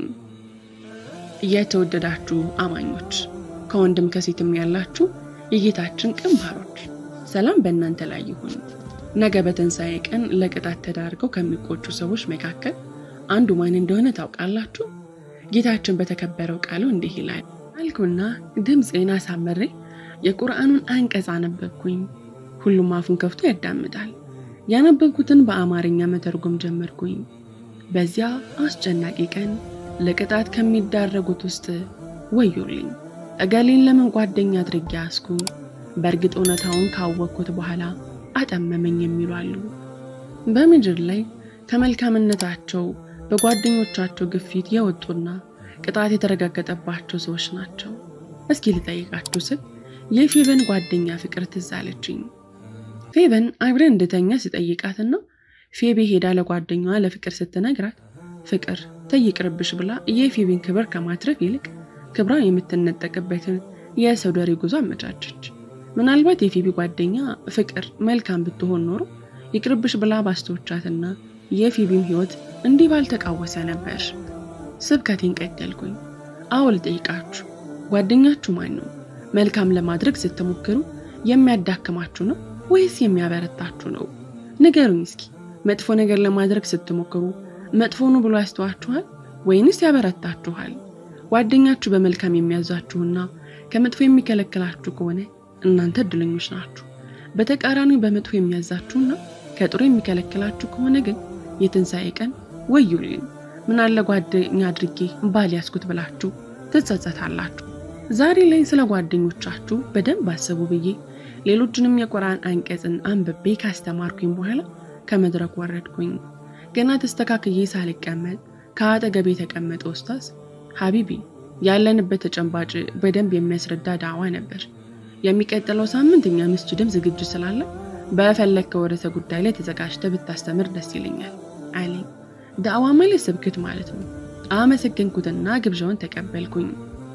የተወደዳችሁ አማኞች ከወንድም ከሴትም ያላችሁ የጌታችን ቅንባሮች ሰላም በእናንተ ላይ ይሁን። ነገ በትንሳኤ ቀን ለቅጣት ተዳርገው ከሚቆጩ ሰዎች መካከል አንዱ ማን እንደሆነ ታውቃላችሁ? ጌታችን በተከበረው ቃሉ እንዲህ ይላል አልኩና ድምጼን አሳምሬ የቁርአኑን አንቀጽ አነበብኩኝ። ሁሉም አፉን ከፍቶ ያዳምጣል። ያነበብኩትን በአማርኛ መተርጎም ጀመርኩኝ። በዚያ አስጨናቂ ቀን ለቅጣት ከሚዳረጉት ውስጥ ወዮልኝ እገሌን ለምን ጓደኛ አድርጌ ያስኩኝ? በእርግጥ እውነታውን ካወቅኩት በኋላ አጠመመኝ የሚሉ አሉ። በምድር ላይ ከመልካምነታቸው በጓደኞቻቸው ግፊት የወጡና ቅጣት የተረጋገጠባቸው ሰዎች ናቸው። እስኪ ልጠይቃችሁ ስል የፌበን ጓደኛ ፍቅር ትዛለችኝ። ፌበን አብረን እንደተኛ ሲጠይቃትና ፌቤ ሄዳ ለጓደኛዋ ለፍቅር ስትነግራት ፍቅር ተይቅርብሽ ብላ የፌቤን ክብር ከማትረፍ ይልቅ ክብራን የምትነጠቅበትን የሰውደሪ ጉዞ አመቻቸች። ምናልባት የፌቤ ጓደኛ ፍቅር መልካም ብትሆን ኖሮ ይቅርብሽ ብላ ባስተውቻትና የፌቤም ህይወት እንዲህ ባልተቃወሰ ነበር። ስብከቴን ቀጠልኩኝ። አውል ጠይቃችሁ ጓደኛችሁ ማን ነው? መልካም ለማድረግ ስትሞክሩ የሚያዳክማችሁ ነው ወይስ የሚያበረታችሁ ነው? ንገሩኝ እስኪ። መጥፎ ነገር ለማድረግ ስትሞክሩ መጥፎ ነው ብሎ ያስተዋችኋል ወይንስ ያበረታችኋል? ጓደኛችሁ በመልካም የሚያዛችሁና ከመጥፎ የሚከለክላችሁ ከሆነ እናንተ እድለኞች ናችሁ። በተቃራኒው በመጥፎ የሚያዛችሁና ከጥሩ የሚከለክላችሁ ከሆነ ግን የትንሳኤ ቀን ወዩልኝ ምን አለ ጓደኛ አድርጌ ባል ያስኩት ብላችሁ ትጸጸታላችሁ። ዛሬ ላይ ስለ ጓደኞቻችሁ በደንብ አስቡ ብዬ ሌሎችንም የቁርአን አንቀጽን አንብቤ ካስተማርኩኝ በኋላ ከመድረክ ወረድኩኝ። ገና ተስተካክዬ ሳልቀመጥ ከአጠገቤ የተቀመጠው ኡስታዝ ሐቢቢ ያለንበት ተጨባጭ በደንብ የሚያስረዳ ዳዋ ነበር። የሚቀጥለው ሳምንት እኛ መስጂድም ዝግጁ ስላለ በፈለከው ርዕሰ ጉዳይ ላይ ተዘጋጅተህ ብታስተምር ደስ ይለኛል አለኝ። ዳዋ ማለት ስብከት ማለት ነው። አመሰግንኩትና ግብዣውን ተቀበልኩኝ።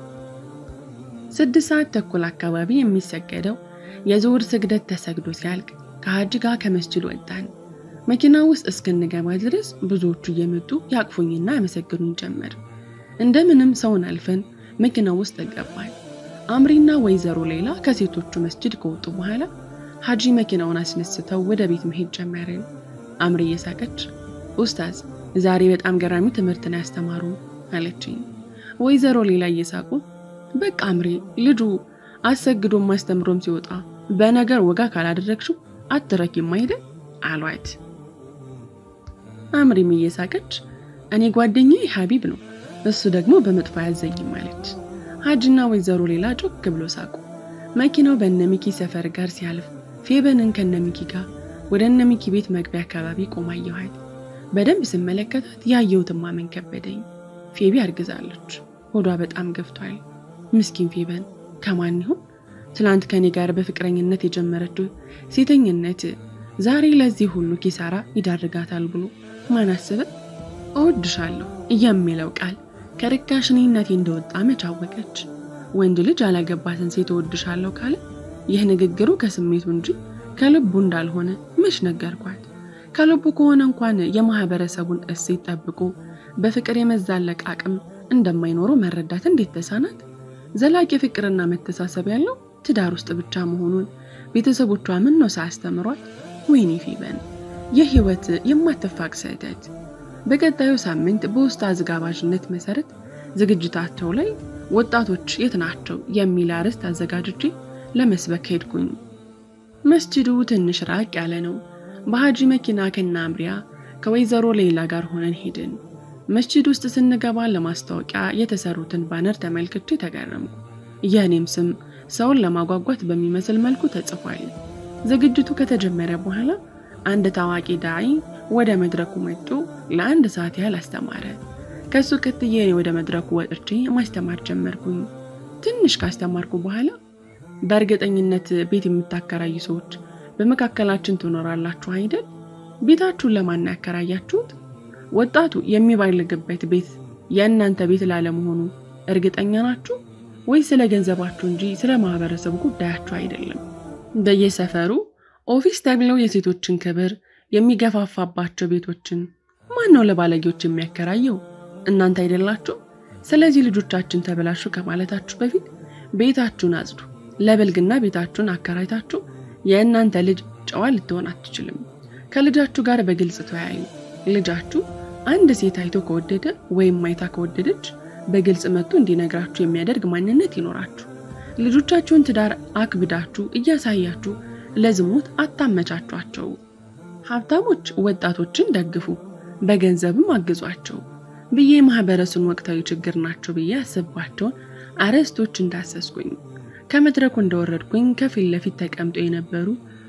6 ሰዓት ተኩል አካባቢ የሚሰገደው የዙህር ስግደት ተሰግዶ ሲያልቅ ከሐጅ ጋር ከመስጂድ ወጣን። መኪና ውስጥ እስክንገባ ድረስ ብዙዎቹ እየመጡ ያቅፉኝና ያመሰግኑኝ ጀመር። እንደምንም ሰውን አልፈን መኪና ውስጥ ገባን። አምሪና ወይዘሮ ሌላ ከሴቶቹ መስጂድ ከወጡ በኋላ ሐጂ መኪናውን አስነስተው ወደ ቤት መሄድ ጀመርን። አምሪ እየሳቀች ኡስታዝ ዛሬ በጣም ገራሚ ትምህርት ነው ያስተማሩ አለችኝ። ወይዘሮ ሌላ እየሳቁ በቃ አምሪ ልጁ አሰግዶ ማስተምሮም ሲወጣ በነገር ወጋ ካላደረግሽው አትረኪም አይደል አሏት። አምሪም እየሳቀች እኔ ጓደኛዬ ሐቢብ ነው እሱ ደግሞ በመጥፎ ያዘኝም አለች። ሐጂና ወይዘሮ ሌላ ጮክ ብሎ ሳቁ። መኪናው በእነሚኪ ሰፈር ጋር ሲያልፍ ፌበንን ከነሚኪ ጋር ወደ እነሚኪ ቤት መግቢያ አካባቢ ቆማ አየኋት። በደንብ ስመለከታት ያየሁትን ማመን ከበደኝ። ፌቢ አርግዛለች። ሆዷ በጣም ገፍቷል። ምስኪን ፌበን ከማን ይሁን ትላንት ከኔ ጋር በፍቅረኝነት የጀመረችው ሴተኝነት ዛሬ ለዚህ ሁሉ ኪሳራ ይዳርጋታል ብሎ ማን አሰበ? እወድሻለሁ የሚለው ቃል ከርካሽኔነቴ እንደወጣ መቻወቀች። ወንድ ልጅ አላገባትን ሴት እወድሻለሁ ካለ ይህ ንግግሩ ከስሜቱ እንጂ ከልቡ እንዳልሆነ መች ነገርኳት። ከልቡ ከሆነ እንኳን የማህበረሰቡን እሴት ጠብቆ በፍቅር የመዛለቅ አቅም እንደማይኖረው መረዳት እንዴት ተሳናት? ዘላቂ ፍቅርና መተሳሰብ ያለው ትዳር ውስጥ ብቻ መሆኑን ቤተሰቦቿ ምን ነው ሳያስተምሯት? ወይኔ ፌበን የህይወት የማትፋቅ ስህተት። በቀጣዩ ሳምንት በኡስታዝ ጋባዥነት መሰረት ዝግጅታቸው ላይ ወጣቶች የት ናቸው የሚል አርዕስት አዘጋጅቼ ለመስበክ ሄድኩኝ። መስጂዱ ትንሽ ራቅ ያለ ነው። በሐጂ መኪና ከናምሪያ ከወይዘሮ ሌላ ጋር ሆነን ሄድን። መስጂድ ውስጥ ስንገባ ለማስታወቂያ የተሰሩትን ባነር ተመልክቼ ተገረምኩ። የኔም ስም ሰውን ለማጓጓት በሚመስል መልኩ ተጽፏል። ዝግጅቱ ከተጀመረ በኋላ አንድ ታዋቂ ዳዒ ወደ መድረኩ መጥቶ ለአንድ ሰዓት ያህል አስተማረ። ከሱ ቀጥዬ ወደ መድረኩ ወጥቼ ማስተማር ጀመርኩኝ። ትንሽ ካስተማርኩ በኋላ በእርግጠኝነት ቤት የምታከራዩ ሰዎች በመካከላችን ትኖራላችሁ አይደል? ቤታችሁን ለማን ያከራያችሁት? ወጣቱ የሚባልግበት ቤት የእናንተ ቤት ላለመሆኑ እርግጠኛ ናችሁ ወይ? ስለ ገንዘባችሁ እንጂ ስለ ማህበረሰቡ ጉዳያችሁ አይደለም። በየሰፈሩ ኦፊስ ተብለው የሴቶችን ክብር የሚገፋፋባቸው ቤቶችን ማን ነው ለባለጌዎች የሚያከራየው? እናንተ አይደላችሁ? ስለዚህ ልጆቻችን ተበላሹ ከማለታችሁ በፊት ቤታችሁን አጽዱ። ለበልግና ቤታችሁን አከራይታችሁ የእናንተ ልጅ ጨዋ ልትሆን አትችልም። ከልጃችሁ ጋር በግልጽ ተወያዩ። ልጃችሁ አንድ ሴት አይቶ ከወደደ ወይም ማይታ ከወደደች በግልጽ መጥቶ እንዲነግራችሁ የሚያደርግ ማንነት ይኖራችሁ። ልጆቻችሁን ትዳር አክብዳችሁ እያሳያችሁ ለዝሙት አታመቻቿቸው። ሀብታሞች ወጣቶችን ደግፉ፣ በገንዘብም አግዟቸው ብዬ ማህበረሰቡን ወቅታዊ ችግር ናቸው ብዬ አስባቸውን አርዕስቶች እንዳሰስኩኝ ከመድረኩ እንደወረድኩኝ ከፊት ለፊት ተቀምጦ የነበሩ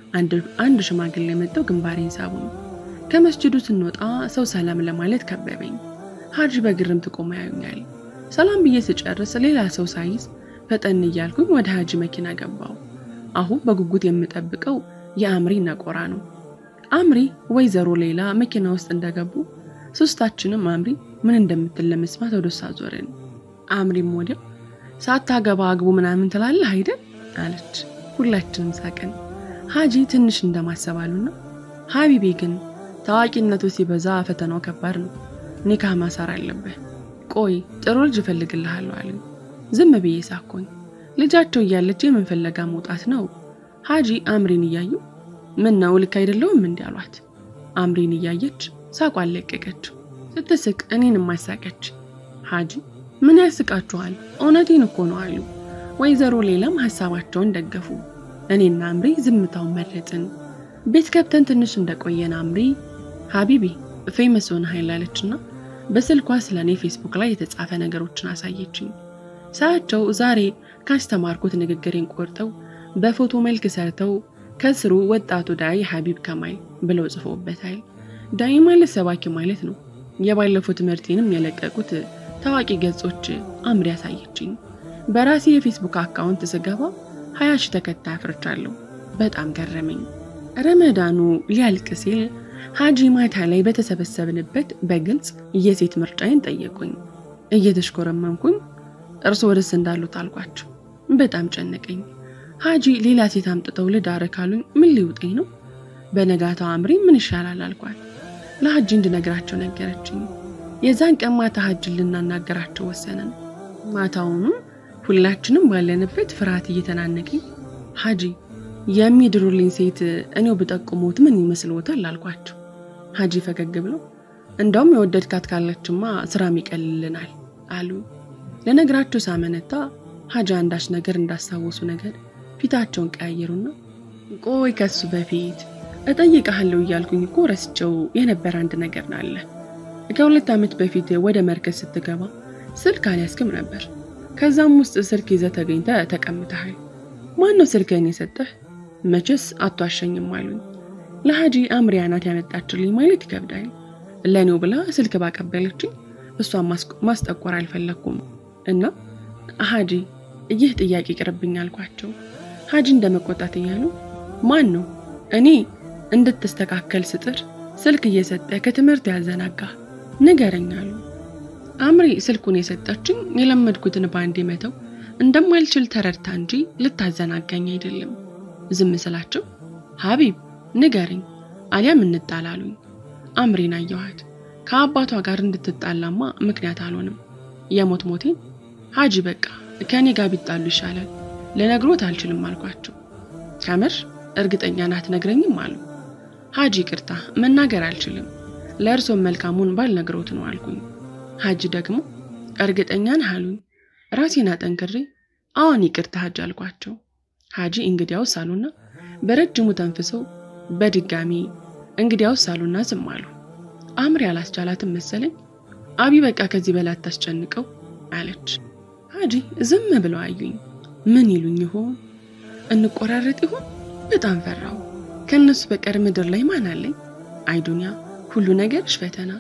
አንድ ሽማግሌ መጥተው ግንባሬን ሳቡኝ። ከመስጂዱ ስንወጣ ሰው ሰላም ለማለት ከበበኝ። ሐጂ በግርምት ቆሞ ያዩኛል። ሰላም ብዬ ስጨርስ ሌላ ሰው ሳይዝ ፈጠን እያልኩኝ ወደ ሐጂ መኪና ገባው። አሁን በጉጉት የምጠብቀው የአምሪ ነቆራ ነው። አምሪ ወይዘሮ ሌላ መኪና ውስጥ እንደገቡ ሶስታችንም አምሪ ምን እንደምትል ለመስማት ወደሷ ዞርን። አምሪም ወዲያው ሳታገባ አግቡ ምናምን ትላለህ አይደል አለች። ሁላችንም ሳቀን። ሐጂ ትንሽ እንደማሰባሉና ሐቢቤ ግን ታዋቂነቱ ሲበዛ ፈተናው ከባድ ነው፣ ኒካህ ማሳር አለበት፣ ቆይ ጥሩ ልጅ እፈልግልሃለሁ አለኝ። ዝም ብዬ ሳኮኝ። ልጃቸው እያለች የምን ፍለጋ መውጣት ነው? ሐጂ አምሪን እያዩ ምን ነው ልክ አይደለውም እንዴ አሏት። አምሪን እያየች ሳቋን ለቀቀች። ስትስቅ እኔንም ማሳቀች። ሐጂ ምን ያስቃችኋል? እውነቴን እኮ ነው አሉ። ወይዘሮ ሌላም ሐሳባቸውን ደገፉ። እኔና አምሪ ዝምታውን መረጥን። ቤት ገብተን ትንሽ እንደቆየን አምሪ ሀቢቢ ፌመስ ሆነሃል አለችና በስልኳ ስለኔ ፌስቡክ ላይ የተጻፈ ነገሮችን አሳየችኝ። ሳያቸው ዛሬ ካስተማርኩት ንግግሬን ቆርጠው በፎቶ መልክ ሰርተው ከስሩ ወጣቱ ዳይ ሀቢብ ከማል ብለው ጽፈውበታል። ዳይ ማለት ሰባኪ ማለት ነው። የባለፈው ትምህርቴንም የለቀቁት ታዋቂ ገጾች አምሪ ያሳየችኝ። በራሴ የፌስቡክ አካውንት ስገባ 20,000 ተከታይ አፍርቻለሁ። በጣም ገረመኝ። ረመዳኑ ሊያልቅ ሲል ሀጂ ማታ ላይ በተሰበሰብንበት በግልጽ የሴት ምርጫዬን ጠየቁኝ። እየተሽኮረመምኩኝ እርሶ ወደስ እንዳሉት አልኳቸው። በጣም ጨነቀኝ። ሀጂ ሌላ ሴት አምጥተው ልዳር ካሉኝ ምን ሊውጠኝ ነው? በነጋታው አምሪ ምን ይሻላል አልኳት። ለሀጂ እንድነግራቸው ነገረችኝ። የዛን ቀን ማታ ሀጂን ልናናገራቸው ወሰነን። ማታውኑ ሁላችንም ባለንበት ፍርሃት እየተናነቀኝ ሀጂ የሚድሩልኝ ሴት እኔው በጠቆሙት ምን ይመስልዎታል አልኳቸው። ሀጂ ፈገግ ብለው እንደውም የወደድካት ካለችማ ስራም ይቀልልናል አሉ። ለነግራቸው ሳመነታ ሀጂ አንዳች ነገር እንዳሳወሱ ነገር ፊታቸውን ቀያየሩና ቆይ ከሱ በፊት እጠይቅሃለሁ እያልኩኝ እኮ ረስቸው የነበር አንድ ነገር አለ። ከ2 ዓመት በፊት ወደ መርከዝ ስትገባ ስልክ አልያዝክም ነበር። ከዛም ውስጥ ስልክ ይዘህ ተገኝተህ ተቀምጠሃል። ማን ነው ስልክህን የሰጠህ? መቼስ አትዋሸኝም አሉኝ። ለሀጂ አምሪያ ናት ያመጣችልኝ ማለት ይከብዳል። ለኔው ብላ ስልክ ባቀበለችኝ እሷን ማስጠቆር አልፈለኩም እና ሀጂ ይህ ጥያቄ ይቅርብኝ አልኳቸው። ሀጂ እንደመቆጣት እያሉ ማን ነው እኔ እንድትስተካከል ስጥር ስልክ እየሰጠ ከትምህርት ያዘናጋ ንገረኝ አሉ። አምሪ ስልኩን የሰጠችኝ የለመድኩትን ባንዴ መተው እንደማልችል ተረድታ እንጂ ልታዘናጋኝ አይደለም። ዝም ስላቸው ሀቢብ ንገረኝ አሊያም እንጣላሉኝ። አምሪን አየኋት። ከአባቷ ጋር እንድትጣላማ ምክንያት አልሆንም። የሞት ሞቴን ሀጂ በቃ ከኔ ጋር ቢጣሉ ይሻላል ለነግሮት አልችልም አልኳቸው። ከምር እርግጠኛ ናት ነግረኝም አሉ። ሀጂ ይቅርታ መናገር አልችልም ለእርሶም መልካሙን ባልነግሮት ነው አልኩኝ። ሀጂ ደግሞ እርግጠኛ ነህ አሉኝ። ራሴን አጠንክሬ አሁን ይቅርታ ሀጂ አልኳቸው። ሀጂ እንግዲያውስ አሉና በረጅሙ ተንፍሰው በድጋሚ እንግዲያውስ አሉና ዝም አሉ። አምሪ አላስቻላትም መሰለኝ። አቢ በቃ ከዚህ በላይ አታስጨንቀው አለች። ሀጂ ዝም ብለው አዩኝ። ምን ይሉኝ ይሆን? እንቆራረጥ ይሆን? በጣም ፈራው። ከነሱ በቀር ምድር ላይ ማን አለኝ? አይ ዱንያ ሁሉ ነገር ፈተና።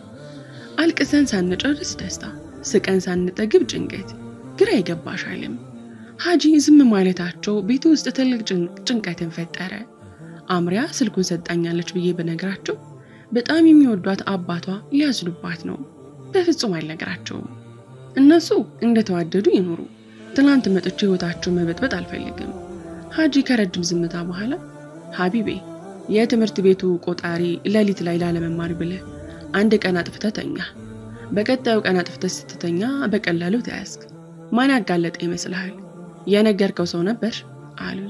አልቅሰን ሳንጨርስ ደስታ፣ ስቀን ሳንጠግብ ጭንቀት፣ ግራ ይገባሽ ዓለም። ሀጂ ዝም ማለታቸው ቤቱ ውስጥ ትልቅ ጭንቀትን ፈጠረ። አምሪያ ስልኩን ሰጣኛለች ብዬ በነግራቸው በጣም የሚወዷት አባቷ ሊያዝሉባት ነው። በፍጹም አልነግራቸውም። እነሱ እንደተዋደዱ ይኖሩ። ትናንት መጥቼ ህይወታቸው መበጥበጥ አልፈልግም። ሀጂ ከረጅም ዝምታ በኋላ ሀቢቤ የትምህርት ቤቱ ቆጣሪ ለሊት ላይ ላለመማር ብለህ አንድ ቀን አጥፍተህ ተኛ። በቀጣዩ ቀን አጥፍተህ ስትተኛ በቀላሉ ተያዝክ። ማን ያጋለጠ ይመስልሃል? የነገርከው ሰው ነበር አሉ።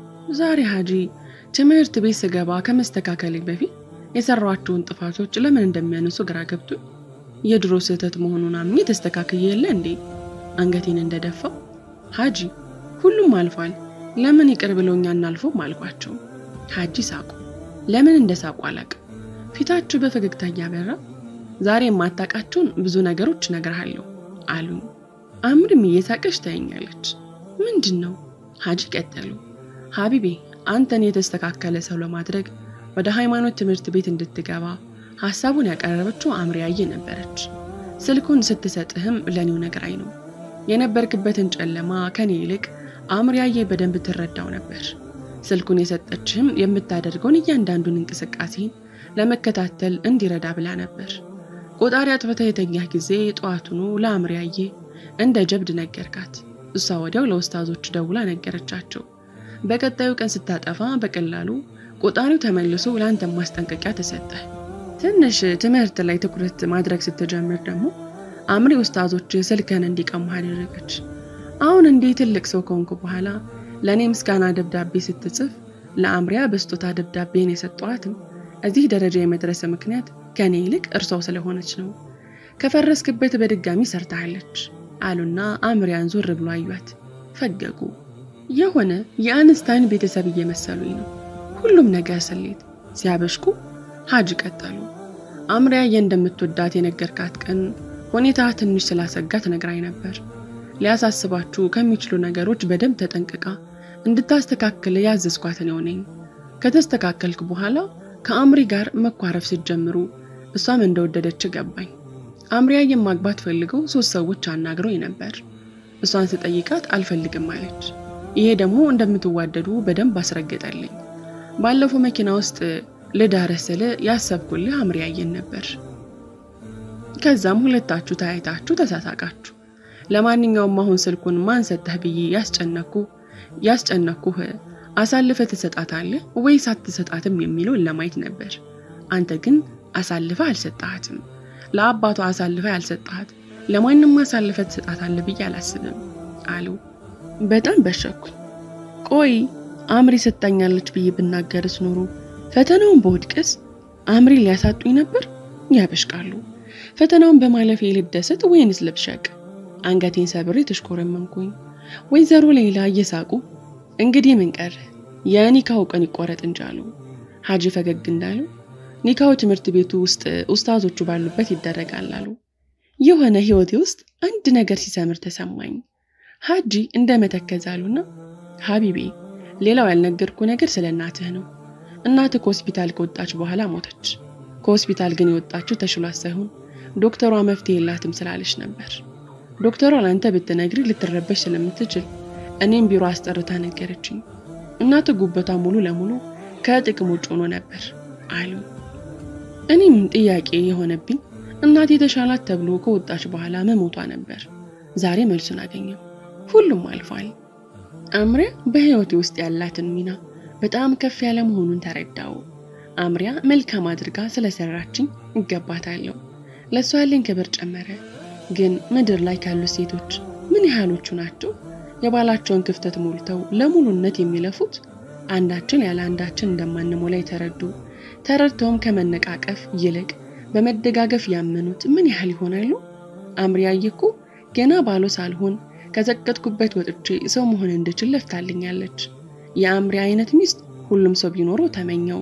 ዛሬ ሀጂ ትምህርት ቤት ስገባ ከመስተካከሌ በፊት የሰራኋቸውን ጥፋቶች ለምን እንደሚያነሱ ግራ ገብቶኝ የድሮ ስህተት መሆኑን አምኜ ተስተካክዬ የለ እንዴ አንገቴን እንደደፋው። ሀጂ ሁሉም አልፏል ለምን ይቅር ብለውኛና አልፎም አልኳቸው። ሀጂ ሳቁ። ለምን እንደሳቁ አላውቅም። ፊታቸው በፈገግታ ያበራ ዛሬ የማታውቃቸውን ብዙ ነገሮች እነግርሃለሁ አሉኝ። አምሪም እየሳቀች ታየኛለች። ምንድነው? ሀጂ ቀጠሉ። ሀቢቤ አንተን የተስተካከለ ሰው ለማድረግ ወደ ሃይማኖት ትምህርት ቤት እንድትገባ ሐሳቡን ያቀረበችው አምሪያዬ ነበረች። ስልኩን ስትሰጥህም ለኔው ነግራይ ነው። የነበርክበትን ጨለማ ከኔ ይልቅ አምሪያዬ በደንብ ትረዳው ነበር። ስልኩን የሰጠችህም የምታደርገውን እያንዳንዱን እንቅስቃሴን ለመከታተል እንዲረዳ ብላ ነበር። ቆጣሪ አጥፍተህ የተኛህ ጊዜ ጧቱኑ ለአምሪያዬ እንደ ጀብድ ነገርካት። እሷ ወዲያው ለኡስታዞች ደውላ ነገረቻቸው። በቀጣዩ ቀን ስታጠፋ በቀላሉ ቆጣሪው ተመልሶ ላንተ ማስጠንቀቂያ ተሰጠ። ትንሽ ትምህርት ላይ ትኩረት ማድረግ ስትጀምር ደግሞ አምሪ ኡስታዞች ስልከን እንዲቀሙ አደረገች። አሁን እንዴ ትልቅ ሰው ከሆንኩ በኋላ ለኔ ምስጋና ደብዳቤ ስትጽፍ ለአምሪያ በስጦታ ደብዳቤን የሰጠዋትም እዚህ ደረጃ የመድረስ ምክንያት ከኔ ይልቅ እርሷ ስለሆነች ነው። ከፈረስክበት በድጋሚ ሰርታለች። አሉና አምሪያን ዞር ብሎ አዩት ፈገጉ የሆነ የአንስታይን ቤተሰብ እየመሰሉኝ ነው ሁሉም ነገር ስሌት ሲያበሽኩ ሀጂ ቀጠሉ አምሪያ እንደምትወዳት የነገርካት ቀን ሁኔታ ትንሽ ስላሰጋት ነግራይ ነበር ሊያሳስባችሁ ከሚችሉ ነገሮች በደንብ ተጠንቅቃ እንድታስተካክል ያዘዝኳት ነው ነኝ ከተስተካከልኩ በኋላ ከአምሪ ጋር መኳረፍ ሲጀምሩ እሷም እንደወደደች ገባኝ አምሪያ የማግባት ፈልገው 3 ሰዎች አናግረው ነበር እሷን ስጠይቃት አልፈልግም አለች ይሄ ደግሞ እንደምትዋደዱ በደንብ አስረገጠልኝ ባለፈው መኪና ውስጥ ለዳረሰለ ያሰብኩልህ አምሪያየን ነበር ከዛም ሁለታችሁ ታይታችሁ ተሳሳቃችሁ ለማንኛውም አሁን ስልኩን ማን ሰጠህ ብዬ ያስጨነኩህ አሳልፈ ተሰጣታለህ ወይስ አትሰጣትም የሚለው ለማየት ነበር አንተ ግን አሳልፈ አልሰጣትም ለአባቷ አሳልፈ ያልሰጣት ለማንንም አሳልፈ ተሰጣታለህ ብዬ አላስብም አሉ በጣም በሸኩ ቆይ አምሪ ሰጣኛለች ብዬ ብናገርስ ኖሮ ፈተናውን በወድቅስ አምሪ ሊያሳጡኝ ነበር ያበሽቃሉ ፈተናውን በማለፌ ልደሰት ወይንስ ልብሸቅ አንገቴን ሰብሬ ተሽኮረመንኩኝ ወይዘሮ ሌላ እየሳቁ እንግዲህ ምን ቀረ የኒካው ቀን ይቆረጥ እንጃሉ ሀጂ ፈገግ እንዳሉ ኒካው ትምህርት ቤቱ ውስጥ ኡስታዞቹ ባሉበት ይደረጋል አሉ የሆነ ህይወቴ ውስጥ አንድ ነገር ሲሰምር ተሰማኝ ሀጂ እንደመተከዛሉና ሀቢቢ ሌላው ያልነገርኩ ነገር ስለናትህ ነው እናትህ ከሆስፒታል ከወጣች በኋላ ሞተች ከሆስፒታል ግን የወጣችው ተሽሏት ሳይሆን ዶክተሯ መፍትሄ የላትም ስላለች ነበር ዶክተሯ ላንተ ብትነግሪ ልትረበሽ ስለምትችል እኔም ቢሮ አስጠርታ ነገረችኝ እናትህ ጉበቷ ሙሉ ለሙሉ ከጥቅም ውጭ ሆኖ ነበር አሉ እኔም ጥያቄ የሆነብኝ እናቴ ተሻላት ተብሎ ከወጣች በኋላ መሞቷ ነበር ዛሬ መልሱን አገኘው ሁሉም አልፏል አምሪያ በህይወቴ ውስጥ ያላትን ሚና በጣም ከፍ ያለ መሆኑን ተረዳው አምሪያ መልካም አድርጋ ስለሰራችኝ ይገባታል ለሷ ያለኝ ክብር ጨመረ ግን ምድር ላይ ካሉ ሴቶች ምን ያህሎቹ ናቸው የባላቸውን ክፍተት ሞልተው ለሙሉነት የሚለፉት አንዳችን ያለ አንዳችን እንደማንሞላ ተረድተውም ከመነቃቀፍ ይልቅ በመደጋገፍ ያመኑት ምን ያህል ይሆናሉ አምሪያ ይኩ ገና ባሎ ሳልሆን ከዘቀጥኩበት ወጥቼ ሰው መሆን እንድችል ለፍታልኛለች የአምሪያ አይነት ሚስት ሁሉም ሰው ቢኖረው ተመኘው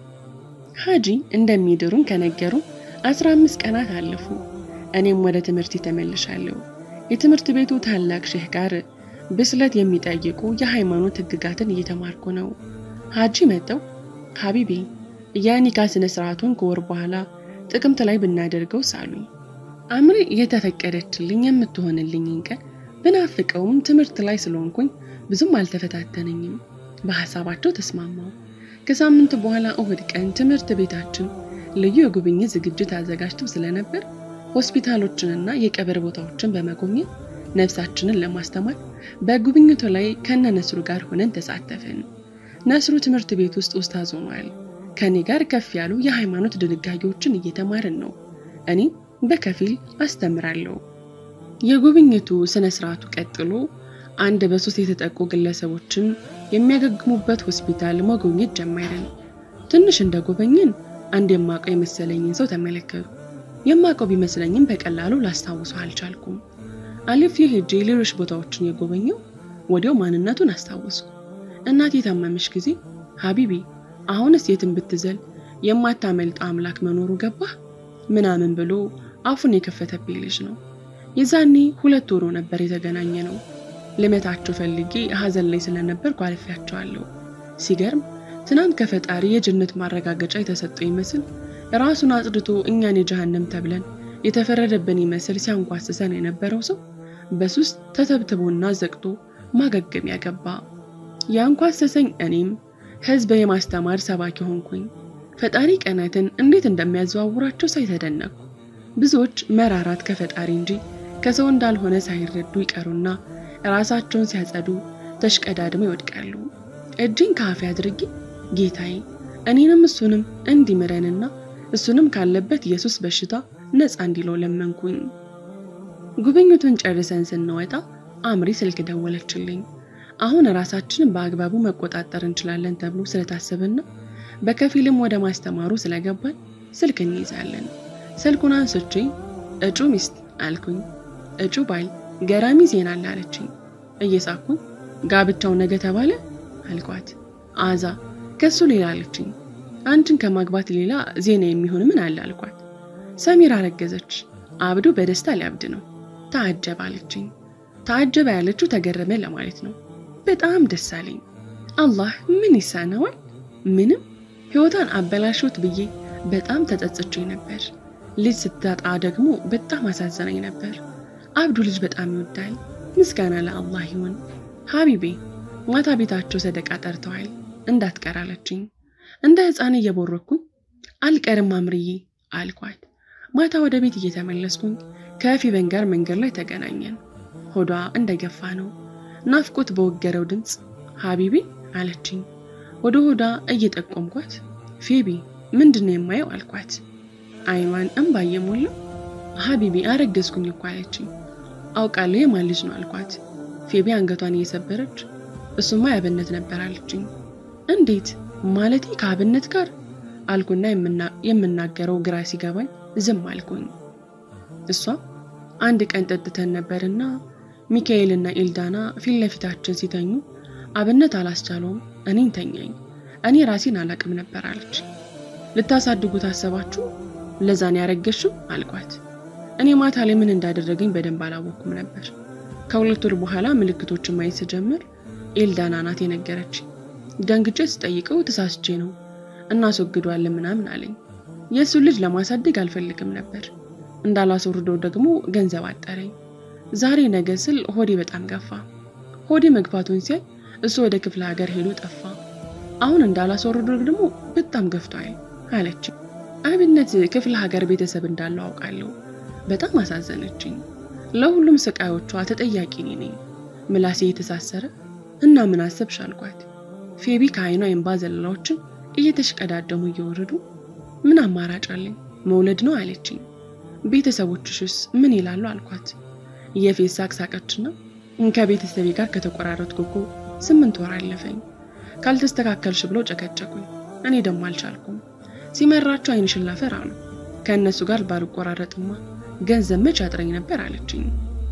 ሀጂ እንደሚድሩን ከነገሩ 15 ቀናት አለፉ እኔም ወደ ትምህርት ተመልሻለሁ የትምህርት ቤቱ ታላቅ ሼህ ጋር ብስለት የሚጠይቁ የሃይማኖት ህግጋትን እየተማርኩ ነው ሀጂ መጣው ሀቢቢ የኒካ ስነ ስርዓቱን ከወር በኋላ ጥቅምት ላይ ብናደርገው ሳሉኝ አምሪ የተፈቀደችልኝ የምትሆንልኝን ቀን ብናፍቀውም ትምህርት ላይ ስለሆንኩኝ ብዙም አልተፈታተነኝም በሐሳባቸው ተስማማው ከሳምንት በኋላ እሁድ ቀን ትምህርት ቤታችን ልዩ የጉብኝት ዝግጅት አዘጋጅቶ ስለነበር ሆስፒታሎችንና የቀብር ቦታዎችን በመጎብኘት ነፍሳችንን ለማስተማር በጉብኝቱ ላይ ከነነስሩ ጋር ሆነን ተሳተፈን ነስሩ ትምህርት ቤት ውስጥ ኡስታዝ ሆኗል ከኔ ጋር ከፍ ያሉ የሃይማኖት ድንጋጌዎችን እየተማርን ነው እኔ በከፊል አስተምራለሁ የጉብኝቱ ስነ ስርዓቱ ቀጥሎ አንድ በሱስ የተጠቁ ግለሰቦችን የሚያገግሙበት ሆስፒታል መጎብኘት ጀመርን ትንሽ እንደጎበኘን አንድ የማቀው የመሰለኝን ሰው ተመለከቱ የማቀው ቢመስለኝም በቀላሉ ላስታውሰው አልቻልኩም አልፌ ሄጄ ሌሎች ቦታዎችን የጎበኘው ወዲያው ማንነቱን አስታወስኩ እናቴ ታመመሽ ጊዜ ሀቢቢ አሁንስ የትም ብትዘል የማታመልጥ አምላክ መኖሩ ገባህ ምናምን ብሎ አፉን የከፈተብኝ ልጅ ነው የዛኔ 2 ወር ነበር የተገናኘነው ለመታቸው ፈልጌ ሀዘን ላይ ስለነበር ቋልፊያቸዋለሁ ሲገርም ትናንት ከፈጣሪ የጀነት ማረጋገጫ የተሰጠው ይመስል ራሱን አጽድቶ እኛን የጀሃነም ተብለን የተፈረደብን ይመስል ሲያንኳስሰን የነበረው ሰው በሱስ ተተብትቦና ዘቅቶ ማገገም ያገባ ያንኳሰሰኝ እኔም ህዝብ የማስተማር ሰባኪ ሆንኩኝ ፈጣሪ ቀናትን እንዴት እንደሚያዘዋውራቸው ሳይተደነቁ ብዙዎች መራራት ከፈጣሪ እንጂ ከሰው እንዳልሆነ ሳይረዱ ይቀሩና ራሳቸውን ሲያጸዱ ተሽቀዳድመው ይወድቃሉ እጅን ካፍ ያድርጊ ጌታዬ እኔንም እሱንም እንዲምረንና እሱንም ካለበት ኢየሱስ በሽታ ነፃ እንዲለው ለመንኩኝ ጉብኝቱን ጨርሰን ስንወጣ አምሪ ስልክ ደወለችልኝ አሁን ራሳችንን በአግባቡ መቆጣጠር እንችላለን ተብሎ ስለታሰበና በከፊልም ወደ ማስተማሩ ስለገባን ስልክ እንይዛለን ስልኩን አንስቼ እጩ ሚስት አልኩኝ እጩ ባይ ገራሚ ዜና አለችኝ እየሳኩኝ ጋብቻው ነገ ተባለ አልኳት አዛ ከሱ ሌላ አለችኝ አንቺን ከማግባት ሌላ ዜና የሚሆን ምን አለ አልኳት ሰሚራ ረገዘች አብዱ በደስታ ሊያብድ ነው ታጀበ አለችኝ ታጀበ ያለችው ተገረመ ለማለት ነው በጣም ደስ አለኝ አላህ ምን ይሳነዋል ምንም ህይወታን አበላሽውት ብዬ በጣም ተጸጽቼ ነበር ልጅ ስታጣ ደግሞ በጣም አሳዘነኝ ነበር አብዱ ልጅ በጣም ይወዳል ምስጋና ለአላህ ይሁን ሐቢቤ ማታ ቤታቸው ሰደቃ ጠርተዋል እንዳትቀራለችኝ እንደ ህፃን እየቦረኩኝ አልቀርም አምርዬ አልኳት ማታ ወደ ቤት እየተመለስኩኝ ከፊበን ጋር መንገድ ላይ ተገናኘን ሆዷ እንደገፋ ነው ናፍቆት በወገረው ድምጽ ሐቢቤ አለችኝ ወደ ሆዷ እየጠቆምኳት ፊቢ ምንድነው የማየው አልኳት አይኗን እንባ እየሞላው ሐቢቤ አረገዝኩኝ እኮ አለችኝ አውቃለሁ የማን ልጅ ነው አልኳት ፊቢ አንገቷን እየሰበረች እሱማ ያብነት ነበር አለችኝ እንዴት ማለቴ ከአብነት ጋር አልኩና የምናገረው ግራ ሲገባኝ ዝም አልኩኝ እሷ አንድ ቀን ጠጥተን ነበርና ሚካኤልና ኤልዳና ፊት ለፊታችን ሲተኙ አብነት አላስቻለውም እኔን ተኛኝ እኔ ራሴን አላቅም ነበር አለች ልታሳድጉት አሰባችሁ ለዛን ያረገሽው አልኳት እኔ ማታ ላይ ምን እንዳደረገኝ በደንብ አላወኩም ነበር ከሁለት ወር በኋላ ምልክቶችን ማየት ጀመር ኤልዳና ናት የነገረች ደንግጬ ስጠይቀው ተሳስቼ ነው እናስወግዷለን ምናምን አለኝ የሱ ልጅ ለማሳደግ አልፈልግም ነበር እንዳላስወርደው ደግሞ ገንዘብ አጠረኝ ዛሬ ነገ ስል ሆዴ በጣም ገፋ ሆዴ መግፋቱን ሲያይ እሱ ወደ ክፍለ ሀገር ሄዶ ጠፋ አሁን እንዳላስወርደው ደግሞ በጣም ገፍቷል አለች አብነት ክፍለ ሀገር ቤተሰብ እንዳለው አውቃለሁ በጣም አሳዘነችኝ ለሁሉም ስቃዮቿ ተጠያቂ ነኝ ምላሴ የተሳሰረ እና ምን አሰብሽ አልኳት ፌቢ ከአይኗ እንባ ዘለላዎችን እየተሽቀዳደሙ እየወረዱ ምን አማራጭ አለኝ መውለድ ነው አለችኝ ቤተሰቦችሽስ ምን ይላሉ አልኳት የፌስ ሳቅሳቀችና ከቤተሰቤ ጋር ከተቆራረጥኩ እኮ 8 ወር አለፈኝ ካልተስተካከልሽ ብለው ጨቀጨቁኝ እኔ ደም አልቻልኩም ሲመራቸው አይንሽን ላፈር አሉ ከነሱ ጋር ባልቆራረጥማ ገንዘብ መች አጥረኝ ነበር አለችኝ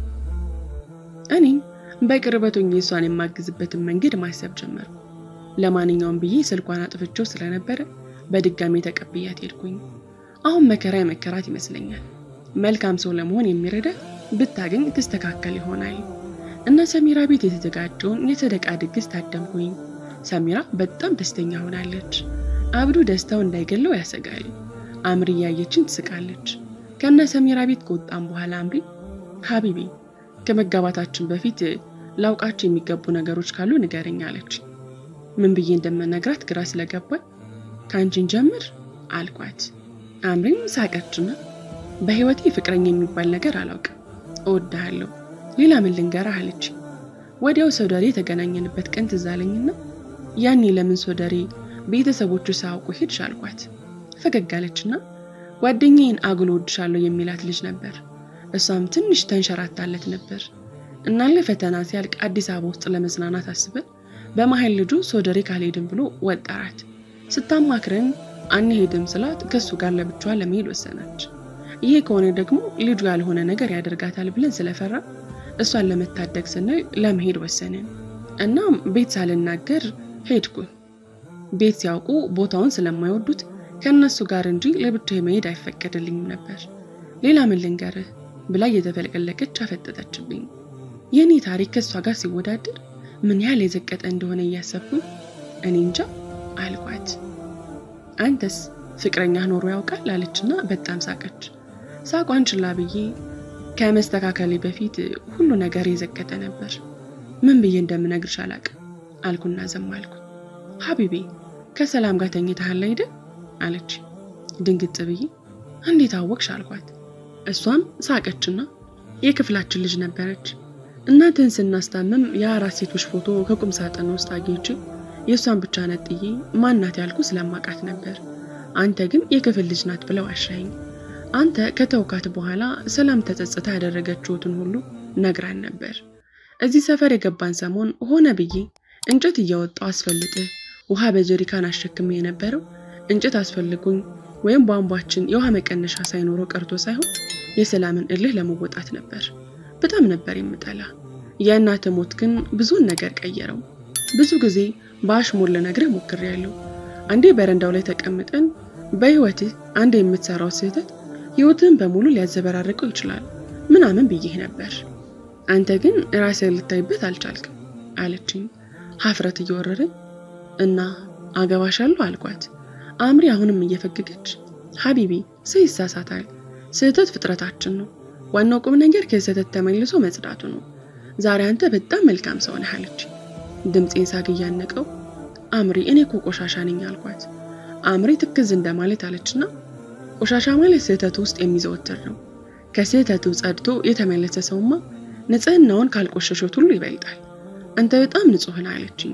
እኔ በቅርበቱኝ እሷን የማግዝበትን መንገድ ማሰብ ጀመርኩ ለማንኛውም ብዬ ስልኳን አጥፍቼው ስለነበረ በድጋሚ ተቀብያት ሄድኩኝ አሁን መከራት ይመስለኛል መልካም ሰው ለመሆን የሚረዳ ብታገኝ ተስተካከል ይሆናል እና ሰሚራ ቤት የተዘጋጀውን የሰደቃ ድግስ ታደምኩኝ ሰሚራ በጣም ደስተኛ ሆናለች አብዱ ደስታው እንዳይገለው ያሰጋል አምሪ ያየችን ትስቃለች ከነ ሰሚራ ቤት ከወጣን በኋላ አምሪ ሐቢቢ ከመጋባታችን በፊት ላውቃቸው የሚገቡ ነገሮች ካሉ ንገረኝ አለች ምን ብዬ እንደምነግራት ግራ ስለገባኝ ካንቺን ጀምር አልኳት አምሪም ሳቀችና በህይወቴ ፍቅረኛ የሚባል ነገር አላውቅም እወድሃለሁ ሌላ ምን ልንገርህ አለች ወዲያው ሶደሬ ተገናኘንበት ቀን ትዛለኝና ያኔ ለምን ሶደሬ ቤተሰቦቹ ሳውቁ ሄድሽ አልኳት ፈገግ አለችና ጓደኛዬን አግሎድሻለሁ የሚላት ልጅ ነበር እሷም ትንሽ ተንሸራታለት ነበር እና ለፈተና ሲያልቅ አዲስ አበባ ውስጥ ለመዝናናት አስበን በመሃል ልጁ ሶደሬ ካልሄድም ብሎ ወጣራት ስታማክረን አንሄድም ስላት ከሱ ጋር ለብቻዋ ለመሄድ ወሰነች ይሄ ከሆነ ደግሞ ልጁ ያልሆነ ነገር ያደርጋታል ብለን ስለፈራ እሷን ለመታደግ ስንል ለመሄድ ወሰነን እናም ቤት ሳልናገር ሄድኩ ቤት ሲያውቁ ቦታውን ስለማይወዱት ከነሱ ጋር እንጂ ለብቻዬ መሄድ አይፈቀድልኝም ነበር ሌላ ምን ልንገርህ ብላ እየተፈለቀለቀች አፈጠጠችብኝ የኔ ታሪክ ከሷ ጋር ሲወዳደር ምን ያህል የዘቀጠ እንደሆነ እያሰብኩ እኔ እንጃ አልኳት አንተስ ፍቅረኛ ኖሮ ያውቃል አለችና በጣም ሳቀች ሳቋን ችላ ብዬ ከመስተካከሌ በፊት ሁሉ ነገር የዘቀጠ ነበር ምን ብዬ እንደምነግርሽ አላቅም አልኩና ዝም አልኩ ሐቢቢ ከሰላም ጋር ተኝተሃል አይደል አለች ድንግጥ ብዬ እንዴት አወቅሽ አልኳት እሷም ሳቀችና የክፍላችን ልጅ ነበረች እናትን ስናስታመም የአራት ሴቶች ፎቶ ከቁም ሳጥን ውስጥ አግኝቼ የሷን ብቻ ነጥዬ ማናት ያልኩ ስለማቃት ነበር አንተ ግን የክፍል ልጅ ናት ብለው አሻኝ አንተ ከተውካት በኋላ ሰላም ተጸጸታ ያደረገችውትን ሁሉ ነግራን ነበር እዚህ ሰፈር የገባን ሰሞን ሆነ ብዬ እንጨት እያወጣው አስፈልጥህ ውሃ በጀሪካን አሸክሜ የነበረው እንጨት አስፈልጉኝ ወይም ቧንቧችን የውሃ መቀነሻ ሳይኖረው ቀርቶ ሳይሆን የሰላምን እልህ ለመወጣት ነበር በጣም ነበር የምጠላ። የእናት ሞት ግን ብዙ ነገር ቀየረው። ብዙ ጊዜ በአሽሙር ልነግርህ ሞክሬያለሁ። አንዴ በረንዳው ላይ ተቀምጠን በህይወትህ አንዴ የምትሰራው ስህተት ህይወትን በሙሉ ሊያዘበራርቀው ይችላል ምናምን ብዬህ ነበር። አንተ ግን ራስህን ልታይበት አልቻልክም አለችኝ ሀፍረት እየወረረኝ። እና አገባሻለሁ አልኳት። አምሪ አሁንም እየፈገገች ሀቢቢ ሰው ይሳሳታል፣ ስህተት ፍጥረታችን ነው፣ ዋናው ቁም ነገር ከስህተት ተመልሶ መጽዳቱ ነው። ዛሬ አንተ በጣም መልካም ሰው ነህ አለች። ድምጼን ሳግ እያነቀው አምሪ እኔ እኮ ቆሻሻ ነኝ አልኳት። አምሪ ትክዝ እንደማለት አለችና ቆሻሻ ማለት ስህተት ውስጥ የሚዘወትር ነው። ከስህተቱ ጸድቶ የተመለሰ ሰውማ ንጽህናውን ካልቆሸሸው ሁሉ ይበልጣል። አንተ በጣም ንጹህ ነህ አለችኝ።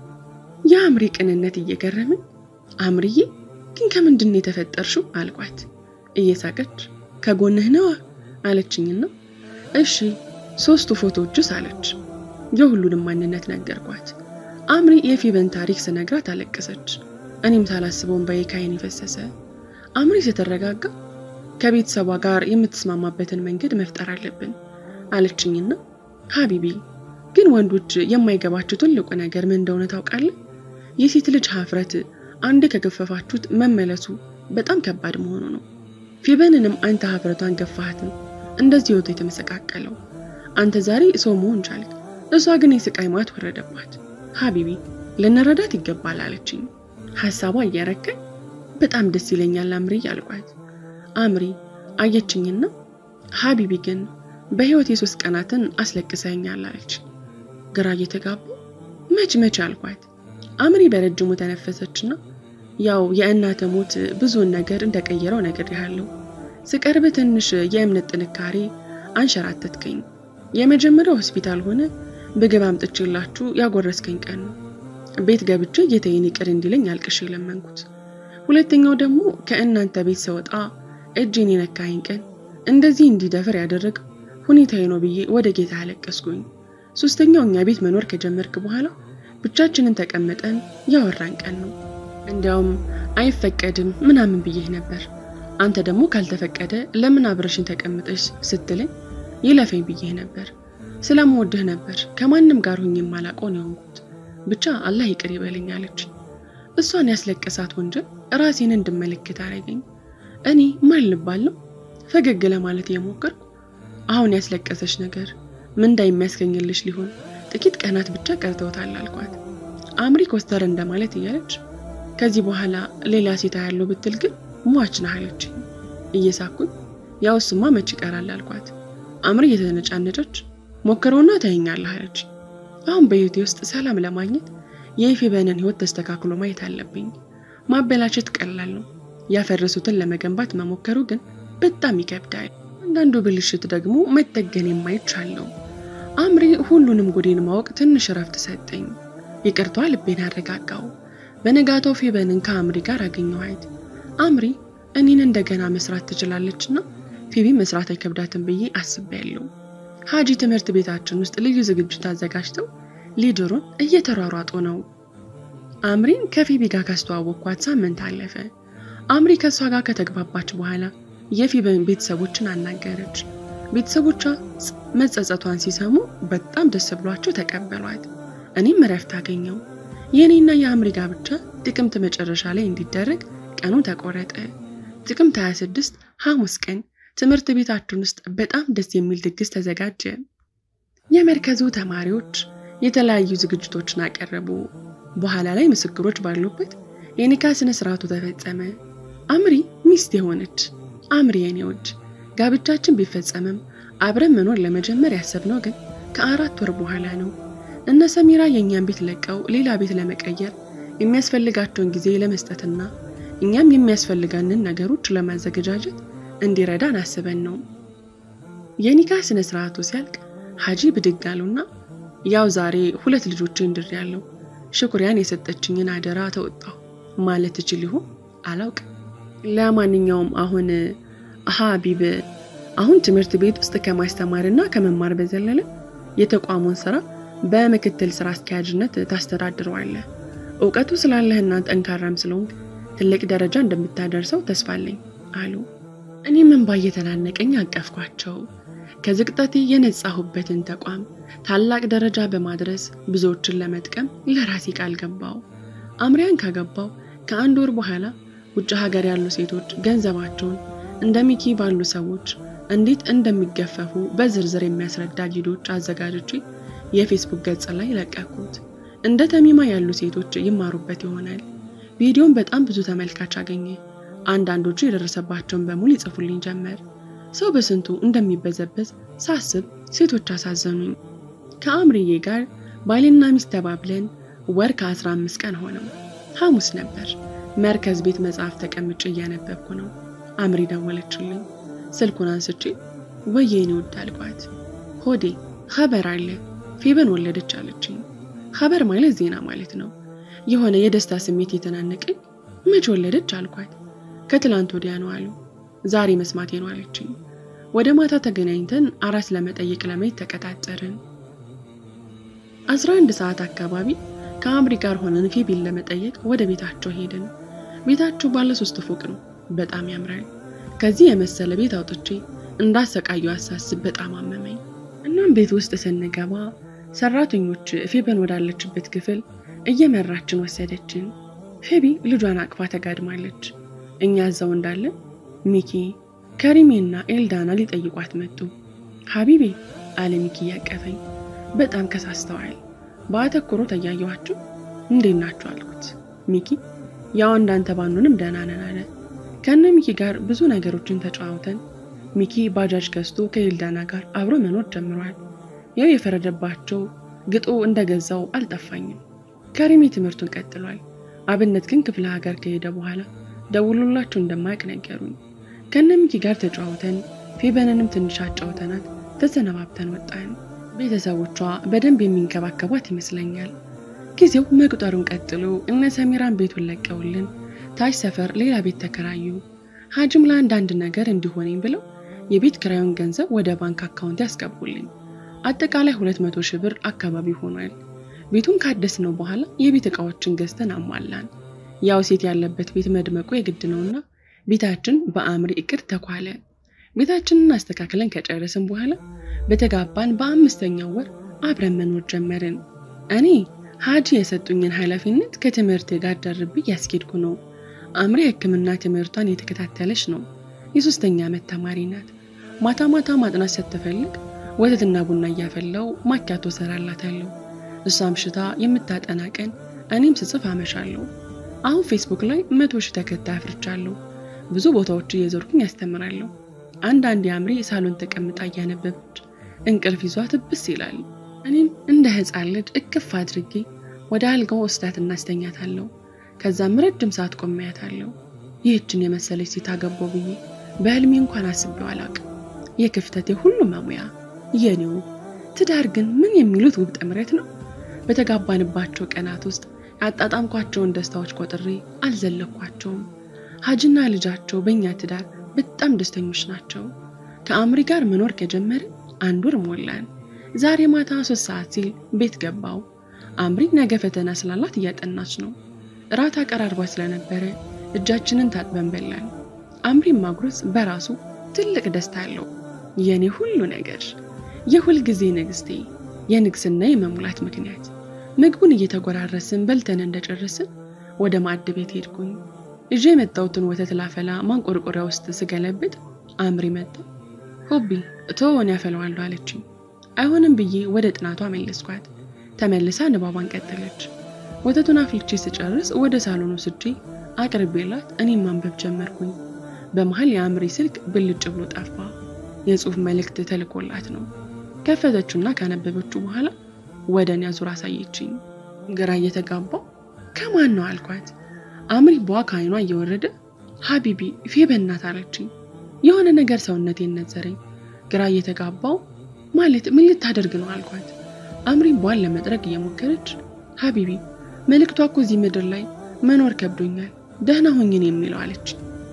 የአምሪ ቅንነት እየገረመኝ አምሪዬ ግን ከምንድን የተፈጠርሽው አልኳት። እየሳቀች ከጎንህ ነው አለችኝና እሺ 3 ፎቶዎችስ አለች። የሁሉንም ማንነት ነገርኳት። አምሪ የፊበን ታሪክ ስነግራት አለቀሰች። እኔም ሳላስበውን በየካይን ይፈሰሰ። አምሪ ስትረጋጋ ከቤተሰቧ ጋር የምትስማማበትን መንገድ መፍጠር አለብን አለችኝና ሀቢቢ ግን ወንዶች የማይገባቸው ትልቁ ነገር ምን እንደሆነ ታውቃለህ? የሴት ልጅ ሀፍረት አንድ ከገፈፋችሁት መመለሱ በጣም ከባድ መሆኑ ነው። ፊበንንም አንተ ሀፍረቷን ገፋሃት እንደዚህ ወጥቶ የተመሰቃቀለው። አንተ ዛሬ ሰው መሆን ቻልክ፣ እሷ ግን የስቃይ ማት ወረደባት። ሀቢቢ ልንረዳት ይገባል አለችኝ። ሐሳቧ እየረከኝ በጣም ደስ ይለኛል አምሪ ያልኳት። አምሪ አየችኝና ሀቢቢ ግን በህይወት የ3 ቀናትን አስለቅሰኛል አለች። ግራ እየተጋቡ መች አልኳት። አምሪ በረጅሙ ተነፈሰችና ያው የእናት ሞት ብዙ ነገር እንደቀየረው ነግሬሃለሁ። ስቀርብ ትንሽ የእምነት ጥንካሬ አንሸራተትከኝ። የመጀመሪያው ሆስፒታል ሆነ ምግብ አምጥቼላችሁ ያጎረስከኝ ቀን ነው። ቤት ገብቼ ጌታዬን ይቅር እንዲለኝ አልቅሼ ለመንኩት። ሁለተኛው ደግሞ ከእናንተ ቤት ስወጣ እጄን የነካኝ ቀን እንደዚህ እንዲደፈር ያደረገው ሁኔታዬ ነው ብዬ ወደ ጌታ አለቀስኩኝ። ሶስተኛው እኛ ቤት መኖር ከጀመርክ በኋላ ብቻችንን ተቀምጠን ያወራን ቀን ነው። እንዲያውም አይፈቀድም ምናምን ብዬ ነበር። አንተ ደግሞ ካልተፈቀደ ለምን አብረሽን ተቀምጠሽ ስትለኝ ይለፈኝ ብዬ ነበር። ስለምወድህ ነበር ከማንም ጋር ሆኜ ማላቀው ነው እንኩት። ብቻ አላህ ይቅር ይበለኝ አለች። እሷን ያስለቀሳት ወንጀል ራሴን እንድመለከት አረገኝ። እኔ ማን ልባለው ፈገግ ለማለት የሞከርኩ አሁን ያስለቀሰሽ ነገር ምን እንዳይመስገኝልሽ ሊሆን ጥቂት ቀናት ብቻ ቀርተውታል አልኳት። አምሪ ኮስተር እንደማለት እያለች ከዚህ በኋላ ሌላ ሴት ያለው ብትል ግን ሟች ነህ አለች። እየሳኩኝ ያው እሱማ መች ይቀራል አልኳት። አምሪ እየተነጫነጨች ሞከረውና ታየኛለህ አለች። አሁን በህይወቴ ውስጥ ሰላም ለማግኘት የፊበንን ህይወት ተስተካክሎ ማየት አለብኝ። ማበላሸት ቀላል ነው፣ ያፈረሱትን ለመገንባት መሞከሩ ግን በጣም ይከብዳል። አንዳንዱ ብልሽት ደግሞ መጠገን የማይቻል ነው። አምሪ ሁሉንም ጉዴን ማወቅ ትንሽ ረፍት ሰጠኝ። ይቅርቷ ልቤን አረጋጋው። በነጋታው ፊበንን ከአምሪ ጋር አገኘኋት። አምሪ እኔን እንደገና መስራት ትችላለችና ፊቢ መስራት አይከብዳትም ብዬ አስቤያለሁ። ሀጂ ትምህርት ቤታችን ውስጥ ልዩ ዝግጅት አዘጋጅተው ሊድሩን እየተሯሯጡ ነው። አምሪን ከፊቢ ጋር ካስተዋወቅኳት ሳምንት አለፈ። አምሪ ከሷ ጋር ከተግባባች በኋላ የፊበን ቤተሰቦችን አናገረች። ቤተሰቦቿ መጸጸቷን ሲሰሙ በጣም ደስ ብሏቸው ተቀበሏት። እኔም ረፍት አገኘው። የኔና የአምሪ ጋብቻ ጥቅምት መጨረሻ ላይ እንዲደረግ ቀኑ ተቆረጠ። ጥቅምት 26 ሐሙስ ቀን ትምህርት ቤታችን ውስጥ በጣም ደስ የሚል ድግስ ተዘጋጀ። የመርከዙ ተማሪዎች የተለያዩ ዝግጅቶችን አቀረቡ። በኋላ ላይ ምስክሮች ባሉበት የኒካ ስነ ስርዓቱ ተፈጸመ። አምሪ ሚስት የሆነች አምሪ የኔዎች ጋብቻችን ቢፈጸምም አብረን መኖር ለመጀመር ያሰብነው ግን ከ4 ወር በኋላ ነው። እነ ሰሚራ የኛን ቤት ለቀው ሌላ ቤት ለመቀየር የሚያስፈልጋቸውን ጊዜ ለመስጠትና እኛም የሚያስፈልጋንን ነገሮች ለማዘጋጀት እንዲረዳን አስበን ነው። የኒካ ስነ ስርዓቱ ሲያልቅ ሀጂ ብድግ አሉና ያው ዛሬ 2 ልጆች እንድሪያለሁ፣ ሽኩሪያን የሰጠችኝን አደራ ተወጣው ማለት እችልሁ አላውቅ። ለማንኛውም አሁን ሀቢብ አሁን ትምህርት ቤት ውስጥ ከማስተማርና ከመማር በዘለለ የተቋሙን ስራ በመክተል ስራ አስኪያጅነት ታስተዳድረዋለህ። ዕውቀቱ ስላለህና ጠንካራም ስለሆንክ ትልቅ ደረጃ እንደምታደርሰው ተስፋ አለኝ አሉ። እኔም እንባ እየተናነቀኝ አቀፍኳቸው። ከዝቅጠቴ የነጻሁበትን ተቋም ታላቅ ደረጃ በማድረስ ብዙዎችን ለመጥቀም ለራሴ ቃል ገባው። አምሪያን ካገባው ከአንድ ወር በኋላ ውጭ ሀገር ያሉ ሴቶች ገንዘባቸውን እንደ ሚኪ ባሉ ሰዎች እንዴት እንደሚገፈፉ በዝርዝር የሚያስረዳ ቪዲዮዎች አዘጋጅቼ የፌስቡክ ገጽ ላይ ለቀኩት። እንደ ተሚማ ያሉ ሴቶች ይማሩበት ይሆናል። ቪዲዮን በጣም ብዙ ተመልካች አገኘ። አንዳንዶቹ የደረሰባቸውን በሙሉ ይጽፉልኝ ጀመር። ሰው በስንቱ እንደሚበዘበዝ ሳስብ ሴቶች አሳዘኑኝ። ከአምሪዬ ጋር ባልና ሚስት ተባብለን ወር ከ15 ቀን ሆነው። ሐሙስ ነበር። መርከዝ ቤት መጽሐፍ ተቀምጬ እያነበብኩ ነው። አምሪ ደወለችልኝ። ስልኩን አንስቼ ወየኔ ወድ አልኳት። ሆዴ ኸበር አለ ፌበን ወለደች አለችኝ። ኸበር ማለት ዜና ማለት ነው። የሆነ የደስታ ስሜት የተናነቀኝ መች ወለደች አልኳት። ከትላንት ወዲያ ነው አሉ። ዛሬ መስማቴ ነው አለችኝ። ወደ ማታ ተገናኝተን አራስ ለመጠየቅ ለመሄድ ተቀጣጠርን። 11 ሰዓት አካባቢ ከአምሪ ጋር ሆነን ፌቢን ለመጠየቅ ወደ ቤታቸው ሄድን። ቤታቸው ባለ 3 ፎቅ ነው። በጣም ያምራል። ከዚህ የመሰለ ቤት አውጥቼ እንዳሰቃዩ አሳስብ በጣም አመመኝ። እናም ቤት ውስጥ ስንገባ ሰራተኞች ፌበን ወዳለችበት ክፍል እየመራችን ወሰደችን። ፌቢ ልጇን አቅፋ ተጋድማለች። እኛ እዛው እንዳለ ሚኪ ከሪሜና ኤልዳና ሊጠይቋት መጡ። ሀቢቤ አለ ሚኪ ያቀፈኝ። በጣም ከሳስተዋል። ባተኩሮ ተያየዋቸው። እንዴት ናችሁ አልኩት። ሚኪ ያው እንዳንተ ባንሆንም ደህና ነን አለ። ከነ ሚኪ ጋር ብዙ ነገሮችን ተጫውተን ሚኪ ባጃጅ ገዝቶ ከኤልዳና ጋር አብሮ መኖር ጀምሯል። ያው የፈረደባቸው ግጦ እንደገዛው አልጠፋኝም። ከሪሜ ትምህርቱን ቀጥሏል። አብነት ግን ክፍለ ሀገር ከሄደ በኋላ ደውሎላቸው እንደማያውቅ ነገሩኝ። ከነ ሚኪ ጋር ተጫውተን ፌበንንም ትንሽ አጫውተናት ተሰነባብተን ወጣን። ቤተሰቦቿ በደንብ የሚንከባከቧት ይመስለኛል። ጊዜው መቁጠሩን ቀጥሎ እነ ሰሚራን ቤቱን ለቀውልን ታች ሰፈር ሌላ ቤት ተከራዩ። ሀጅም ለአንዳንድ ነገር እንዲሆነኝ ብለው የቤት ኪራዩን ገንዘብ ወደ ባንክ አካውንት ያስገቡልኝ። አጠቃላይ 200 ሺህ ብር አካባቢ ሆኗል። ቤቱን ካደስነው በኋላ የቤት ዕቃዎችን ገዝተን አሟላን። ያው ሴት ያለበት ቤት መድመቁ የግድ ነውና ቤታችን በአምሪ እቅድ ተኳለ። ቤታችንን አስተካክለን ከጨረስን በኋላ በተጋባን በ5ኛው ወር አብረን መኖር ጀመርን። እኔ ሀጂ የሰጡኝን ኃላፊነት ከትምህርት ጋር ደርቤ ያስኬድኩ ነው። አምሪ ሕክምና ትምህርቷን የተከታተለች ነው። የ3ኛ ዓመት ተማሪ ናት። ማታ ማታ ማጥናት ስትፈልግ ወተትና ቡና እያፈላው ማኪያቶ ሰራላታለሁ። እሷም ሽታ የምታጠና ቀን እኔም ስጽፍ አመሻለሁ። አሁን ፌስቡክ ላይ 100 ሺህ ተከታይ አፍርቻለሁ። ብዙ ቦታዎች እየዞርኩኝ ያስተምራለሁ። አንዳንዴ አምሪ ሳሎን ተቀምጣ እያነበበች እንቅልፍ ይዟት ብስ ይላል። እኔም እንደ ሕፃን ልጅ እቅፍ አድርጌ ወደ አልጋው ወስዳትና አስተኛታለሁ። ከዛም ረጅም ሰዓት ቆሜያታለሁ። ይህችን የመሰለች ሴት አገባው ብዬ በህልሜ እንኳን አስቤው አላውቅም። የክፍተቴ ሁሉ መሙያ የኔው ትዳር ግን ምን የሚሉት ውብ ጥምረት ነው። በተጋባንባቸው ቀናት ውስጥ ያጣጣምኳቸውን ደስታዎች ቆጥሬ አልዘለኳቸውም። ሀጅና ልጃቸው በእኛ ትዳር በጣም ደስተኞች ናቸው። ከአምሪ ጋር መኖር ከጀመረ 1 ወር ሞላን። ዛሬ ማታ 3 ሰዓት ሲል ቤት ገባው። አምሪ ነገ ፈተና ስላላት እያጠናች ነው። ራት አቀራርባ ስለነበረ እጃችንን ታጥበን በላን። አምሪ ማጉረስ በራሱ ትልቅ ደስታ አለው። የኔ ሁሉ ነገር የሁል ጊዜ ንግስቴ፣ የንግስና የመሙላት ምክንያት። ምግቡን እየተጎራረስን በልተን እንደጨረስን ወደ ማዕድ ቤት ሄድኩኝ። እጄ የመጣሁትን ወተት ላፈላ ማንቆርቆሪያ ውስጥ ስገለብጥ አምሪ መጣ። ሆቢ እቶን ያፈላዋል አለችኝ። አይሆንም ብዬ ወደ ጥናቷ መለስኳት። ተመልሳ ንባቧን ቀጠለች። ወተቱን አፍልቼ ስጨርስ ወደ ሳሎኑ ስጄ አቅርቤላት እኔም ማንበብ ጀመርኩኝ። በመሃል የአምሪ ስልክ ብልጭ ብሎ ጠፋ። የጽሁፍ መልእክት ተልኮላት ነው። ከፈተችውና ካነበበችው በኋላ ወደኔ አዙራ አሳየችኝ። ግራ እየተጋባው ከማን ነው አልኳት። አምሪ በዋካይኗ እየወረደ ሀቢቢ ፌበናት አለችኝ። የሆነ ነገር ሰውነቴን ነዘረኝ። ግራ እየተጋባው ማለት ምን ልታደርግ ነው አልኳት። አምሪ ቧን ለመጥረግ እየሞከረች ሀቢቢ መልእክቷ እኮ እዚህ ምድር ላይ መኖር ከብዶኛል ደህና ሆኝን የሚለው አለች።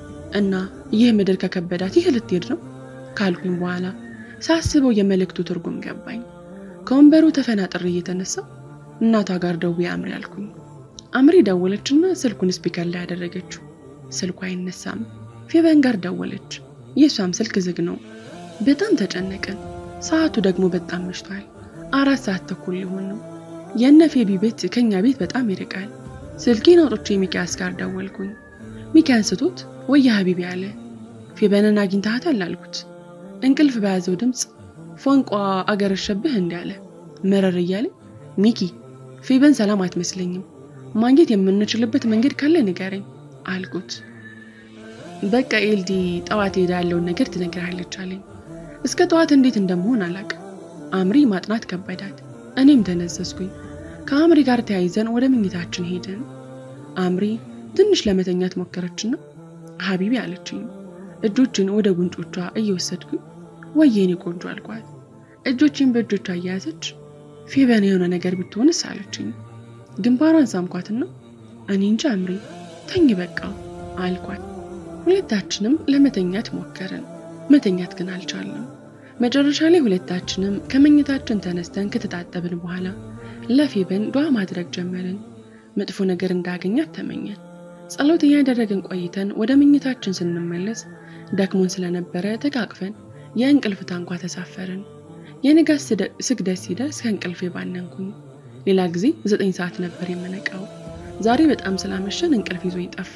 እና ይህ ምድር ከከበዳት ይህ ልትሄድ ነው ካልኩኝ በኋላ ሳስበው የመልእክቱ ትርጉም ገባኝ። ከወንበሩ ተፈናጥሬ እየተነሳው እናቷ ጋር ደውዬ አምሪ አልኩኝ። አምሪ ደወለችና ስልኩን ስፒከር ላይ አደረገችው። ስልኩ አይነሳም። ፌበን ጋር ደወለች። የሷም ስልክ ዝግ ነው። በጣም ተጨነቀን። ሰዓቱ ደግሞ በጣም መሽቷል። 4 ሰዓት ተኩል ሊሆን ነው። የነ ፌቢ ቤት ከኛ ቤት በጣም ይርቃል። ስልኬን አውጥቼ ሚኪያስ ጋር ደወልኩኝ። ሚኪ አንስቶት ወይ ሀቢቢ አለ። ፌበንን አግኝተሃታል አልኩት። እንቅልፍ በያዘው ድምጽ ፎንቋ አገረሸብህ እንዳለ መረር እያለ ሚኪ ፌበን ሰላም አትመስለኝም፣ ማግኘት የምንችልበት መንገድ ካለ ንገረኝ አልኩት። በቃ ኤልዲ ጠዋት ሄዳ ያለውን ነገር ትነግራለች አለኝ። እስከ ጠዋት እንዴት እንደምሆን አላውቅም። አምሪ ማጥናት ከበዳት። እኔም ተነዘዝኩኝ። ከአምሪ ጋር ተያይዘን ወደ መኝታችን ሄድን። አምሪ ትንሽ ለመተኛት ሞከረችና ሀቢቢ አለችኝ። እጆችን ወደ ጉንጮቿ እየወሰድኩኝ ወየኔ ቆንጆ አልኳት። እጆችን በእጆቿ እያያዘች ፌበን የሆነ ነገር ብትሆንስ አለችኝ። ግንባሯን ሳምኳትና እኔ እንጃ አምሪ ተኝ በቃ አልኳት። ሁለታችንም ለመተኛት ሞከርን። መተኛት ግን አልቻልንም። መጨረሻ ላይ ሁለታችንም ከመኝታችን ተነስተን ከተጣጣብን በኋላ ለፌበን ዱዓ ማድረግ ጀመርን። መጥፎ ነገር እንዳገኛት ተመኘን። ጸሎት ያደረግን ቆይተን ወደ መኝታችን ስንመለስ ደክሞን ስለነበረ ተቃቅፈን የእንቅልፍ ታንኳ ተሳፈርን። የንጋት ስግደት ሲደርስ ከእንቅልፌ ባነንኩኝ። ሌላ ጊዜ 9 ሰዓት ነበር የምነቃው። ዛሬ በጣም ስላመሸን እንቅልፍ ይዞኝ ጠፋ።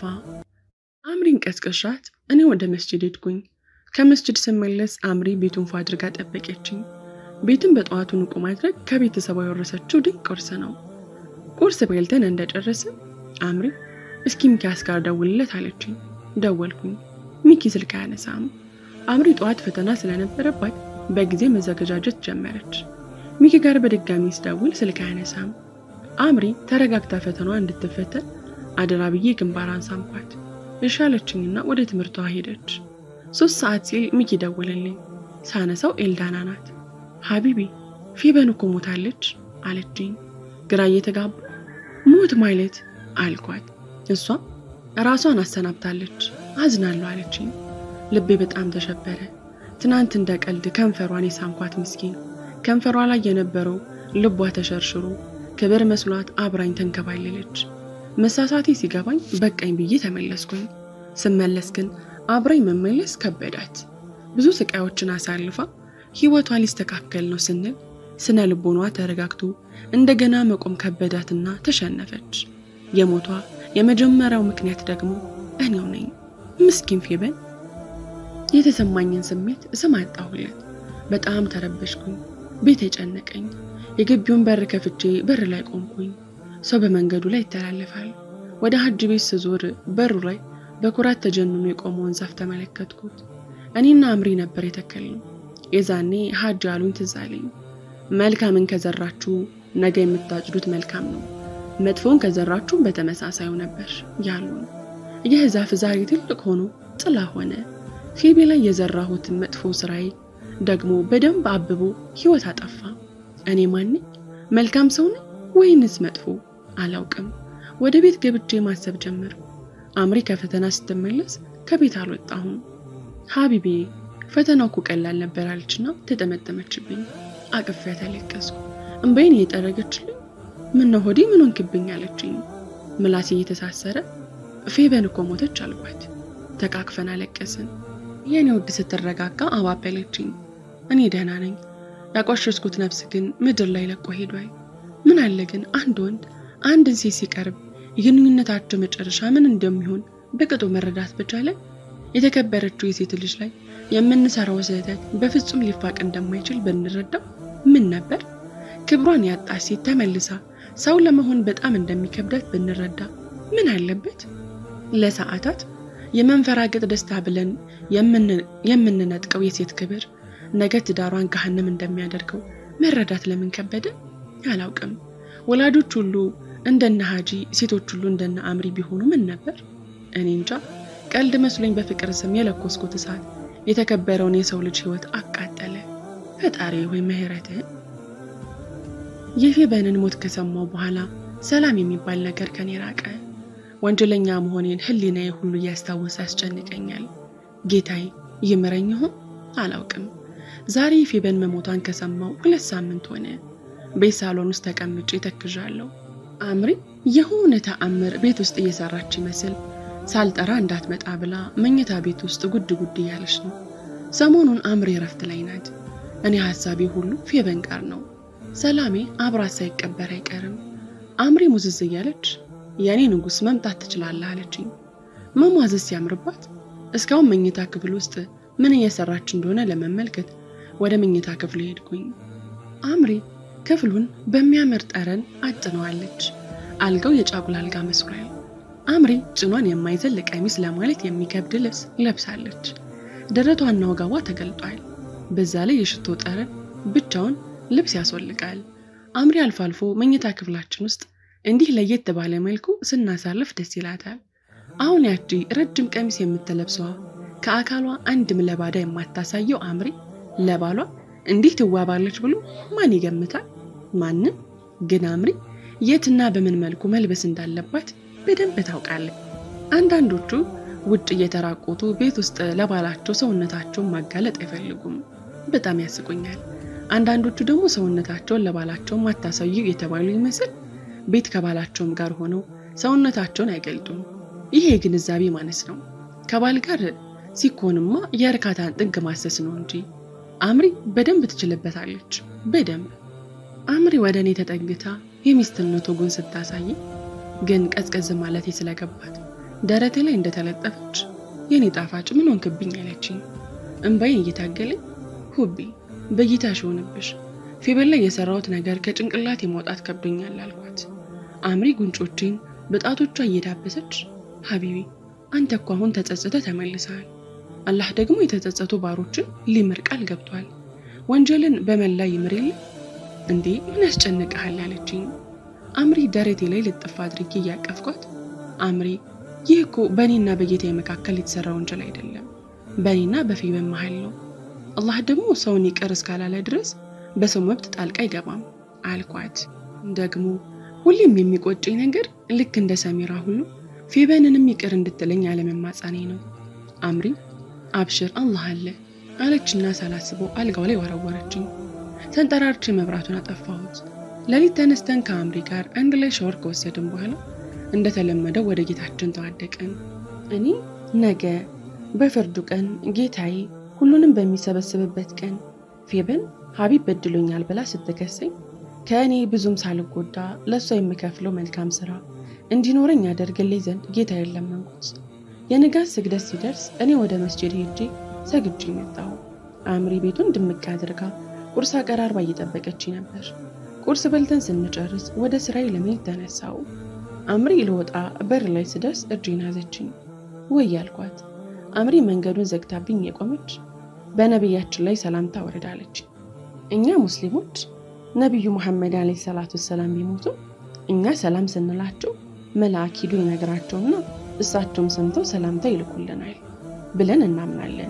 አምሪን ቀስቀሻት እኔ ወደ መስጂድ ሄድኩኝ። ከመስጂድ ስመለስ አምሪ ቤቱን ፏ አድርጋ ጠበቀችኝ። ቤቱን በጠዋቱ ንቁ ማድረግ ከቤተሰቧ የወረሰችው ድንቅ ቁርስ ነው። ቁርስ በልተን እንደጨረስን አምሪ እስኪ ሚኪያስ ጋር ደውልለት አለችኝ። ደወልኩኝ። ሚኪ ስልክ አያነሳም። አምሪ ጠዋት ፈተና ስለነበረባት በጊዜ መዘጋጀት ጀመረች። ሚኪ ጋር በድጋሚ ስደውል ስልክ አያነሳም። አምሪ ተረጋግታ ፈተናዋ እንድትፈተን አደራ ብዬ ግንባሯን ሳምኳት። እሻለችኝና ወደ ትምህርቷ ሄደች። 3 ሰዓት ሲል ሚኪ ደወለልኝ። ሳነሳው ኤልዳና ናት። ሀቢቢ ፌበን እኮ ሞታለች አለችኝ። ግራ እየተጋባ ሞት ማለት አልኳት። እሷ ራሷን አሰናብታለች አዝናለሁ አለችኝ። ልቤ በጣም ተሸበረ። ትናንት እንደቀልድ ከንፈሯን የሳምኳት ምስኪን ከንፈሯ ላይ የነበረው ልቧ ተሸርሽሮ ክብር መስሏት አብራኝ ተንከባለለች። መሳሳቴ ሲገባኝ በቃኝ ብዬ ተመለስኩኝ። ስመለስ ግን አብራኝ መመለስ ከበዳት። ብዙ ስቃዮችን አሳልፋ ህይወቷ ሊስተካከል ነው ስንል ስነ ልቦኗ ተረጋግቶ እንደገና መቆም ከበዳትና ተሸነፈች። የሞቷ የመጀመሪያው ምክንያት ደግሞ እኔው ነኝ። ምስኪን ፌበን። የተሰማኝን ስሜት ስማጣሁለት በጣም ተረበሽኩኝ። ቤት የጨነቀኝ። የግቢውን በር ከፍቼ በር ላይ ቆምኩኝ። ሰው በመንገዱ ላይ ይተላለፋል። ወደ ሀጅ ቤት ስዞር በሩ ላይ በኩራት ተጀንኖ የቆመውን ዛፍ ተመለከትኩት። እኔና አምሪ ነበር የተከልነው። የዛኔ ሀጅ ያሉኝ ትዝ አለኝ። መልካምን ከዘራችሁ ነገ የምታጭዱት መልካም ነው፣ መጥፎን ከዘራችሁ በተመሳሳዩ ነበር ያሉን። ይህ ዛፍ ዛሬ ትልቅ ሆኖ ጥላ ሆነ። ፌቢ ላይ የዘራሁት መጥፎ ስራዬ ደግሞ በደንብ አብቦ ህይወት አጠፋ። እኔ ማን ነኝ? መልካም ሰው ነኝ ወይንስ መጥፎ? አላውቅም። ወደ ቤት ገብቼ ማሰብ ጀመርኩ። አምሪ ከፈተና ስትመለስ ከቤት አልወጣሁም። ሀቢቢ ፈተናው እኮ ቀላል ነበር አለችና ተጠመጠመችብኝ። አቅፌያት አለቀስኩ። እንባዬን እየጠረገችልኝ ምን ነው ሆዴ ምን ሆንክብኝ አለችኝ። ምላሴ እየተሳሰረ ፌበን እኮ ሞተች አልኳት። ተቃቅፈን አለቀስን። የኔ ውድ ስትረጋጋ አባበለችኝ። እኔ ደህና ነኝ። ያቆሸሽኩት ነፍስ ግን ምድር ላይ ለቆ ሄዷል። ምን አለ ግን አንድ ወንድ አንድን ሴት ሲቀርብ የግንኙነታቸው መጨረሻ ምን እንደሚሆን በቅጡ መረዳት በቻለ የተከበረችው የሴት ልጅ ላይ የምንሰራው ስህተት በፍጹም ሊፋቅ እንደማይችል ብንረዳው ምን ነበር? ክብሯን ያጣች ሴት ተመልሳ ሰው ለመሆን በጣም እንደሚከብዳት ብንረዳ ምን አለበት? ለሰዓታት የመንፈራገጥ ደስታ ብለን የምንነጥቀው የሴት ክብር ነገ ትዳሯን ገሃነም እንደሚያደርገው መረዳት ለምን ከበደ? አላውቅም። ወላጆች ሁሉ እንደነ ሀጂ ሴቶች ሁሉ እንደነ አምሪ ቢሆኑ ምን ነበር? እኔ እንጃ። ቀልድ መስሎኝ በፍቅር ስም የለኮስኩት እሳት የተከበረውን የሰው ልጅ ህይወት አቃጠለ። ፈጣሪ ሆይ ምህረትህን። የፌበንን ሞት ከሰማው በኋላ ሰላም የሚባል ነገር ከኔ ራቀ። ወንጀለኛ መሆኔን ህሊናዬ ሁሉ ያስታወሰ አስጨንቀኛል። ጌታዬ ይምረኝ ይሆን? አላውቅም። ዛሬ ፌበን መሞቷን ከሰማው 2 ሳምንት ሆነ። በሳሎን ውስጥ ተቀምጬ ተክዣለሁ። አምሪ የሆነ ተአምር ቤት ውስጥ እየሰራች ይመስል ሳልጠራ እንዳትመጣ ብላ መኝታ ቤት ውስጥ ጉድ ጉድ እያለች ነው። ሰሞኑን አምሪ ረፍት ላይ ናት። እኔ ሐሳቤ ሁሉ ፌበን ጋር ነው። ሰላሜ አብራት ሳይቀበር አይቀርም። አምሪ ሙዝዝ እያለች የኔ ንጉስ መምጣት ትችላለህ አለችኝ። መሟዘዝ ሲያምርባት እስካሁን መኝታ ክፍል ውስጥ ምን እየሰራች እንደሆነ ለመመልከት ወደ መኝታ ክፍል ሄድኩኝ። አምሪ ክፍሉን በሚያምር ጠረን አጥነዋለች። አልጋው የጫጉላ አልጋ መስሏል። አምሪ ጭኗን የማይዘል ቀሚስ ለማለት የሚከብድ ልብስ ለብሳለች። ደረቷና ወገቧ ተገልጧል። በዛ ላይ የሽቶ ጠረን ብቻውን ልብስ ያስወልቃል። አምሪ አልፎ አልፎ መኝታ ክፍላችን ውስጥ እንዲህ ለየት ባለ መልኩ ስናሳልፍ ደስ ይላታል። አሁን ያቺ ረጅም ቀሚስ የምትለብሰዋ ከአካሏ አንድም ለባዳ የማታሳየው አምሪ ለባሏ እንዲህ ትዋባለች ብሎ ማን ይገምታል? ማንም። ግን አምሪ የትና በምን መልኩ መልበስ እንዳለባት በደንብ ታውቃለች። አንዳንዶቹ ውጭ እየተራቆቱ ቤት ውስጥ ለባላቸው ሰውነታቸውን ማጋለጥ አይፈልጉም። በጣም ያስቆኛል። አንዳንዶቹ ደግሞ ሰውነታቸውን ለባላቸው ማታሳዩ የተባሉ ይመስል ቤት ከባላቸውም ጋር ሆነው ሰውነታቸውን አይገልጡም። ይሄ ግንዛቤ ማነስ ነው። ከባል ጋር ሲኮንማ የርካታን ጥግ ማሰስ ነው እንጂ አምሪ በደንብ ትችልበታለች። በደንብ አምሪ ወደኔ ተጠግታ የሚስትነቱ ጉን ስታሳይ ግን ቀዝቀዝ ማለት ስለገባት ደረቴ ላይ እንደተለጠፈች የኔ ጣፋጭ ምን ሆንክብኝ አለችኝ። እንባዬን እየታገለኝ ሁቢ በይታሽ ሆነብሽ ፌበል ላይ የሰራውት ነገር ከጭንቅላት የማውጣት ከብዶኛል አልኳት። አምሪ ጉንጮቼን በጣቶቿ እየዳበሰች ሐቢቢ አንተ እኮ አሁን ተጸጸተ ተመልሰሃል። አላህ ደግሞ የተጸጸቱ ባሮችን ሊምር ቃል ገብቷል። ወንጀልን በመላ ይምርል እንዴ ምን ያስጨንቃል አለችኝ። አምሪ ደረቴ ላይ ልጥፍ አድርጌ ያቀፍኳት አምሪ ይህ እኮ በእኔና በጌታዬ መካከል የተሰራ ወንጀል አይደለም፣ በእኔና በፌበን መሃል ነው። አላህ ደግሞ ሰውን ይቅር እስካላለ ድረስ በሰው መብት ጣልቃ አይገባም አልኳት። ደግሞ ሁሌም የሚቆጨኝ ነገር ልክ እንደ ሰሚራ ሁሉ ፌበንንም ይቅር እንድትለኝ ያለመማጻኔ ነው። አምሪ አብሽር አላህ አለ አለችና ሳላስበው አልጋው ላይ ወረወረችኝ። ተንጠራርቼ መብራቱን አጠፋሁት። ለሊት ተነስተን ከአምሪ ጋር አንድ ላይ ሻወር ከወሰድን በኋላ እንደተለመደው ወደ ጌታችን ተዋደቅን። እኔ ነገ በፍርዱ ቀን ጌታዬ ሁሉንም በሚሰበስብበት ቀን ፌበን ሐቢብ በድሎኛል ብላ ስትከሰኝ ከእኔ ብዙም ሳልጎዳ ለሷ የምከፍለው መልካም ስራ እንዲኖረኝ ያደርግልኝ ዘንድ ጌታዬን ለመንኩት። የንጋት ስግደት ሲደርስ እኔ ወደ መስጂድ ሄጄ ሰግጄ መጣሁ። አምሪ ቤቱን ድምቅ አድርጋ ቁርስ አቀራርባ እየጠበቀችኝ ነበር። ቁርስ በልተን ስንጨርስ ወደ ስራዬ ለመሄድ ተነሳሁ። አምሪ ልወጣ በር ላይ ስደርስ እጄን ያዘችኝ። ወይ ያልኳት አምሪ መንገዱን ዘግታብኝ የቆመች በነብያችን ላይ ሰላምታ ወረዳለች። እኛ ሙስሊሞች ነብዩ መሐመድ አለይሂ ሰላቱ ሰላም ቢሞቱ እኛ ሰላም ስንላቸው መልአክ ሄዶ ይነግራቸውና እሳቸውም ሰምተው ሰላምታ ይልኩልናል ብለን እናምናለን።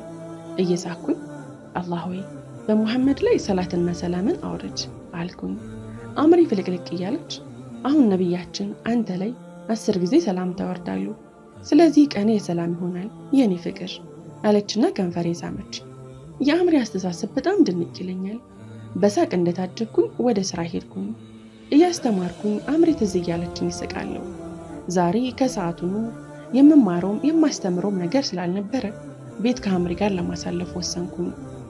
እየሳኩኝ አላህ ሆይ በመሐመድ ላይ ሰላትና ሰላምን አውርድ አልኩኝ። አምሪ ፍልቅልቅ እያለች አሁን ነብያችን አንተ ላይ 10 ጊዜ ሰላምታ ወርዳሉ፣ ስለዚህ ቀኔ የሰላም ይሆናል የኔ ፍቅር አለችና ከንፈሬን ሳመች። የአምሪ አስተሳሰብ በጣም ድንቅ ይለኛል። በሳቅ እንደታጀብኩኝ ወደ ስራ ሄድኩኝ። እያስተማርኩኝ አምሪ ትዝ እያለችኝ ይስቃለሁ። ዛሬ ከሰዓቱኑ የምማረውም የማስተምረውም ነገር ስላልነበረ ቤት ከአምሪ ጋር ለማሳለፍ ወሰንኩኝ።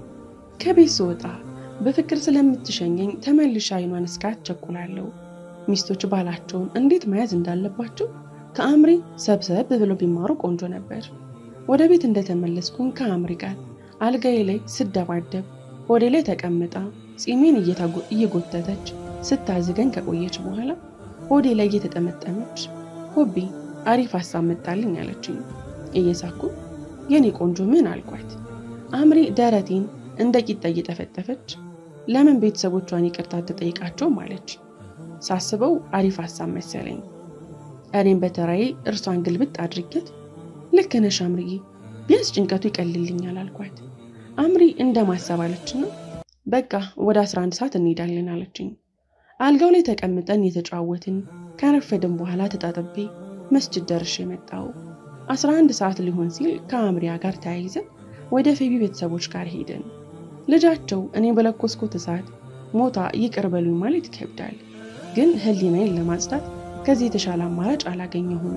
ከቤት ስወጣ በፍቅር ስለምትሸኘኝ ተመልሼ አይኗን እስካት ቸኩላለሁ። ሚስቶች ባላቸውን እንዴት መያዝ እንዳለባቸው ከአምሪ ሰብሰብ ብለው ቢማሩ ቆንጆ ነበር። ወደ ቤት እንደተመለስኩኝ ከአምሪ ጋር አልጋዬ ላይ ስደባደብ ወደ ላይ ተቀምጣ ጺሜን እየጎተተች ስታዝገኝ ከቆየች በኋላ ወደ ላይ እየተጠመጠመች ሆቢ አሪፍ ሐሳብ መጣልኝ አለችኝ። እየሳኩ የኔ ቆንጆ ምን አልኳት። አምሪ ደረቴን እንደ ቂጣ እየጠፈጠፈች ለምን ቤተሰቦቿን ይቅርታ ተጠይቃቸው ማለች። ሳስበው አሪፍ ሐሳብ መሰለኝ። እኔም በተራዬ እርሷን ግልብጥ አድርጌት ልክ ነሽ አምሪ ቢያንስ ጭንቀቱ ይቀልልኛል አልኳት። አምሪ እንደማሰባለችና በቃ ወደ 11 ሰዓት እንሄዳለን አለችኝ። አልጋው ላይ ተቀምጠን የተጫወትን ከረፈድን በኋላ ተጣጥቤ መስጂድ ደርሼ መጣሁ። 11 ሰዓት ሊሆን ሲል ከአምሪያ ጋር ተያይዘን ወደ ፌቢ ቤተሰቦች ጋር ሄድን። ልጃቸው እኔ በለኮስኩት እሳት ሞታ ይቅር በሉኝ ማለት ይከብዳል፣ ግን ህሊናዬን ለማጽዳት ከዚህ የተሻለ አማራጭ አላገኘሁም።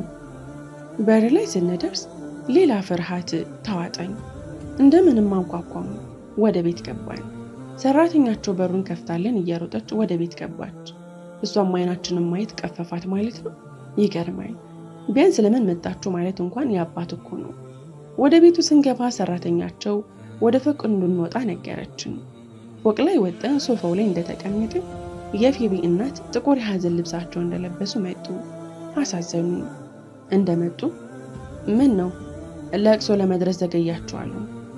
በር ላይ ስንደርስ ሌላ ፍርሃት ተዋጠኝ። እንደምንም አንኳኳም። ወደ ቤት ገባን። ሰራተኛቸው በሩን ከፍታለን እየሮጠች ወደ ቤት ገባች። እሷም አይናችንን ማየት ቀፈፋት ማለት ነው። ይገርማል። ቢያንስ ለምን መጣችሁ ማለት እንኳን ያባት እኮ ነው። ወደ ቤቱ ስንገባ ሰራተኛቸው ወደ ፎቅ እንድንወጣ ነገረችን። ፎቅ ላይ ወጣን። ሶፋው ላይ እንደተቀመጥን የፌቢ እናት ጥቁር የሐዘን ልብሳቸው እንደለበሱ መጡ። አሳዘኑ። እንደመጡ ምን ነው ለቅሶ ለመድረስ ዘገያችኋል?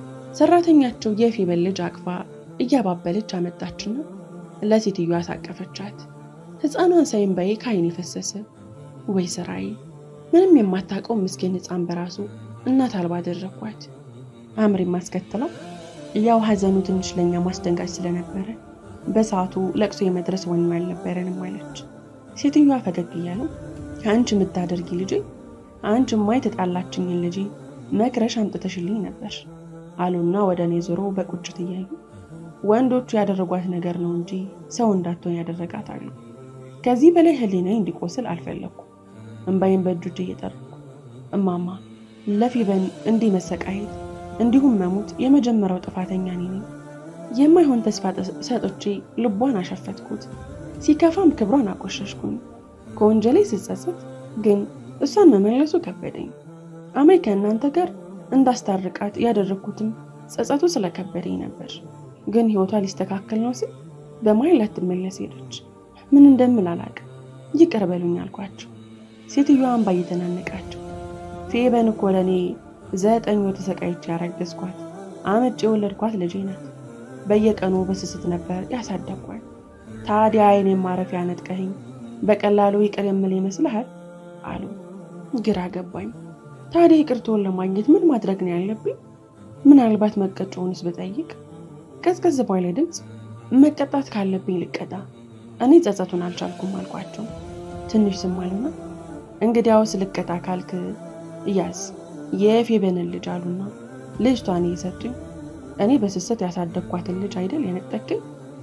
ሰራተኛቸው የፌቢን ልጅ አቅፋ እያባበለች አመጣችና ለሴትዮዋ አሳቀፈቻት። ህፃኗን ሳይንባይ ካይን ፈሰሰ። ወይ ስራይ! ምንም የማታውቀው ምስኪን ህፃን በራሱ እናት አልባ አደረኳት። አምሪ ማስከተለው ያው ሐዘኑ ትንሽ ለኛ ማስደንጋጭ ስለነበረ በሰዓቱ ለቅሶ የመድረስ ወኔ አልነበረንም አለች። ሴትዮዋ ፈገግ እያሉ አንቺ የምታደርጊ ልጅ አንቺ ማይ ተጣላችኝ ልጅ መክረሽ አምጥተሽልኝ ነበር አሉና ወደኔ ዞሮ በቁጭት እያዩ ወንዶቹ ያደረጓት ነገር ነው እንጂ ሰው እንዳትሆን ያደረጋት አሉ። ከዚህ በላይ ህሊናዬ እንዲቆስል አልፈለኩም። እንባዬን በእጆቼ እየጠረኩ እማማ ለፌበን እንዲህ መሰቃየት እንዲሁም መሞት የመጀመሪያው ጥፋተኛ ነኝ። የማይሆን ተስፋ ሰጥቼ ልቧን አሸፈትኩት። ሲከፋም ክብሯን አቆሸሽኩኝ። ከወንጀሌ ስጸጸት ግን እሷን መመለሱ ከበደኝ። አሜሪካ እናንተ ጋር እንዳስታርቃት ያደረኩትም ጸጸቱ ስለከበደኝ ነበር። ግን ህይወቷ ሊስተካከል ነው ሲል በማይል አትመለስ ሄደች። ምን እንደምል አላውቅም። ይቅር በሉኝ አልኳቸው። ሴትዮዋ እንባ እየተናነቃቸው ፌበን እኮ ለኔ 9 ወር ተሰቃይቼ ያረገዝኳት አመጭ የወለድኳት ልጄ ናት። በየቀኑ በስስት ነበር ያሳደግኳት። ታዲያ አይኔን ማረፊያ ነጥቀኸኝ በቀላሉ ይቅር የምል ይመስልሃል አሉ። ግራ ገባኝ። ታዲያ ይቅርታውን ለማግኘት ምን ማድረግ ነው ያለብኝ? ምናልባት መቀጮውንስ ብጠይቅ? ቀዝቀዝ ባለ ድምጽ መቀጣት ካለብኝ ልቀጣ፣ እኔ ጸጸቱን አልቻልኩም አልኳቸው። ትንሽ ዝም አሉና እንግዲያውስ ልቀጣ ካልክ ያዝ የፌበንን ልጅ አሉና ልጅቷን ይሰጡኝ። እኔ በስስት ያሳደግኳትን ልጅ አይደል የነጠቀኝ?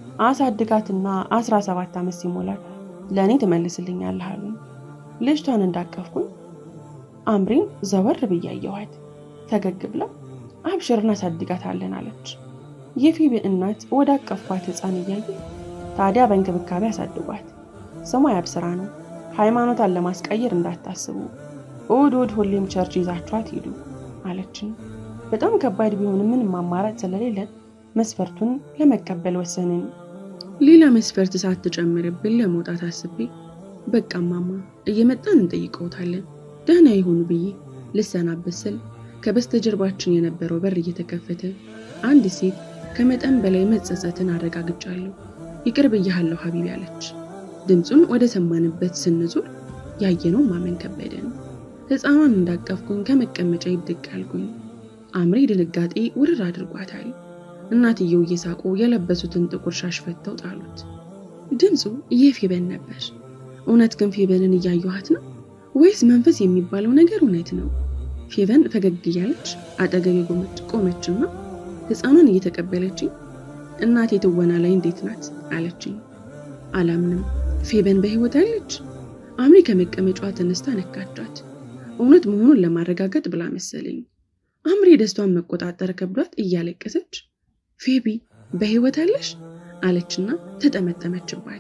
አሳድጋትና 17 ዓመት ሲሞላት ለኔ ተመልስልኛለህ አሉ። ልጅቷን እንዳቀፍኩኝ አምሪን ዘወር ብያየዋት ፈገግ ብላ አብሽርና ሳድጋታለን አለች። የፌቢ እናት ወደ አቀፍኳት ህፃን እያየ ታዲያ በእንክብካቤ አሳድጓት፣ ስሟ ያብስራ ነው፣ ሃይማኖታን ለማስቀየር እንዳታስቡ፣ እሑድ ሁሌም ቸርች ይዛችኋት ሂዱ አለችን። በጣም ከባድ ቢሆንም ምንም አማራጭ ስለሌለ መስፈርቱን ለመቀበል ወሰንን። ሌላ መስፈርት ሳትጨምርብን ለመውጣት አስቤ በቃ ማማ እየመጣን እንጠይቀውታለን ደህና ይሁን ብዬ ልሰናበት ስል ከበስተጀርባችን የነበረው በር እየተከፈተ አንድ ሴት ከመጠን በላይ መጸጸትን አረጋግጫለሁ። ይቅር ብያለሁ ሐቢቢ አለች። ድምጹን ወደ ሰማንበት ስንዞር ያየነው ማመን ከበደን። ህፃኗን እንዳቀፍኩኝ ከመቀመጫ ብድግ አልኩኝ። አምሪ ድንጋጤ ውርር አድርጓታል። እናትየው እየሳቁ የለበሱትን ጥቁር ሻሽ ፈተው ጣሉት። ድምጹ የፌበን ነበር። እውነት ግን ፌበንን እያየኋት ነው ወይስ መንፈስ የሚባለው ነገር እውነት ነው? ፌበን ፈገግ እያለች አጠገቤ ቆመችና ህፃኗን እየተቀበለችኝ እናቴ ትወና ላይ እንዴት ናት አለችኝ። አላምንም። ፌበን በህይወት አለች? አምሪ ከመቀመጫዋ ተነስታ ነካቻት። እውነት መሆኑን ለማረጋገጥ ብላ መሰለኝ። አምሪ ደስቷን መቆጣጠር ከብዷት እያለቀሰች ፌቢ በህይወት አለሽ አለችና ተጠመጠመችባት።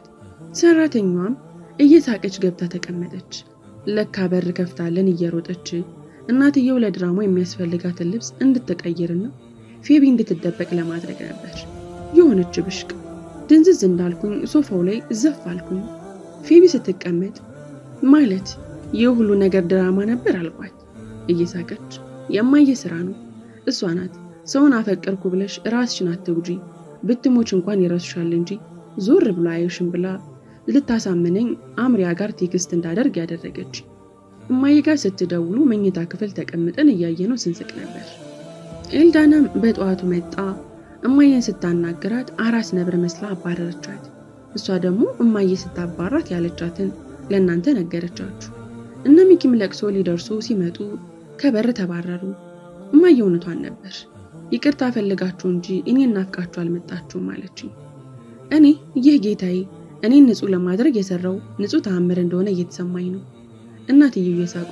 ሰራተኛዋም እየሳቀች ገብታ ተቀመጠች። ለካ በር ከፍታለን እየሮጠች እናትየው ለድራማ የሚያስፈልጋትን ልብስ እንድትቀይርና ፌቢ እንድትደበቅ ለማድረግ ነበር። የሆነች ብሽቅ ድንዝዝ እንዳልኩኝ ሶፋው ላይ ዘፍ አልኩኝ። ፌቢ ስትቀመጥ ማለት የሁሉ ነገር ድራማ ነበር አልኳት እየሳቀች። የማየ ስራ ነው። እሷ ናት ሰውን አፈቀርኩ ብለሽ ራስሽን አትጉጂ፣ ብትሞች እንኳን ይረስሻል እንጂ ዞር ብሎ አይሽም ብላ ልታሳመነኝ አምሪያ ጋር ቴክስት እንዳደርግ ያደረገች። እማዬ ጋር ስትደውሉ መኝታ ክፍል ተቀምጠን እያየነው ስንስቅ ነበር። ኤልዳናም በጧቱ መጣ። እማዬን ስታናግራት አራስ ነብር መስላ አባረረቻት። እሷ ደግሞ እማዬ ስታባራት ያለቻትን ለእናንተ ነገረቻችሁ። እነ ሚኪም ለቅሶ ሊደርሱ ሲመጡ ከበር ተባረሩ። እማዬ እውነቷን ነበር። ይቅርታ ፈልጋችሁ እንጂ እኔን ናፍቃችሁ አልመጣችሁም አለችኝ። እኔ ይህ ጌታዬ እኔን ንጹህ ለማድረግ የሰራው ንጹህ ተአምር እንደሆነ እየተሰማኝ ነው። እናትየው እየሳቁ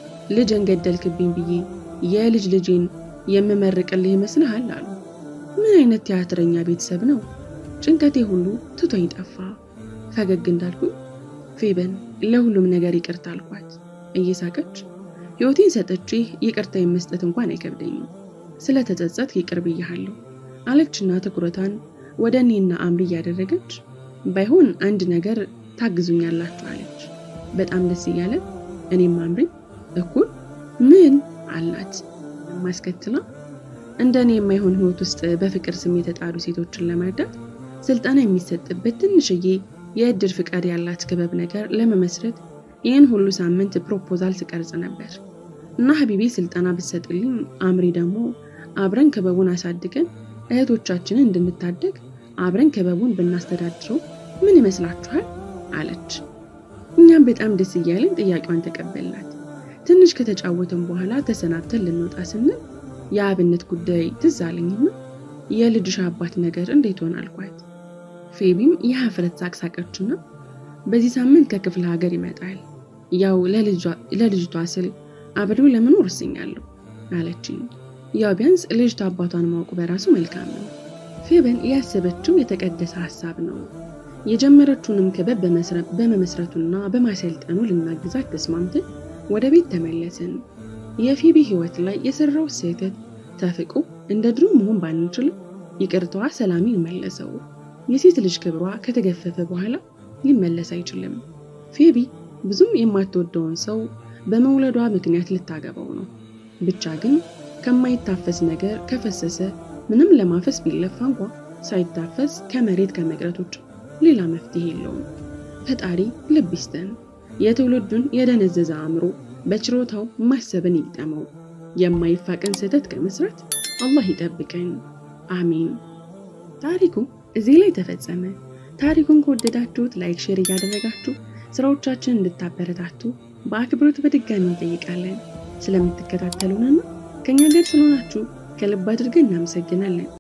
ልጅን ገደልክብኝ ብዬ የልጅን የምመርቅልህ ይመስልሃል አሉ። ምን አይነት ቲያትረኛ ቤተሰብ ነው? ጭንቀቴ ሁሉ ትቶኝ ጠፋ። ፈገግ እንዳልኩኝ ፌበን ለሁሉም ነገር ይቅርታ አልኳት እየሳቀች። ህይወቴን ሰጥቼ ይቅርታ መስጠት እንኳን አይከብደኝም። ስለተጸጸት ይቅር ብያለሁ አለችና ትኩረቷን ወደ እኔና አምሪ ያደረገች። ባይሆን አንድ ነገር ታግዙኛላችሁ አለች በጣም ደስ እያለ። እኔም አምሪ እኩል ምን አላት ማስከተላ እንደኔ የማይሆን ህይወት ውስጥ በፍቅር ስም የተጣሩ ሴቶችን ለማዳት ስልጣና የሚሰጥበት ትንሽዬ የእድር ፍቃድ ያላት ክበብ ነገር ለመመስረት ይህን ሁሉ ሳምንት ፕሮፖዛል ስቀርጽ ነበር እና ሀቢቢ ስልጣና ብትሰጥልኝ አምሪ ደግሞ አብረን ክበቡን አሳድገን እህቶቻችንን እንድንታደግ አብረን ክበቡን ብናስተዳድረው ምን ይመስላችኋል አለች። እኛም በጣም ደስ እያለን ጥያቄዋን ተቀበልናት። ትንሽ ከተጫወተን በኋላ ተሰናብተን ልንወጣ ስንል የአብነት ጉዳይ ትዝ አለኝና የልጅሽ አባት ነገር እንዴት ሆነ አልኳት። ፌቢም የሀፍረት ሳቅሳቀችና በዚህ ሳምንት ከክፍለ ሀገር ይመጣል ያው ለልጅቷ ስል አብሬው ለምን ወርሰኛለሁ አለችኝ። ያው ቢያንስ ልጅቷ አባቷን ማወቅ በራሱ መልካም ነው። ፌበን ያሰበችው የተቀደሰ ሐሳብ ነው። የጀመረችውንም ክበብ በመመስረቱና በማሰልጠኑ ልናግዛት ተስማምተን ወደ ቤት ተመለስን። የፌቢ ህይወት ላይ የሰራው ስህተት ተፍቆ እንደ ድሮ መሆን ባንችል ይቅርታዋ ሰላምን መለሰው። የሴት ልጅ ክብሯ ከተገፈፈ በኋላ ሊመለስ አይችልም። ፌቢ ብዙም የማትወደውን ሰው በመውለዷ ምክንያት ልታገባው ነው። ብቻ ግን ከማይታፈስ ነገር ከፈሰሰ ምንም ለማፈስ ቢለፋ እንኳን ሳይታፈስ ከመሬት ከመቅረቶች ሌላ መፍትሄ የለውም። ፈጣሪ ልብ ይስጠን። የትውልዱን የደነዘዘ አእምሮ በችሮታው ማሰብን ይግጠመው። የማይፋቀን ስህተት ከመስራት አላህ ይጠብቀን። አሚን። ታሪኩ እዚህ ላይ ተፈጸመ። ታሪኩን ከወደዳችሁት ላይክ ሼር ያደረጋችሁ ስራዎቻችንን እንድታበረታቱ በአክብሮት በድጋሚ እንጠይቃለን። ስለምትከታተሉንና ከኛ ጋር ስለሆናችሁ ከልብ አድርገን እናመሰግናለን።